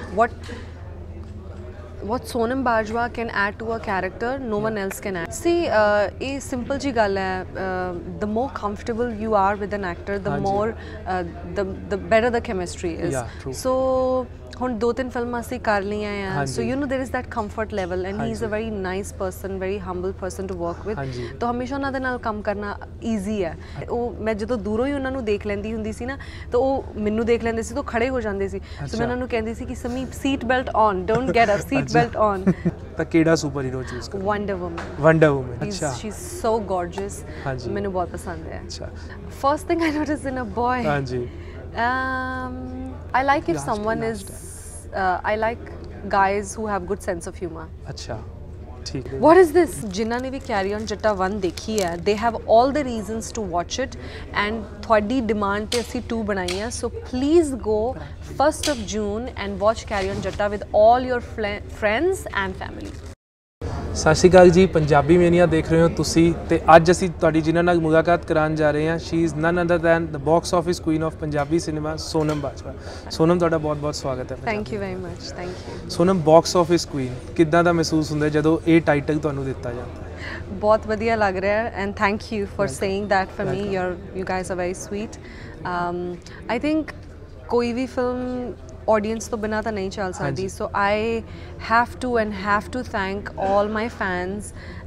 what Sonam Bajwa can add to a character, no one else can add. See, a simple ji gal hai, the more comfortable you are with an actor, the more the better the chemistry is. Yeah, true. So ਹੁਣ 2-3 ਫਿਲਮਾਂ ਅਸੀਂ ਕਰ ਲਈਆਂ ਆ, ਸੋ you know there is that comfort level and he is a very nice person, very humble person to work with. ਤਾਂ ਹਮੇਸ਼ਾ ਉਹਨਾਂ ਦੇ ਨਾਲ ਕੰਮ ਕਰਨਾ ਈਜ਼ੀ ਹੈ। ਉਹ ਮੈਂ ਜਦੋਂ ਦੂਰੋਂ ਹੀ ਉਹਨਾਂ ਨੂੰ ਦੇਖ ਲੈਂਦੀ ਹੁੰਦੀ ਸੀ ਨਾ ਤਾਂ ਉਹ ਮੈਨੂੰ ਦੇਖ ਲੈਂਦੇ ਸੀ ਤਾਂ ਖੜੇ ਹੋ ਜਾਂਦੇ ਸੀ। ਸੋ ਮੈਂ ਉਹਨਾਂ ਨੂੰ ਕਹਿੰਦੀ ਸੀ ਕਿ ਸਮੀ seat belt on, don't get up, seat belt on. ਤਾਂ ਕਿਹੜਾ ਸੁਪਰ ਹੀਰੋ ਚੂਜ਼ ਕਰ? Wonder woman. ਵੰਡਰ ਵੂਮਨ, ਅੱਛਾ। ਸ਼ੀ ਇਜ਼ ਸੋ ਗੋਰਜੀਅਸ, ਮੈਨੂੰ ਬਹੁਤ ਪਸੰਦ ਹੈ। ਅੱਛਾ, first thing I notice in a boy, ਹਾਂਜੀ, I like if someone is I like guys who have good sense of humor. अच्छा, ठीक है। What is this? जिन्हों ने भी Carry On Jatta 1 देखी है, they have all the reasons to watch it and थोड़ी demand पे असी 2 बनाई है, so please go 1st of June and watch Carry On Jatta with all your friends and family. ਸਤਿ ਸ਼੍ਰੀ ਅਕਾਲ ਜੀ, ਪੰਜਾਬੀ ਮੇਨੀਆ ਦੇਖ ਰਹੇ ਹੋ ਤੁਸੀਂ ਤੇ ਅੱਜ ਅਸੀਂ ਤੁਹਾਡੀ ਜਿਨ੍ਹਾਂ ਨਾਲ ਮੁਲਾਕਾਤ ਕਰਾਉਣ ਜਾ ਰਹੇ ਹਾਂ, she is none other than the box office queen of Punjabi cinema, Sonam Bajwa. Sonam, ਤੁਹਾਡਾ ਬਹੁਤ ਬਹੁਤ ਸਵਾਗਤ ਹੈ। Thank you very much. Thank you. Sonam, box office queen ਕਿੱਦਾਂ ਦਾ ਮਹਿਸੂਸ ਹੁੰਦਾ ਜਦੋਂ ਇਹ ਟਾਈਟਲ ਤੁਹਾਨੂੰ ਦਿੱਤਾ ਜਾਂਦਾ? ਬਹੁਤ ਵਧੀਆ ਲੱਗ ਰਿਹਾ ਹੈ and thank you for saying that for me. You guys are very sweet. I think ਕੋਈ ਵੀ ਫਿਲਮ ऑडियंस तो बिना तो नहीं चल सकती, सो I have to thank all my fans.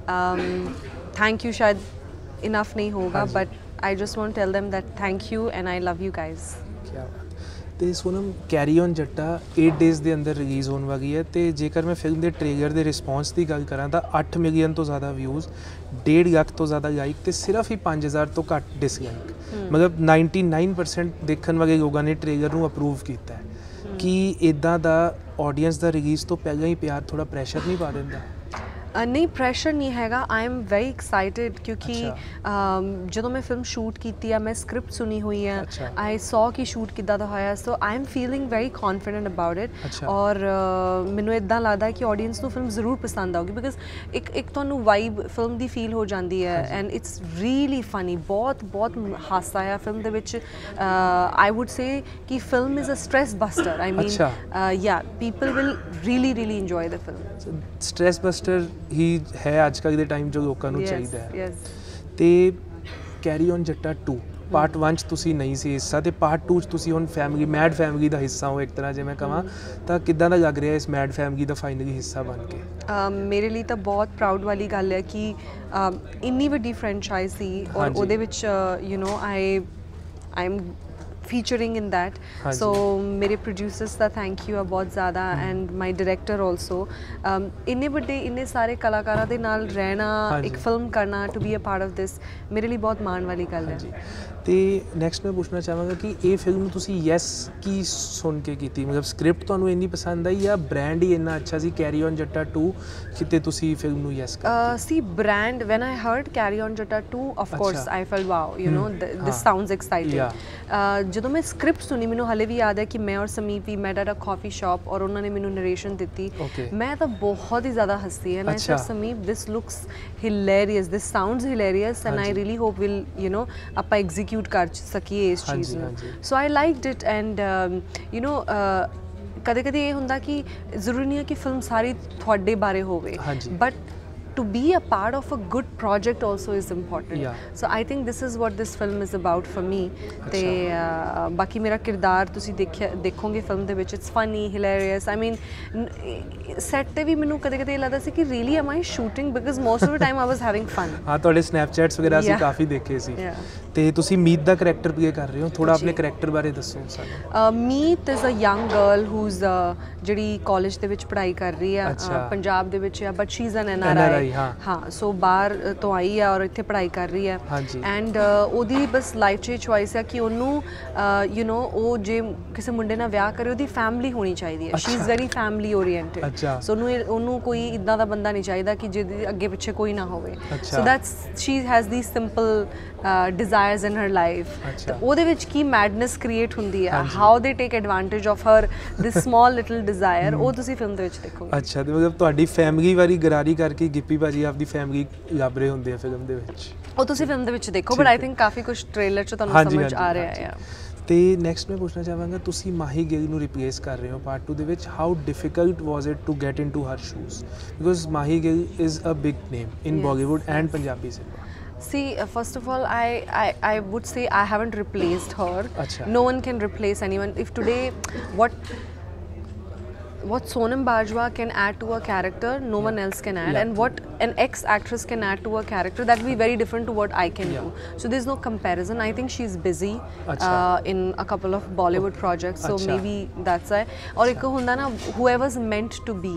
Thank you शायद इनफ नहीं होगा, but I just want tell them that thank you and I love you guys. क्या बात। ਤੇ Sonam, carry on Jatta 8 days ਦੇ ਅੰਦਰ ਰਿਲੀਜ਼ ਹੋਣ ਵਾਲੀ ਹੈ ਤੇ ਜੇਕਰ ਮੈਂ ਫਿਲਮ ਦੇ ਟ੍ਰੇਲਰ ਦੇ ਰਿਸਪੌਂਸ ਦੀ ਗੱਲ ਕਰਾਂ ਤਾਂ 8 ਮਿਲੀਅਨ ਤੋਂ ਜ਼ਿਆਦਾ ਵਿਊਜ਼, 1.5 ਲੱਖ ਤੋਂ ਜ਼ਿਆਦਾ ਲਾਈਕ ਤੇ ਸਿਰਫ ਹੀ 5000 ਤੋਂ ਘੱਟ ਡਿਸਲਾਈਕ। ਮਤਲਬ 99% ਦੇਖਣ ਵਾਲੇ ਲੋਕਾਂ ਨੇ ਟ੍ਰੇਲਰ ਨੂੰ ਅਪਰੂਵ ਕੀਤਾ ਹੈ। ਕਿ ਇੱਦਾਂ ਦਾ ਆਡੀਅנס ਦਾ ਰਿਲੀਜ਼ ਤੋਂ ਪਹਿਲਾਂ ਹੀ ਪਿਆਰ ਥੋੜਾ ਪ੍ਰੈਸ਼ਰ ਨਹੀਂ ਪਾ ਦਿੰਦਾ? नहीं ਪ੍ਰੈਸ਼ਰ ਨਹੀਂ ਹੈਗਾ। आई एम वेरी एक्साइटेड क्योंकि ਜਦੋਂ ਮੈਂ ਫਿਲਮ ਸ਼ੂਟ ਕੀਤੀ ਆ, ਮੈਂ ਸਕ੍ਰਿਪਟ ਸੁਣੀ ਹੋਈ ਆ, आई सॉ ਕਿ ਸ਼ੂਟ ਕਿੱਦਾਂ ਦਾ ਹੋਇਆ, so I am feeling very confident about it. ਔਰ ਮੈਨੂੰ ਇੱਦਾਂ ਲੱਗਦਾ ਕਿ ਆਡੀਅנס ਨੂੰ ਫਿਲਮ ਜ਼ਰੂਰ ਪਸੰਦ ਆਊਗੀ ਬਿਕਾਜ਼ ਇੱਕ ਤੁਹਾਨੂੰ ਵਾਈਬ ਫਿਲਮ ਦੀ ਫੀਲ ਹੋ ਜਾਂਦੀ ਹੈ ਐਂਡ ਇਟਸ ਰੀਅਲੀ ਫਨੀ। ਬਹੁਤ ਹਾਸਾ ਆ ਫਿਲਮ ਦੇ ਵਿੱਚ। आई वुड से कि film is a stress buster. I mean yeah people will really enjoy the film। Stress buster ਹੀ ਹੈ ਅੱਜ ਕੱਲ੍ਹ ਦੇ ਟਾਈਮ ਜੋ ਲੋਕਾਂ ਨੂੰ ਚਾਹੀਦਾ ਹੈ। ਤੇ ਕੈਰੀ ਔਨ ਜੱਟਾ 2 ਪਾਰਟ 1 'ਚ ਤੁਸੀਂ ਨਹੀਂ ਸੀ ਹਿੱਸਾ ਤੇ ਪਾਰਟ 2 'ਚ ਤੁਸੀਂ ਹੁਣ ਫੈਮਿਲੀ, ਮੈਡ ਫੈਮਿਲੀ ਦਾ ਹਿੱਸਾ ਹੋ ਇੱਕ ਤਰ੍ਹਾਂ ਜੇ ਮੈਂ ਕਹਾਂ ਤਾਂ ਕਿੱਦਾਂ ਦਾ ਲੱਗ ਰਿਹਾ ਇਸ ਮੈਡ ਫੈਮਿਲੀ ਦਾ ਫਾਈਨਲੀ ਹਿੱਸਾ ਬਣ ਕੇ? ਮੇਰੇ ਲਈ ਤਾਂ ਬਹੁਤ ਪ੍ਰਾਊਡ ਵਾਲੀ ਗੱਲ ਹੈ ਕਿ ਇੰਨੀ ਵੱਡੀ ਫਰੈਂਚਾਈਜ਼ ਸੀ ਔਰ ਉਹਦੇ ਵਿੱਚ you know I am featuring in that. So मेरे producers ਦਾ thank you ਆ बहुत ज़्यादा and my director also. ਇੰਨੇ ਵੱਡੇ ਇੰਨੇ ਸਾਰੇ ਕਲਾਕਾਰਾਂ ਦੇ ਨਾਲ ਰਹਿਣਾ ਇੱਕ ਫਿਲਮ ਕਰਨਾ to be a part of this ਮੇਰੇ ਲਈ ਬਹੁਤ ਮਾਣ ਵਾਲੀ ਗੱਲ ਹੈ। ਤੇ ਨੈਕਸਟ ਮੈਂ ਪੁੱਛਣਾ ਚਾਹਾਂਗਾ ਕਿ ਇਹ ਫਿਲਮ ਤੁਸੀਂ ਯੈਸ ਕੀ ਸੁਣ ਕੇ ਕੀਤੀ, ਮਤਲਬ ਸਕ੍ਰਿਪਟ ਤੁਹਾਨੂੰ ਇੰਨੀ ਪਸੰਦ ਆਈ ਜਾਂ ਬ੍ਰਾਂਡ ਹੀ ਇੰਨਾ ਅੱਛਾ ਸੀ ਕੈਰੀ ਔਨ ਜੱਟਾ 2 ਕਿਤੇ ਤੁਸੀਂ ਫਿਲਮ ਨੂੰ ਯੈਸ ਕਰ ਸੀ brand when I heard carry on jata 2 of course I felt wow you know this sounds exciting ਜਦੋਂ ਮੈਂ ਸਕ੍ਰਿਪਟ ਸੁਣੀ ਮੈਨੂੰ ਹਾਲੇ ਵੀ ਯਾਦ ਹੈ ਕਿ ਮੈਂ ਔਰ ਸਮੀਪ ਵੀ met at a coffee shop ਔਰ ਉਹਨਾਂ ਨੇ ਮੈਨੂੰ ਨਰੇਸ਼ਨ ਦਿੱਤੀ ਮੈਂ ਤਾਂ ਬਹੁਤ ਹੀ ਜ਼ਿਆਦਾ ਹੱਸੀ and I said Sameep this looks hilarious this sounds hilarious and I really hope we'll you know ਆਪਾਂ execute ਕਰ ਸਕੀਏ ਇਸ ਚੀਜ਼ ਨੂੰ so I liked it and you know ਕਦੇ ਕਦੇ ਇਹ ਹੁੰਦਾ ਕਿ ਜ਼ਰੂਰੀ ਨਹੀਂ ਹੈ ਕਿ ਫਿਲਮ ਸਾਰੀ ਤੁਹਾਡੇ ਬਾਰੇ ਹੋਵੇ but to be a part of a good project also is important so I think this is what this film is about for me ਤੇ ਬਾਕੀ ਮੇਰਾ ਕਿਰਦਾਰ ਤੁਸੀਂ ਦੇਖੋਗੇ ਫਿਲਮ ਦੇ ਵਿੱਚ it's funny hilarious I mean set ਤੇ ਵੀ ਮੈਨੂੰ ਕਦੇ ਕਦੇ ਲੱਗਦਾ ਸੀ ਕਿ really am I shooting because most of the time I was having fun ਹਾਂ ਤੁਹਾਡੇ ਸਨੈਪਚੈਟਸ ਵਗੈਰਾ ਅਸੀਂ ਕਾਫੀ ਦੇਖੇ ਸੀ ਤੇ ਤੁਸੀਂ ਮੀਤ ਦਾ ਕੈਰੈਕਟਰ ਪਲੇ ਕਰ ਰਹੇ ਹੋ ਥੋੜਾ ਆਪਣੇ ਕੈਰੈਕਟਰ ਬਾਰੇ ਦੱਸੋ ਸਾਨੂੰ ਮੀਤ is a young girl who's ਜਿਹੜੀ ਕਾਲਜ ਦੇ ਵਿੱਚ ਪੜ੍ਹਾਈ ਕਰ ਰਹੀ ਆ ਪੰਜਾਬ ਦੇ ਵਿੱਚ ਆ but she's an NRI ਹਾਂ ਸੋ ਬਾਹਰ ਤੋਂ ਆਈ ਆ ਔਰ ਇੱਥੇ ਪੜ੍ਹਾਈ ਕਰ ਰਹੀ ਹੈ ਐਂਡ ਉਹਦੀ ਬਸ ਲਾਈਫ 'ਚ ਚੋਇਸ ਹੈ ਕਿ ਉਹਨੂੰ ਯੂ ਨੋ ਉਹ ਜੇ ਕਿਸੇ ਮੁੰਡੇ ਨਾਲ ਵਿਆਹ ਕਰੇ ਉਹਦੀ ਫੈਮਿਲੀ ਹੋਣੀ ਚਾਹੀਦੀ ਹੈ she is very family oriented so ਉਹਨੂੰ ਕੋਈ ਇੱਦਾਂ ਦਾ ਬੰਦਾ ਨਹੀਂ ਚਾਹੀਦਾ ਕਿ ਜਿਹਦੇ ਅੱਗੇ ਪਿੱਛੇ ਕੋਈ ਨਾ ਹੋਵੇ so that's she has the simple desires in her life ਉਹਦੇ ਵਿੱਚ ਕੀ ਮੈਡਨੈਸ ਕ੍ਰੀਏਟ ਹੁੰਦੀ ਹੈ how they take advantage of her this small little desire ਉਹ ਤੁਸੀਂ ਫਿਲਮ ਦੇ ਵਿੱਚ ਦੇਖੋਗੇ ਅੱਛਾ ਤੇ ਮਤਲਬ ਤੁਹਾਡੀ ਫੈਮਿਲੀ ਵਾਰੀ ਗਰਾਰੀ ਕਰਕੇ ਗਿੱਪੀ ਭਾਜੀ ਆਪਦੀ ਫੈਮਿਲੀ ਲੱਭ ਰਹੇ ਹੁੰਦੇ ਆ ਫਿਲਮ ਦੇ ਵਿੱਚ ਉਹ ਤੁਸੀਂ ਫਿਲਮ ਦੇ ਵਿੱਚ ਦੇਖੋ ਬਟ ਆਈ ਥਿੰਕ ਕਾਫੀ ਕੁਝ ਟ੍ਰੇਲਰ 'ਚ ਤੁਹਾਨੂੰ ਸਮਝ ਆ ਰਿਹਾ ਹੈ ਤੇ ਨੈਕਸਟ ਮੈਂ ਪੁੱਛਣਾ ਚਾਹਾਂਗਾ ਤੁਸੀਂ ਮਾਹੀ ਗਿੱਲ ਨੂੰ ਰਿਪਲੇਸ ਕਰ ਰਹੇ ਹੋ ਪਾਰਟ 2 ਦੇ ਵਿੱਚ how difficult was it to get into her shoes because Mahi Gill is a big name in Bollywood and Punjabi cinema See, first of all, I would say I haven't replaced her. No one can replace anyone. If today, what Sonam Bajwa can add to a character, no one else can add. And what an ex-actress can add to a character, that will be very different to what I can do. So there's no comparison. I think she's busy in a couple of Bollywood projects. So maybe that's why. Or ek hunda na, whoever's meant to be.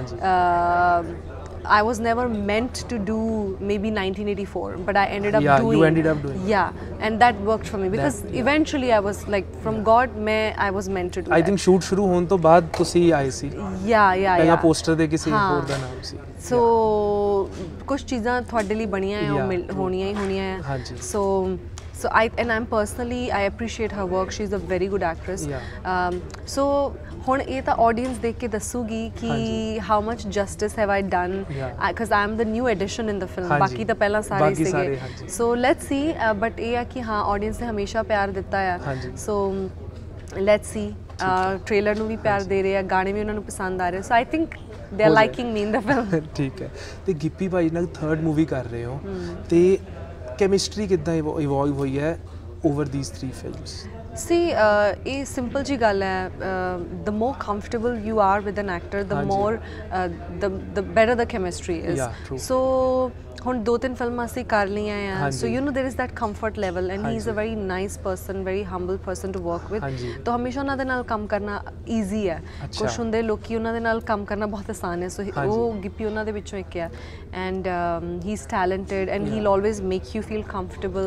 I was never meant to do maybe 1984, but I ended up doing. You ended up doing. Yeah, and that worked for me because eventually I was like, from God, I was meant to do. I think shoot shuru hone to baad tusi aaye si. Yeah. ਪਹਿਲਾਂ ਪੋਸਟਰ ਦੇ ਕਿਸੇ ਹੋਰ ਦਾ ਨਾਮ ਸੀ. So ਕੁਝ ਚੀਜ਼ਾਂ ਤੁਹਾਡੇ ਲਈ ਬਣੀਆਂ ਆ ਉਹ ਹੋਣੀਆਂ ਹੀ ਹੋਣੀਆਂ ਆ. So I'm personally I appreciate her work. She's a very good actress. So ਹੁਣ ਇਹ ਤਾਂ ਆਡੀਅנס ਦੇਖ ਕੇ ਦੱਸੂਗੀ ਕਿ how much justice have I done because I am the new addition in the film. ਬਾਕੀ ਤਾਂ ਪਹਿਲਾਂ ਸਾਰੇ ਸੀਗੇ. So let's see but ਇਹ ਆ ਕਿ ਹਾਂ ਆਡੀਅנס ਨੇ ਹਮੇਸ਼ਾ ਪਿਆਰ ਦਿੱਤਾ ਆ. So let's see ਟ੍ਰੇਲਰ ਨੂੰ ਵੀ ਪਿਆਰ ਦੇ ਰਹੇ ਆ ਗਾਣੇ ਵੀ ਉਹਨਾਂ ਨੂੰ ਪਸੰਦ ਆ ਰਹੇ. So I think they are liking me in the film. ਠੀਕ ਹੈ ਤੇ ਗਿੱਪੀ ਭਾਈ ਨਾਲ ਥਰਡ ਮੂਵੀ ਕਰ ਰਹੇ ਹੋ ਤੇ ਕੈਮਿਸਟਰੀ ਕਿੱਦਾਂ ਇਵੋਲਵ ਹੋਈ ਹੈ ਓਵਰ ਥੀਸ 3 ਫਿਲਮਸ See, ਇਹ simple ਜੀ ਗੱਲ ਹੈ the more comfortable you are with an actor the more the better the chemistry is. So ਹੁਣ 2-3 ਫਿਲਮਾਂ ਅਸੀਂ ਕਰ ਲਈਆਂ ਆ so you know there is that comfort level and he is a very nice person very humble person to work with ਤਾਂ ਹਮੇਸ਼ਾ ਉਹਨਾਂ ਦੇ ਨਾਲ ਕੰਮ ਕਰਨਾ easy ਹੈ. ਕੁਛ ਹੁੰਦੇ ਲੋਕੀ ਉਹਨਾਂ ਦੇ ਨਾਲ ਕੰਮ ਕਰਨਾ ਬਹੁਤ ਆਸਾਨ ਹੈ so ਉਹ ਗਿੱਪੀ ਉਹਨਾਂ ਦੇ ਵਿੱਚੋਂ ਇੱਕ ਆ and he's talented and he'll always make you feel comfortable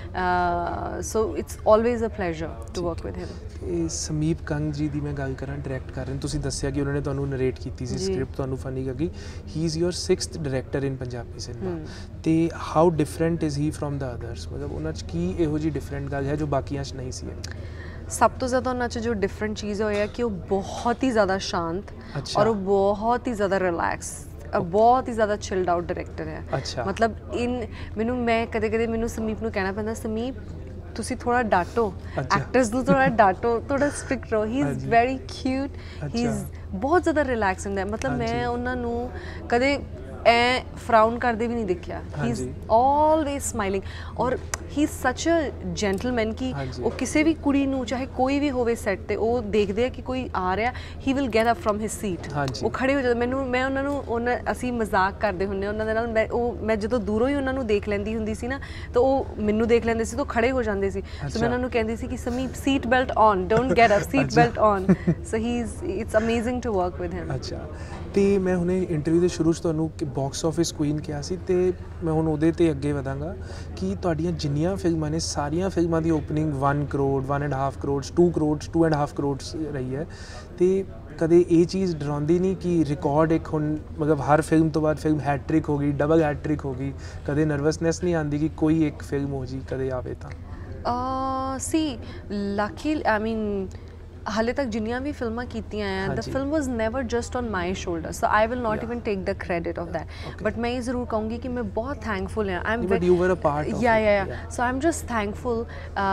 so it's always a pleasure to work with him. ਸਮੀਪ ਕੰਗ ਜੀ ਦੀ ਮੈਂ ਗੱਲ ਕਰਾਂ ਡਾਇਰੈਕਟ ਕਰ ਰਹੇ ਤੁਸੀਂ ਦੱਸਿਆ ਕਿ ਉਹਨਾਂ ਨੇ ਤੁਹਾਨੂੰ ਨਰੇਟ ਕੀਤੀ ਸੀ ਸਕ੍ਰਿਪਟ ਤੁਹਾਨੂੰ ਫਨੀ ਲੱਗੀ he is your 6th director in Punjabi cinema ਤੇ how different is he from the others ਮਤਲਬ ਉਹਨਾਂ 'ਚ ਕੀ ਇਹੋ ਜਿਹੀ ਡਿਫਰੈਂਟ ਗੱਲ ਹੈ ਜੋ ਬਾਕੀਆਂ 'ਚ ਨਹੀਂ ਸੀ ਸਭ ਤੋਂ ਜ਼ਿਆਦਾ ਉਹਨਾਂ 'ਚ ਜੋ ਡਿਫਰੈਂਟ ਚੀਜ਼ ਹੋਇਆ ਕਿ ਉਹ ਬਹੁਤ ਹੀ ਜ਼ਿਆਦਾ ਸ਼ਾਂਤ ਔਰ ਉਹ ਬਹੁਤ ਹੀ ਜ਼ਿਆਦਾ ਰਿਲੈਕਸ ਬਹੁਤ ਹੀ ਜ਼ਿਆਦਾ ਚਿਲਡ ਆਊਟ ਡਾਇਰੈਕਟਰ ਹੈ ਮਤਲਬ ਮੈਂ ਕਦੇ ਮੈਨੂੰ ਸਮੀਪ ਨੂੰ ਕਹਿਣਾ ਪੈਂਦਾ ਸਮੀਪ ਤੁਸੀਂ ਥੋੜਾ ਡਾਟੋ ਐਕਟਰਸ ਨੂੰ ਥੋੜਾ ਡਾਟੋ ਥੋੜਾ ਸਟ੍ਰਿਕਟ ਰਹੋ he is very cute he is ਬਹੁਤ ਜ਼ਿਆਦਾ ਰਿਲੈਕਸ ਹੁੰਦਾ ਮਤਲਬ ਮੈਂ ਉਹਨਾਂ ਨੂੰ ਕਦੇ ਐ ਫਰਾਊਨ ਕਰਦੇ ਵੀ ਨਹੀਂ ਦੇਖਿਆ। ਹੀ ਇਜ਼ ਆਲਵੇਜ਼ ਸਮਾਈਲਿੰਗ ਔਰ ਹੀ ਇਜ਼ ਸੱਚ ਅ ਜੈਂਟਲਮੈਨ ਕਿ ਉਹ ਕਿਸੇ ਵੀ ਕੁੜੀ ਨੂੰ ਚਾਹੇ ਕੋਈ ਵੀ ਹੋਵੇ ਸੈੱਟ ਤੇ ਉਹ ਦੇਖਦੇ ਆ ਕਿ ਕੋਈ ਆ ਰਿਹਾ he will get up from his seat. ਉਹ ਖੜੇ ਹੋ ਜਾਂਦੇ। ਮੈਂ ਉਹਨਾਂ ਨੂੰ ਅਸੀਂ ਮਜ਼ਾਕ ਕਰਦੇ ਹੁੰਦੇ ਉਹਨਾਂ ਦੇ ਨਾਲ। ਮੈਂ ਜਦੋਂ ਦੂਰੋਂ ਹੀ ਉਹਨਾਂ ਨੂੰ ਦੇਖ ਲੈਂਦੀ ਹੁੰਦੀ ਸੀ ਨਾ ਤਾਂ ਉਹ ਮੈਨੂੰ ਦੇਖ ਲੈਂਦੇ ਸੀ ਤਾਂ ਖੜੇ ਹੋ ਜਾਂਦੇ ਸੀ। ਸੋ ਮੈਂ ਉਹਨਾਂ ਨੂੰ ਕਹਿੰਦੀ ਸੀ ਕਿ ਸਮੀ seat belt on, don't get up, seat belt on. So he is it's amazing to work with him. ਅੱਛਾ ਤੇ ਮੈਂ ਹੁਣੇ ਇੰਟਰਵਿਊ ਦੇ ਸ਼ੁਰੂ 'ਚ ਤੁਹਾਨੂੰ ਬਾਕਸ ਆਫਿਸ ਕੁਈਨ ਕਿਹਾ ਸੀ ਤੇ ਮੈਂ ਹੁਣ ਉਹਦੇ 'ਤੇ ਅੱਗੇ ਵਧਾਂਗਾ ਕਿ ਤੁਹਾਡੀਆਂ ਜਿੰਨੀਆਂ ਫਿਲਮਾਂ ਨੇ ਸਾਰੀਆਂ ਫਿਲਮਾਂ ਦੀ ਓਪਨਿੰਗ 1 ਕਰੋੜ 1.5 ਕਰੋੜ 2 ਕਰੋੜ 2.5 ਕਰੋੜ ਰਹੀ ਹੈ ਤੇ ਕਦੇ ਇਹ ਚੀਜ਼ ਡਰਾਉਂਦੀ ਨਹੀਂ ਕਿ ਰਿਕਾਰਡ ਇੱਕ ਹੁਣ ਮਤਲਬ ਹਰ ਫਿਲਮ ਤੋਂ ਬਾਅਦ ਫਿਲਮ ਹੈਟ੍ਰਿਕ ਹੋ ਗਈ, ਡਬਲ ਹੈਟ੍ਰਿਕ ਹੋ ਗਈ, ਕਦੇ ਨਰਵਸਨੈਸ ਨਹੀਂ ਆਉਂਦੀ ਕਿ ਕੋਈ ਇੱਕ ਫਿਲਮ ਹੋ ਜੀ ਕਦੇ ਆਵੇ ਤਾਂ? ਸੀ ਲੱਕੀ ਆਈ ਮੀਨ ਹਾਲੇ ਤੱਕ ਜਿੰਨੀਆਂ ਵੀ ਫਿਲਮਾਂ ਕੀਤੀਆਂ ਆ the film was never just on my shoulder so I will not even take the credit of that but ਮੈਂ ਇਹ ਜ਼ਰੂਰ ਕਹੂੰਗੀ ਕਿ ਮੈਂ ਬਹੁਤ ਥੈਂਕਫੁਲ ਹਾਂ। I M you were a part of yeah so I am just thankful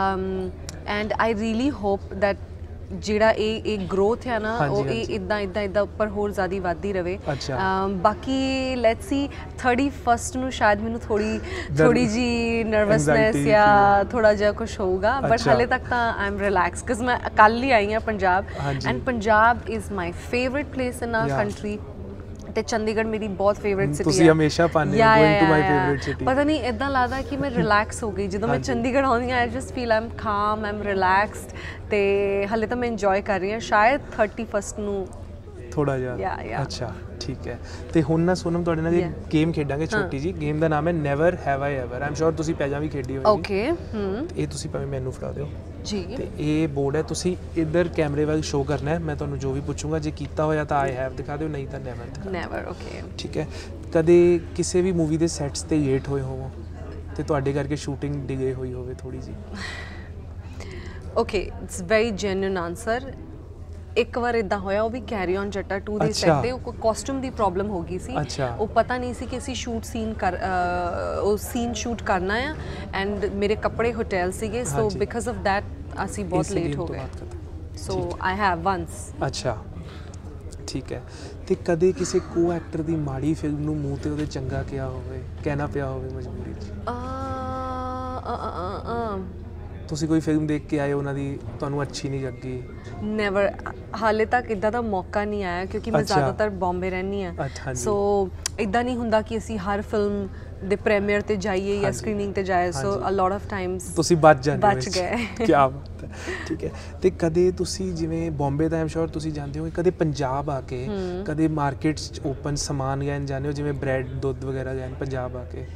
and I really hope that ਜਿਹੜਾ ਇਹ ਗਰੋਥ ਹੈ ਨਾ ਉਹ ਇਹ ਇੱਦਾਂ ਉੱਪਰ ਹੋਰ ਜ਼ਿਆਦਾ ਵੱਧਦੀ ਰਹੇ। ਬਾਕੀ ਲੈਟਸ ਸੀ 31st ਨੂੰ ਸ਼ਾਇਦ ਮੈਨੂੰ ਥੋੜੀ ਜੀ ਨਰਵਸਨੈਸ ਜਾਂ ਥੋੜਾ ਜਿਹਾ ਕੁਛ ਹੋਊਗਾ ਬਟ ਹਾਲੇ ਤੱਕ ਤਾਂ ਆਈ ਐਮ ਰਿਲੈਕਸ ਬਿਕਾਜ਼ ਮੈਂ ਕੱਲ ਹੀ ਆਈ ਹਾਂ Punjab and Punjab is my favourite place in our country ਤੇ ਚੰਡੀਗੜ੍ਹ ਮੇਰੀ ਬਹੁਤ ਫੇਵਰਿਟ ਸਿਟੀ ਹੈ। ਤੁਸੀਂ ਹਮੇਸ਼ਾ ਪਾਉਂਦੇ ਹੋ going to my favourite city. ਪਤਾ ਨਹੀਂ ਇਦਾਂ ਲੱਗਦਾ ਕਿ ਮੈਂ ਰਿਲੈਕਸ ਹੋ ਗਈ ਜਦੋਂ ਮੈਂ ਚੰਡੀਗੜ੍ਹ ਆਉਂਦੀ ਹਾਂ। I just feel I am calm, I M relaxed ਤੇ ਹਾਲੇ ਤਾਂ ਮੈਂ ਇੰਜੋਏ ਕਰ ਰਹੀ ਹਾਂ। ਸ਼ਾਇਦ 31st ਨੂੰ ਥੋੜਾ ਜਿਹਾ। ਅੱਛਾ ਠੀਕ ਹੈ ਤੇ ਹੁਣ ਨਾ ਸੋਨਮ ਤੁਹਾਡੇ ਨਾਲ ਇੱਕ ਗੇਮ ਖੇਡਾਂਗੇ ਛੋਟੀ ਜੀ। ਗੇਮ ਦਾ ਨਾਮ ਹੈ never have I ever. I am sure ਤੁਸੀਂ ਪਹਿਲਾਂ ਵੀ ਖੇਡੀ ਹੋਵੇਗੀ। ਓਕੇ ਇਹ ਤੁਸੀਂ ਭਾਵੇਂ ਮੈਨੂੰ ਫੜਾ ਦਿਓ ਜੀ। ਤੇ ਇਹ ਬੋਰਡ ਹੈ ਤੁਸੀਂ ਇੱਧਰ ਕੈਮਰੇ ਵੱਲ ਸ਼ੋ ਕਰਨਾ ਹੈ। ਮੈਂ ਤੁਹਾਨੂੰ ਜੋ ਵੀ ਪੁੱਛੂੰਗਾ ਜੇ ਕੀਤਾ ਹੋਇਆ ਤਾਂ ਆਈ ਹੈਵ ਦਿਖਾ ਦਿਓ, ਨਹੀਂ ਤਾਂ ਨੈਵਰ ਦਿਖਾ। ਨੈਵਰ ਓਕੇ ਠੀਕ ਹੈ। ਕਦੇ ਕਿਸੇ ਵੀ ਮੂਵੀ ਦੇ ਸੈਟਸ ਤੇ ਲੇਟ ਹੋਏ ਹੋਵੋ ਤੇ ਤੁਹਾਡੇ ਕਰਕੇ ਸ਼ੂਟਿੰਗ ਡਿਲੇ ਹੋਈ ਹੋਵੇ ਥੋੜੀ ਜੀ? Okay it's very genuine answer. ਇੱਕ ਵਾਰ ਇਦਾਂ ਹੋਇਆ ਉਹ ਵੀ ਕੈਰੀ ਔਨ ਜੱਟਾ 2 ਦੇ ਸੈਟ ਤੇ ਉਹ ਕਾਸਟਿਊਮ ਦੀ ਪ੍ਰੋਬਲਮ ਹੋ ਗਈ ਸੀ। ਉਹ ਪਤਾ ਨਹੀਂ ਸੀ ਕਿ ਅਸੀਂ ਸੀਨ ਸ਼ੂਟ ਕਰਨਾ ਆ ਐਂਡ ਮੇਰੇ ਕੱਪੜੇ ਹੋਟਲ ਸੀਗੇ ਸੋ ਬਿਕਾਜ਼ ਆਫ ਦੈਟ ਅਸੀਂ ਬਹੁਤ ਲੇਟ ਹੋ ਗਏ। So I have once. ਅੱਛਾ ਠੀਕ ਹੈ। ਤੇ ਕਦੇ ਕਿਸੇ ਕੋ ਐਕਟਰ ਦੀ ਮਾੜੀ ਫਿਲਮ ਨੂੰ ਮੂੰਹ ਤੇ ਉਹਦੇ ਚੰਗਾ ਕਿਹਾ ਹੋਵੇ, ਕਹਿਣਾ ਪਿਆ ਹੋਵੇ ਮਜਬੂਰੀ 'ਚ? ਤੁਸੀਂ ਕੋਈ ਫਿਲਮ ਦੇਖ ਕੇ ਆਏ ਉਹਨਾਂ ਦੀ ਤੁਹਾਨੂੰ ਅੱਛੀ ਨਹੀਂ ਲੱਗੀ? ਨੈਵਰ। ਹਾਲੇ ਤੱਕ ਇਦਾਂ ਦਾ ਮੌਕਾ ਨਹੀਂ ਆਇਆ ਕਿਉਂਕਿ ਮੈਂ ਜ਼ਿਆਦਾਤਰ ਬੰਬੇ ਰਹਿੰਦੀ ਹਾਂ ਸੋ ਇਦਾਂ ਨਹੀਂ ਹੁੰਦਾ ਕਿ ਅਸੀਂ ਹਰ ਫਿਲਮ ਦੇ ਪ੍ਰੀਮੀਅਰ ਤੇ ਜਾਈਏ ਜਾਂ ਸਕਰੀਨਿੰਗ ਤੇ ਜਾਈਏ ਸੋ ਅ ਲੋਟ ਆਫ ਟਾਈਮਸ ਤੁਸੀਂ ਬਚ ਗਏ। ਕੀ ਬਾਤ ਹੈ। ਠੀਕ ਹੈ। ਤੇ ਕਦੇ ਤੁਸੀਂ ਜਿਵੇਂ ਬੰਬੇ ਦਾ ਆਮ ਸ਼ੋਰ ਤੁਸੀਂ ਜਾਣਦੇ ਹੋ ਕਦੇ ਪੰਜਾਬ ਆ ਕੇ ਕਦੇ ਮਾਰਕੀਟਸ 'ਚ ਓਪਨ ਸਮਾਨ ਲੈਣ ਜਾਂਦੇ ਹੋ ਜਿਵੇਂ ਬ੍ਰੈਡ ਦੁੱਧ ਵਗੈਰਾ ਲੈਣ ਪੰਜਾਬ ਆ ਕੇ?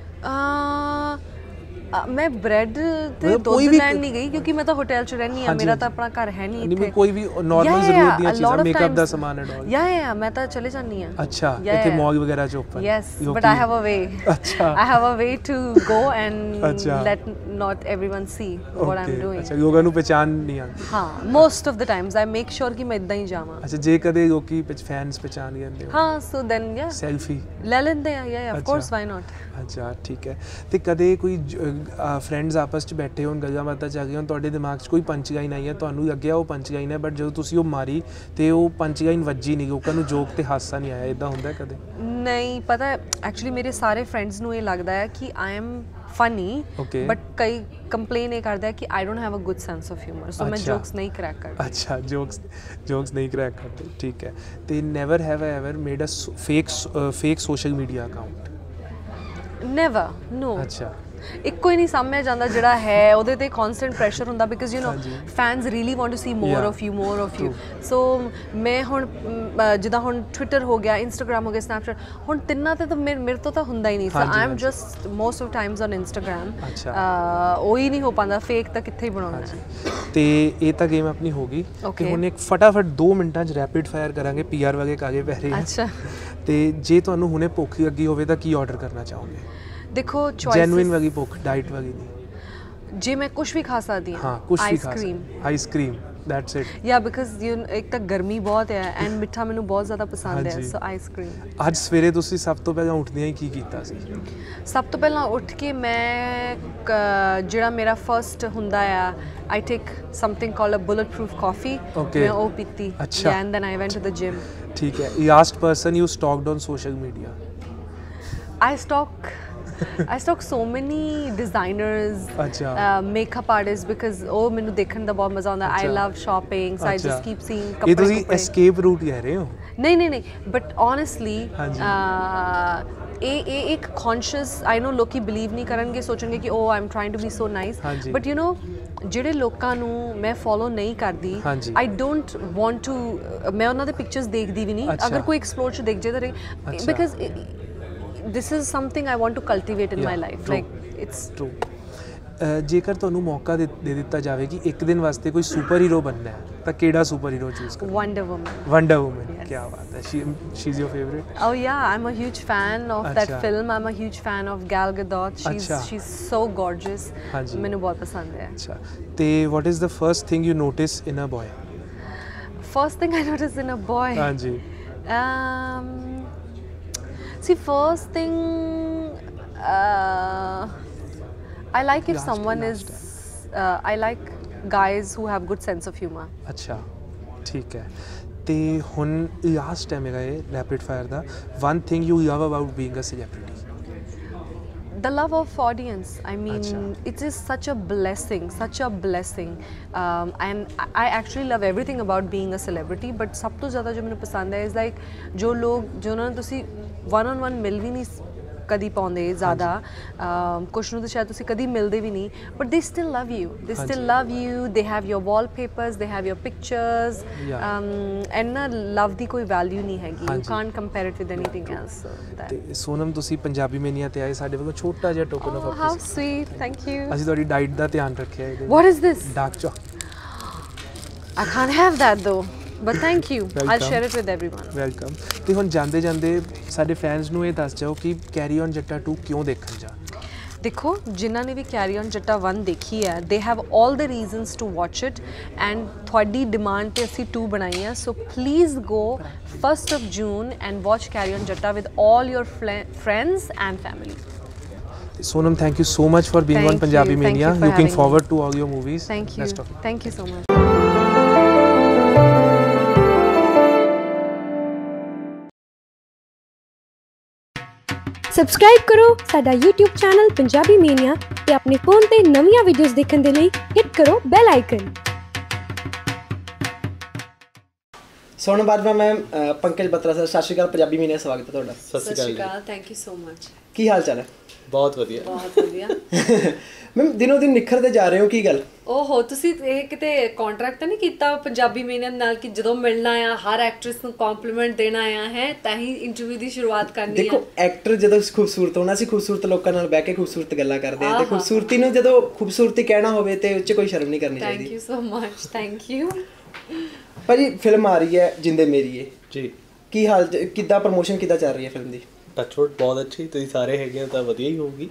ਮੈਂ ਬ੍ਰੈਡ ਤੇ ਦੁੱਧ ਲੈਣ ਨਹੀਂ ਗਈ ਕਿਉਂਕਿ ਮੈਂ ਤਾਂ ਹੋਟਲ 'ਚ ਰਹਿੰਦੀ ਹਾਂ। ਮੇਰਾ ਤਾਂ ਆਪਣਾ ਘਰ ਹੈ ਨਹੀਂ ਇੱਥੇ। ਕੋਈ ਵੀ ਨਾਰਮਲ ਜ਼ਰੂਰਤ ਦੀਆਂ ਚੀਜ਼ਾਂ ਮੇਕਅਪ ਦਾ ਸਮਾਨ ਐਂਡ ਆਲ? ਯਾ ਮੈਂ ਤਾਂ ਚਲੇ ਜਾਂਦੀ ਹਾਂ। ਅੱਛਾ ਇੱਥੇ ਮਾਲ ਵਗੈਰਾ 'ਚ open? Yes but I have a way. ਅੱਛਾ I have a way to go and let not everyone see what I am doing. ਅੱਛਾ ਲੋਕਾਂ ਨੂੰ ਪਹਿਚਾਨ ਨਹੀਂ ਆਉਂਦੀ? ਹਾਂ most of the times I make sure ਕਿ ਮੈਂ ਇਦਾਂ ਹੀ ਜਾਵਾਂ। ਅੱਛਾ ਜੇ ਕਦੇ ਲੋਕੀ ਫੈਨਸ ਪਹਿਚਾਨ ਜਾਂਦੇ ਹੋ? ਹਾਂ ਸੋ ਦੈਨ ਯਾ ਸੈਲਫੀ ਲੈ ਲੈਂਦੇ ਆ। ਯਾ ਆਫ ਕੋਰਸ ਵਾਈ ਨਾਟ। ਅੱਛਾ ਠੀਕ ਹੈ। ਤੇ ਕਦੇ ਕੋਈ ਫਰੈਂਡਸ ਆਪਸ 'ਚ ਬੈਠੇ ਹੋਣ ਗੱਲਾਂ ਬਾਤਾਂ ਚੱਲ ਰਹੀਆਂ ਤੁਹਾਡੇ ਦਿਮਾਗ 'ਚ ਕੋਈ ਪੰਚ ਲਾਈਨ ਆਈ ਹੈ ਤੁਹਾਨੂੰ ਲੱਗਿਆ ਉਹ ਪੰਚ ਲਾਈਨ ਹੈ ਬਟ ਜਦੋਂ ਤੁਸੀਂ ਉਹ ਮਾਰੀ ਤੇ ਉਹ ਪੰਚ ਲਾਈਨ ਵੱਜੀ ਨਹੀਂ ਲੋਕਾਂ ਨੂੰ ਜੋਕ ਤੇ ਹਾਸਾ ਨਹੀਂ ਆਇਆ ਇੱਦਾਂ ਹੁੰਦਾ ਕਦੇ? ਨਹੀਂ ਪਤਾ ਐਕਚੁਅਲੀ ਮੇਰੇ ਸਾਰੇ ਫਰੈਂਡਸ ਨੂੰ ਇਹ ਲੱਗਦਾ ਹੈ ਕਿ ਆਈ ਐਮ ਫਨੀ ਬਟ ਕਈ ਕੰਪਲੇਨ ਇਹ ਕਰਦਾ ਹੈ ਕਿ I don't have a good sense of humour so ਮੈਂ ਜੋਕਸ ਨਹੀਂ ਕਰੈਕ ਕਰਦੀ। ਅੱਛਾ ਜੋਕਸ ਨਹੀਂ ਕਰੈਕ ਕਰਦੇ ਠੀਕ ਹੈ। ਤੇ never have I ever made a fake social media account? Never no. ਅੱਛਾ ਇੱਕੋ ਹੀ ਨਹੀਂ ਸਾਹਮਣੇ ਜਾਂਦਾ ਜਿਹੜਾ ਹੈ ਉਹਦੇ ਤੇ ਕਨਸਟੈਂਟ ਪ੍ਰੈਸ਼ਰ ਹੁੰਦਾ because you know fans really want to see more of you so ਮੈਂ ਹੁਣ ਜਿੱਦਾਂ ਹੁਣ ਟਵਿੱਟਰ ਹੋ ਗਿਆ, ਇੰਸਟਾਗ੍ਰਾਮ ਹੋ ਗਿਆ, ਸਨੈਪਚੈਟ ਹੁਣ ਤਿੰਨਾਂ ਤੇ ਤਾਂ ਮੇਰੇ ਤੋਂ ਤਾਂ ਹੁੰਦਾ ਹੀ ਨਹੀਂ so I am just most of times on Instagram. ਉਹੀ ਨਹੀਂ ਹੋ ਪਾਉਂਦਾ ਫੇਕ ਤਾਂ ਕਿੱਥੇ ਹੀ ਬਣਾਉਣਾ ਹੈ। ਤੇ ਇਹ ਤਾਂ ਗੇਮ ਆਪਣੀ ਹੋ ਗਈ ਤੇ ਹੁਣ ਇੱਕ ਫਟਾਫਟ 2 ਮਿੰਟਾਂ 'ਚ ਰੈਪਿਡ ਫਾਇਰ ਕਰਾਂਗੇ। PR ਵਾਲੇ ਕਾਗੇ ਪੈ ਰਹੇ ਅੱਛਾ ਤੇ ਜੇ ਤੁਹਾਨੂੰ ਹੁਣੇ ਭੁੱਖ ਲੱਗੀ ਹੋਵੇ ਤਾਂ ਕੀ ਆਰਡਰ ਕਰਨਾ ਚਾਹੋਗੇ? ਦੇਖੋ ਜੈਨੂਇਨ ਵਾਲੀ ਭੁੱਖ, ਡਾਈਟ ਵਾਲੀ ਨਹੀਂ। ਜੇ ਮੈਂ ਕੁਝ ਵੀ ਖਾ ਸਕਦੀ ਹਾਂ ਕੁਝ ਵੀ ਖਾ ਸਕਦੀ ice cream that's it. Yeah because ਇੱਕ ਤਾਂ ਗਰਮੀ ਬਹੁਤ ਹੈ ਐਂਡ ਮਿੱਠਾ ਮੈਨੂੰ ਬਹੁਤ ਜ਼ਿਆਦਾ ਪਸੰਦ ਹੈ ਸੋ ਆਈਸਕ੍ਰੀਮ। ਅੱਜ ਸਵੇਰੇ ਤੁਸੀਂ ਸਭ ਤੋਂ ਪਹਿਲਾਂ ਉੱਠਦਿਆਂ ਹੀ ਕੀ ਕੀਤਾ ਸੀ? ਸਭ ਤੋਂ ਪਹਿਲਾਂ ਉੱਠ ਕੇ ਮੈਂ ਜਿਹੜਾ ਮੇਰਾ ਫਰਸਟ ਹੁੰਦਾ ਆ I take something called a bulletproof coffee. ਮੈਂ ਉਹ ਪੀਤੀ and then I went to the gym. ਠੀਕ ਹੈ। Last person you stalked on social media? I stock so many designers, makeup artists because ਉਹ ਮੈਨੂੰ ਦੇਖਣ ਦਾ ਬਹੁਤ ਮਜ਼ਾ ਆਉਂਦਾ. I love shopping, so I just keep seeing ਕੱਪੜੇ. ਇਹ ਤੁਸੀਂ escape route ਕਹਿ ਰਹੇ ਹੋ? ਨਹੀਂ but honestly ਇਹ ਇੱਕ conscious, I know ਲੋਕੀ believe ਨਹੀਂ ਕਰਨਗੇ, ਸੋਚਣਗੇ ਕਿ oh I'm trying to be so nice, but you know ਜਿਹੜੇ ਲੋਕਾਂ ਨੂੰ ਮੈਂ ਫੋਲੋ ਨਹੀਂ ਕਰਦੀ, I don't want to, ਮੈਂ ਉਹਨਾਂ ਦੇ ਪਿਕਚਰਸ ਦੇਖਦੀ ਵੀ ਨਹੀਂ. ਅਗਰ ਕੋਈ ਐਕਸਪਲੋਰ ਚ ਦੇਖ ਜੇ ਤਾਂ because this is something I want to cultivate in my life. Like it's true. ਜੇਕਰ ਤੁਹਾਨੂੰ ਮੌਕਾ ਦੇ ਦਿੱਤਾ ਜਾਵੇ ਕਿ ਇੱਕ ਦਿਨ ਵਾਸਤੇ ਕੋਈ ਸੁਪਰ ਹੀਰੋ ਬਣਨਾ ਹੈ ਤਾਂ ਕਿਹੜਾ ਸੁਪਰ ਹੀਰੋ ਚੂਜ਼ ਕਰੋਗੇ? Wonder Woman. ਕੀ ਬਾਤ ਹੈ. She's your favorite? Oh yeah, I'm a huge fan of that film. I'm a huge fan of Gal Gadot. She's so gorgeous. ਮੈਨੂੰ ਬਹੁਤ ਪਸੰਦ ਹੈ. ਅੱਛਾ, ਤੇ what is the first thing you notice in a boy? First thing I notice in a boy? ਹਾਂਜੀ. See, first thing, I like if someone is, I like guys who have good sense of humor. अच्छा, ठीक है. ਤੇ ਹੁਣ ਲਾਸਟ ਟਾਈਮ ਹੈਗਾ ਇਹ ਰੈਪਿਡ ਫਾਇਰ ਦਾ. One thing you love about being a celebrity? The love of audience. I mean, it is such a blessing, and I actually love everything about being a celebrity, but ਸਭ ਤੋਂ ਜ਼ਿਆਦਾ ਜੋ ਮੈਨੂੰ ਪਸੰਦ ਹੈ is like ਜੋ ਲੋਕ ਜੋ ਉਹਨਾਂ ਨੂੰ ਤੁਸੀਂ one on one ਮਿਲ ਵੀ ਨਹੀਂ ਕਦੀ ਪਾਉਂਦੇ ਜ਼ਿਆਦਾ, ਕੁਛ ਨੂੰ ਤਾਂ ਸ਼ਾਇਦ ਤੁਸੀਂ ਕਦੀ ਮਿਲਦੇ ਵੀ ਨਹੀਂ, but they still love you, they have your wallpapers, they have your pictures, and ਨਾ ਲਵ ਦੀ ਕੋਈ ਵੈਲਿਊ ਨਹੀਂ ਹੈਗੀ. You can't compare it with anything else. ਤੇ ਸੋਨਮ, ਤੁਸੀਂ ਪੰਜਾਬੀ ਮੇਨੀਆ ਤੇ ਆਏ, ਸਾਡੇ ਵੱਲੋਂ ਛੋਟਾ ਜਿਹਾ token of appreciation. How sweet, thank you. ਅਸੀਂ ਤੁਹਾਡੀ ਡਾਈਟ ਦਾ ਧਿਆਨ ਰੱਖਿਆ ਇਹਦੇ. What is this? Dark chocolate. I can't have that though. But thank you. I'll share it with everyone. Welcome. ਤੇ ਹੁਣ ਜਾਂਦੇ ਸਾਡੇ ਫੈਨਸ ਨੂੰ ਇਹ ਦੱਸ ਜਾਓ ਕਿ ਕੈਰੀ ਔਨ ਜੱਟਾ 2 ਕਿਉਂ ਦੇਖਣ ਜਾ? ਦੇਖੋ, ਜਿਨ੍ਹਾਂ ਨੇ ਵੀ ਕੈਰੀ ਔਨ ਜੱਟਾ 1 ਦੇਖੀ ਹੈ, they have all the reasons to watch it, and ਤੁਹਾਡੀ ਡਿਮਾਂਡ ਤੇ ਅਸੀਂ 2 ਬਣਾਈ ਹੈ. So please go 1st of June and watch Carry On Jatta with all your friends and family. Sonam, thank you so much for being on Punjabi Mania. Looking forward to all your movies. Thank you. Thank you so much. Subscribe ਕਰੋ ਸਾਡਾ YouTube ਚੈਨਲ ਪੰਜਾਬੀ ਮੀਨੀਆ ਤੇ ਆਪਣੇ ਫੋਨ ਤੇ ਨਵੀਆਂ ਵੀਡੀਓਜ਼ ਦੇਖਣ ਦੇ ਲਈ ਹਿੱਟ ਕਰੋ bell icon. Sonam Bajwa ma'am, Pankaj Batra sir, ਸਤਿ ਸ਼੍ਰੀ ਅਕਾਲ. ਪੰਜਾਬੀ ਮੀਨੀਆ ਸਵਾਗਤ ਹੈ ਤੁਹਾਡਾ. ਸਤਿ ਸ਼੍ਰੀ ਅਕਾਲ. Thank you so much. ਕੀ ਹਾਲ ਚਾਲ ਹੈ? ਬਹੁਤ ਵਧੀਆ. ਮੈਮ, ਦਿਨੋਂ ਦਿਨ ਨਿਖਰਦੇ ਜਾ ਰਹੇ ਹੋ, ਕੀ ਗੱਲ? ਓਹੋ, ਤੁਸੀਂ ਇਹ ਕਿਤੇ ਕੰਟਰੈਕਟ ਤਾਂ ਨਹੀਂ ਕੀਤਾ ਪੰਜਾਬੀ ਮੀਨੀਆ ਨਾਲ ਕਿ ਜਦੋਂ ਮਿਲਣਾ ਆ ਹਰ ਐਕਟਰੈਸ ਨੂੰ ਕੰਪਲੀਮੈਂਟ ਦੇਣਾ ਆ ਹੈ ਤਾਂ ਹੀ ਇੰਟਰਵਿਊ ਦੀ ਸ਼ੁਰੂਆਤ ਕਰਨੀ ਹੈ? ਦੇਖੋ, ਐਕਟਰ ਜਦੋਂ ਖੂਬਸੂਰਤ ਹੋਣਾ, ਅਸੀਂ ਖੂਬਸੂਰਤ ਲੋਕਾਂ ਨਾਲ ਬਹਿ ਕੇ ਖੂਬਸੂਰਤ ਗੱਲਾਂ ਕਰਦੇ ਹਾਂ, ਤੇ ਖੂਬਸੂਰਤੀ ਨੂੰ ਜਦੋਂ ਖੂਬਸੂਰਤੀ ਕਹਿਣਾ ਹੋਵੇ ਤੇ ਉਹ 'ਚ ਕੋਈ ਸ਼ਰਮ ਨਹੀਂ ਕਰਨੀ ਚਾਹੀਦੀ. Thank you so much. Thank you ਭਾਜੀ. ਫਿਲਮ ਆ ਰਹੀ ਹੈ ਜਿੰਦੇ ਮੇਰੀਏ ਜੀ, ਕੀ ਹਾਲ, ਕਿੱਦਾਂ ਪ੍ਰਮੋਸ਼ਨ ਕਿੱਦਾਂ ਚੱਲ ਰਹੀ ਹੈ ਫਿਲਮ ਦੀ? ਟੱਚਵੁੱਡ ਬਹੁਤ ਅੱਛੀ, ਤੁਸੀਂ ਸਾਰੇ ਹੈਗੇ ਤਾਂ ਵਧੀਆ ਹੀ ਹੋਊਗੀ.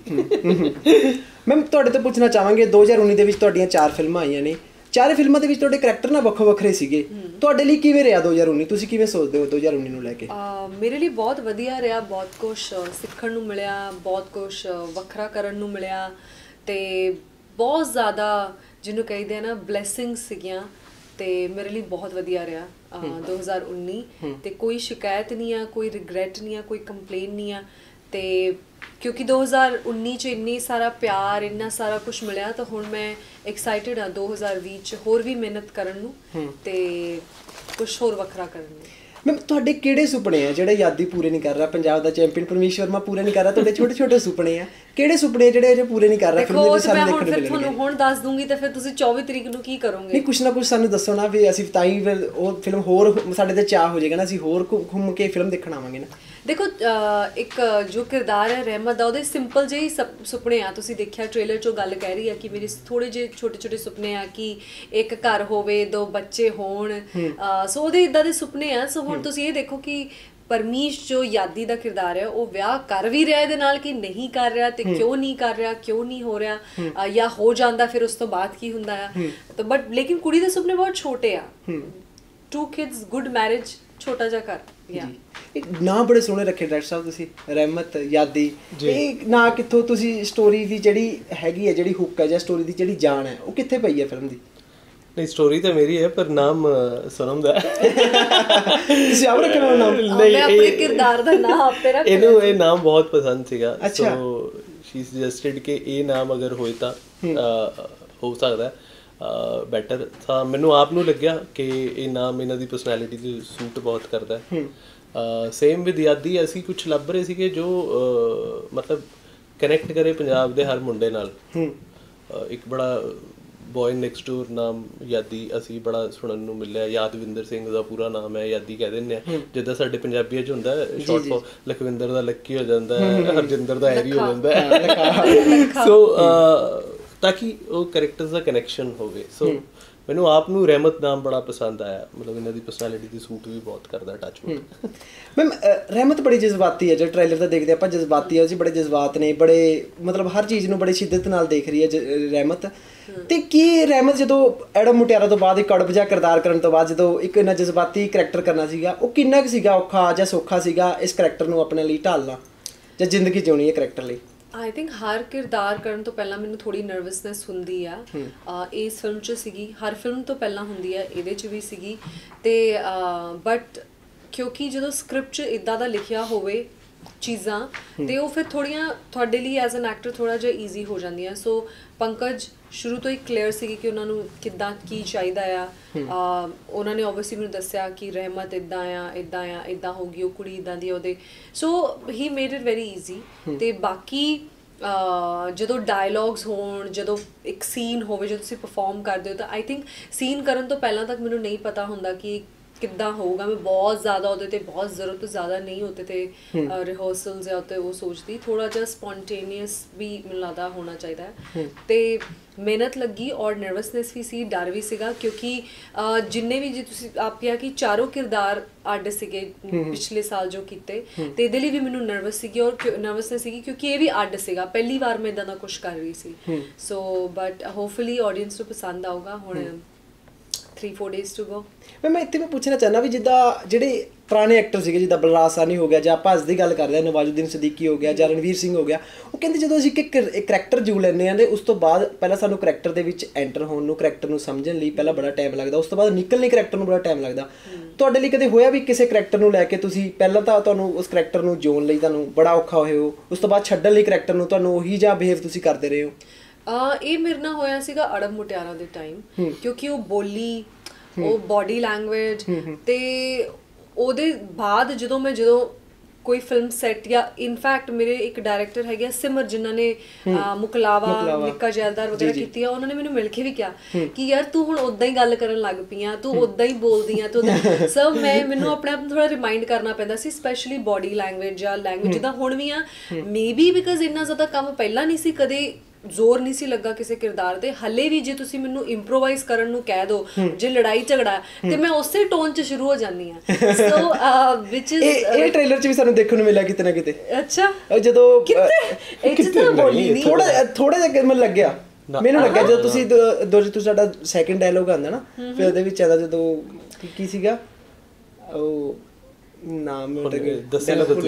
ਮੈਮ, ਤੁਹਾਡੇ ਤੋਂ ਪੁੱਛਣਾ ਚਾਹਾਂਗੇ, 2019 ਦੇ ਵਿੱਚ ਤੁਹਾਡੀਆਂ 4 ਫਿਲਮਾਂ ਆਈਆਂ ਨੇ. 4 ਫਿਲਮਾਂ ਦੇ ਵਿੱਚ ਤੁਹਾਡੇ ਕਰੈਕਟਰ ਨਾ ਵੱਖੋ ਵੱਖਰੇ ਸੀਗੇ. ਤੁਹਾਡੇ ਲਈ ਕਿਵੇਂ ਰਿਹਾ 2019? ਤੁਸੀਂ ਕਿਵੇਂ ਸੋਚਦੇ ਹੋ 2019 ਨੂੰ ਲੈ ਕੇ? ਮੇਰੇ ਲਈ ਬਹੁਤ ਵਧੀਆ ਰਿਹਾ. ਬਹੁਤ ਕੁਝ ਸਿੱਖਣ ਨੂੰ ਮਿਲਿਆ, ਬਹੁਤ ਕੁਝ ਵੱਖਰਾ ਕਰਨ ਨੂੰ ਮਿਲਿਆ, ਤੇ ਬਹੁਤ ਜ਼ਿਆਦਾ ਜਿਹਨੂੰ ਕਹਿੰਦੇ ਆ ਨਾ ਬਲੈਸਿੰਗਸ ਸੀਗੀਆਂ, ਤੇ ਮੇਰੇ ਲਈ ਬਹੁਤ ਵਧੀਆ ਰਿਹਾ 2019. ਤੇ ਕੋਈ ਸ਼ਿਕਾਇਤ ਨਹੀਂ ਆ, ਕੋਈ ਰਿਗਰੈਟ ਨਹੀਂ ਆ, ਕੋਈ ਕੰਪਲੇਨ ਨਹੀਂ ਆ. ਤੇ ਕਿਉਂਕਿ 2019 'ਚ ਇੰਨੀ ਸਾਰਾ ਪਿਆਰ, ਇੰਨਾ ਸਾਰਾ ਕੁਛ ਮਿਲਿਆ, ਤਾਂ ਹੁਣ ਮੈਂ ਐਕਸਾਈਟਿਡ ਹਾਂ 2020 'ਚ ਹੋਰ ਵੀ ਮਿਹਨਤ ਕਰਨ ਨੂੰ ਤੇ ਕੁਛ ਹੋਰ ਵੱਖਰਾ ਕਰਨ ਨੂੰ. ਮੈਮ, ਤੁਹਾਡੇ ਕਿਹੜੇ ਸੁਪਨੇ ਆ ਜਿਹੜੇ ਯਾਦੀ ਪੂਰੇ ਨਹੀਂ ਕਰ ਰਿਹਾ? ਪੰਜਾਬ ਦਾ ਚੈਂਪੀਅਨ ਪਰਮੇਸ਼ ਵਰਮਾ ਪੂਰੇ ਨਹੀਂ ਕਰ ਰਿਹਾ, ਤੁਹਾਡੇ ਛੋਟੇ ਛੋਟੇ ਸੁਪਨੇ ਆ, ਕਿਹੜੇ ਸੁਪਨੇ ਜਿਹੜੇ ਅਜੇ ਪੂਰੇ ਨਹੀਂ ਕਰ ਰਿਹਾ? ਫਿਲਮ ਦੇ ਵਿੱਚ ਸਾਨੂੰ ਦੇਖਣ ਨੂੰ ਮਿਲਣਗੇ. ਤੁਹਾਨੂੰ ਹੁਣ ਦੱਸ ਦੂੰਗੀ ਤਾਂ ਫਿਰ ਤੁਸੀਂ 24 ਤਰੀਕ ਨੂੰ ਕੀ ਕਰੋਗੇ? ਨਹੀਂ, ਕੁਛ ਨਾ ਕੁਛ ਸਾਨੂੰ ਦੱਸੋ ਨਾ, ਵੀ ਅਸੀਂ ਤਾਂ ਹੀ ਫਿਰ ਉਹ ਫਿਲਮ ਹੋਰ ਸਾਡੇ ਤੇ ਚਾਹ ਹੋ ਜਾਏਗਾ ਨਾ, ਅਸੀਂ ਹੋਰ ਘੁੰਮ ਕੇ ਫਿਲਮ ਦੇਖਣ ਆਵਾਂਗੇ ਨਾ. ਦੇਖੋ, ਇੱਕ ਜੋ ਕਿਰਦਾਰ ਹੈ ਰਹਿਮਤ ਦਾ, ਉਹਦੇ ਸਿੰਪਲ ਜਿਹੇ ਸੁਪਨੇ ਆ. ਤੁਸੀਂ ਦੇਖਿਆ ਟ੍ਰੇਲਰ 'ਚੋਂ ਗੱਲ ਕਹਿ ਰਹੀ ਆ ਕਿ ਮੇਰੇ ਥੋੜ੍ਹੇ ਜਿਹੇ ਛੋਟੇ ਛੋਟੇ ਸੁਪਨੇ ਆ ਕਿ ਇੱਕ ਘਰ ਹੋਵੇ, 2 ਬੱਚੇ ਹੋਣ, ਸੋ ਉਹਦੇ ਇੱਦਾਂ ਦੇ ਸੁਪਨੇ ਆ. ਸੋ ਹੁਣ ਤੁਸੀਂ ਇਹ ਦੇਖੋ ਕਿ ਪਰਮੀਸ਼ ਜੋ ਯਾਦੀ ਦਾ ਕਿਰਦਾਰ ਹੈ, ਉਹ ਵਿਆਹ ਕਰ ਵੀ ਰਿਹਾ ਇਹਦੇ ਨਾਲ ਕਿ ਨਹੀਂ ਕਰ ਰਿਹਾ, ਤੇ ਕਿਉਂ ਨਹੀਂ ਕਰ ਰਿਹਾ, ਕਿਉਂ ਨਹੀਂ ਹੋ ਰਿਹਾ, ਜਾਂ ਹੋ ਜਾਂਦਾ ਫਿਰ ਉਸ ਤੋਂ ਬਾਅਦ ਕੀ ਹੁੰਦਾ ਆ. ਤਾਂ ਬਟ ਲੇਕਿਨ ਕੁੜੀ ਦੇ ਸੁਪਨੇ ਬਹੁਤ ਛੋਟੇ ਆ. 2 kids, ਗੁੱਡ ਮੈਰਿਜ, ਛੋਟਾ ਜਿਹਾ ਘਰ. ਨਾਂ ਬੜੇ ਸੋਹਣੇ ਰੱਖੇ ਡਾਇਰੈਕਟਰ ਸਾਹਿਬ ਤੁਸੀਂ, ਰਹਿਮਤ, ਯਾਦੀ. ਇਹ ਨਾਂ ਕਿੱਥੋਂ? ਤੁਸੀਂ ਸਟੋਰੀ ਦੀ ਜਿਹੜੀ ਹੈਗੀ ਹੈ, ਜਿਹੜੀ ਹੁੱਕ ਹੈ ਜਾਂ ਸਟੋਰੀ ਦੀ ਜਿਹੜੀ ਜਾਨ ਹੈ, ਉਹ ਕਿੱਥੇ ਪਈ ਹੈ ਫਿਲਮ ਦੀ? नहीं स्टोरी तो मेरी है पर नाम सोनम दा ਤੁਸੀਂ ਆਪ ਰੱਖਣਾ ਨਾਮ ਨਹੀਂ ਆਪਣੇ ਕਿਰਦਾਰ ਦਾ ਨਾਮ ਆਪੇ ਰੱਖ ਇਹਨੂੰ ਇਹ ਨਾਮ ਬਹੁਤ ਪਸੰਦ ਸੀਗਾ ਸੋ ਸ਼ੀ ਸੁਜੈਸਟਡ ਕਿ ਇਹ ਨਾਮ ਅਗਰ ਹੋਏ ਤਾਂ ਹੋ ਸਕਦਾ ਬੈਟਰ ਤਾਂ ਮੈਨੂੰ ਆਪ ਨੂੰ ਲੱਗਿਆ ਕਿ ਇਹ ਨਾਮ ਇਹਨਾਂ ਦੀ ਪਰਸਨੈਲਿਟੀ ਤੇ ਸੂਟ ਬਹੁਤ ਕਰਦਾ ਸੇਮ ਵਿਦ ਯਾਦੀ ਅਸੀਂ ਕੁਝ ਲੱਭ ਰਹੇ ਸੀਗੇ ਜੋ ਮਤਲਬ ਕਨੈਕਟ ਕਰੇ ਪੰਜਾਬ ਦੇ ਹਰ ਮੁੰਡੇ ਨਾਲ ਇੱਕ ਬੜਾ ਬॉय ਨੈਕਸਟ ਡੋਰ ਨਾਮ ਯਾਦੀ ਅਸੀਂ ਬੜਾ ਸੁਣਨ ਨੂੰ ਮਿਲਿਆ ਯਾਦਵਿੰਦਰ ਸਿੰਘ ਦਾ ਪੂਰਾ ਨਾਮ ਹੈ ਯਾਦੀ ਕਹਿ ਦਿੰਦੇ ਆ ਜਿੱਦਾਂ ਸਾਡੇ ਪੰਜਾਬੀਆਂ 'ਚ ਹੁੰਦਾ ਸ਼ਾਰਟ ਫਾਰਮ ਲਖਵਿੰਦਰ ਦਾ ਲੱਕੀ ਹੋ ਜਾਂਦਾ ਹਰਜਿੰਦਰ ਦਾ ਹੈਰੀ ਹੋ ਜਾਂਦਾ ਸੋ ਤਾਂ ਕਿ ਉਹ ਕੈਰੈਕਟਰਸ ਦਾ ਕਨੈਕਸ਼ਨ ਹੋਵੇ ਸੋ ਮੈਨੂੰ ਆਪ ਨੂੰ ਰਹਿਮਤ ਨਾਮ ਬੜਾ ਪਸੰਦ ਆਇਆ ਮਤਲਬ ਇਹਨਾਂ ਦੀ ਪਰਸਨੈਲਿਟੀ ਦੀ ਸੂਟ ਵੀ ਬਹੁਤ ਕਰਦਾ ਟੱਚਵੁੱਡ ਮੈਮ ਰਹਿਮਤ ਬੜੀ ਜਜ਼ਬਾਤੀ ਹੈ ਜੋ ਟ੍ਰੇਲਰ ਦਾ ਦੇਖਦੇ ਆਪਾਂ ਜਜ਼ਬਾਤੀ ਹੈ ਉਹ 'ਚ ਬੜੇ ਜਜ਼ਬਾਤ ਨੇ ਬੜੇ ਮਤਲਬ ਹਰ ਚੀਜ਼ ਨੂੰ ਬੜੀ ਸ਼ਿੱਦਤ ਨਾਲ ਦੇਖ ਰਹੀ ਹੈ ਰਹਿਮਤ ਤੇ ਕੀ ਰਹਿਮਤ ਜਦੋਂ ਐਡਮ ਮੁਟਿਆਰਾ ਤੋਂ ਬਾਅਦ ਇੱਕ ਕੜਬ ਜਿਹਾ ਕਿਰਦਾਰ ਕਰਨ ਤੋਂ ਬਾਅਦ ਜਦੋਂ ਇੱਕ ਇੰਨਾ ਜਜ਼ਬਾਤੀ ਕਰੈਕਟਰ ਕਰਨਾ ਸੀਗਾ ਉਹ ਕਿੰਨਾ ਕੁ ਸੀਗਾ ਔਖਾ ਜਾਂ ਸੌਖਾ ਸੀਗਾ ਇਸ ਕਰੈਕਟਰ ਨੂੰ ਆਪਣੇ ਲਈ ਢਾਲਣਾ ਜਾਂ ਜ਼ਿੰਦਗੀ ਜਿਉਣੀ ਹੈ ਕਰੈਕਟਰ ਲਈ ਆਈ ਥਿੰਕ ਹਰ ਕਿਰਦਾਰ ਕਰਨ ਤੋਂ ਪਹਿਲਾਂ ਮੈਨੂੰ ਥੋੜੀ ਨਰਵਸਨੈਸ ਹੁੰਦੀ ਆ ਇਸ ਫਿਲਮ 'ਚ ਸੀਗੀ ਹਰ ਫਿਲਮ ਤੋਂ ਪਹਿਲਾਂ ਹੁੰਦੀ ਆ ਇਹਦੇ 'ਚ ਵੀ ਸੀਗੀ ਤੇ ਬਟ ਕਿਉਂਕਿ ਜਦੋਂ ਸਕ੍ਰਿਪਟ 'ਚ ਇੱਦਾਂ ਦਾ ਲਿਖਿਆ ਹੋਵੇ ਚੀਜ਼ਾਂ ਤੇ ਉਹ ਫਿਰ ਥੋੜੀਆਂ ਤੁਹਾਡੇ ਲਈ ਐਜ਼ ਐਨ ਐਕਟਰ ਥੋੜਾ ਜਿਹਾ ਈਜ਼ੀ ਹੋ ਜਾਂਦੀਆਂ ਸੋ ਪੰਕਜ ਸ਼ੁਰੂ ਤੋਂ ਹੀ ਕਲੀਅਰ ਸੀਗੀ ਕਿ ਉਹਨਾਂ ਨੂੰ ਕਿੱਦਾਂ ਕੀ ਚਾਹੀਦਾ ਆ ਉਹਨਾਂ ਨੇ ਓਬਵੀਅਸਲੀ ਮੈਨੂੰ ਦੱਸਿਆ ਕਿ ਰਹਿਮਤ ਇੱਦਾਂ ਹੋਊਗੀ ਉਹ ਕੁੜੀ ਇੱਦਾਂ ਦੀ ਉਹਦੇ so he made it very easy ਤੇ ਬਾਕੀ ਜਦੋਂ ਡਾਇਲੌਗਸ ਹੋਣ ਜਦੋਂ ਇੱਕ ਸੀਨ ਹੋਵੇ ਜਦੋਂ ਤੁਸੀਂ ਪਰਫਾਰਮ ਕਰਦੇ ਹੋ ਤਾਂ ਆਈ ਥਿੰਕ ਸੀਨ ਕਰਨ ਤੋਂ ਪਹਿਲਾਂ ਤੱਕ ਮੈਨੂੰ ਨਹੀਂ ਪਤਾ ਹੁੰਦਾ ਕਿ ਕਿੱਦਾਂ ਹੋਊਗਾ ਮੈਂ ਬਹੁਤ ਜ਼ਿਆਦਾ ਉਹਦੇ 'ਤੇ ਬਹੁਤ ਜ਼ਰੂਰਤ ਤੋਂ ਜ਼ਿਆਦਾ ਨਹੀਂ ਉਹਦੇ 'ਤੇ ਰਿਹਰਸਲਸ ਜਾਂ ਉੱਤੇ ਉਹ ਸੋਚਦੀ ਥੋੜ੍ਹਾ ਜਿਹਾ ਸਪੌਂਟੇਨੀਅਸ ਵੀ ਮੈਨੂੰ ਲੱਗਦਾ ਹੋਣਾ ਚਾਹੀਦਾ ਹੈ ਅਤੇ ਮਿਹਨਤ ਲੱਗੀ ਔਰ ਨਰਵਸਨੈਸ ਵੀ ਸੀ ਡਰ ਵੀ ਸੀਗਾ ਕਿਉਂਕਿ ਜਿੰਨੇ ਵੀ ਜੇ ਤੁਸੀਂ ਆਪ ਕਿਹਾ ਕਿ ਚਾਰੋਂ ਕਿਰਦਾਰ ਅੱਡ ਸੀਗੇ ਪਿਛਲੇ ਸਾਲ ਜੋ ਕੀਤੇ ਅਤੇ ਇਹਦੇ ਲਈ ਵੀ ਮੈਨੂੰ ਨਰਵਸ ਸੀਗੀ ਔਰ ਨਰਵਸਨੈਸ ਸੀਗੀ ਕਿਉਂਕਿ ਇਹ ਵੀ ਅੱਡ ਸੀਗਾ ਪਹਿਲੀ ਵਾਰ ਮੈਂ ਇੱਦਾਂ ਦਾ ਕੁਛ ਕਰ ਰਹੀ ਸੀ ਸੋ ਬਟ ਹੋਪਫੁਲੀ ਆਡੀਅנס ਨੂੰ ਪਸੰਦ ਆਊਗਾ ਹੁਣ 3-4 days to go ਮੈਂ ਇੱਥੇ ਮੈਂ ਪੁੱਛਣਾ ਚਾਹੁੰਦਾ ਵੀ ਜਿੱਦਾਂ ਜਿਹੜੇ ਪੁਰਾਣੇ ਐਕਟਰ ਸੀਗੇ ਜਿੱਦਾਂ ਬਲਰਾਜ ਸਾਹਨੀ ਹੋ ਗਿਆ ਜਾਂ ਆਪਾਂ ਅੱਜ ਦੀ ਗੱਲ ਕਰਦੇ ਹਾਂ ਨਵਾਜ਼ੁਦੀਨ ਸਦੀਕੀ ਹੋ ਗਿਆ ਜਾਂ ਰਣਵੀਰ ਸਿੰਘ ਹੋ ਗਿਆ ਉਹ ਕਹਿੰਦੇ ਜਦੋਂ ਅਸੀਂ ਇੱਕ ਕਰੈਕਟਰ ਜੂ ਲੈਂਦੇ ਹਾਂ ਅਤੇ ਉਸ ਤੋਂ ਬਾਅਦ ਪਹਿਲਾਂ ਸਾਨੂੰ ਕਰੈਕਟਰ ਦੇ ਵਿੱਚ ਐਂਟਰ ਹੋਣ ਨੂੰ ਕਰੈਕਟਰ ਨੂੰ ਸਮਝਣ ਲਈ ਪਹਿਲਾਂ ਬੜਾ ਟਾਈਮ ਲੱਗਦਾ ਉਸ ਤੋਂ ਬਾਅਦ ਨਿਕਲਣੇ ਕਰੈਕਟਰ ਨੂੰ ਬੜਾ ਟਾਈਮ ਲੱਗਦਾ ਤੁਹਾਡੇ ਲਈ ਕਦੇ ਹੋਇਆ ਵੀ ਕਿਸੇ ਕਰੈਕਟਰ ਨੂੰ ਲੈ ਕੇ ਤੁਸੀਂ ਪਹਿਲਾਂ ਤਾਂ ਤੁਹਾਨੂੰ ਉਸ ਕਰੈਕਟਰ ਨੂੰ ਜਿਉਣ ਲਈ ਤੁਹਾਨੂੰ ਬੜਾ ਔਖਾ ਹੋਏ ਹੋ ਉਸ ਤੋਂ ਬਾਅਦ ਛੱਡਣ ਲਈ ਕਰੈਕਟਰ ਨੂੰ ਤੁਹਾਨੂੰ ਉਹੀ ਜਿਹਾ ਬਿਹੇਵ ਤੁਸੀਂ ਕਰਦੇ ਰਹੇ ਹੋ ਇਹ ਮੇਰੇ ਨਾਲ ਹੋਇਆ ਸੀਗਾ ਅੜਬ ਮੁਟਿਆਰਾਂ ਦੇ ਟਾਈਮ ਕਿਉਂਕਿ ਉਹ ਬੋਲੀ ਉਹ ਬੋਡੀ ਲੈਂਗੁਏਜ ਤੇ ਉਹਦੇ ਬਾਅਦ ਜਦੋਂ ਕੋਈ ਫਿਲਮ ਸੈੱਟ ਜਾਂ ਇਨਫੈਕਟ ਮੇਰੇ ਇੱਕ ਡਾਇਰੈਕਟਰ ਹੈਗੇ ਸਿਮਰ ਜਿਨ੍ਹਾਂ ਨੇ ਮੁਕਲਾਵਾ ਨਿੱਕਾ ਜੈਲਦਾਰ ਵਗੈਰਾ ਕੀਤੀ ਆ ਉਹਨਾਂ ਨੇ ਮੈਨੂੰ ਮਿਲ ਕੇ ਵੀ ਕਿਹਾ ਕਿ ਯਾਰ ਤੂੰ ਹੁਣ ਉਦਾਂ ਹੀ ਗੱਲ ਕਰਨ ਲੱਗ ਪਈ ਆ ਤੂੰ ਉਦਾਂ ਹੀ ਬੋਲਦੀ ਆ ਤੂੰ ਸੋ ਮੈਨੂੰ ਆਪਣੇ ਆਪ ਨੂੰ ਥੋੜਾ ਰਿਮਾਈਂਡ ਕਰਨਾ ਪੈਂਦਾ ਸੀ ਸਪੈਸ਼ਲੀ ਬੋਡੀ ਲੈਂਗੁਏਜ ਜਾਂ ਲੈਂਗੁਏਜ ਜਿੱਦਾਂ ਹੁਣ ਵੀ ਆ ਮੇਬੀ ਬਿਕਾਜ਼ ਇੰਨਾ ਜ਼ਿਆਦਾ ਕੰਮ ਪਹਿਲਾਂ ਨਹੀਂ ਸੀ ਕਦੇ ਜ਼ੋਰ ਨਹੀਂ ਸੀ ਲੱਗਾ ਕਿਸੇ ਕਿਰਦਾਰ ਤੇ ਹਲੇ ਵੀ ਜੇ ਤੁਸੀਂ ਮੈਨੂੰ ਇੰਪਰੋਵਾਈਜ਼ ਕਰਨ ਨੂੰ ਕਹਿ ਦੋ ਜੇ ਲੜਾਈ ਝਗੜਾ ਤੇ ਮੈਂ ਉਸੇ ਟੋਨ 'ਚ ਸ਼ੁਰੂ ਹੋ ਜਾਂਦੀ ਹਾਂ ਸੋ ਵਿਚ ਇਜ਼ ਇਹ ਟ੍ਰੇਲਰ 'ਚ ਵੀ ਸਾਨੂੰ ਦੇਖਣ ਨੂੰ ਮਿਲਿਆ ਕਿਤੇ ਨਾ ਕਿਤੇ ਅੱਛਾ ਜਦੋਂ ਕਿਤੇ ਬੋਲੀ ਨਹੀਂ ਥੋੜਾ ਜਿਹਾ ਮੈਨੂੰ ਲੱਗਿਆ ਜਦੋਂ ਤੁਸੀਂ ਸਾਡਾ ਸੈਕਿੰਡ ਡਾਇਲੋਗ ਆਉਂਦਾ ਨਾ ਫਿਰ ਉਹਦੇ ਵਿੱਚ ਆਦਾ ਜਦੋਂ ਕੀ ਸੀਗਾ ਉਹ ਨਾਮ ਦੱਸੇਗਾ ਤਾਂ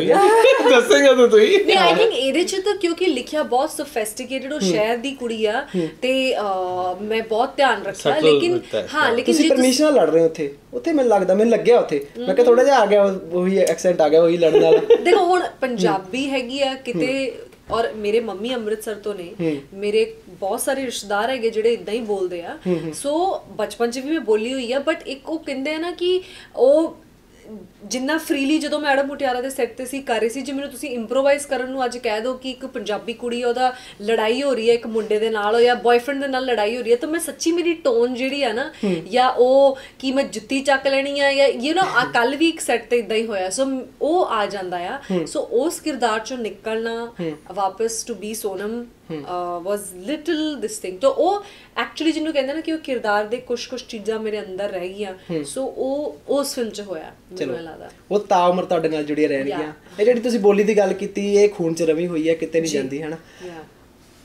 ਤੁਸੀਂ ਨਹੀਂ ਆਈ ਥਿੰਕ ਇਹਦੇ 'ਚ ਤਾਂ ਕਿਉਂਕਿ ਲਿਖਿਆ ਬਹੁਤ ਸੋਫਿਸਟੀਕੇਟਡ ਉਹ ਸ਼ਹਿਰ ਦੀ ਕੁੜੀ ਆ ਤੇ ਮੈਂ ਬਹੁਤ ਧਿਆਨ ਰੱਖਿਆ ਲੇਕਿਨ ਤੁਸੀਂ ਪਰਮਿਸ਼ਨ ਨਾਲ ਲੜ ਰਹੇ ਹੋ ਉੱਥੇ ਮੈਨੂੰ ਲੱਗਿਆ ਉੱਥੇ ਮੈਂ ਕਿਹਾ ਥੋੜਾ ਜਿਹਾ ਆ ਗਿਆ ਉਹੀ ਐਕਸੈਂਟ ਆ ਗਿਆ ਉਹੀ ਲੜਨ ਵਾਲਾ ਦੇਖੋ ਹੁਣ ਪੰਜਾਬੀ ਹੈਗੀ ਆ ਕਿਤੇ ਔਰ ਮੇਰੇ ਮੰਮੀ ਅੰਮ੍ਰਿਤਸਰ ਤੋਂ ਨੇ ਮੇਰੇ ਬਹੁਤ ਸਾਰੇ ਰਿਸ਼ਤੇਦਾਰ ਹੈਗੇ ਜਿਹੜੇ ਇਦਾਂ ਹੀ ਬੋਲਦੇ ਆ ਸੋ ਬਚਪਨ 'ਚ ਵੀ ਮੈਂ ਬੋਲੀ ਹੋਈ ਆ ਬਟ ਇੱਕ ਉਹ ਕਹਿੰਦੇ ਆ ਨਾ ਕਿ ਉਹ ਜਿੰਨਾ ਫ੍ਰੀਲੀ ਜਦੋਂ ਮੈਂ ਅੜਬ ਮੁਟਿਆਰਾ ਦੇ ਸੈੱਟ ਤੇ ਸੀ ਕਰ ਰਹੀ ਸੀ ਜੇ ਮੈਨੂੰ ਤੁਸੀਂ ਇੰਪਰੋਵਾਈਜ਼ ਕਰਨ ਨੂੰ ਅੱਜ ਕਹਿ ਦਿਓ ਕਿ ਇੱਕ ਪੰਜਾਬੀ ਕੁੜੀ ਉਹਦਾ ਲੜਾਈ ਹੋ ਰਹੀ ਹੈ ਇੱਕ ਮੁੰਡੇ ਦੇ ਨਾਲ ਜਾਂ ਬॉयਫ੍ਰੈਂਡ ਦੇ ਨਾਲ ਲੜਾਈ ਹੋ ਰਹੀ ਹੈ ਤਾਂ ਮੈਂ ਸੱਚੀ ਮੇਰੀ ਟੋਨ ਜਿਹੜੀ ਆ ਨਾ ਜਾਂ ਉਹ ਕਿ ਮੈਂ ਜੁੱਤੀ ਚੱਕ ਲੈਣੀ ਆ ਜਾਂ ਯੂ نو ਕੱਲ ਵੀ ਇੱਕ ਸੈੱਟ ਤੇ ਇਦਾਂ ਹੀ ਹੋਇਆ ਸੋ ਉਹ ਆ ਜਾਂਦਾ ਆ ਸੋ ਉਸ ਕਿਰਦਾਰ ਚੋਂ ਨਿਕਲਣਾ ਵਾਪਸ to be Sonam was little this thing तो ਉਹ ਐਕਚੁਅਲੀ ਜਿਹਨੂੰ ਕਹਿੰਦੇ ਨਾ ਕਿ ਉਹ ਕਿਰਦਾਰ ਦੇ ਕੁਝ ਚੀਜ਼ਾਂ ਮੇਰੇ ਅੰਦਰ ਰਹਿ ਗਈਆਂ ਸੋ ਉਹ ਉਸ ਫਿਲਮ 'ਚ ਹੋਇਆ ਮੈਨੂੰ ਲੱਗਦਾ ਉਹ ਤਾਂ ਉਮਰ ਤੁਹਾਡੇ ਨਾਲ ਜੁੜੀਆਂ ਰਹਿਣਗੀਆਂ ਇਹ ਜਿਹੜੀ ਤੁਸੀਂ ਬੋਲੀ ਦੀ ਗੱਲ ਕੀਤੀ ਇਹ ਖੂਨ 'ਚ ਰਵੀ ਹੋਈ ਹੈ ਕਿਤੇ ਨਹੀਂ ਜਾਂਦੀ ਹੈ ਨਾ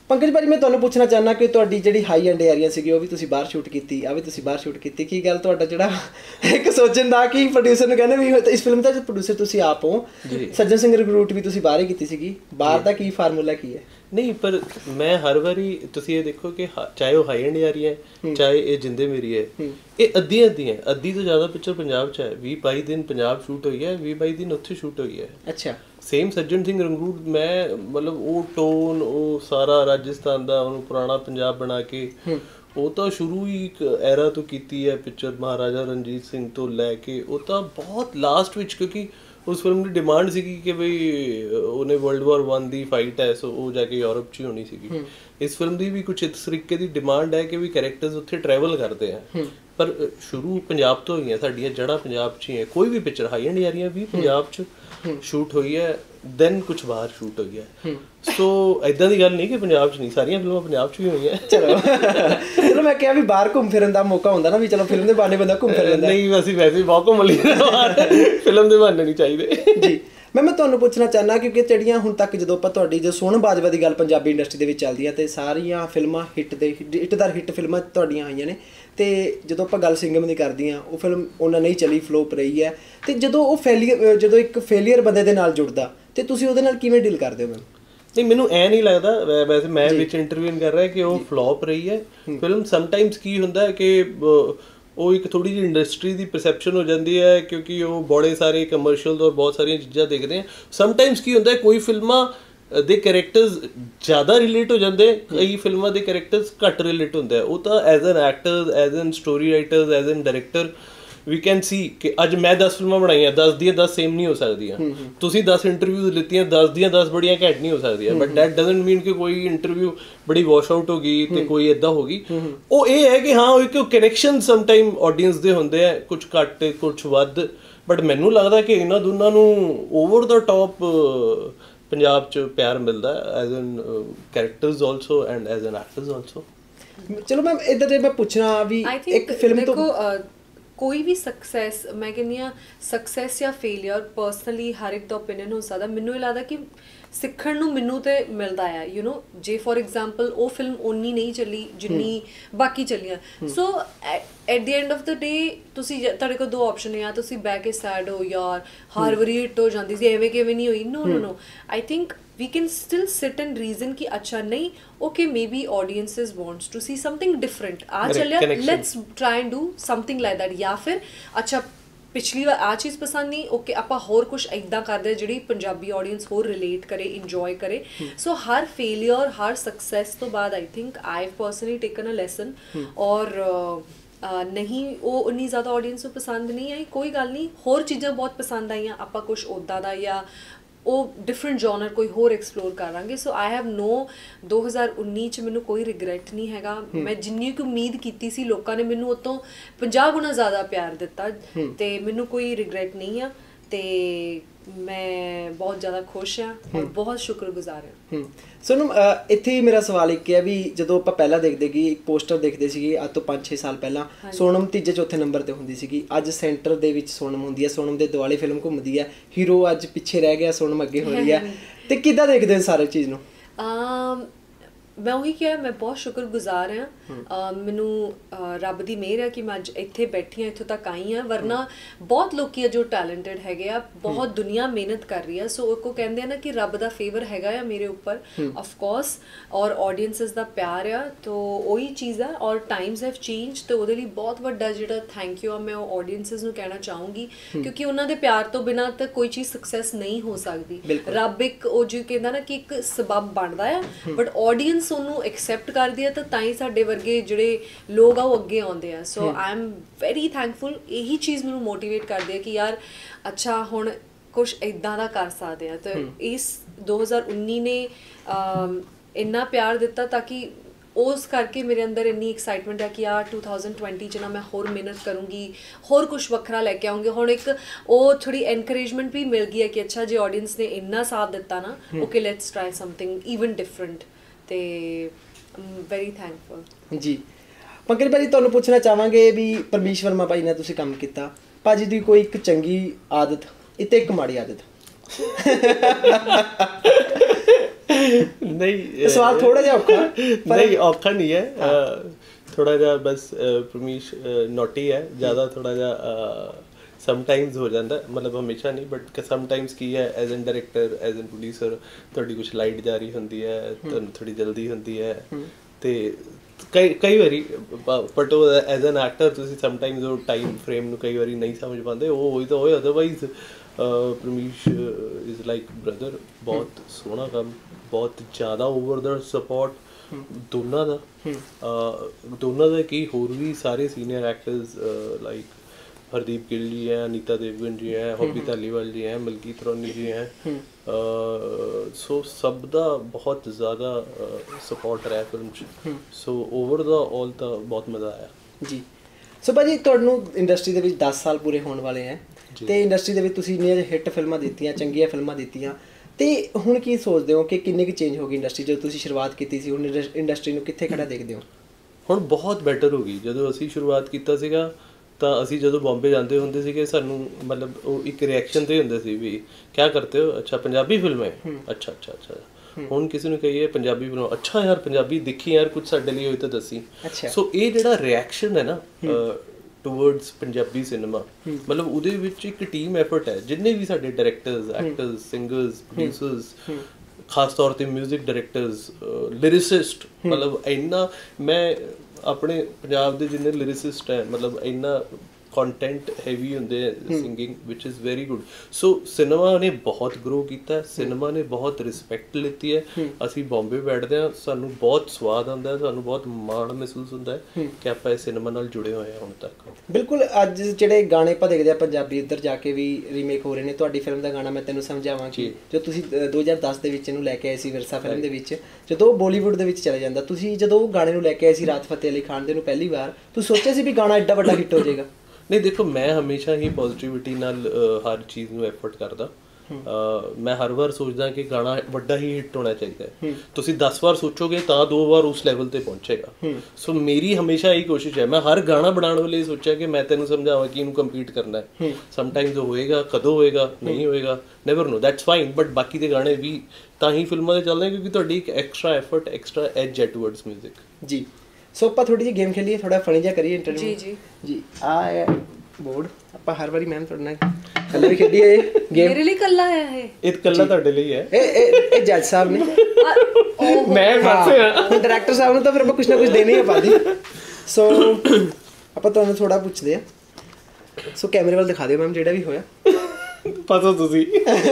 ਪੰਕਜ ਭਾਜੀ ਮੈਂ ਤੁਹਾਨੂੰ ਪੁੱਛਣਾ ਚਾਹੁੰਦਾ ਕਿ ਤੁਹਾਡੀ ਜਿਹੜੀ ਹਾਈ ਐਂਡ ਏਰੀਆ ਸੀਗੀ ਉਹ ਵੀ ਤੁਸੀਂ ਬਾਹਰ ਸ਼ੂਟ ਕੀਤੀ, ਆ ਵੀ ਤੁਸੀਂ ਬਾਹਰ ਸ਼ੂਟ ਕੀਤੀ, ਕੀ ਗੱਲ ਤੁਹਾਡਾ ਜਿਹੜਾ ਇੱਕ ਸੋਚਣ ਦਾ ਕਿ ਪ੍ਰੋਡਿਊਸਰ ਨੂੰ ਕਹਿੰਦੇ ਵੀ ਇਸ ਫਿਲਮ ਦਾ ਪ੍ਰੋਡਿਊਸਰ ਤੁਸੀਂ ਆਪ ਹੋ, ਸੱਜਣ ਸਿੰਘ ਰੰਗਰੂਟ ਵੀ ਤੁਸੀਂ ਬਾਹਰ ਹੀ ਕੀਤੀ ਸੀਗੀ, ਬਾਹਰ ਦਾ ਕੀ ਫਾਰਮੂਲਾ ਕੀ ਹੈ? ਨਹੀਂ ਪਰ ਮੈਂ ਹਰ ਵਾਰੀ ਤੁਸੀਂ ਇਹ ਦੇਖੋ ਕਿ ਚਾਹੇ ਉਹ ਹਾਈ ਐਂਡ ਆ ਰਹੀ ਹੈ ਚਾਹੇ ਇਹ ਜਿੰਦੇ ਮੇਰੀ ਹੈ, ਇਹ ਅੱਧੀ ਅੱਧੀ ਤੋਂ ਜ਼ਿਆਦਾ ਪਿਕਚਰ ਪੰਜਾਬ 'ਚ ਹੈ। 20-22 ਦਿਨ ਪੰਜਾਬ ਸ਼ੂਟ ਹੋਈ ਹੈ, 20-22 ਦਿਨ ਉੱਥੇ ਸ਼ੂਟ ਹੋਈ ਹੈ। ਅੱਛਾ ਸੇਮ ਸੱਜਣ ਸਿੰਘ ਰੰਗਰੂਟ ਮੈਂ ਮਤਲਬ ਉਹ ਟੋਨ ਉਹ ਸਾਰਾ ਰਾਜਸਥਾਨ ਦਾ ਉਹਨੂੰ ਪੁਰਾਣਾ ਪੰਜਾਬ ਬਣਾ ਕੇ ਉਹ ਤਾਂ ਸ਼ੁਰੂ ਹੀ ਇੱਕ ਐਰਾ ਤੋਂ ਕੀਤੀ ਹੈ ਪਿਕਚਰ, ਮਹਾਰਾਜਾ ਰਣਜੀਤ ਸਿੰਘ ਤੋਂ ਲੈ ਕੇ ਉਹ ਤਾਂ ਬਹੁਤ ਲਾਸਟ ਵਿੱਚ, ਕਿਉਂਕਿ ਉਸ ਫਿਲਮ ਦੀ ਡਿਮਾਂਡ ਸੀਗੀ ਕਿ ਬਈ ਉਹਨੇ World War I ਦੀ ਫਾਈਟ ਹੈ ਸੋ ਉਹ ਜਾ ਕੇ ਯੂਰਪ 'ਚ ਹੀ ਹੋਣੀ ਸੀਗੀ। ਇਸ ਫਿਲਮ ਦੀ ਵੀ ਕੁਛ ਇਸ ਤਰੀਕੇ ਦੀ ਡਿਮਾਂਡ ਹੈ ਕਿ ਵੀ ਕੈਰੈਕਟਰਸ ਉੱਥੇ ਟਰੈਵਲ ਕਰਦੇ ਆ, ਪਰ ਸ਼ੁਰੂ ਪੰਜਾਬ ਤੋਂ ਹੋਈਆਂ, ਸਾਡੀਆਂ ਜੜ੍ਹਾਂ ਪੰਜਾਬ 'ਚ ਹੀ ਹੈ। ਕੋਈ ਵੀ ਪਿਕਚਰ ਹਾਈ ਐਂਡ ਆ ਰਹੀਆਂ ਵੀ ਪੰਜਾਬ 'ਚ ਸ਼ੂਟ ਹੋਈ ਹੈ, ਦੈਨ ਕੁਛ ਬਾਹਰ ਸ਼ੂਟ ਹੋਈ ਹੈ। ਸੋ ਏਦਾਂ ਦੀ ਗੱਲ ਨਹੀਂ ਕਿ ਪੰਜਾਬ 'ਚ ਨਹੀਂ, ਸਾਰੀਆਂ ਫਿਲਮਾਂ ਪੰਜਾਬ 'ਚ ਵੀ ਹੋਈਆਂ। ਚਲੋ ਮੈਂ ਕਿਹਾ ਵੀ ਬਾਹਰ ਘੁੰਮ ਫਿਰਨ ਦਾ ਮੌਕਾ ਹੁੰਦਾ ਨਾ, ਵੀ ਚਲੋ ਫਿਲਮ ਦੇ ਬਹਾਨੇ ਬੰਦਾ ਘੁੰਮ ਫਿਰ ਲੈਂਦਾ। ਨਹੀਂ ਅਸੀਂ ਵੈਸੇ ਬਹੁਤ ਘੁੰਮ ਲਈਦਾ, ਫਿਲਮ ਦੇ ਬਹਾਨੇ ਨਹੀਂ ਚਾਹੀਦੇ ਜੀ। ਮੈਂ ਤੁਹਾਨੂੰ ਪੁੱਛਣਾ ਚਾਹੁੰਦਾ ਕਿਉਂਕਿ ਜਿਹੜੀਆਂ ਹੁਣ ਤੱਕ ਜਦੋਂ ਆਪਾਂ ਤੁਹਾਡੀ ਜੋ ਸੋਨਮ ਬਾਜਵਾ ਦੀ ਗੱਲ ਪੰਜਾਬੀ ਇੰਡਸਟਰੀ ਦੇ ਵਿੱਚ ਚੱਲਦੀ ਹੈ ਤੇ ਸਾਰੀਆਂ ਫਿਲਮਾਂ ਹਿੱਟ ਫਿਲਮਾਂ ਤੁਹਾਡੀਆਂ ਆਈਆਂ ਨੇ, ਤੇ ਜਦੋਂ ਆਪਾਂ ਗੱਲ ਸਿੰਗਮ ਦੀ ਕਰਦੇ ਹਾਂ ਉਹ ਫਿਲਮ ਉਹਨਾਂ ਨਹੀਂ ਚੱਲੀ, ਫਲੋਪ ਰਹੀ ਹੈ, ਤੇ ਜਦੋਂ ਉਹ ਜਦੋਂ ਇੱਕ ਫੇਲੀਅਰ ਬੰਦੇ ਦੇ ਨਾਲ ਜੁੜਦਾ ਤੇ ਤੁਸੀਂ ਉਹਦੇ ਨਾਲ ਕਿਵੇਂ ਡੀਲ ਕਰਦੇ ਹੋ? ਮੈਮ ਨਹੀਂ ਮੈਨੂੰ ਐ ਨਹੀਂ ਲੱਗਦਾ, ਵੈਸੇ ਮੈਂ ਵਿੱਚ ਇੰਟਰਵਿਊ ਕਰ ਰਿਹਾ ਕਿ ਉਹ ਫਲੋਪ ਰਹੀ ਹੈ ਫਿਲਮ। ਸਮਟਾਈਮਸ ਕੀ ਹੁੰਦਾ ਕਿ ਉਹ ਇੱਕ ਥੋੜੀ ਜਿਹੀ ਇੰਡਸਟਰੀ ਦੀ ਪਰਸੈਪਸ਼ਨ ਹੋ ਜਾਂਦੀ ਹੈ ਕਿਉਂਕਿ ਉਹ ਬੜੇ ਸਾਰੇ ਕਮਰਸ਼ੀਅਲ ਔਰ ਬਹੁਤ ਸਾਰੀਆਂ ਚੀਜ਼ਾਂ ਦੇਖਦੇ ਆ। ਸਮਟਾਈਮਸ ਕੀ ਹੁੰਦਾ ਕੋਈ ਫਿਲਮਾਂ ਦੇ ਕੈਰੈਕਟਰਸ ਜ਼ਿਆਦਾ ਰਿਲੇਟ ਹੋ ਜਾਂਦੇ, ਕਈ ਫਿਲਮਾਂ ਦੇ ਕੈਰੈਕਟਰਸ ਘੱਟ ਰਿਲੇਟ ਹੁੰਦੇ ਆ। ਉਹ ਤਾਂ as an actor, as an story writer, as an director ਵੀ ਕੈਨ ਸੀ ਕਿ ਅੱਜ ਮੈਂ 10 ਫਿਲਮਾਂ ਬਣਾਈਆਂ, 10 ਦੀਆਂ 10 ਸੇਮ ਨਹੀਂ ਹੋ ਸਕਦੀਆਂ। ਤੁਸੀਂ 10 ਇੰਟਰਵਿਊ ਲਿੱਤੀਆਂ, 10 ਦੀਆਂ 10 ਬੜੀਆਂ ਘੈਂਟ ਨਹੀਂ ਹੋ ਸਕਦੀਆਂ, ਬਟ ਦੈਟ ਡਜ਼ਨਟ ਮੀਨ ਕਿ ਕੋਈ ਇੰਟਰਵਿਊ ਬੜੀ ਵਾਸ਼ ਆਊਟ ਹੋ ਗਈ ਤੇ ਕੋਈ ਏਦਾਂ ਹੋ ਗਈ। ਉਹ ਇਹ ਹੈ ਕਿ ਹਾਂ ਉਹ ਇੱਕ ਕਨੈਕਸ਼ਨ ਸਮਟਾਈਮ ਆਡੀਅנס ਦੇ ਹੁੰਦੇ ਆ, ਕੁਝ ਘੱਟ ਕੁਝ ਵੱਧ, ਬਟ ਮੈਨੂੰ ਲੱਗਦਾ ਕਿ ਇਹਨਾਂ ਦੋਨਾਂ ਨੂੰ ਓਵਰ ਦਾ ਟੌਪ ਪੰਜਾਬ 'ਚ ਪਿਆਰ ਮਿਲਦਾ as an characters also and as an actors also. ਚਲੋ ਮੈਮ ਇੱਦਾਂ ਦੇ ਮੈਂ ਪੁੱਛਣਾ ਵੀ ਇੱਕ ਫਿਲਮ ਤੋਂ ਕੋਈ ਵੀ ਸਕਸੈਸ, ਮੈਂ ਕਹਿੰਦੀ ਹਾਂ ਸਕਸੈਸ ਜਾਂ ਫੇਲੀਅਰ ਪਰਸਨਲੀ ਹਰ ਇੱਕ ਦਾ ਓਪੀਨੀਅਨ ਹੋ ਸਕਦਾ। ਮੈਨੂੰ ਇਹ ਲੱਗਦਾ ਕਿ ਸਿੱਖਣ ਨੂੰ ਮੈਨੂੰ ਤੇ ਮਿਲਦਾ ਆ, ਯੂ ਨੋ, ਜੇ ਫੋਰ ਐਗਜ਼ਾਮਪਲ ਉਹ ਫਿਲਮ ਓਨੀ ਨਹੀਂ ਚੱਲੀ ਜਿੰਨੀ ਬਾਕੀ ਚੱਲੀਆਂ, so at the end of the day ਤੁਸੀਂ ਤੁਹਾਡੇ ਕੋਲ 2 ਆਪਸ਼ਨ ਆ, ਤੁਸੀਂ ਬਹਿ ਕੇ ਸੈਡ ਹੋ ਯਾਰ ਹਰ ਵਾਰੀ ਹਿੱਟ ਹੋ ਜਾਂਦੀ ਸੀ, ਐਵੇਂ ਕਿਵੇਂ ਨਹੀਂ ਹੋਈ। No I think we can still sit and reason ki acha nahi, okay, maybe audiences wants to see something different, aa chalya let's try and do something like that, ya fir acha ਪਿਛਲੀ ਵਾਰ ਆ ਚੀਜ਼ ਪਸੰਦ ਨਹੀਂ, ਓਕੇ ਆਪਾਂ ਹੋਰ ਕੁਝ ਇੱਦਾਂ ਕਰਦੇ ਜਿਹੜੀ ਪੰਜਾਬੀ ਆਡੀਅנס ਹੋਰ ਰਿਲੇਟ ਕਰੇ, ਇੰਜੋਏ ਕਰੇ। ਸੋ ਹਰ ਫੇਲੀਅਰ ਹਰ ਸਕਸੈਸ ਤੋਂ ਬਾਅਦ I think I personally taken a lesson, ਔਰ ਨਹੀਂ ਉਹ ਉਨੀ ਜ਼ਿਆਦਾ ਆਡੀਅנס ਨੂੰ ਪਸੰਦ ਨਹੀਂ ਆਈ, ਕੋਈ ਗੱਲ ਨਹੀਂ, ਹੋਰ ਚੀਜ਼ਾਂ ਬਹੁਤ ਪਸੰਦ ਆਈਆਂ, ਆਪਾਂ ਕੁਝ ਉੱਦਾਂ ਦਾ ਜਾਂ ਉਹ ਡਿਫਰੈਂਟ ਜੋਨਰ ਕੋਈ ਹੋਰ ਐਕਸਪਲੋਰ ਕਰਾਂਗੇ। ਸੋ ਆਈ ਹੈਵ ਨੋ 2019 'ਚ ਮੈਨੂੰ ਕੋਈ ਰਿਗਰੈਟ ਨਹੀਂ ਹੈਗਾ। ਮੈਂ ਜਿੰਨੀ ਕੁ ਉਮੀਦ ਕੀਤੀ ਸੀ ਲੋਕਾਂ ਨੇ ਮੈਨੂੰ ਉਹ ਤੋਂ 50 ਗੁਣਾ ਜ਼ਿਆਦਾ ਪਿਆਰ ਦਿੱਤਾ ਤੇ ਮੈਨੂੰ ਕੋਈ ਰਿਗਰੈਟ ਨਹੀਂ ਆ, ਤੇ ਮੈਂ ਬਹੁਤ ਜ਼ਿਆਦਾ ਖੁਸ਼ ਹਾਂ ਔਰ ਬਹੁਤ ਸ਼ੁਕਰਗੁਜ਼ਾਰ ਹਾਂ। ਸੋਨਮ ਇੱਥੇ ਹੀ ਮੇਰਾ ਸਵਾਲ ਇੱਕ ਹੈ ਵੀ ਜਦੋਂ ਆਪਾਂ ਪਹਿਲਾਂ ਦੇਖਦੇ ਕਿ ਇੱਕ ਪੋਸਟਰ ਦੇਖਦੇ ਸੀਗੇ ਅੱਜ ਤੋਂ 5-6 ਸਾਲ ਪਹਿਲਾਂ ਸੋਨਮ ਤੀਜੇ ਚੌਥੇ ਨੰਬਰ ਤੇ ਹੁੰਦੀ ਸੀਗੀ, ਅੱਜ ਸੈਂਟਰ ਦੇ ਵਿੱਚ ਸੋਨਮ ਹੁੰਦੀ ਹੈ, ਸੋਨਮ ਦੇ ਦੁਆਲੇ ਫਿਲਮ ਘੁੰਮਦੀ ਹੈ, ਹੀਰੋ ਅੱਜ ਪਿੱਛੇ ਰਹਿ ਗਿਆ, ਸੋਨਮ ਅੱਗੇ ਹੋ ਰਹੀ ਹੈ, ਤੇ ਕਿੱਦਾਂ ਦੇਖਦੇ ਹੋ ਸਾਰੇ ਚੀਜ਼ ਨੂੰ? ਮੈਂ ਉਹੀ ਕਿਹਾ, ਮੈਂ ਬਹੁਤ ਸ਼ੁਕਰਗੁਜ਼ਾਰ ਹਾਂ, ਮੈਨੂੰ ਰੱਬ ਦੀ ਮਿਹਰ ਹੈ ਕਿ ਮੈਂ ਅੱਜ ਇੱਥੇ ਬੈਠੀ ਹਾਂ, ਇੱਥੋਂ ਤੱਕ ਆਈ ਹਾਂ, ਵਰਨਾ ਬਹੁਤ ਲੋਕੀ ਆ ਜੋ ਟੈਲੈਂਟਡ ਹੈਗੇ ਆ, ਬਹੁਤ ਦੁਨੀਆ ਮਿਹਨਤ ਕਰ ਰਹੀ ਆ। ਸੋ ਉਹ ਕਹਿੰਦੇ ਆ ਨਾ ਕਿ ਰੱਬ ਦਾ ਫੇਵਰ ਹੈਗਾ ਆ ਮੇਰੇ ਉੱਪਰ ਆਫਕੋਰਸ, ਔਰ ਆਡੀਅנਸਸ ਦਾ ਪਿਆਰ ਆ, ਤੋ ਉਹੀ ਚੀਜ਼ ਆ। ਔਰ ਟਾਈਮਸ ਹੈਵ ਚੇਂਜ, ਤੇ ਉਹਦੇ ਲਈ ਬਹੁਤ ਵੱਡਾ ਜਿਹੜਾ ਥੈਂਕ ਯੂ ਆ ਮੈਂ ਉਹ ਆਡੀਅנਸਸ ਨੂੰ ਕਹਿਣਾ ਚਾਹੂੰਗੀ, ਕਿਉਂਕਿ ਉਹਨਾਂ ਦੇ ਪਿਆਰ ਤੋਂ ਬਿਨਾਂ ਤਾਂ ਕੋਈ ਚੀਜ਼ ਸਕਸੈਸ ਨਹੀਂ ਹੋ ਸਕਦੀ। ਰੱਬ ਇੱਕ ਉਹ ਜੋ ਕਹਿੰਦਾ ਨਾ ਕਿ ਇੱਕ ਸਬਬ ਬਣਦਾ ਆ, ਬਟ ਆਡੀਅנס ਉਹਨੂੰ ਐਕਸੈਪਟ ਕਰਦੀ ਆ ਤਾਂ ਹੀ ਸਾਡੇ ਵਰਗੇ ਜਿਹੜੇ ਲੋਕ ਆ ਉਹ ਅੱਗੇ ਆਉਂਦੇ ਆ। So I am very thankful. ਇਹੀ ਚੀਜ਼ ਮੈਨੂੰ ਮੋਟੀਵੇਟ ਕਰਦੀ ਹੈ ਕਿ ਯਾਰ ਅੱਛਾ ਹੁਣ ਕੁਛ ਇੱਦਾਂ ਦਾ ਕਰ ਸਕਦੇ ਆ। ਤਾਂ ਇਸ 2019 ਨੇ ਇੰਨਾ ਪਿਆਰ ਦਿੱਤਾ ਤਾਂ ਕਿ ਉਸ ਕਰਕੇ ਮੇਰੇ ਅੰਦਰ ਇੰਨੀ ਐਕਸਾਈਟਮੈਂਟ ਹੈ ਕਿ ਯਾਰ 2020 'ਚ ਨਾ ਮੈਂ ਹੋਰ ਮਿਹਨਤ ਕਰੂੰਗੀ, ਹੋਰ ਕੁਛ ਵੱਖਰਾ ਲੈ ਕੇ ਆਉਂਗੀ। ਹੁਣ ਇੱਕ ਉਹ ਥੋੜੀ ਐਨਕਰੇਜਮੈਂਟ ਵੀ ਮਿਲ ਗਈ ਹੈ ਕਿ ਅੱਛਾ ਜੇ ਆਡੀਅנס ਨੇ ਇੰਨਾ ਸਾਥ ਦਿੱਤਾ ਨਾ, okay let's try something even different, ਤੇ ਵੈਰੀ ਥੈਂਕਫੁਲ। ਜੀ ਪੰਕਜ ਭਾਜੀ ਤੁਹਾਨੂੰ ਪੁੱਛਣਾ ਚਾਹਾਂਗੇ ਵੀ ਪਰਮੇਸ਼ ਵਰਮਾ ਭਾਈ ਨਾਲ ਤੁਸੀਂ ਕੰਮ ਕੀਤਾ, ਭਾਜੀ ਦੀ ਕੋਈ ਇੱਕ ਚੰਗੀ ਆਦਤ ਤੇ ਇੱਕ ਮਾੜੀ ਆਦਤ? ਨਹੀਂ ਸਵਾਲ ਥੋੜਾ ਜਿਹਾ ਔਖਾ ਨਹੀਂ, ਔਖਾ ਨਹੀਂ ਹੈ, ਥੋੜਾ ਜਿਹਾ ਬਸ ਪਰਮੀਸ਼ ਨੋਟੀ ਹੈ ਜ਼ਿਆਦਾ, ਥੋੜਾ ਜਿਹਾ ਸਮਟਾਈਮਸ ਹੋ ਜਾਂਦਾ, ਮਤਲਬ ਹਮੇਸ਼ਾ ਨਹੀਂ ਬਟ ਸਮਟਾਈਮਸ ਕੀ ਹੈ as an director as an producer ਤੁਹਾਡੀ ਕੁਛ ਲਾਈਟ ਜਾਰੀ ਹੁੰਦੀ ਹੈ, ਤੁਹਾਨੂੰ ਥੋੜੀ ਜਲਦੀ ਹੁੰਦੀ ਹੈ, ਤੇ ਕਈ ਵਾਰੀ ਬਟ ਉਹ ਐਜ਼ ਐਨ ਐਕਟਰ ਤੁਸੀਂ ਸਮਟਾਈਮਸ ਉਹ ਟਾਈਮ ਫਰੇਮ ਨੂੰ ਕਈ ਵਾਰੀ ਨਹੀਂ ਸਮਝ ਪਾਉਂਦੇ, ਉਹ ਹੋਈ ਤਾਂ ਹੋਏ, otherwise Parmish is like brother, ਬਹੁਤ ਸੋਹਣਾ ਕੰਮ, ਬਹੁਤ ਜ਼ਿਆਦਾ ਓਵਰ ਦਾ ਸਪੋਰਟ ਦੋਨਾਂ ਦਾ ਕੀ, ਹੋਰ ਵੀ ਸਾਰੇ senior actors like Hardeep Gill ji हैं, अनीता देवगन जी हैं, हॉबी धालीवाल जी हैं, मलकीत रोनी जी हैं, सो सब दा बहुत ज़्यादा सपोर्ट रहा फिल्म च, सो ओवर द ऑल तो बहुत मज़ा आया जी। सो भाजी तुहानू इंडस्ट्री दे विच 10 साल पूरे होने वाले हैं ते इंडस्ट्री दे विच तुसीं इन्नियां हिट फिल्मां दित्तियां, चंगीआं फिल्मां दित्तियां, ते हुण की सोचदे हो कि किन्नी की चेंज हो गई इंडस्ट्री जदों तुसीं शुरुआत कीती सी, हुण इंडस्ट्री नूं कित्थे खड़ा देखदे हो? हुण बहुत बेटर हो गई। जदों असीं शुरुआत कीता सीगा ਤਾਂ ਅਸੀਂ ਜਦੋਂ ਬੰਬੇ ਜਾਂਦੇ ਹੁੰਦੇ ਸੀਗੇ ਸਾਨੂੰ ਮਤਲਬ ਉਹ ਇੱਕ ਰਿਐਕਸ਼ਨ ਤੇ ਹੁੰਦੇ ਸੀ ਵੀ ਕਿਆ ਕਰਤੇ ਹੋ, ਅੱਛਾ ਪੰਜਾਬੀ ਫਿਲਮ ਹੈ, ਅੱਛਾ ਅੱਛਾ ਅੱਛਾ। ਹੁਣ ਕਿਸੇ ਨੂੰ ਕਹੀਏ ਪੰਜਾਬੀ ਫਿਲਮ, ਅੱਛਾ ਯਾਰ ਪੰਜਾਬੀ ਦੇਖੀ ਯਾਰ, ਕੁਝ ਸਾਡੇ ਲਈ ਹੋਏ ਤਾਂ ਦੱਸੀ। ਸੋ ਇਹ ਜਿਹੜਾ ਰਿਐਕਸ਼ਨ ਹੈ ਨਾ ਟੂਵਰਡਸ ਪੰਜਾਬੀ ਸਿਨੇਮਾ, ਮਤਲਬ ਉਹਦੇ ਵਿੱਚ ਇੱਕ ਟੀਮ ਐਫਰਟ ਹੈ, ਜਿੰਨੇ ਵੀ ਸਾਡੇ ਡਾਇਰੈਕਟਰਸ, ਐਕਟਰਸ, ਸਿੰਗਰਸ, ਪ੍ਰੋਡਿਊਸਰਸ, ਖਾਸ ਤੌਰ ਤੇ ਮਿਊਜ਼ਿਕ ਡਾਇਰੈਕਟਰਸ, ਲਿਰਿਸਿਸਟ, ਮਤਲਬ ਇੰਨਾ ਮੈਂ ਆਪਣੇ ਪੰਜਾਬ ਦੇ ਜਿੰਨੇ ਲਿਰਿਸਿਸਟ ਹੈ ਮਤਲਬ ਇੰਨਾ ਕੰਟੈਂਟ ਹੈਵੀ ਹੁੰਦੇ ਸਿੰਗਿੰਗ ਵਿਚ is very good. So cinema ਨੇ ਬਹੁਤ ਗਰੋ ਕੀਤਾ, ਸਿਨੇਮਾ ਨੇ ਬਹੁਤ ਰਿਸਪੈਕਟ ਲਿੱਤੀ ਹੈ। ਅਸੀਂ ਬੰਬੇ ਬੈਠਦੇ ਹਾਂ, ਸਾਨੂੰ ਬਹੁਤ ਸਵਾਦ ਆਉਂਦਾ, ਸਾਨੂੰ ਬਹੁਤ ਮਾਣ ਮਹਿਸੂਸ ਹੁੰਦਾ ਹੈ ਕਿ ਆਪਾਂ ਇਸ ਸਿਨੇਮਾ ਨਾਲ ਜੁੜੇ ਹੋਏ ਹਾਂ ਹੁਣ ਤੱਕ। ਬਿਲਕੁਲ। ਅੱਜ ਜਿਹੜੇ ਗਾਣੇ ਆਪਾਂ ਦੇਖਦੇ ਆ ਪੰਜਾਬੀ ਉੱਧਰ ਜਾ ਕੇ ਵੀ ਰੀਮੇਕ ਹੋ ਰਹੇ ਨੇ, ਤੁਹਾਡੀ ਫਿਲਮ ਦਾ ਗਾਣਾ ਮੈਂ ਤੈਨੂੰ ਸਮਝਾਵਾਂ ਕਿ ਜੋ ਤੁਸੀਂ 2010 ਦੇ ਵਿੱਚ ਇਹਨੂੰ ਲੈ ਕੇ ਆਏ ਸੀ ਵਿਰਸਾ ਫਿਲਮ ਦੇ ਵਿੱਚ, ਜਦੋਂ ਉਹ ਬਾਲੀਵੁੱਡ ਦੇ ਵਿੱਚ ਚਲਾ ਜਾਂਦਾ, ਤੁਸੀਂ ਜਦੋਂ ਉਹ ਗਾਣੇ ਨੂੰ ਲੈ ਕੇ ਆਏ ਸੀ ਰਾਹਤ ਫਤਿਹ ਅਲੀ ਖਾਨ ਦੇ ਨੂੰ ਪਹਿਲੀ ਵਾਰ, ਤੁਸੀਂ ਸੋਚਿਆ ਸੀ ਵੀ ਗਾਣਾ ਐਡਾ ਵੱਡਾ ਹਿੱਟ ਹੋ ਜਾਏਗਾ? ਨਹੀਂ ਦੇਖੋ, ਮੈਂ ਹਮੇਸ਼ਾ ਹੀ ਪੋਜ਼ਿਟਿਵਿਟੀ ਨਾਲ ਹਰ ਚੀਜ਼ ਨੂੰ ਐਫਰਟ ਕਰਦਾ। ਮੈਂ ਹਰ ਵਾਰ ਸੋਚਦਾ ਕਿ ਗਾਣਾ ਵੱਡਾ ਹੀ ਹਿੱਟ ਹੋਣਾ ਚਾਹੀਦਾ ਹੈ। ਤੁਸੀਂ 10 ਵਾਰ ਸੋਚੋਗੇ ਤਾਂ 2 ਵਾਰ ਉਸ ਲੈਵਲ ਤੇ ਪਹੁੰਚੇਗਾ। ਸੋ ਮੇਰੀ ਹਮੇਸ਼ਾ ਇਹੀ ਕੋਸ਼ਿਸ਼ ਹੈ, ਮੈਂ ਹਰ ਗਾਣਾ ਬਣਾਉਣ ਵੇਲੇ ਇਹ ਸੋਚਿਆ ਕਿ ਮੈਂ ਤੈਨੂੰ ਸਮਝਾਵਾਂ ਕਿ ਇਹਨੂੰ ਕੰਪੀਟ ਕਰਨਾ ਹੈ। ਸਮਟਾਈਮਸ ਹੋਏਗਾ, ਕਦੋਂ ਹੋਏਗਾ ਨਹੀਂ ਹੋਏਗਾ, never no, that's fine. But ਬਾਕੀ ਦੇ ਗਾਣੇ ਵੀ ਤਾਂ ਹੀ ਫਿਲਮਾਂ ਦੇ ਚੱਲਦੇ ਕਿਉਂਕਿ ਤੁਹਾਡੀ ਇੱਕ ਐਕਸਟਰਾ ਐਫਰਟ, ਐਕਸਟਰਾ ਐਜ ਹੈ ਟੂਵਰਡਸ ਮਿਊਜ਼ਿਕ ਜੀ। ਸੋ ਆਪਾਂ ਥੋੜੀ ਜਿਹੀ ਗੇਮ ਖੇਲੀਏ, ਥੋੜਾ ਫਨੀ ਜਿਹਾ ਕਰੀਏ ਇੰਟਰਵਿਊ। ਜੀ ਜੀ ਜੀ। ਆ ਹੈ ਬੋਰਡ, ਆਪਾਂ ਹਰ ਵਾਰੀ ਮੈਮ ਤੁਹਾਡੇ ਨਾਲ ਕੱਲਾ ਵੀ ਖੇਡੀਏ ਗੇਮ। ਮੇਰੇ ਲਈ ਕੱਲਾ ਹੈ ਇਹ ਕੱਲਾ ਤੁਹਾਡੇ ਲਈ ਹੈ। ਇਹ ਜੱਜ ਸਾਹਿਬ ਨੇ, ਮੈਂ ਫਸਿਆ ਡਾਇਰੈਕਟਰ ਸਾਹਿਬ ਨੂੰ ਤਾਂ ਫਿਰ ਆਪਾਂ ਕੁਝ ਨਾ ਕੁਝ ਦੇਣਾ ਹੀ ਪਾਦੀ। ਸੋ ਆਪਾਂ ਤੁਹਾਨੂੰ ਥੋੜਾ ਪੁੱਛਦੇ ਆ, ਸੋ ਕੈਮਰੇ ਵੱਲ ਦਿਖਾ ਦਿਓ ਮੈਮ ਜਿਹੜਾ ਵੀ ਹੋਇਆ ਪਤਾ ਤੁਸੀਂ।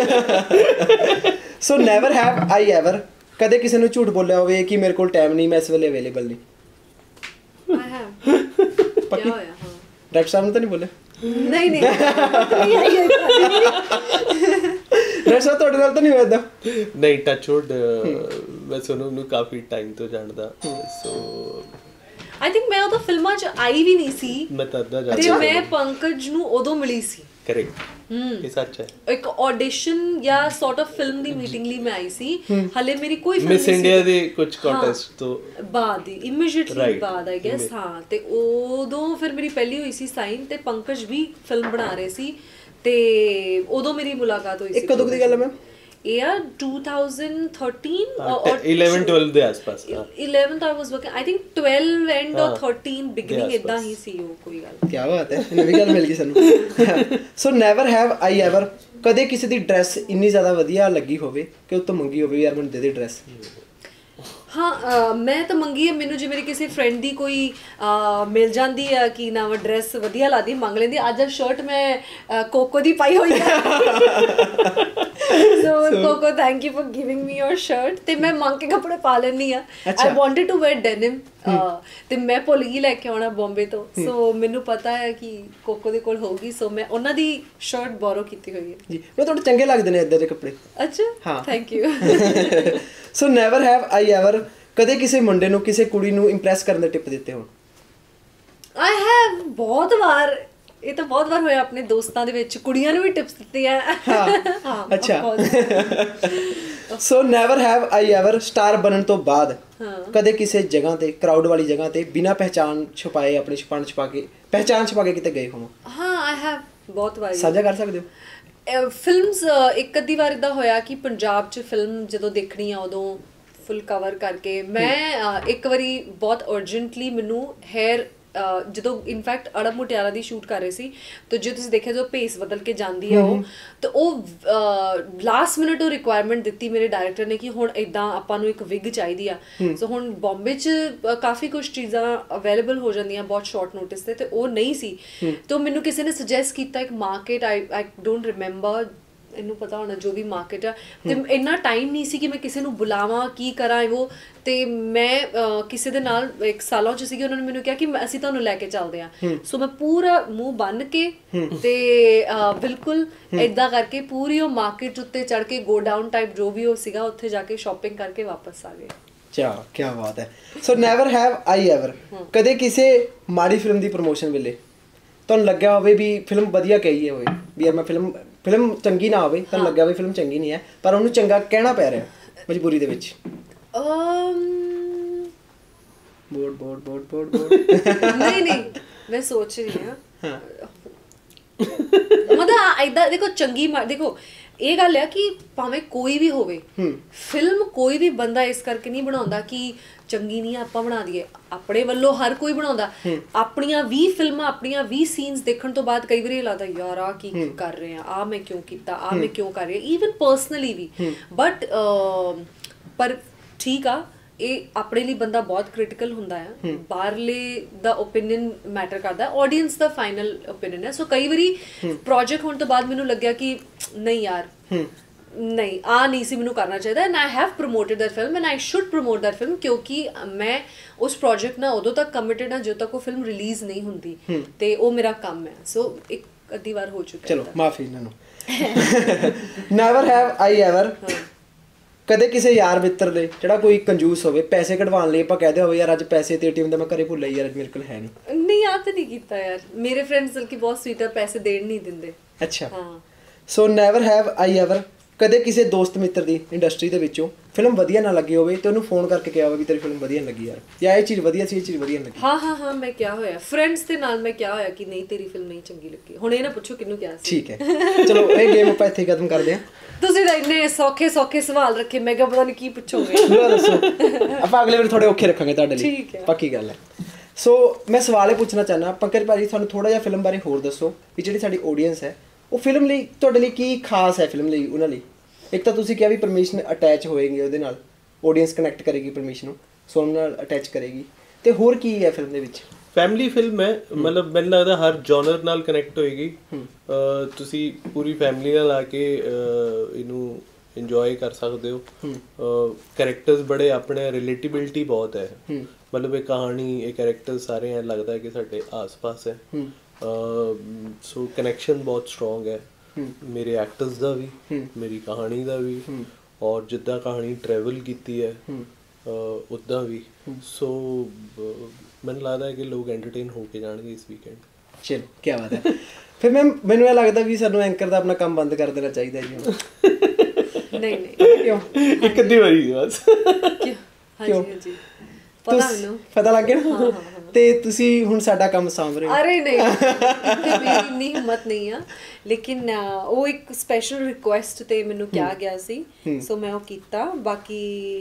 So never have I ever ਕਦੇ ਕਿਸੇ ਨੂੰ ਝੂਠ ਬੋਲਿਆ ਹੋਵੇ ਕਿ ਮੇਰੇ ਕੋਲ ਟਾਈਮ ਨਹੀਂ, ਮੈਂ ਇਸ ਵੇਲੇ ਅਵੇਲੇਬਲ ਨਹੀਂ? I have. ਪੱਕੀ? ਡਾਇਰੈਕਟਰ ਸਾਹਿਬ ਨੂੰ ਤਾਂ ਨਹੀਂ ਬੋਲਿਆ? ਨਹੀਂ ਨਹੀਂ ਡਾਇਰੈਕਟਰ ਸਾਹਿਬ ਤੁਹਾਡੇ ਨਾਲ ਤਾਂ ਨਹੀਂ ਹੋਇਆ ਏਦਾਂ? ਨਹੀਂ, ਟੱਚਵੁੱਡ ਮੈਂ ਸੋਨੂੰ ਨੂੰ ਕਾਫੀ ਟਾਈਮ ਤੋਂ ਜਾਣਦਾ। ਸੋ ਆਈ ਥਿੰਕ ਮੈਂ ਉਹਦਾ ਫਿਲਮਾਂ 'ਚ ਆਈ ਵੀ ਨਹੀਂ ਸੀ, ਮੈਂ ਤਾਂ ਅੱਧਾ ਜਾਣਦਾ, ਤੇ ਮੈਂ ਪੰਕਜ ਨੂੰ ਉਦੋਂ ਮਿਲੀ ਸੀ। ਕਰੈਕਟ, ਇਹ ਸੱਚ ਹੈ। ਇੱਕ ਆਡੀਸ਼ਨ ਜਾਂ ਸੌਰਟ ਆਫ ਫਿਲਮ ਦੀ ਮੀਟਿੰਗ ਲਈ ਮੈਂ ਆਈ ਸੀ, ਹਲੇ ਮੇਰੀ ਕੋਈ ਫਿਲਮ ਮਿਸ ਇੰਡੀਆ ਦੇ ਕੁਝ ਕੰਟੈਸਟ ਤੋਂ ਬਾਅਦ ਹੀ, ਇਮੀਡੀਏਟਲੀ ਬਾਅਦ ਆਈ ਗੈਸ। ਹਾਂ, ਤੇ ਉਦੋਂ ਫਿਰ ਮੇਰੀ ਪਹਿਲੀ ਹੋਈ ਸੀ ਸਾਈਨ, ਤੇ ਪੰਕਜ ਵੀ ਫਿਲਮ ਬਣਾ ਰਹੇ ਸੀ, ਤੇ ਉਦੋਂ ਮੇਰੀ ਮੁਲਾਕਾਤ ਹੋਈ ਸੀ। ਕਦੋਂ ਦੀ ਗੱਲ ਹੈ ਮੈਮ? ਇਹ 2013 or 11-12 ਦੇ ਆਸ-ਪਾਸ। 11th I was working, I think 12 end or 13 beginning ਇਦਾਂ ਹੀ ਸੀ ਉਹ। ਕੋਈ ਗੱਲ, ਕੀ ਬਾਤ ਹੈ, ਨਵੀਂ ਗੱਲ ਮਿਲ ਗਈ ਸਾਨੂੰ। So never have I ever ਕਦੇ ਕਿਸੇ ਦੀ ਡਰੈਸ ਇੰਨੀ ਜ਼ਿਆਦਾ ਵਧੀਆ ਲੱਗੀ ਹੋਵੇ ਕਿ ਉਹ ਤੋਂ ਮੰਗੀ ਹੋਵੇ ਯਾਰ ਮੈਨੂੰ ਦੇ ਦੇ ਡਰੈਸ? ਹਾਂ, ਮੈਂ ਤਾਂ ਮੰਗੀ ਹੈ, ਮੈਨੂੰ ਜੇ ਮੇਰੀ ਕਿਸੇ ਫਰੈਂਡ ਦੀ ਕੋਈ ਮਿਲ ਜਾਂਦੀ ਹੈ ਕਿ ਨਾ ਉਹ ਡਰੈਸ ਵਧੀਆ ਲੱਗਦੀ, ਮੰਗ ਲੈਂਦੀ। ਅੱਜ ਸ਼ਰਟ ਮੈਂ ਕੋਕੋ ਦੀ ਪਾਈ ਹੋਈ ਹੈ, so cocoa thank you for giving me your shirt, ਤੇ ਮੈਂ ਮੰਗ ਕੇ ਕੱਪੜੇ ਪਾ ਲੈਂਦੀ ਆ। I wanted to wear denim, ਤੇ ਮੈਂ ਭੁੱਲ ਗਈ ਲੈ ਕੇ ਆਉਣਾ ਬੰਬੇ ਤੋਂ, ਸੋ ਮੈਨੂੰ ਪਤਾ ਹੈ ਕਿ ਕੋਕੋ ਦੇ ਕੋਲ ਹੋਊਗੀ, ਸੋ ਮੈਂ ਉਹਨਾਂ ਦੀ ਸ਼ਰਟ ਬੋਰੋ ਕੀਤੀ ਹੋਈ ਹੈ ਜੀ। ਮੈਂ ਤੁਹਾਡੇ ਚੰਗੇ ਲੱਗਦੇ ਨੇ ਇੱਦਾਂ ਦੇ ਕੱਪੜੇ। ਅੱਛਾ, ਹਾਂ, thank you. So never have I ever ਕਦੇ ਕਿਸੇ ਮੁੰਡੇ ਨੂੰ ਕਿਸੇ ਕੁੜੀ ਨੂੰ ਇੰਪ੍ਰੈਸ ਕਰਨ ਦੇ ਟਿਪ ਦਿੱਤੇ ਹੋਣ? ਆਈ ਹੈਵ, ਬਹੁਤ ਵਾਰ। ਇਹ ਤਾਂ ਬਹੁਤ ਵਾਰ ਹੋਇਆ, ਆਪਣੇ ਦੋਸਤਾਂ ਦੇ ਵਿੱਚ ਕੁੜੀਆਂ ਨੂੰ ਵੀ ਟਿਪਸ ਦਿੱਤੇ ਆ। ਹਾਂ, ਅੱਛਾ। So never have I ever star ਬਣਨ ਤੋਂ ਬਾਅਦ ਕਦੇ ਕਿਸੇ ਜਗ੍ਹਾ ਤੇ, ਕਰਾਊਡ ਵਾਲੀ ਜਗ੍ਹਾ ਤੇ ਬਿਨਾਂ ਪਹਿਚਾਣ ਛੁਪਾਏ, ਆਪਣੀ ਪਹਿਚਾਣ ਛੁਪਾ ਕੇ ਕਿਤੇ ਗਏ ਹੋਵੋ? ਹਾਂ, ਆਈ ਹੈਵ, ਬਹੁਤ ਵਾਰ। ਸਾਂਝਾ ਕਰ ਸਕਦੇ ਹੋ? ਫਿਲਮਸ ਇੱਕ ਅੱਧੀ ਵਾਰ ਇੱਦਾਂ ਹੋਇਆ ਕਿ ਪੰਜਾਬ 'ਚ ਫਿਲਮ ਜਦੋਂ ਦੇਖਣੀ ਆ ਉਦੋਂ ਫੁੱਲ ਕਵਰ ਕਰਕੇ ਮੈਂ ਇੱਕ ਵਾਰੀ ਬਹੁਤ ਅਰਜੈਂਟਲੀ ਮੈਨੂੰ ਹੇਅਰ ਜਦੋਂ ਇਨਫੈਕਟ ਅੜਬ ਮੁਟਿਆਰਾ ਦੀ ਸ਼ੂਟ ਕਰ ਰਹੇ ਸੀ ਤਾਂ ਜੇ ਤੁਸੀਂ ਦੇਖਿਆ ਜੋ ਭੇਸ ਬਦਲ ਕੇ ਜਾਂਦੀ ਆ ਉਹ ਤਾਂ ਉਹ ਲਾਸਟ ਮਿੰਟ ਉਹ ਰਿਕੁਆਇਰਮੈਂਟ ਦਿੱਤੀ ਮੇਰੇ ਡਾਇਰੈਕਟਰ ਨੇ ਕਿ ਹੁਣ ਇੱਦਾਂ ਆਪਾਂ ਨੂੰ ਇੱਕ ਵਿਗ ਚਾਹੀਦੀ ਆ ਸੋ ਹੁਣ ਬੰਬੇ 'ਚ ਕਾਫੀ ਕੁਝ ਚੀਜ਼ਾਂ ਅਵੇਲੇਬਲ ਹੋ ਜਾਂਦੀਆਂ ਬਹੁਤ ਸ਼ਾਰਟ ਨੋਟਿਸ ਤੇ ਉਹ ਨਹੀਂ ਸੀ ਤਾਂ ਮੈਨੂੰ ਕਿਸੇ ਨੇ ਸੁਜੈਸਟ ਕੀਤਾ ਇੱਕ ਮਾਰਕੀਟ ਆਈ ਡੋਂਟ ਰਿਮੈਂਬਰ ਇਹਨੂੰ ਪਤਾ ਹੋਣਾ ਜੋ ਵੀ ਮਾਰਕੀਟ ਆ ਤੇ ਇੰਨਾ ਟਾਈਮ ਨਹੀਂ ਸੀ ਕਿ ਮੈਂ ਕਿਸੇ ਨੂੰ ਬੁਲਾਵਾਂ ਕੀ ਕਰਾਂ ਉਹ ਤੇ ਮੈਂ ਕਿਸੇ ਦੇ ਨਾਲ ਇੱਕ ਸਾਲਾਂ 'ਚ ਸੀਗੀ ਉਹਨਾਂ ਨੇ ਮੈਨੂੰ ਕਿਹਾ ਕਿ ਅਸੀਂ ਤੁਹਾਨੂੰ ਲੈ ਕੇ ਚੱਲਦੇ ਹਾਂ ਸੋ ਮੈਂ ਪੂਰਾ ਮੂੰਹ ਬੰਨ ਕੇ ਤੇ ਬਿਲਕੁਲ ਏਦਾਂ ਕਰਕੇ ਪੂਰੀ ਉਹ ਮਾਰਕੀਟ ਉੱਤੇ ਚੜ ਕੇ ਗੋ ਡਾਊਨ ਟਾਈਪ ਜੋ ਵੀ ਉਹ ਸੀਗਾ ਉੱਥੇ ਜਾ ਕੇ ਸ਼ਾਪਿੰਗ ਕਰਕੇ ਵਾਪਸ ਆ ਗਏ ਕੀ ਬਾਤ ਹੈ so never have I ever ਕਦੇ ਕਿਸੇ ਮਾੜੀ ਫਿਲਮ ਦੀ ਪ੍ਰਮੋਸ਼ਨ ਵੇਲੇ ਤੁਹਾਨੂੰ ਲੱਗਿਆ ਹੋਵੇ ਵੀ ਫਿਲਮ ਵਧੀਆ ਕਹੀ ਹੋਵੇ ਵੀ ਯਾਰ ਮੈਂ ਫਿਲਮ ਚੰਗੀ ਨਾ ਹੋਵੇ ਤੁਹਾਨੂੰ ਲੱਗਿਆ ਵੀ ਫਿਲਮ ਚੰਗੀ ਨਹੀਂ ਹੈ ਪਰ ਉਹਨੂੰ ਚੰਗਾ ਕਹਿਣਾ ਪੈ ਰਿਹਾ ਮਜਬੂਰੀ ਦੇ ਵਿੱਚ ਬੋਰਡ ਨਹੀਂ ਮੈਂ ਸੋਚ ਰਹੀ ਹਾਂ ਮਤਲਬ ਏਦਾਂ ਦੇਖੋ ਚੰਗੀ ਦੇਖੋ ਇਹ ਗੱਲ ਹੈ ਕਿ ਭਾਵੇਂ ਕੋਈ ਵੀ ਹੋਵੇ ਫਿਲਮ ਕੋਈ ਵੀ ਬੰਦਾ ਇਸ ਕਰਕੇ ਨਹੀਂ ਬਣਾਉਂਦਾ ਕਿ ਚੰਗੀ ਨਹੀਂ ਆਪਾਂ ਬਣਾ ਦਈਏ ਆਪਣੇ ਵੱਲੋਂ ਹਰ ਕੋਈ ਬਣਾਉਂਦਾ ਆਪਣੀਆਂ 20 ਫਿਲਮਾਂ ਆਪਣੀਆਂ 20 ਸੀਨਸ ਦੇਖਣ ਤੋਂ ਬਾਅਦ ਕਈ ਵਾਰੀ ਲੱਗਦਾ ਯਾਰ ਆ ਕੀ ਕਰ ਰਹੇ ਆ ਮੈਂ ਕਿਉਂ ਕੀਤਾ ਮੈਂ ਕਿਉਂ ਕਰ ਰਹੀ ਈਵਨ ਪਰਸਨਲੀ ਵੀ ਬਟ ਪਰ ਠੀਕ ਆ ਇਹ ਆਪਣੇ ਲਈ ਬੰਦਾ ਬਹੁਤ ਕ੍ਰਿਟੀਕਲ ਹੁੰਦਾ ਆ ਬਾਹਰਲੇ ਦਾ ਓਪੀਨੀਅਨ ਮੈਟਰ ਕਰਦਾ ਆਡੀਅנס ਦਾ ਫਾਈਨਲ ਓਪੀਨੀਅਨ ਹੈ ਸੋ ਕਈ ਵਾਰੀ ਪ੍ਰੋਜੈਕਟ ਹੋਣ ਤੋਂ ਬਾਅਦ ਮੈਨੂੰ ਲੱਗਿਆ ਕਿ ਨਹੀਂ ਯਾਰ ਨਹੀਂ ਆ ਨਹੀਂ ਸੀ ਮੈਨੂੰ ਕਰਨਾ ਚਾਹੀਦਾ and I have promoted that film and I should promote that film ਕਿਉਂਕਿ ਮੈਂ ਉਸ ਪ੍ਰੋਜੈਕਟ ਨਾਲ ਉਦੋਂ ਤੱਕ ਕਮਿਟਡ ਹਾਂ ਜਦੋਂ ਤੱਕ ਉਹ ਫਿਲਮ ਰਿਲੀਜ਼ ਨਹੀਂ ਹੁੰਦੀ ਤੇ ਉਹ ਮੇਰਾ ਕੰਮ ਹੈ ਸੋ ਇੱਕ ਅੱਧੀ ਵਾਰ ਹੋ ਚੁੱਕਾ ਚਲੋ ਮਾਫੀ ਇਹਨਾਂ ਨੂੰ ਨੈਵਰ ਹੈਵ ਆਈ ਐਵਰ ਕਦੇ ਕਿਸੇ ਯਾਰ ਮਿੱਤਰ ਦੇ ਜਿਹੜਾ ਕੋਈ ਕੰਜੂਸ ਹੋਵੇ ਪੈਸੇ ਕਢਵਾਉਣ ਲਈ ਆਪਾਂ ਕਹਦੇ ਹੋਵੇ ਯਾਰ ਅੱਜ ਪੈਸੇ ਤੇ ਏਟੀਐਮ ਦਾ ਮੈਂ ਘਰੇ ਭੁੱਲ ਆਈ ਯਾਰ ਮੇਰੇ ਕੋਲ ਹੈ ਨਹੀਂ ਆ ਤਾਂ ਨਹੀਂ ਕੀਤਾ ਯਾਰ ਮੇਰੇ ਫਰੈਂਡਸ ਬਲਕਿ ਬਹੁਤ ਸਵੀਟ ਆ ਪੈਸੇ ਦੇਣ ਨਹੀਂ ਦਿੰਦੇ ਅੱਛਾ ਹਾਂ so never have I ever ਕਦੇ ਕਿਸੇ ਦੋਸਤ ਮਿੱਤਰ ਦੀ ਇੰਡਸਟਰੀ ਦੇ ਵਿੱਚੋਂ ਫਿਲਮ ਵਧੀਆ ਨਾ ਲੱਗੀ ਹੋਵੇ ਤੇ ਉਹਨੂੰ ਫੋਨ ਕਰਕੇ ਕਿਹਾ ਹੋਵੇ ਕਿ ਤੇਰੀ ਫਿਲਮ ਵਧੀਆ ਨਹੀਂ ਲੱਗੀ ਯਾਰ ਜਾਂ ਇਹ ਚੀਜ਼ ਵਧੀਆ ਸੀ ਇਹ ਚੀਜ਼ ਵਧੀਆ ਨਹੀਂ ਲੱਗੀ ਹਾਂ ਮੈਂ ਕਿਹਾ ਹੋਇਆ ਫਰੈਂਡਸ ਦੇ ਨਾਲ ਮੈਂ ਕਿਹਾ ਹੋਇਆ ਕਿ ਨਹੀਂ ਤੇਰੀ ਫਿਲਮ ਨਹੀਂ ਚੰਗੀ ਲੱਗੀ ਹੁਣ ਇਹ ਨਾ ਪੁੱਛੋ ਕਿਹਨੂੰ ਕਿਹਾ ਸੀ ਠੀਕ ਹੈ ਚਲੋ ਇਹ ਗੇਮ ਆਪਾਂ ਇੱਥੇ ਖਤਮ ਕਰਦੇ ਹਾਂ ਤੁਸੀਂ ਤਾਂ ਇੰਨੇ ਸੌਖੇ ਸਵਾਲ ਰੱਖੇ ਮੈਂ ਕਿਹਾ ਪਤਾ ਨਹੀਂ ਕੀ ਪੁੱਛੋਗੇ ਦੱਸੋ ਆਪਾਂ ਅਗਲੇ ਵਾਰ ਥੋੜੇ ਔਖੇ ਰੱਖਾਂਗੇ ਤੁਹਾਡੇ ਲਈ ਪੱਕੀ ਗੱਲ ਹੈ ਸੋ ਮੈਂ ਸਵਾਲ ਇਹ ਪੁੱਛਣਾ ਚਾਹੁੰਦਾ ਪੰਕਜ ਭਾਜੀ ਤੁਹਾਨੂੰ ਥੋੜਾ ਜਿਹਾ ਫਿਲਮ ਬਾਰੇ ਹੋਰ ਦੱਸੋ ਵੀ ਜਿਹੜੀ ਸਾਡੀ ਆਡੀਅנס ਹੈ ਉਹ ਫਿਲਮ ਲਈ ਤੁਹਾਡੇ ਲਈ ਕੀ ਖਾਸ ਹੈ ਫਿਲਮ ਲਈ ਉਹਨਾਂ ਲਈ ਇੱਕ ਤਾਂ ਤੁਸੀਂ ਕਿਹਾ ਵੀ ਪਰਮਿਸ਼ਨ ਅਟੈਚ ਹੋਏਗੀ ਉਹਦੇ ਨਾਲ ਆਡੀਅנס ਕਨੈਕਟ ਕਰੇਗੀ ਪਰਮਿਸ਼ਨ ਨੂੰ ਸੋ ਉਹਨਾਂ ਨਾਲ ਅਟੈਚ ਕਰੇਗੀ ਤੇ ਹੋਰ ਕੀ ਹੈ ਫਿਲਮ ਦੇ ਵਿੱਚ ਫੈਮਿਲੀ ਫਿਲਮ ਹੈ ਮਤਲਬ ਮੈਨੂੰ ਲੱਗਦਾ ਹਰ ਜਨਰ ਨਾਲ ਕਨੈਕਟ ਹੋਏਗੀ ਤੁਸੀਂ ਪੂਰੀ ਫੈਮਿਲੀ ਨਾਲ ਆ ਕੇ ਇਹਨੂੰ ਇੰਜੋਏ ਕਰ ਸਕਦੇ ਹੋ ਕੈਰੈਕਟਰਸ ਬੜੇ ਆਪਣੇ ਰਿਲੇਟੇਬਿਲਿਟੀ ਬਹੁਤ ਹੈ ਮਤਲਬ ਇਹ ਕਹਾਣੀ ਇਹ ਕੈਰੈਕਟਰ ਸਾਰੇ ਐਂ ਲੱਗਦਾ ਕਿ ਸਾਡੇ ਆਸ-ਪਾਸ ਹੈ ਸੋ ਕਨੈਕਸ਼ਨ ਬਹੁਤ ਸਟਰੋਂਗ ਹੈ ਮੇਰੇ ਐਕਟਰਸ ਦਾ ਵੀ ਮੇਰੀ ਕਹਾਣੀ ਦਾ ਵੀ ਔਰ ਜਿੱਦਾਂ ਕਹਾਣੀ ਟਰੈਵਲ ਕੀਤੀ ਹੈ ਉੱਦਾਂ ਵੀ ਸੋ ਮੈਨੂੰ ਲੱਗਦਾ ਹੈ ਕਿ ਲੋਕ ਐਂਟਰਟੇਨ ਹੋ ਕੇ ਜਾਣਗੇ ਇਸ ਵੀਕਐਂਡ ਚਲੋ ਕੀ ਬਾਤ ਹੈ ਫਿਰ ਮੈਨੂੰ ਇਹ ਲੱਗਦਾ ਵੀ ਸਾਨੂੰ ਐਂਕਰ ਦਾ ਆਪਣਾ ਕੰਮ ਬੰਦ ਕਰ ਦੇਣਾ ਚਾਹੀਦਾ ਜੀ ਨਹੀਂ ਕਿਉਂ ਇੱਕ ਅੱਧੀ ਵਾਰੀ ਬਸ ਹਾਂਜੀ ਪਤਾ ਲੱਗ ਗਿਆ ਨਾ ਤੇ ਤੁਸੀਂ ਹੁਣ ਸਾਡਾ ਕੰਮ ਸਾਂਭ ਰਹੇ ਹੋ ਅਰੇ ਨਹੀਂ ਮੇਰੀ ਇੰਨੀ ਹਿੰਮਤ ਨਹੀਂ ਆ ਲੇਕਿਨ ਉਹ ਇੱਕ ਸਪੈਸ਼ਲ ਰਿਕੁਐਸਟ ਤੇ ਮੈਨੂੰ ਕਿਹਾ ਗਿਆ ਸੀ ਸੋ ਮੈਂ ਉਹ ਕੀਤਾ ਬਾਕੀ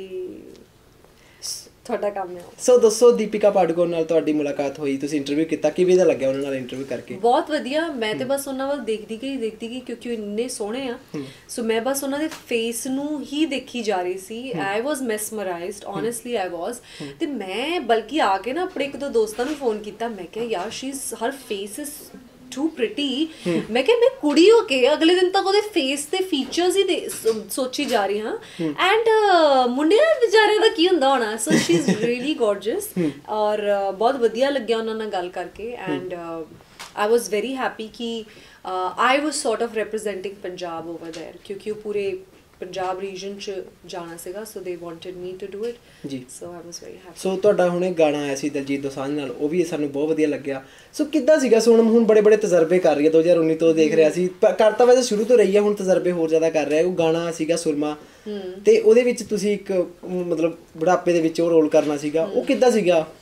ਤੁਹਾਡਾ ਕੰਮ ਹੈ ਸੋ ਦੱਸੋ ਦੀਪਿਕਾ ਪਾਡੂਕੋਨ ਨਾਲ ਤੁਹਾਡੀ ਮੁਲਾਕਾਤ ਹੋਈ ਤੁਸੀਂ ਇੰਟਰਵਿਊ ਕੀਤਾ ਕਿਵੇਂ ਦਾ ਲੱਗਿਆ ਉਹਨਾਂ ਨਾਲ ਇੰਟਰਵਿਊ ਕਰਕੇ ਬਹੁਤ ਵਧੀਆ ਮੈਂ ਤੇ ਬਸ ਉਹਨਾਂ ਵੱਲ ਦੇਖਦੀ ਗਈ ਕਿਉਂਕਿ ਉਹ ਇੰਨੇ ਸੋਹਣੇ ਆ ਸੋ ਮੈਂ ਬਸ ਉਹਨਾਂ ਦੇ ਫੇਸ ਨੂੰ ਹੀ ਦੇਖੀ ਜਾ ਰਹੀ ਸੀ ਆਈ ਵਾਸ ਮੈਸਮਰਾਈਜ਼ਡ ਓਨੈਸਟਲੀ ਆਈ ਵਾਸ ਤੇ ਮੈਂ ਬਲਕਿ ਆ ਕੇ ਨਾ ਆਪਣੇ ਇੱਕ ਦੋ ਦੋਸਤਾਂ ਨੂੰ ਫੋਨ ਕੀਤਾ ਮੈਂ ਕਿਹਾ ਯਾਰ she is her face is too pretty ਮੈਂ ਕਿਹਾ ਮੈਂ ਕੁੜੀ ਹੋ ਕੇ ਅਗਲੇ ਦਿਨ ਤੱਕ ਉਹਦੇ ਫੇਸ ਤੇ ਫੀਚਰਸ ਹੀ ਸੋਚੀ ਜਾ ਰਹੀ ਹਾਂ ਐਂਡ ਮੁੰਡਿਆਂ ਵਿਚਾਰਿਆਂ ਦਾ ਕੀ ਹੁੰਦਾ ਹੋਣਾ so she is really gorgeous ਔਰ ਬਹੁਤ ਵਧੀਆ ਲੱਗਿਆ ਉਹਨਾਂ ਨਾਲ ਗੱਲ ਕਰਕੇ and I was very happy ਕਿ I was sort of representing Punjab over there ਕਿਉਂਕਿ ਉਹ ਪੂਰੇ ਪੰਜਾਬ ਰੀਜਨ ਚ ਜਾਣਾ ਸੀਗਾ ਸੋ they wanted me to do it ਜੀ so I was very happy ਸੋ ਤੁਹਾਡਾ ਹੁਣੇ ਗਾਣਾ ਆਇਆ ਸੀ ਦਲਜੀਤ ਦੋਸਾਂਝ ਨਾਲ ਉਹ ਵੀ ਸਾਨੂੰ ਬਹੁਤ ਵਧੀਆ ਲੱਗਿਆ ਸੋ ਕਿੱਦਾਂ ਸੀਗਾ ਸੋਨਮ ਹੁਣ ਬੜੇ ਤਜਰਬੇ ਕਰ ਰਹੀ ਹੈ 2019 ਤੋਂ ਦੇਖ ਰਿਹਾ ਸੀ ਕਰਤਾ ਵੈਸੇ ਸ਼ੁਰੂ ਤੋਂ ਰਹੀ ਹੈ ਹੁਣ ਤਜਰਬੇ ਹੋਰ ਜ਼ਿਆਦਾ ਕਰ ਰਿਹਾ ਉਹ ਗਾਣਾ ਸੀਗਾ ਸੁਰਮਾ ਤੇ ਉਹਦੇ ਵਿੱਚ ਤੁਸੀਂ ਇੱਕ ਮਤਲਬ ਬੁਢਾਪੇ ਦੇ ਵਿੱਚ ਉਹ ਰੋਲ ਕਰਨਾ ਸੀਗਾ ਉਹ ਕਿੱਦਾਂ ਸੀਗਾ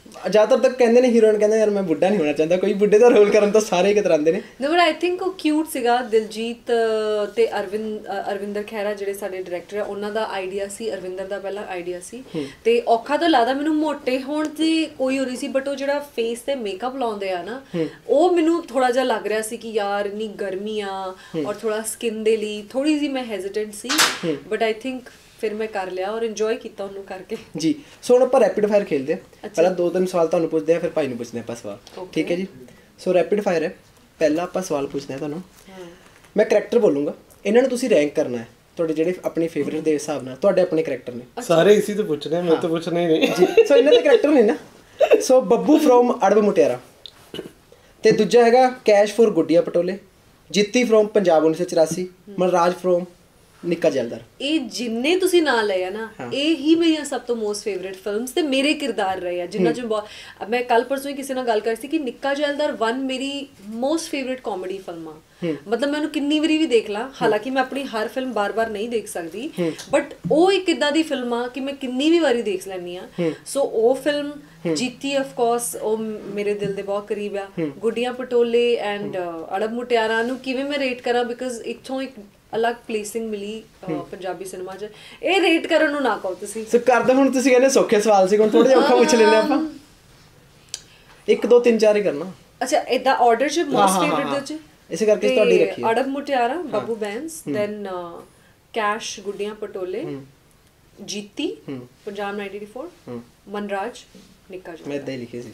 ਜ਼ਿਆਦਾਤਰ ਤਾਂ ਕਹਿੰਦੇ ਨੇ ਹੀਰੋਇਨ ਕਹਿੰਦੇ ਯਾਰ ਮੈਂ ਬੁੱਢਾ ਨਹੀਂ ਹੋਣਾ ਚਾਹੁੰਦਾ, ਕੋਈ ਬੁੱਢੇ ਦਾ ਰੋਲ ਕਰਨ ਤਾਂ ਸਾਰੇ ਕਤਰਾਉਂਦੇ ਨੇ। ਨੋ ਬਟ ਆਈ ਥਿੰਕ ਉਹ ਕਿਊਟ ਸੀਗਾ। ਦਿਲਜੀਤ ਤੇ ਅਰਵਿੰਦਰ ਖਹਿਰਾ ਜਿਹੜੇ ਸਾਡੇ ਡਾਇਰੈਕਟਰ ਆ, ਉਹਨਾਂ ਦਾ ਆਈਡੀਆ ਸੀ, ਅਰਵਿੰਦਰ ਦਾ ਪਹਿਲਾਂ ਆਈਡੀਆ ਸੀ, ਤੇ ਔਖਾ ਤਾਂ ਲੱਗਦਾ ਮੈਨੂੰ ਮੋਟੇ ਹੋਣ ਦੀ ਕੋਈ ਹੋ ਰਹੀ ਸੀ, ਬਟ ਉਹ ਜਿਹੜਾ ਫੇਸ ਤੇ ਮੇਕਅਪ ਲਾਉਂਦੇ ਆ ਨਾ, ਉਹ ਮੈਨੂੰ ਥੋੜਾ ਜਿਹਾ ਲੱਗ ਰਿਹਾ ਸੀ ਕਿ ਯਾਰ ਇੰਨੀ ਗਰਮੀ ਆ ਔਰ ਥੋੜਾ ਸਕਿਨ ਦੇ ਲਈ ਥੋੜੀ ਜਿਹੀ ਮੈਂ ਹੈਜ਼ਿਟੈਂਟ ਸੀ, ਬਟ ਆਈ ਥਿੰਕ ਫਿਰ ਮੈਂ ਕਰ ਲਿਆ ਔਰ ਇੰਜੋਏ ਕੀਤਾ ਉਹਨੂੰ ਕਰਕੇ ਜੀ। ਸੋ ਹੁਣ ਆਪਾਂ ਰੈਪਿਡ ਫਾਇਰ ਖੇਲਦੇ ਹਾਂ। ਪਹਿਲਾਂ 2-3 ਸਵਾਲ ਤੁਹਾਨੂੰ ਪੁੱਛਦੇ ਆ, ਫਿਰ ਭਾਈ ਨੂੰ ਪੁੱਛਦੇ ਆਪਾਂ ਸਵਾਲ, ਠੀਕ ਹੈ ਜੀ? ਸੋ ਰੈਪਿਡ ਫਾਇਰ ਹੈ। ਪਹਿਲਾਂ ਆਪਾਂ ਸਵਾਲ ਪੁੱਛਦੇ ਹਾਂ ਤੁਹਾਨੂੰ, ਮੈਂ ਕਰੈਕਟਰ ਬੋਲੂੰਗਾ, ਇਹਨਾਂ ਨੂੰ ਤੁਸੀਂ ਰੈਂਕ ਕਰਨਾ ਹੈ ਤੁਹਾਡੇ ਜਿਹੜੇ ਆਪਣੇ ਫੇਵਰੇਟ ਦੇ ਹਿਸਾਬ ਨਾਲ। ਤੁਹਾਡੇ ਆਪਣੇ ਕਰੈਕਟਰ ਨੇ ਸਾਰੇ ਇਸੇ ਤੋਂ ਪੁੱਛਣੇ, ਮੈਂ ਤਾਂ ਪੁੱਛਣਾ ਹੀ ਨਹੀਂ ਜੀ। ਸੋ ਇਹਨਾਂ ਦੇ ਕਰੈਕਟਰ ਨੇ ਨਾ, ਸੋ ਬੱਬੂ ਫਰੋਮ ਅੜਬ ਮੁਟਿਆਰਾ, ਤੇ ਦੂਜਾ ਹੈਗਾ ਕੈਸ਼ ਫੋਰ ਗੁੱਡੀਆਂ ਪਟੋਲੇ, ਜਿੱਤੀ ਫਰੋਮ ਪੰਜਾਬ 1984, ਮਨਰਾਜ ਫਰੋਮ ਨਿੱਕਾ ਜੈਲਦਾਰ। ਇਹ ਜਿੰਨੇ ਤੁਸੀਂ ਨਾਂ ਲਏ ਆ ਨਾ, ਇਹ ਹੀ ਮੇਰੀਆਂ ਸਭ ਤੋਂ ਮੋਸਟ ਫੇਵਰੇਟ ਫਿਲਮਸ ਤੇ ਮੇਰੇ ਕਿਰਦਾਰ ਰਹੇ ਆ ਜਿੰਨਾ ਚ। ਮੈਂ ਕੱਲ ਪਰਸੋਂ ਹੀ ਕਿਸੇ ਨਾਲ ਗੱਲ ਕਰ ਸੀ ਕਿ ਨਿੱਕਾ ਜੈਲਦਾਰ 1 ਮੇਰੀ ਮੋਸਟ ਫੇਵਰੇਟ ਕਾਮੇਡੀ ਫਿਲਮਾਂ, ਮਤਲਬ ਮੈਂ ਉਹਨੂੰ ਕਿੰਨੀ ਵਾਰੀ ਵੀ ਦੇਖ ਲਾਂ, ਹਾਲਾਂਕਿ ਮੈਂ ਆਪਣੀ ਹਰ ਫਿਲਮ ਬਾਰ-ਬਾਰ ਨਹੀਂ ਦੇਖ ਸਕਦੀ, ਬਟ ਉਹ ਇੱਕ ਇੱਦਾਂ ਦੀ ਫਿਲਮ ਆ ਕਿ ਮੈਂ ਕਿੰਨੀ ਵੀ ਵਾਰੀ ਦੇਖ ਲੈਂਦੀ ਆ। ਸੋ ਉਹ ਫਿਲਮ ਜੀਤੀ ਆਫ ਕੋਰਸ ਉਹ ਮੇਰੇ ਦਿਲ ਦੇ ਬਹੁਤ ਕਰੀਬ ਆ। ਗੁੱਡੀਆਂ ਪਟੋਲੇ ਐਂਡ ਅੜਬ ਮੁਟਿਆਰਾਂ ਨੂੰ ਕਿਵੇਂ ਮੈਂ ਰੇਟ ਕਰਾਂ, ਬਿਕਾਜ਼ ਇੱਥੋਂ ਇੱਕ ਅਲੱਗ ਪਲੇਸਿੰਗ ਮਿਲੀ ਪੰਜਾਬੀ ਸਿਨੇਮਾ 'ਚ, ਇਹ ਰੇਟ ਕਰਨ ਨੂੰ ਨਾ ਕਹੋ ਤੁਸੀਂ। ਸੋ ਕਰਦੇ ਹੁਣ ਤੁਸੀਂ ਕਹਿੰਦੇ ਸੌਖੇ ਸਵਾਲ ਸੀ, ਹੁਣ ਥੋੜਾ ਜਿਹਾ ਔਖਾ ਪੁੱਛ ਲੈਂਦੇ ਆਪਾਂ। 1 2 3 4 ਹੀ ਕਰਨਾ। ਅੱਛਾ ਇਦਾਂ ਆਰਡਰ 'ਚ ਮੋਸਟ ਫੇਵਰਿਟ ਦੇ 'ਚ ਇਸੇ ਕਰਕੇ ਤੁਹਾਡੀ ਰੱਖੀ ਅੜਬ ਮੁਟਿਆਰਾ, ਬੱਬੂ ਬੈਂਸ, ਦੈਨ ਕੈਸ਼ ਗੁੱਡੀਆਂ ਪਟੋਲੇ, ਜੀਤੀ ਪੰਜਾਬ 1984, ਮਨਰਾਜ, ਨਿੱਕਾ ਜੀ। ਮੈਂ ਇਦਾਂ ਹੀ ਲਿਖੇ ਸੀ।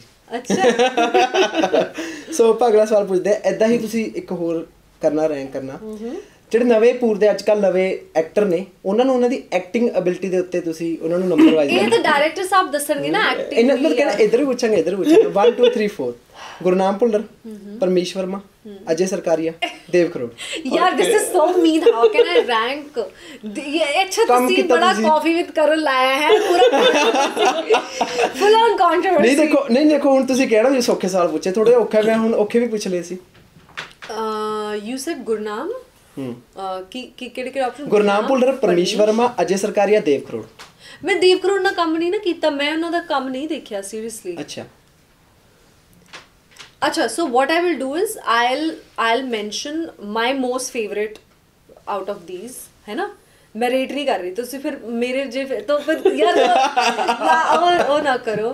ਅੱਛਾ ਸੋ ਆਪਾਂ ਅਗਲਾ ਸਵਾਲ ਪੁੱਛਦੇ ਆ, ਇਦਾਂ ਹੀ ਤੁਸੀਂ ਇੱਕ ਹੋਰ ਕਰਨਾ, ਰੈਂਕ ਕਰਨਾ। ਜਿਹੜੇ ਨਵੇਂ ਪੂਰ ਦੇ ਅੱਜ ਕੱਲ ਨਵੇਂ ਐਕਟਰ ਨੇ, ਉਹਨਾਂ ਨੂੰ ਉਹਨਾਂ ਦੀ ਐਕਟਿੰਗ ਐਬਿਲਿਟੀ ਦੇ ਉੱਤੇ ਤੁਸੀਂ ਉਹਨਾਂ ਨੂੰ ਨੰਬਰ ਵਾਈਜ਼ ਇਹ ਤਾਂ ਡਾਇਰੈਕਟਰ ਸਾਹਿਬ ਦੱਸਣਗੇ ਨਾ ਐਕਟਿੰਗ। ਇਹਨਾਂ ਨੂੰ ਕਹਿੰਦਾ ਇੱਧਰ ਵੀ ਪੁੱਛਾਂਗੇ, ਇੱਧਰ ਵੀ ਪੁੱਛਾਂਗੇ। 1 2 3 4 ਗੁਰਨਾਮ ਭੁੱਲਰ, ਪਰਮੇਸ਼ ਵਰਮਾ, ਅਜੇ ਸਰਕਾਰੀਆ, ਦੇਵ ਕਰੋੜ। ਯਾਰ this is so mean, how can I rank? ਅੱਛਾ ਤੁਸੀਂ ਬੜਾ ਕਾਫੀ ਵਿਦ ਕਰਨ ਲਾਇਆ ਹੈ ਪੂਰਾ ਫੁੱਲ ਔਨ ਕੰਟਰੋਵਰਸੀ। ਨਹੀਂ ਦੇਖੋ ਹੁਣ ਤੁਸੀਂ ਕਹਿਣਾ ਜੀ ਸੌਖੇ ਸਵਾਲ ਪੁੱਛੇ, ਥੋੜੇ ਔਖਾ, ਮੈਂ ਹੁਣ ਔਖੇ ਵੀ ਪੁੱਛ ਲਏ ਸੀ। ਯੂ ਸੈਡ ਗੁਰਨਾਮ, ਕਿਹੜੇ ਆਪਸ਼ਨ? ਗੁਰਨਾਮ ਭੁੱਲਰ, ਪਰਮੇਸ਼ ਵਰਮਾ, ਅਜੇ ਸਰਕਾਰੀਆ, ਦੇਵ ਕਰੋੜ। ਮੈਂ ਦੇਵ ਕਰੋੜ ਨਾਲ ਕੰਮ ਨਹੀਂ ਨਾ ਕੀਤਾ, ਮੈਂ ਉਹਨਾਂ ਦਾ ਕੰਮ ਨਹੀਂ ਦੇਖਿਆ ਸੀਰੀਅਸਲੀ। ਅੱਛਾ ਸੋ what I will do is I'll mention my most favorite out of these, है ना? मैं रेट नहीं कर रही, तो फिर मेरे जे तो फिर यार वो ना करो।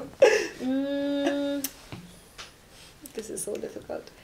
This is so difficult.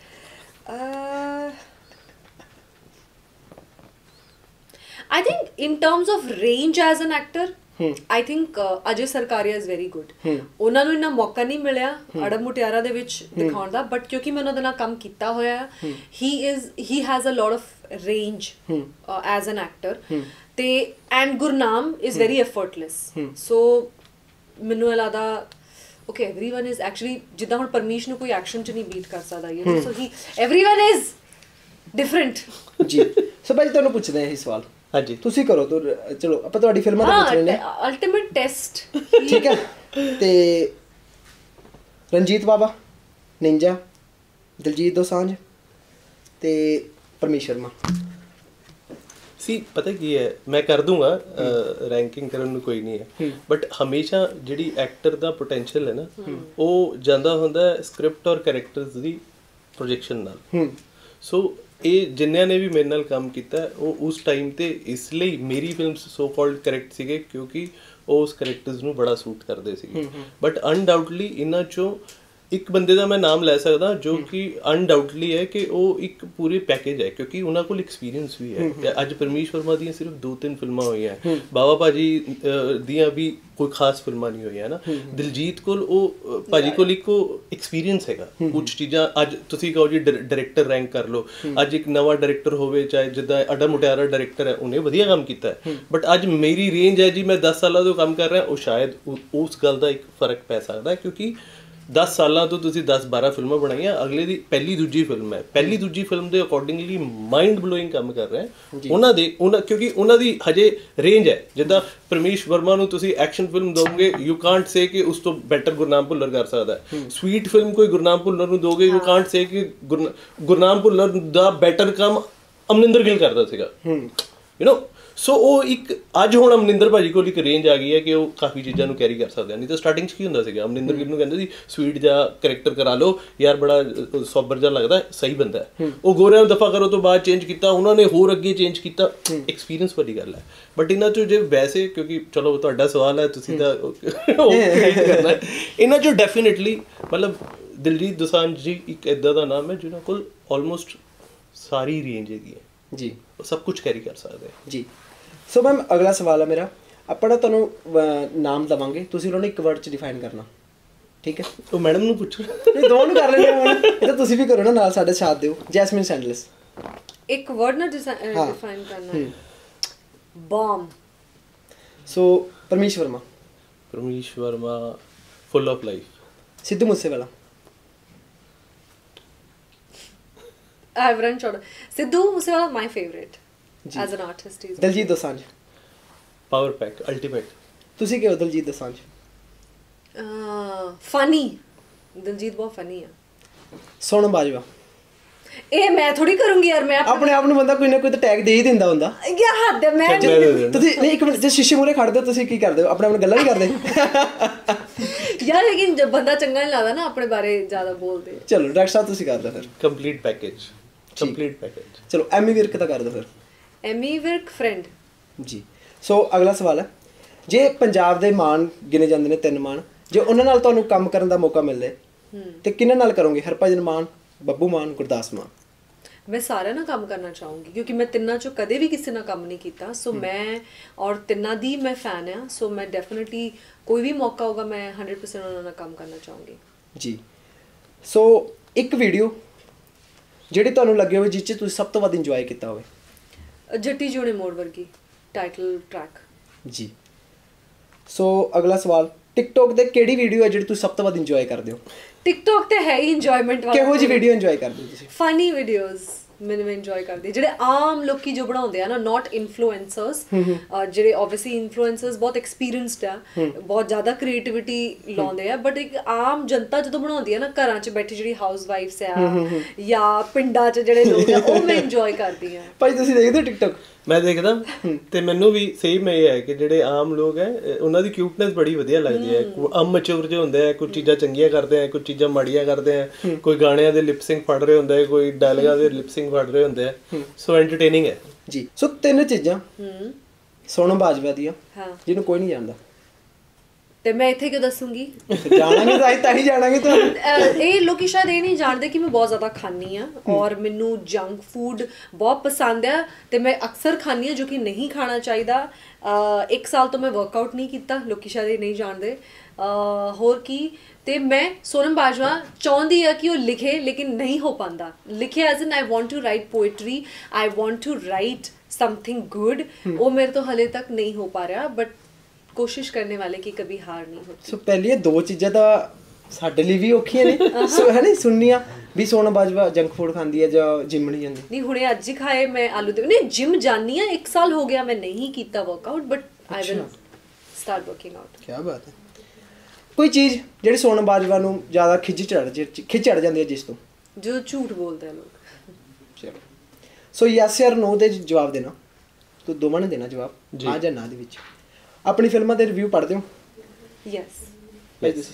I think in terms of range as an actor, I think Ajay Sarkaria is very good. ਉਹਨਾਂ ਨੂੰ ਇੰਨਾ ਮੌਕਾ ਨਹੀਂ ਮਿਲਿਆ ਅੜਬ ਮੁਟਿਆਰਾ ਦੇ ਵਿੱਚ ਦਿਖਾਉਣ ਦਾ, ਬਟ ਕਿਉਂਕਿ ਮੈਂ ਉਹਨਾਂ ਦੇ ਨਾਲ ਕੰਮ ਕੀਤਾ ਹੋਇਆ, he has a lot of range as an actor, ਤੇ and Gurnam is very effortless. So ਮੈਨੂੰ ਲੱਗਦਾ okay everyone is actually, ਜਿੱਦਾਂ ਹੁਣ ਪਰਮੇਸ਼ ਨੂੰ ਕੋਈ ਐਕਸ਼ਨ 'ਚ ਨਹੀਂ ਬੀਟ ਕਰ ਸਕਦਾ, so everyone is different ਜੀ। ਸੋ ਭਾਈ ਤੁਹਾਨੂੰ ਪੁੱਛਦੇ ਆ ਇਹ ਸਵਾਲ। ਹਾਂਜੀ ਤੁਸੀਂ ਕਰੋ, ਤਾਂ ਚਲੋ ਆਪਾਂ ਤੁਹਾਡੀ ਫਿਲਮਾਂ ਦਾ ਪੁੱਛ ਰਹੇ ਨੇ। ਅਲਟੀਮੇਟ ਟੈਸਟ, ਠੀਕ ਹੈ। ਤੇ ਰਣਜੀਤ ਬਾਵਾ, ਨਿੰਜਾ, ਦਿਲਜੀਤ ਦੋਸਾਂਝ ਤੇ ਪਰਮੇਸ਼ ਸ਼ਰਮਾ। ਸੀ ਪਤਾ ਕੀ ਹੈ, ਮੈਂ ਕਰ ਦੂੰਗਾ ਰੈਂਕਿੰਗ ਕਰਨ ਨੂੰ ਕੋਈ ਨਹੀਂ ਹੈ, ਬਟ ਹਮੇਸ਼ਾ ਜਿਹੜੀ ਐਕਟਰ ਦਾ ਪੋਟੈਂਸ਼ੀਅਲ ਹੈ ਨਾ, ਉਹ ਜਾਂਦਾ ਹੁੰਦਾ ਸਕ੍ਰਿਪਟ ਔਰ ਕੈਰੈਕਟਰਸ ਦੀ ਪ੍ਰੋਜੈਕਸ਼ਨ ਨਾਲ। ਸੋ ਇਹ ਜਿੰਨਿਆਂ ਨੇ ਵੀ ਮੇਰੇ ਨਾਲ ਕੰਮ ਕੀਤਾ ਉਹ ਉਸ ਟਾਈਮ 'ਤੇ ਇਸ ਲਈ ਮੇਰੀ ਫਿਲਮਸ ਸੋ ਕਾਲਡ ਕਰੈਕਟ ਸੀਗੇ ਕਿਉਂਕਿ ਉਹ ਉਸ ਕਰੈਕਟਰਸ ਨੂੰ ਬੜਾ ਸੂਟ ਕਰਦੇ ਸੀਗੇ। ਬਟ ਅਨਡਾਊਟਲੀ ਇਹਨਾਂ 'ਚੋਂ ਇੱਕ ਬੰਦੇ ਦਾ ਮੈਂ ਨਾਮ ਲੈ ਸਕਦਾ ਜੋ ਕਿ ਅਨਡਾਊਟਲੀ ਹੈ ਕਿ ਉਹ ਇੱਕ ਪੂਰੇ ਪੈਕੇਜ ਹੈ, ਕਿਉਂਕਿ ਉਹਨਾਂ ਕੋਲ ਐਕਸਪੀਰੀਅੰਸ ਵੀ ਹੈ। ਅੱਜ ਪਰਮੇਸ਼ ਵਰਮਾ ਦੀਆਂ ਸਿਰਫ 2-3 ਫਿਲਮਾਂ ਹੋਈਆਂ, ਬਾਵਾ ਭਾਜੀ ਦੀਆਂ ਵੀ ਕੋਈ ਖਾਸ ਫਿਲਮਾਂ ਨਹੀਂ ਹੋਈਆਂ ਨਾ। ਦਿਲਜੀਤ ਕੋਲ ਉਹ ਭਾਜੀ ਕੋਲ ਇੱਕ ਐਕਸਪੀਰੀਅੰਸ ਹੈਗਾ ਕੁਝ ਚੀਜ਼ਾਂ। ਅੱਜ ਤੁਸੀਂ ਕਹੋ ਜੀ ਡਾਇਰੈਕਟਰ ਰੈਂਕ ਕਰ ਲਓ, ਅੱਜ ਇੱਕ ਨਵਾਂ ਡਾਇਰੈਕਟਰ ਹੋਵੇ, ਚਾਹੇ ਜਿੱਦਾਂ ਅੜਬ ਮੁਟਿਆਰਾ ਡਾਇਰੈਕਟਰ ਹੈ, ਉਹਨੇ ਵਧੀਆ ਕੰਮ ਕੀਤਾ ਹੈ, ਬਟ ਅੱਜ ਮੇਰੀ ਰੇਂਜ ਹੈ ਜੀ, ਮੈਂ 10 ਸਾਲਾਂ ਤੋਂ ਕੰਮ ਕਰ ਰਿਹਾ, ਉਹ ਸ਼ਾਇਦ ਉਸ ਗੱਲ ਦਾ ਇੱਕ ਫਰਕ ਪੈ ਸਕਦਾ, ਕਿਉਂਕਿ 10 ਸਾਲਾਂ ਤੋਂ ਤੁਸੀਂ 10-12 ਫਿਲਮਾਂ ਬਣਾਈਆਂ, ਅਗਲੇ ਦੀ ਪਹਿਲੀ ਦੂਜੀ ਫਿਲਮ ਹੈ, ਪਹਿਲੀ ਦੂਜੀ ਫਿਲਮ ਦੇ ਅਕੋਰਡਿੰਗਲੀ ਮਾਈਂਡ ਬਲੋਇੰਗ ਕੰਮ ਕਰ ਰਹੇ ਉਹਨਾਂ ਕਿਉਂਕਿ ਉਹਨਾਂ ਦੀ ਹਜੇ ਰੇਂਜ ਹੈ। ਜਿੱਦਾਂ ਪਰਮੇਸ਼ ਵਰਮਾ ਨੂੰ ਤੁਸੀਂ ਐਕਸ਼ਨ ਫਿਲਮ ਦੋਗੇ, ਯੂ ਕਾਂਟ ਸੇ ਕਿ ਉਸ ਤੋਂ ਬੈਟਰ ਗੁਰਨਾਮ ਭੁੱਲਰ ਕਰ ਸਕਦਾ ਹੈ। ਸਵੀਟ ਫਿਲਮ ਕੋਈ ਗੁਰਨਾਮ ਭੁੱਲਰ ਨੂੰ ਦੋਗੇ, ਯੂ ਕਾਂਟ ਸੇ ਕਿ ਗੁਰਨਾਮ ਭੁੱਲਰ ਦਾ ਬੈਟਰ ਕੰਮ ਅਮਰਿੰਦਰ ਗਿੱਲ ਕਰਦਾ ਸੀਗਾ, ਯੂ ਨੋ। ਸੋ ਉਹ ਇੱਕ ਅੱਜ ਹੁਣ ਅਮਰਿੰਦਰ ਭਾਜੀ ਕੋਲ ਇੱਕ ਰੇਂਜ ਆ ਗਈ ਹੈ ਕਿ ਉਹ ਕਾਫੀ ਚੀਜ਼ਾਂ ਨੂੰ ਕੈਰੀ ਕਰ ਸਕਦੇ ਆ। ਨਹੀਂ ਤਾਂ ਸਟਾਰਟਿੰਗ 'ਚ ਕੀ ਹੁੰਦਾ ਸੀਗਾ, ਅਮਰਿੰਦਰ ਗਿੱਲ ਨੂੰ ਕਹਿੰਦੇ ਸੀ ਸਵੀਟ ਜਿਹਾ ਕਰੈਕਟਰ ਕਰਾ ਲਓ ਯਾਰ, ਬੜਾ ਸੋਬਰ ਜਿਹਾ ਲੱਗਦਾ, ਸਹੀ ਬੰਦਾ ਹੈ। ਉਹ ਗੋਰਿਆਂ ਨੂੰ ਦਫਾ ਕਰੋ ਤੋਂ ਬਾਅਦ ਚੇਂਜ ਕੀਤਾ, ਉਹਨਾਂ ਨੇ ਹੋਰ ਅੱਗੇ ਚੇਂਜ ਕੀਤਾ, ਐਕਸਪੀਰੀਅੰਸ ਵਾਲੀ ਗੱਲ ਹੈ। ਬਟ ਇਹਨਾਂ 'ਚੋਂ ਜੇ ਵੈਸੇ, ਕਿਉਂਕਿ ਚਲੋ ਤੁਹਾਡਾ ਸਵਾਲ ਹੈ, ਤੁਸੀਂ ਤਾਂ ਕਰਨਾ, ਇਹਨਾਂ 'ਚੋਂ ਡੈਫੀਨੇਟਲੀ ਮਤਲਬ ਦਿਲਜੀਤ ਦੋਸਾਂਝ ਜੀ ਇੱਕ ਇੱਦਾਂ ਦਾ ਨਾਮ ਹੈ ਜਿਹਨਾਂ ਕੋਲ ਆਲਮੋਸਟ ਸਾਰੀ ਰੇਂਜ ਹੈਗੀ ਹੈ ਜੀ, ਉਹ ਸਭ ਕੁਝ ਕੈਰੀ ਕਰ ਸਕਦੇ ਜੀ। ਸੋ ਮੈਮ ਅਗਲਾ ਸਵਾਲ ਹੈ ਮੇਰਾ, ਆਪਾਂ ਤੁਹਾਨੂੰ ਨਾਮ ਦੇਵਾਂਗੇ, ਤੁਸੀਂ ਉਹਨਾਂ ਨੂੰ ਇੱਕ ਵਰਡ 'ਚ ਡਿਫਾਈਨ ਕਰਨਾ, ਠੀਕ ਹੈ? ਉਹ ਮੈਡਮ ਨੂੰ ਪੁੱਛੋ, ਨਹੀਂ ਦੋਵਾਂ ਨੂੰ ਕਰ ਲੈਂਦੇ ਹੁਣ, ਇਹ ਤਾਂ ਤੁਸੀਂ ਵੀ ਕਰੋ ਨਾ ਨਾਲ, ਸਾਡੇ ਸਾਥ ਦਿਓ। ਜੈਸਮੀਨ ਸੈਂਡਲਸ। ਇੱਕ ਵਰਡ ਨਾ ਡਿਫਾਈਨ ਕਰਨਾ। Boom. So Parmish Verma. Parmish Verma full of life. Sidhu Moosewala. I've run short. Sidhu Moosewala, my favorite as an artist. Diljit Dosanjh. Power pack, ultimate. ਤੁਸੀਂ ਕਿਹੋ ਦਿਲਜੀਤ ਦੋਸਾਂਝ? Funny. ਦਿਲਜੀਤ ਬਹੁਤ funny ਆ। ਸੋਨਮ ਬਾਜਵਾ। ਇਹ ਮੈਂ ਥੋੜੀ ਕਰੂੰਗੀ ਯਾਰ, ਮੈਂ ਆਪਣੇ ਆਪ ਨੂੰ ਬੰਦਾ ਕੋਈ ਨਾ ਕੋਈ ਤਾਂ ਟੈਗ ਦੇ ਹੀ ਦਿੰਦਾ ਹੁੰਦਾ। ਯਾ ਹੱਦ ਹੈ। ਮੈਂ ਤੁਸੀਂ ਨਹੀਂ, ਇੱਕ ਮਿੰਟ, ਜੇ ਸ਼ੀਸ਼ੇ ਮੂਹਰੇ ਖੜਦੇ ਹੋ ਤੁਸੀਂ ਕੀ ਕਰਦੇ ਹੋ? ਆਪਣੇ ਆਪ ਨੂੰ ਗੱਲਾਂ ਨਹੀਂ ਕਰਦੇ ਯਾਰ, ਲੇਕਿਨ ਜਦ ਬੰਦਾ ਚੰਗਾ ਨਹੀਂ ਲੱਗਦਾ ਨਾ ਆਪਣੇ ਬਾਰੇ ਜ਼ਿਆਦਾ ਬੋਲਦੇ। ਚਲੋ ਡਾਇਰੈਕਟ ਸਾਹਿਬ ਤੁਸੀਂ ਕਰ ਦਿਓ ਫਿਰ। Complete package. ਚਲੋ ਐਮੀ ਵਿਰਕ ਦਾ ਕਰ ਦਿਓ ਫਿਰ। ਐਮੀ ਵਿਰਕ ਫਰੈਂਡ। ਜੀ। ਸੋ ਅਗਲਾ ਸਵਾਲ ਹੈ, ਜੇ ਪੰਜਾਬ ਦੇ ਮਾਣ ਗਿਣੇ ਜਾਂਦੇ ਨੇ 3 ਮਾਣ, ਜੇ ਉਹਨਾਂ ਨਾਲ ਤੁਹਾਨੂੰ ਕੰਮ ਕਰਨ ਦਾ ਮੌਕਾ ਮਿਲੇ ਤੇ ਕਿਹਨਾਂ ਨਾਲ ਕਰੋਗੇ? ਹਰਭਜਨ ਮਾਨ, ਬੱਬੂ ਮਾਨ, ਗੁਰਦਾਸ ਮਾਨ। ਮੈਂ ਸਾਰਿਆਂ ਨਾਲ ਕੰਮ ਕਰਨਾ ਚਾਹੂੰਗੀ ਕਿਉਂਕਿ ਮੈਂ ਤਿੰਨਾਂ ਚੋਂ ਕਦੇ ਵੀ ਕਿਸੇ ਨਾਲ ਕੰਮ ਨਹੀਂ ਕੀਤਾ। ਸੋ ਮੈਂ ਔਰ ਤਿੰਨਾਂ ਦੀ ਮੈਂ ਫੈਨ ਆ। ਸੋ ਮੈਂ ਡੈਫੀਨਿਟਲੀ ਕੋਈ ਵੀ ਮੌਕਾ ਹੋਗਾ ਮੈਂ 100% ਉਹਨਾਂ ਨਾਲ ਕੰਮ ਕਰਨਾ ਚਾਹੂੰਗੀ। ਜੀ। ਸੋ ਇੱਕ ਵੀਡੀਓ ਜਿਹੜੀ ਤੁਹਾਨੂੰ ਲੱਗੇ ਹੋਵੇ ਜਿਸ 'ਚ ਤੁਸੀਂ ਸਭ ਤੋਂ ਵੱਧ ਇੰਜੋਏ ਕੀਤਾ ਹੋਵੇ? ਜੱਟੀ ਜੋੜੇ ਮੋੜ ਵਰਗੀ ਟਾਈਟਲ ਟਰੈਕ। ਜੀ। ਸੋ ਅਗਲਾ ਸਵਾਲ, ਟਿਕਟੋਕ ਤੇ ਕਿਹੜੀ ਵੀਡੀਓ ਹੈ ਜਿਹੜੀ ਤੁਸੀਂ ਸਭ ਤੋਂ ਵੱਧ ਇੰਜੋਏ ਕਰਦੇ ਹੋ? ਟਿਕਟੋਕ ਤੇ ਹੈ ਹੀ ਇੰਜੋਇਮੈਂਟ ਵਾਲਾ। ਕਿਹੋ ਜਿਹੀ ਵੀਡੀਓ ਇੰਜੋਏ ਕਰਦੇ ਹੋ ਤੁਸੀਂ? ਫਨੀ ਵੀਡੀਓਜ਼ ਮੈਨੂੰ ਇੰਜੋਏ ਕਰਦੀ, ਜਿਹੜੇ ਆਮ ਲੋਕੀ ਜੋ ਬਣਾਉਂਦੇ ਆ ਨਾ, ਨਾਟ ਇਨਫਲੂਐਂਸਰਸ। ਜਿਹੜੇ ਆਬਵੀਅਸਲੀ ਇਨਫਲੂਐਂਸਰਸ ਬਹੁਤ ਐਕਸਪੀਰੀਅੰਸਡ ਆ, ਬਹੁਤ ਜ਼ਿਆਦਾ ਕ੍ਰੀਏਟੀਵਿਟੀ ਲਾਉਂਦੇ ਆ, ਬਟ ਇੱਕ ਆਮ ਜਨਤਾ ਜਦੋਂ ਬਣਾਉਂਦੀ ਆ ਨਾ, ਘਰਾਂ 'ਚ ਬੈਠੀ ਜਿਹੜੀ ਹਾਊਸ ਵਾਈਫਸ ਆ ਜਾਂ ਪਿੰਡਾਂ 'ਚ ਜਿਹੜੇ ਲੋਕ ਆ, ਉਹ ਮੈਂ ਇੰਜੋਏ ਕਰਦੀ ਆ। ਭਾਈ ਤੁਸੀਂ ਦੇਖਦੇ ਹੋ ਟਿਕਟੋਕ? ਮੈਂ ਦੇਖਦਾ ਤੇ ਮੈਨੂੰ ਵੀ ਸੇਮ ਇਹ ਹੈ ਕਿ ਜਿਹੜੇ ਆਮ ਲੋਕ ਹੈ ਉਹਨਾਂ ਦੀ ਕਿਊਟਨੈਸ ਬੜੀ ਵਧੀਆ ਲੱਗਦੀ ਹੈ। ਅਨਮੈਚੁਰ ਜਿਹੇ ਹੁੰਦੇ ਆ, ਕੁਝ ਚੀਜ਼ਾਂ ਚੰਗੀਆਂ ਕਰਦੇ ਆ, ਕੁਝ ਚੀਜ਼ਾਂ ਮਾੜੀਆਂ ਕਰਦੇ ਆ, ਕੋਈ ਗਾਣਿਆਂ ਦੇ ਲਿਪਸਿੰਗ ਫੜ ਰਹੇ ਹੁੰਦੇ, ਕੋਈ ਡਾਇਲੌਗਾਂ ਦੇ ਲਿਪਸਿੰਗ ਫੜ ਰਹੇ ਹੁੰਦੇ ਆ। ਸੋ ਐਂਟਰਟੇਨਿੰਗ ਹੈ ਜੀ। ਸੋ 3 ਚੀਜ਼ਾਂ ਸੋਨਮ ਬਾਜਵਾ ਦੀਆਂ ਜਿਹਨੂੰ ਕੋਈ ਨਹੀਂ ਜਾਣਦਾ, ਤੇ ਮੈਂ ਇੱਥੇ ਕਿਉਂ ਦੱਸੂਗੀ? ਜਾਣਾਂਗੇ ਤਾਂ ਹੀ ਜਾਣਾਂਗੇ ਤੁਹਾਨੂੰ। ਇਹ ਲੋਕੀ ਸ਼ਾਇਦ ਇਹ ਨਹੀਂ ਜਾਣਦੇ ਕਿ ਮੈਂ ਬਹੁਤ ਜ਼ਿਆਦਾ ਖਾਂਦੀ ਆ ਔਰ ਮੈਨੂੰ ਜੰਕ ਫੂਡ ਬਹੁਤ ਪਸੰਦ ਆ ਤੇ ਮੈਂ ਅਕਸਰ ਖਾਂਦੀ ਆ, ਜੋ ਕਿ ਨਹੀਂ ਖਾਣਾ ਚਾਹੀਦਾ। 1 ਸਾਲ ਤੋਂ ਮੈਂ ਵਰਕਆਊਟ ਨਹੀਂ ਕੀਤਾ, ਲੋਕੀ ਸ਼ਾਇਦ ਇਹ ਨਹੀਂ ਜਾਣਦੇ। ਹੋਰ ਕੀ, ਤੇ ਮੈਂ ਸੋਨਮ ਬਾਜਵਾ ਚਾਹੁੰਦੀ ਆ ਕਿ ਉਹ ਲਿਖੇ, ਲੇਕਿਨ ਨਹੀਂ ਹੋ ਪਾਉਂਦਾ। ਲਿਖੇ as in I want to write poetry, I want to write something good. ਉਹ ਮੇਰੇ ਤੋਂ ਹਲੇ ਤੱਕ ਨਹੀਂ ਹੋ ਪਾ ਰਿਹਾ, ਬਟ ਕੋਸ਼ਿਸ਼ ਕਰਨੇ ਵਾਲੇ ਕੀ ਕभी ਹਾਰ ਨਹੀਂ ਹੋਤੀ। ਸੋ ਪਹਿਲੀ ਇਹ 2 ਚੀਜ਼ਾਂ ਤਾਂ ਸਾਡੇ ਲਈ ਵੀ ਔਖੀਆਂ ਨੇ, ਸੋ ਹੈ ਨਾ, ਸੁਣਨੀਆਂ ਵੀ ਸੋਨਮ ਬਾਜਵਾ ਜੰਕ ਫੂਡ ਖਾਂਦੀ ਹੈ ਜਾਂ ਜਿਮ ਨਹੀਂ ਜਾਂਦੀ। ਨਹੀਂ, ਹੁਣੇ ਅੱਜ ਹੀ ਖਾਏ ਮੈਂ ਆਲੂ ਦੇ। ਨਹੀਂ, ਜਿਮ ਜਾਨੀ ਆ, 1 ਸਾਲ ਹੋ ਗਿਆ ਮੈਂ ਨਹੀਂ ਕੀਤਾ workout, but I will start working out. ਕੀ ਬਾਤ ਹੈ। ਕੋਈ ਚੀਜ਼ ਜਿਹੜੀ ਸੋਨਮ ਬਾਜਵਾ ਨੂੰ ਜ਼ਿਆਦਾ ਖਿੱਚ ਚੜ ਜਾਂਦੀ ਹੈ ਜਿਸ ਤੋਂ? ਜੋ ਝੂਠ ਬੋਲਦੇ ਆ ਲੋਕ। ਚਲੋ, ਸੋ ਯੈਸ ਜਾਂ ਨੋ ਦੇ ਜਵਾਬ ਦੇਣਾ, ਤੂੰ ਦੋਵਾਂ ਨੇ ਦੇਣਾ ਜਵਾਬ, ਹਾਂ ਜਾਂ ਨਾ ਦੇ ਵਿੱਚ। ਆਪਣੀ ਫਿਲਮਾਂ ਦੇ ਰਿਵਿਊ ਪੜ੍ਹਦੇ ਹੋ? ਯੈਸ। ਭਾਈ ਤੁਸੀਂ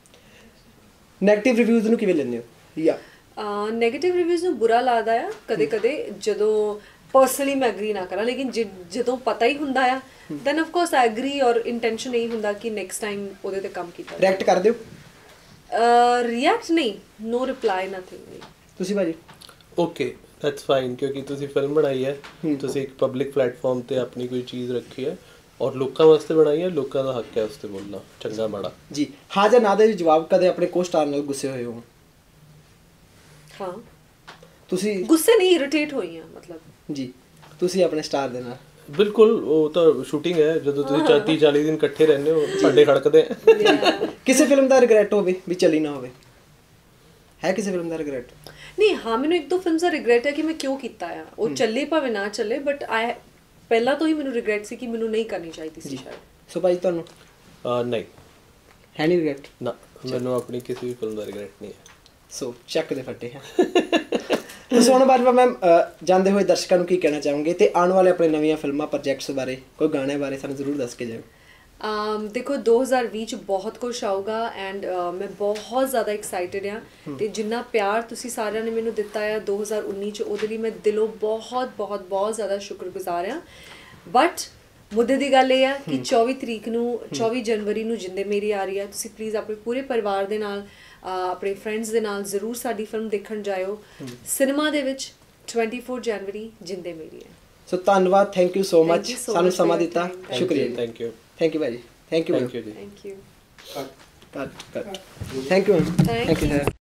ਨੈਗੇਟਿਵ ਰਿਵਿਊਜ਼ ਨੂੰ ਕਿਵੇਂ ਲੈਂਦੇ ਹੋ? ਜਾਂ ਨੈਗੇਟਿਵ ਰਿਵਿਊਜ਼ ਨੂੰ ਬੁਰਾ ਲੱਗਦਾ ਆ ਕਦੇ ਕਦੇ, ਜਦੋਂ ਪਰਸਨਲੀ ਮੈਂ ਐਗਰੀ ਨਾ ਕਰਾਂ, ਲੇਕਿਨ ਜਦੋਂ ਪਤਾ ਹੀ ਹੁੰਦਾ ਆ then of course I agree, ਔਰ ਇੰਟੈਂਸ਼ਨ ਇਹ ਹੁੰਦਾ ਕਿ ਨੈਕਸਟ ਟਾਈਮ ਉਹਦੇ ਤੇ ਕੰਮ ਕੀਤਾ। ਰਿਐਕਟ ਕਰਦੇ ਹੋ? ਰਿਐਕਟ ਨਹੀਂ, ਨੋ ਰਿਪਲਾਈ, ਨਥਿੰਗ। ਤੁਸੀਂ ਭਾਜੀ? ਓਕੇ, ਦੈਟਸ ਫਾਈਨ, ਕਿਉਂਕਿ ਤੁਸੀਂ ਫਿਲਮ ਬਣਾਈ ਹੈ, ਤੁਸੀਂ ਇੱਕ ਪਬਲਿਕ ਪਲੇਟਫਾਰਮ ਤੇ ਆਪਣੀ ਕੋਈ ਚੀਜ਼ ਰੱਖੀ ਹੈ ਔਰ ਲੋਕਾਂ ਵਾਸਤੇ ਬਣਾਈ ਹੈ, ਲੋਕਾਂ ਦਾ ਹੱਕ ਹੈ ਉਸ ਤੇ ਬੋਲਣਾ, ਚੰਗਾ ਮਾੜਾ। ਜੀ। ਹਾਂ ਜਾਂ ਨਾ ਦੇ ਜਵਾਬ। ਕਦੇ ਆਪਣੇ ਕੋ-ਸਟਾਰ ਨਾਲ ਗੁੱਸੇ ਹੋਏ ਹੋ? ਹਾਂ। ਤੁਸੀਂ ਗੁੱਸੇ ਨਹੀਂ, ਇਰੀਟੇਟ ਹੋਈ ਆ ਮਤਲਬ। ਜੀ। ਤੁਸੀਂ ਆਪਣੇ ਸਟਾਰ ਦੇ ਨਾਲ? ਬਿਲਕੁਲ, ਉਹ ਤਾਂ ਸ਼ੂਟਿੰਗ ਹੈ, ਜਦੋਂ ਤੁਸੀਂ 30-40 ਦਿਨ ਇਕੱਠੇ ਰਹਿੰਦੇ ਹੋ, ਸਾਡੇ ਖੜਕਦੇ ਆ। ਕਿਸੇ ਫਿਲਮ ਦਾ ਰਿਗਰੈਟ ਹੋਵੇ ਵੀ ਚਲੀ ਨਾ ਹੋਵੇ? ਹੈ ਕਿਸੇ ਫਿਲਮ ਦਾ ਰਿਗਰੈਟ? ਨਹੀਂ, ਹਾਂ, ਮੈਨੂੰ 1-2 ਫਿਲਮ ਦਾ ਰਿਗਰੈਟ ਹੈ ਕਿ ਮੈਂ ਕਿਉਂ ਕੀਤਾ ਆ। ਉਹ ਚੱਲੇ ਭਾਵੇਂ ਨਾ ਚੱਲੇ, ਬਟ ਪਹਿਲਾਂ ਤੋਂ ਹੀ ਮੈਨੂੰ ਰਿਗਰੈਟ ਸੀ ਕਿ ਮੈਨੂੰ ਨਹੀਂ ਕਰਨੀ ਚਾਹੀਦੀ ਸੀ ਸ਼ਾਇਦ। ਸੋ ਭਾਈ ਤੁਹਾਨੂੰ? ਨਹੀਂ, ਹੈ ਨਹੀਂ ਰਿਗਰੈਟ? ਨਾ, ਮੈਨੂੰ ਆਪਣੀ ਕਿਸੇ ਵੀ ਫਿਲਮ ਦਾ ਰਿਗਰੈਟ ਨਹੀਂ ਹੈ। ਸੋ ਚੱਕ ਦੇ ਫੱਟੇ ਹੈ। ਤੁਸੀਂ ਹੁਣ ਬਾਅਦ ਮੈਮ ਜਾਂਦੇ ਹੋਏ ਦਰਸ਼ਕਾਂ ਨੂੰ ਕੀ ਕਹਿਣਾ ਚਾਹੋਗੇ ਤੇ ਆਉਣ ਵਾਲੇ ਆਪਣੇ ਨਵੀਆਂ ਫਿਲਮਾਂ ਪ੍ਰੋਜੈਕਟਸ ਬਾਰੇ ਕੋਈ ਗਾਣੇ ਬਾਰੇ ਸਾਨੂੰ ਜ਼ਰੂਰ ਦੱਸ ਕੇ ਜਾਓ। ਦੇਖੋ 2020 ਚ ਬਹੁਤ ਕੁਝ ਆਊਗਾ ਐਂਡ ਮੈਂ ਬਹੁਤ ਜ਼ਿਆਦਾ ਐਕਸਾਈਟਿਡ ਹਾਂ ਤੇ ਜਿੰਨਾ ਪਿਆਰ ਤੁਸੀਂ ਸਾਰਿਆਂ ਨੇ ਮੈਨੂੰ ਦਿੱਤਾ ਆ 2019 ਚ ਉਹਦੇ ਲਈ ਮੈਂ ਦਿਲੋਂ ਬਹੁਤ ਜ਼ਿਆਦਾ ਸ਼ੁਕਰਗੁਜ਼ਾਰ ਹਾਂ। ਬਟ ਮੁੱਦੇ ਦੀ ਗੱਲ ਇਹ ਆ ਕਿ 24 ਜਨਵਰੀ ਨੂੰ ਜਿੰਦੇ ਮੇਰੀ ਆ ਰਹੀ ਆ, ਤੁਸੀਂ ਪਲੀਜ਼ ਆਪਣੇ ਪੂਰੇ ਪਰਿਵਾਰ ਦੇ ਨਾਲ ਆਪਣੇ ਫਰੈਂਡਸ ਦੇ ਨਾਲ ਜ਼ਰੂਰ ਸਾਡੀ ਫਿਲਮ ਦੇਖਣ ਜਾਇਓ ਸਿਨੇਮਾ ਦੇ ਵਿੱਚ। 24 ਜਨਵਰੀ ਜਿੰਦੇ ਮੇਰੀ ਹੈ। ਸੋ ਧੰਨਵਾਦ, ਥੈਂਕ ਯੂ ਸੋ ਮਚ ਸਾਨੂੰ ਸਮਾਂ ਦਿੱਤਾ, ਸ਼ੁਕਰੀਆ। ਥੈਂਕ ਯੂ ਭਾਜੀ, thank you thank you thank you ma'am, thank you sir.